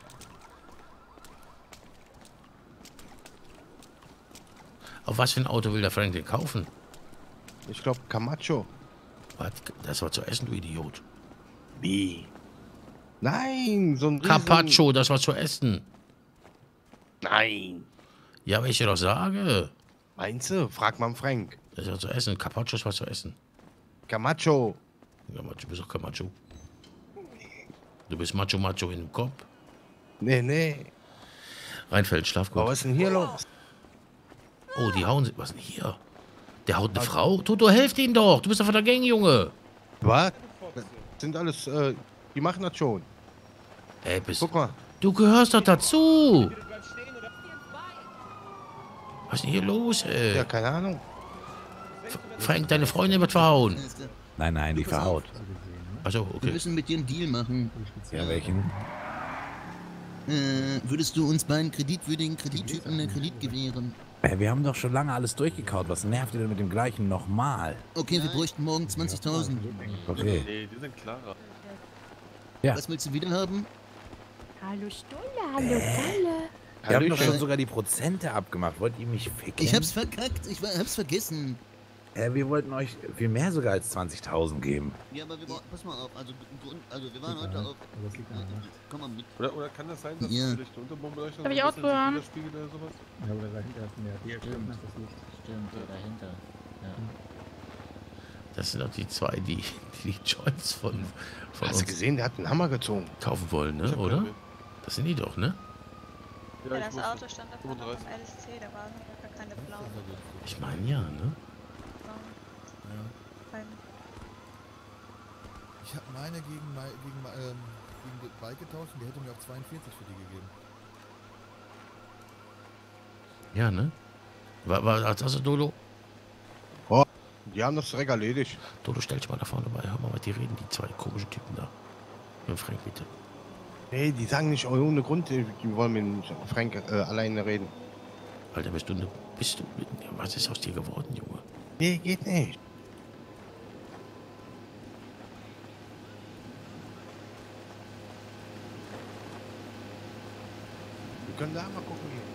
Auf was für ein Auto will der Franklin kaufen? Ich glaube Camacho. Was? Das war zu essen, du Idiot. Wie? Nein, so ein riesen... Carpaccio, das war zu essen. Nein. Ja, wenn ich dir doch sage. Meinst du? Frag mal Frank. Das war zu essen. Carpaccio ist was zu essen. Camacho. Camacho, du bist doch Camacho. Du bist Macho Macho in dem Kopf. Nee, nee. Reinfeld, schlaf gut. Was ist denn hier los? Oh, die hauen sich. Was ist denn hier? Der haut eine Frau? Toto, helft ihm doch. Du bist doch von der Gang, Junge. Was? Das sind alles, äh, die machen das schon. Ey, bist Guck mal. Du gehörst doch dazu. Was ist denn hier los, ey? Ja, keine Ahnung. Frank, deine Freundin wird verhauen. Nein, nein, die verhaut. Achso, okay. Wir müssen mit dir einen Deal machen. Ja, welchen? Äh, würdest du uns beiden kreditwürdigen Kredittypen einen Kredit gewähren? Ey, wir haben doch schon lange alles durchgekaut. Was nervt ihr denn mit dem gleichen nochmal? Okay, wir bräuchten morgen zwanzigtausend. Okay. Nee, die sind klarer. Ja. Was willst du wieder haben? Hallo Stulle, hallo Kalle. Wir haben doch schon sogar die Prozente abgemacht. Wollt ihr mich ficken? Ich hab's verkackt, ich war, hab's vergessen. Äh, wir wollten euch viel mehr sogar als zwanzigtausend geben. Ja, aber wir waren, pass mal auf, also, Grund, also wir waren heute auf... Komm mal mit. Oder, oder kann das sein, dass Ja. ja. vielleicht eine Unterbombeleuchtung Hab ich auch gehört. widerspiegelt oder sowas? Ja, oder dahinter ist mehr. Hier stimmt, das Licht. Stimmt, ja, dahinter. Ja. Das sind doch die zwei, die die, die Joints von, von Hast du uns gesehen, der hat einen Hammer gezogen. kaufen wollen, ne? Oder? Das sind die doch, ne? Ja, Ja, ich das muss- Auto stand davon noch im L S C, da war noch gar keine blaue. Ich meine ja, ne? Beim Ich habe meine gegen, mei- gegen, ähm, gegen die Bike getauscht und die hätte mir auch zweiundvierzig für die gegeben. Ja, ne? War, war, was hast du, Dodo? Oh, die haben das direkt erledigt. Dodo, stell dich mal da vorne bei. Hör mal, was die reden, die zwei komischen Typen da. Mit Frank, bitte. Nee, die sagen nicht ohne Grund, die die wollen mit Frank äh, alleine reden. Alter, bist du ne, bist du, was ist aus dir geworden, Junge? Nee, geht nicht. Wir können da mal gucken gehen.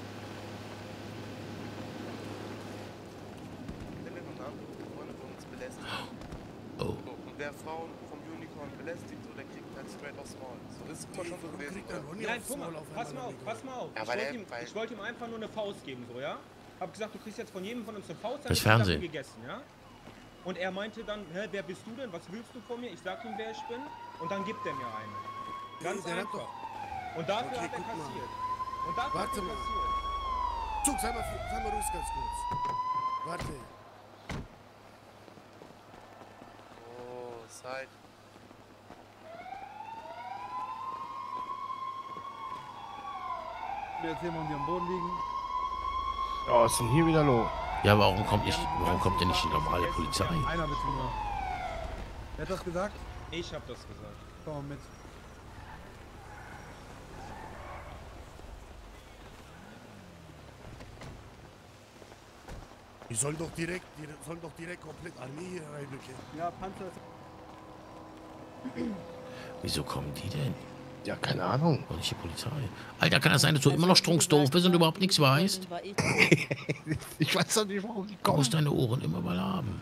Freunde von uns belästigt. Oh. So, und wer Frauen vom Unicorn belästigt, so, der kriegt halt straight aufs Maul. So ist immer schon so gewesen. Nein, guck mal, pass mal auf, pass mal auf. Ja, ich weil wollte er- ihm, weil- ich wollte ihm einfach nur eine Faust geben, so, ja? Hab gesagt, du kriegst jetzt von jedem von uns eine Faust, dann Das ist die Sache Fernsehen. gegessen, ja? Und er meinte dann, hä, wer bist du denn? Was willst du von mir? Ich sag ihm, wer ich bin. Und dann gibt er mir eine. Ganz Der hat einfach. Und dafür Okay, hat er guck mal. kassiert. Und dafür Warte hat er mal. kassiert. Zug, sei mal, sei mal ruhig ganz kurz. Warte. Oh, Zeit. Mir erzählen, warum die am Boden liegen. Oh, was ist denn hier wieder los? Ja, warum kommt nicht, warum kommt denn nicht die normale Polizei? Einer bitte nur. Wer hat das gesagt? Ich hab das gesagt. Komm mal mit. Die sollen doch direkt, die sollen doch direkt komplett Armee hier reinrücken. Ja, Panzer ist... Wieso kommen die denn? Ja, keine Ahnung. Und nicht die Polizei. Alter, kann das sein, dass du immer noch strunksdoof bist und überhaupt nichts weißt? Ich weiß doch nicht, warum die Du kommen. musst deine Ohren immer mal haben.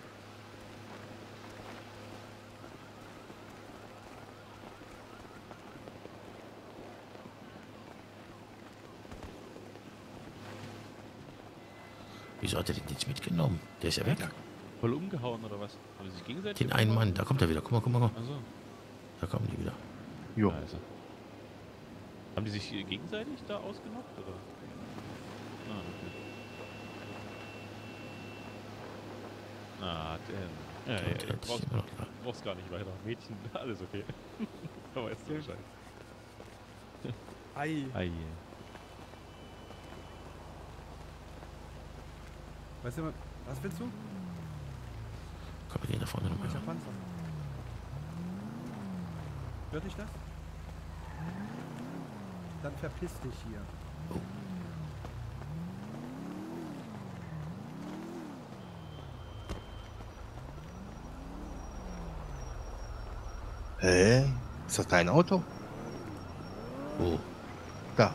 Wieso hat er den jetzt mitgenommen? Der ist ja weg. Voll umgehauen oder was? Haben sie sich gegenseitig? Den einen Mann, da kommt er wieder. Guck mal, guck mal, guck mal. Also. Da kommen die wieder. Jo. Also. Haben die sich äh, gegenseitig da ausgenockt oder? Ah, okay. Ah, denn. Ja, ja, Der ja, hat du brauchst, sich immer noch da. du brauchst gar nicht weiter. Mädchen, alles okay. Aber ist so scheiße. Ei. Ei. Weißt du, was willst du? Komm, wir gehen da vorne nochmal. Welcher Panzer? Hört dich das? Dann verpiss dich hier. Hä? Ist das dein Auto? Wo? Da.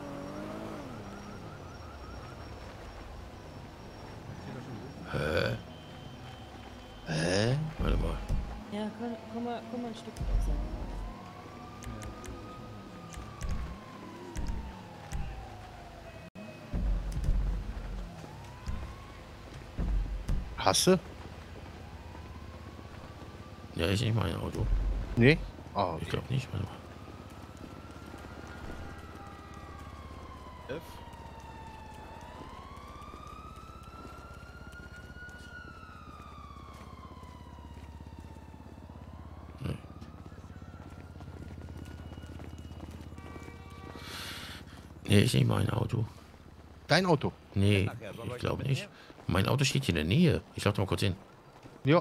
Hä? Hä? Warte mal. Ja, komm, komm, mal, komm mal ein Stück raus. Hast du? Ja, ist nicht mein Auto. Nee? Ah, okay. Ich glaube nicht. Warte mal. F. Nee, ist nicht mein Auto. Dein Auto? Nee, ich glaube nicht. Mein Auto steht hier in der Nähe. Ich lade mal kurz hin. Ja.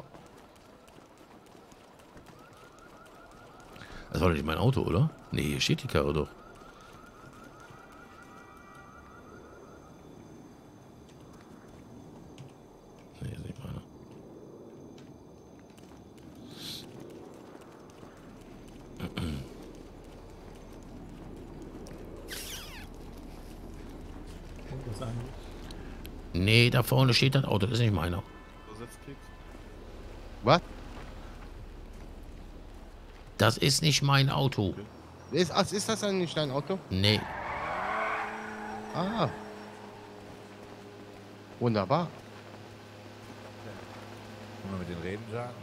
Das war doch nicht mein Auto, oder? Nee, hier steht die Karre doch. das eigentlich? Nee, da vorne steht das Auto, das ist nicht meiner. Was? Das ist nicht mein Auto. Ist, ach, ist das eigentlich dein Auto? Nee. Ah. Wunderbar. Wollen wir mit den reden, Jan?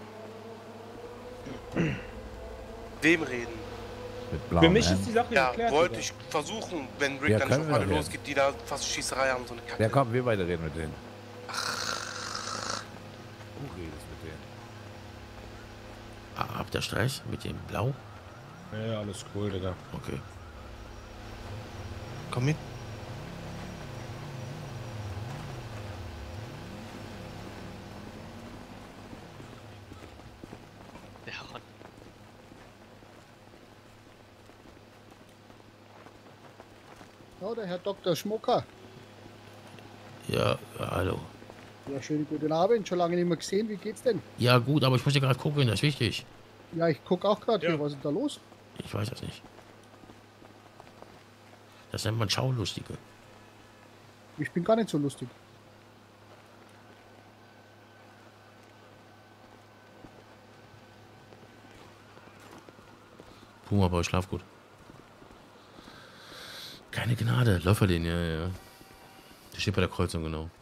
Wem reden? Mit Blau. Für mich ist die Sache Ja, geklärt. wollte sogar. ich versuchen, wenn Rick Ja, dann können schon wir alle doch losgeht, die da fast Schießerei haben, so eine Kacke. Ja, komm, wir beide reden mit denen. Du redest mit denen. Ah, habt ihr Stress mit dem Blau? Ja, alles cool, Digga. Okay. Komm mit. Ja, der Herr Doktor Schmucker. Ja, ja, hallo. Ja, schönen guten Abend. Schon lange nicht mehr gesehen. Wie geht's denn? Ja gut, aber ich muss ja gerade gucken, das ist wichtig. Ja, ich gucke auch gerade hier. Was ist da los? Ich weiß das nicht. Das nennt man Schaulustige. Ich bin gar nicht so lustig. Puma, aber schlaf gut. Keine Gnade, Läuferlin, ja, ja. Der steht bei der Kreuzung, genau.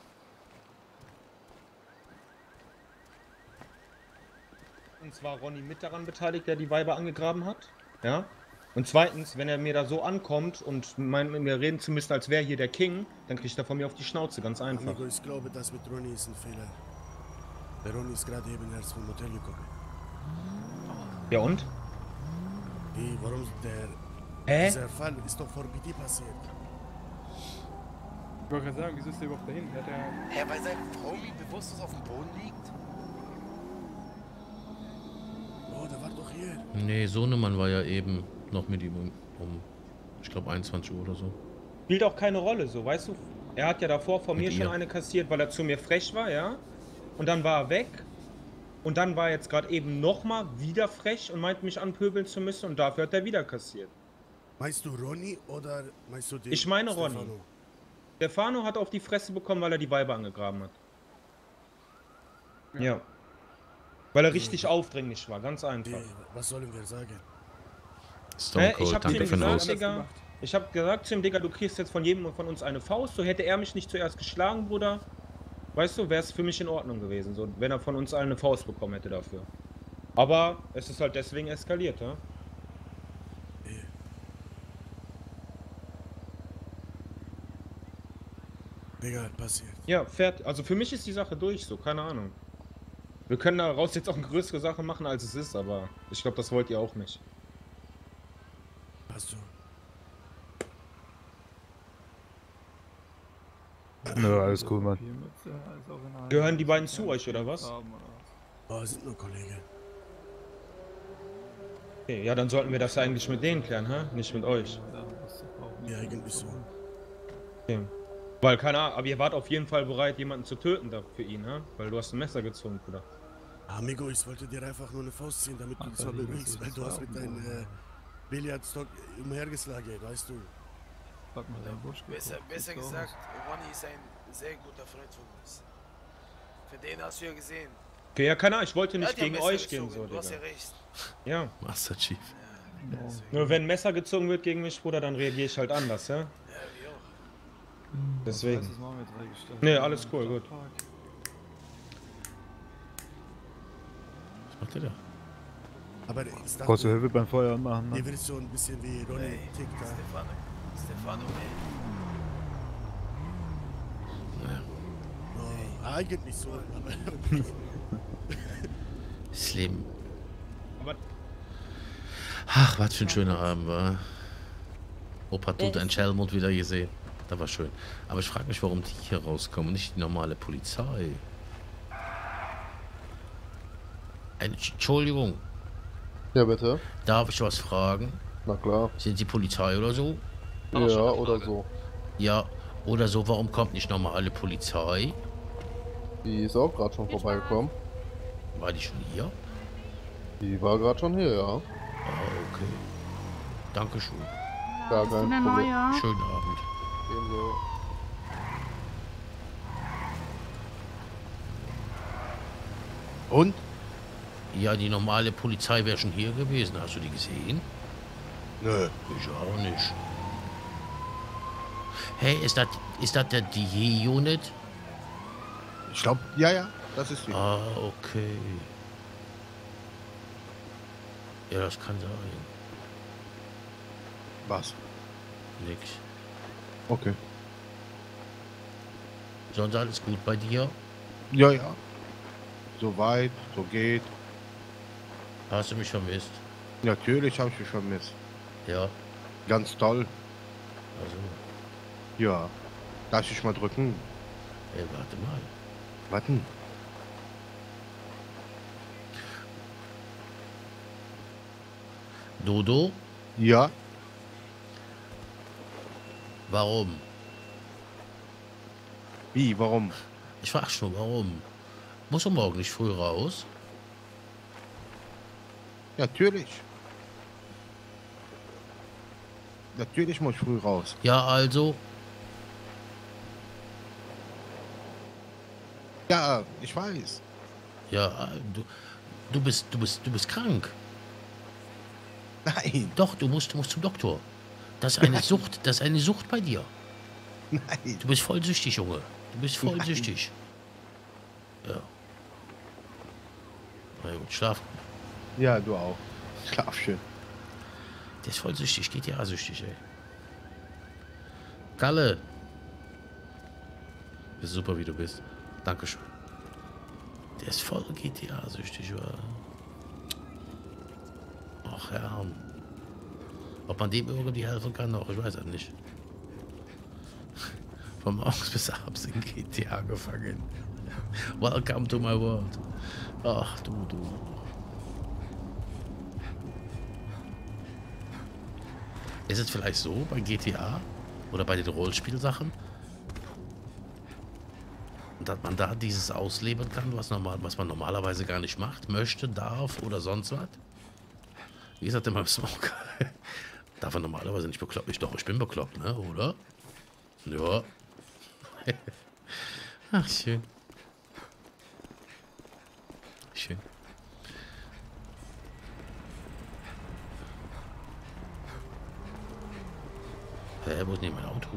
Und zwar Ronny mit daran beteiligt, der die Weiber angegraben hat. Ja. Und zweitens, wenn er mir da so ankommt und meint, mit mir reden zu müssen, als wäre hier der King, dann kriegt er von mir auf die Schnauze, ganz einfach. Amigo, ich glaube, das mit Ronny ist ein Fehler. Der Ronny ist gerade eben erst vom Hotel gekommen. Ja und? Wie, warum der... Hä? Dieser Fall ist doch vor B D passiert. Ich wollte gerade sagen, wieso ist der überhaupt dahin? Hat er... Hä, weil sein Homie bewusstlos auf dem Boden liegt? Oh, der war doch hier. Nee, Sohnemann war ja eben noch mit ihm um, um ich glaube, einundzwanzig Uhr oder so. Spielt auch keine Rolle, so, weißt du? Er hat ja davor von Mit mir ihr. schon eine kassiert, weil er zu mir frech war, ja? Und dann war er weg. Und dann war er jetzt gerade eben nochmal wieder frech und meint, mich anpöbeln zu müssen. Und dafür hat er wieder kassiert. Meinst du Ronny oder meinst du den Ich meine Ronny. Stefano? Stefano hat auf die Fresse bekommen, weil er die Weiber angegraben hat. Ja. ja. Weil er richtig aufdringlich war, ganz einfach. Wie, was sollen wir sagen? Stone Cold, ich hab zu ihm gesagt, Raus. Digga, ich hab gesagt zu ihm, Digga, du kriegst jetzt von jedem von uns eine Faust. So hätte er mich nicht zuerst geschlagen, Bruder. Weißt du, wäre es für mich in Ordnung gewesen, so, wenn er von uns allen eine Faust bekommen hätte dafür. Aber es ist halt deswegen eskaliert, ja? Egal, passiert. Ja, fertig. Also für mich ist die Sache durch, so, keine Ahnung. Wir können daraus jetzt auch eine größere Sache machen, als es ist, aber ich glaube, das wollt ihr auch nicht. Passt so. Nö, alles cool, Mann. Gehören die beiden zu euch, oder was? Oh, sind nur Kollegen. Okay, ja, dann sollten wir das ja eigentlich mit denen klären, hä? Nicht mit euch. Ja, eigentlich so. Okay. Weil, keine Ahnung, aber ihr wart auf jeden Fall bereit, jemanden zu töten da für ihn, hä? Weil du hast ein Messer gezogen, Bruder. Amigo, ich wollte dir einfach nur eine Faust ziehen, damit du dich mal bewegst, weil du hast mit deinem äh, Billardstock umhergeschlagen, weißt du. Besser, besser gesagt, Ronny ist ein sehr guter Freund von uns. Für den hast du ja gesehen. Okay, ja, keine Ahnung, ich wollte nicht Ja, die haben gegen Messer euch gehen, gezogen, so, du hast Digga. ja recht. Ja. Master Chief. Nur wenn ein Messer gezogen wird gegen mich, Bruder, dann reagiere ich halt anders, ja? Ja, wie auch. Deswegen. Nee, alles cool, gut. Was macht der da? Aber ich dachte, Brauchst du Hilfe beim Feuer anmachen? ihr werdet so ein bisschen wie Ronny Hey, tickt. da. Stefano, Stefano, ey. Oh, eigentlich so, aber... Das Leben. Aber Ach, was für ein schöner Abend war. Opa tut ein Schelmut wieder gesehen. Das war schön. Aber ich frage mich, warum die hier rauskommen und nicht die normale Polizei. Entschuldigung. Ja, bitte. Darf ich was fragen? Na klar. Sind Sie Polizei oder so? Ja, oder so. Ja, oder so. Warum kommt nicht normale Polizei? Die ist auch gerade schon vorbeigekommen. War die schon hier? Die war gerade schon hier, ja. Ah, okay. Dankeschön. Gar kein Eine Problem. neue. Schönen Abend. Ebenso. Und? Ja, die normale Polizei wäre schon hier gewesen. Hast du die gesehen? Nö. Ich auch nicht. Hey, ist das ist das der D E-Unit? Ich glaube, ja, ja, das ist die. Ah, okay. Ja, das kann sein. Was? Nix. Okay. Sonst alles gut bei dir? Ja, ja. So weit, so geht. Hast du mich vermisst? Natürlich habe ich mich vermisst. Ja. Ganz toll. Also. Ja. Darf ich mal drücken? Ey, warte mal. Warten. Dodo? Ja. Warum? Wie, warum? Ich frag schon, warum? Musst du morgen nicht früh raus? Natürlich. Natürlich muss ich früh raus. Ja, also. Ja, ich weiß. Ja, du, du bist, du bist, du bist krank. Nein. Doch, du musst, du musst zum Doktor. Das ist eine Nein. Sucht, das ist eine Sucht bei dir. Nein. Du bist voll süchtig, Junge. Du bist voll Nein. süchtig. Ja. Na gut, schlaf. Ja, du auch. Schlaf schön. Der ist voll süchtig, G T A-süchtig, ey. Kalle. Bist super, wie du bist. Dankeschön. Der ist voll G T A-süchtig, wa? Ach, Herr. Ob man dem irgendwie helfen kann, noch, ich weiß es nicht. Von morgens bis abends in G T A gefangen. Welcome to my world. Ach, du, du. Ist es vielleicht so bei G T A oder bei den Rollenspielsachen, dass man da dieses ausleben kann, was, normal, was man normalerweise gar nicht macht, möchte, darf oder sonst was? Wie ist das denn beim Smoker? Darf man normalerweise nicht bekloppt? Ich doch, ich bin bekloppt, ne? Oder? Ja. Ach, schön. Schön. Hä, wo ist denn mein Auto?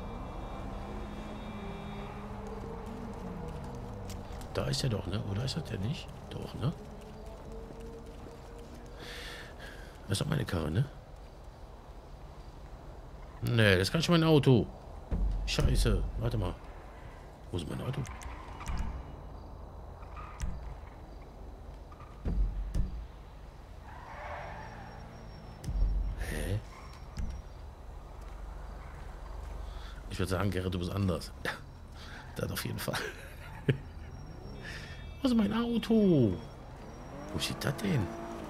Da ist er doch, ne? Oder ist das der nicht? Doch, ne? Das ist doch meine Karre, ne? Nee, das ist gar nicht mein Auto. Scheiße. Warte mal. Wo ist mein Auto? Hä? Ich würde sagen, Gerrit, du bist anders. Ja, das auf jeden Fall. Wo ist mein Auto? Wo steht das denn?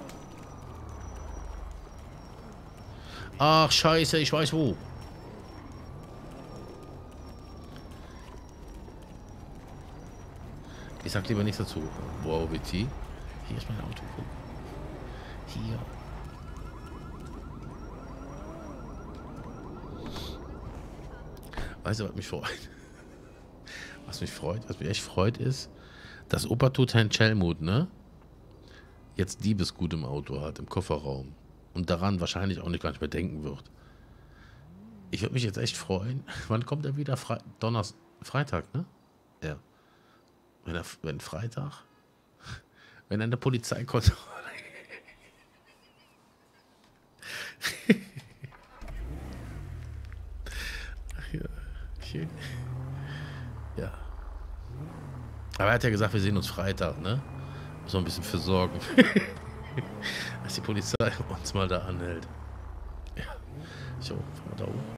Ach, scheiße, ich weiß wo. Ich sag lieber nichts dazu. Wow, W T. Hier ist mein Auto. Guck. Hier. Weißt du, was mich freut? Was mich freut, was mich echt freut, ist, dass Opa Tutan Chelmut, ne? Jetzt Diebesgut im Auto hat, im Kofferraum. Und daran wahrscheinlich auch nicht gar nicht mehr denken wird. Ich würde mich jetzt echt freuen. Wann kommt er wieder? Fre Donnerstag, Freitag, ne? Ja. Wenn er, wenn Freitag, wenn er in der Polizeikontrolle. Ach ja, schön. Ja. Aber er hat ja gesagt, wir sehen uns Freitag, ne? Muss man ein bisschen für sorgen. Dass die Polizei uns mal da anhält. Ja. So, fahren wir da oben.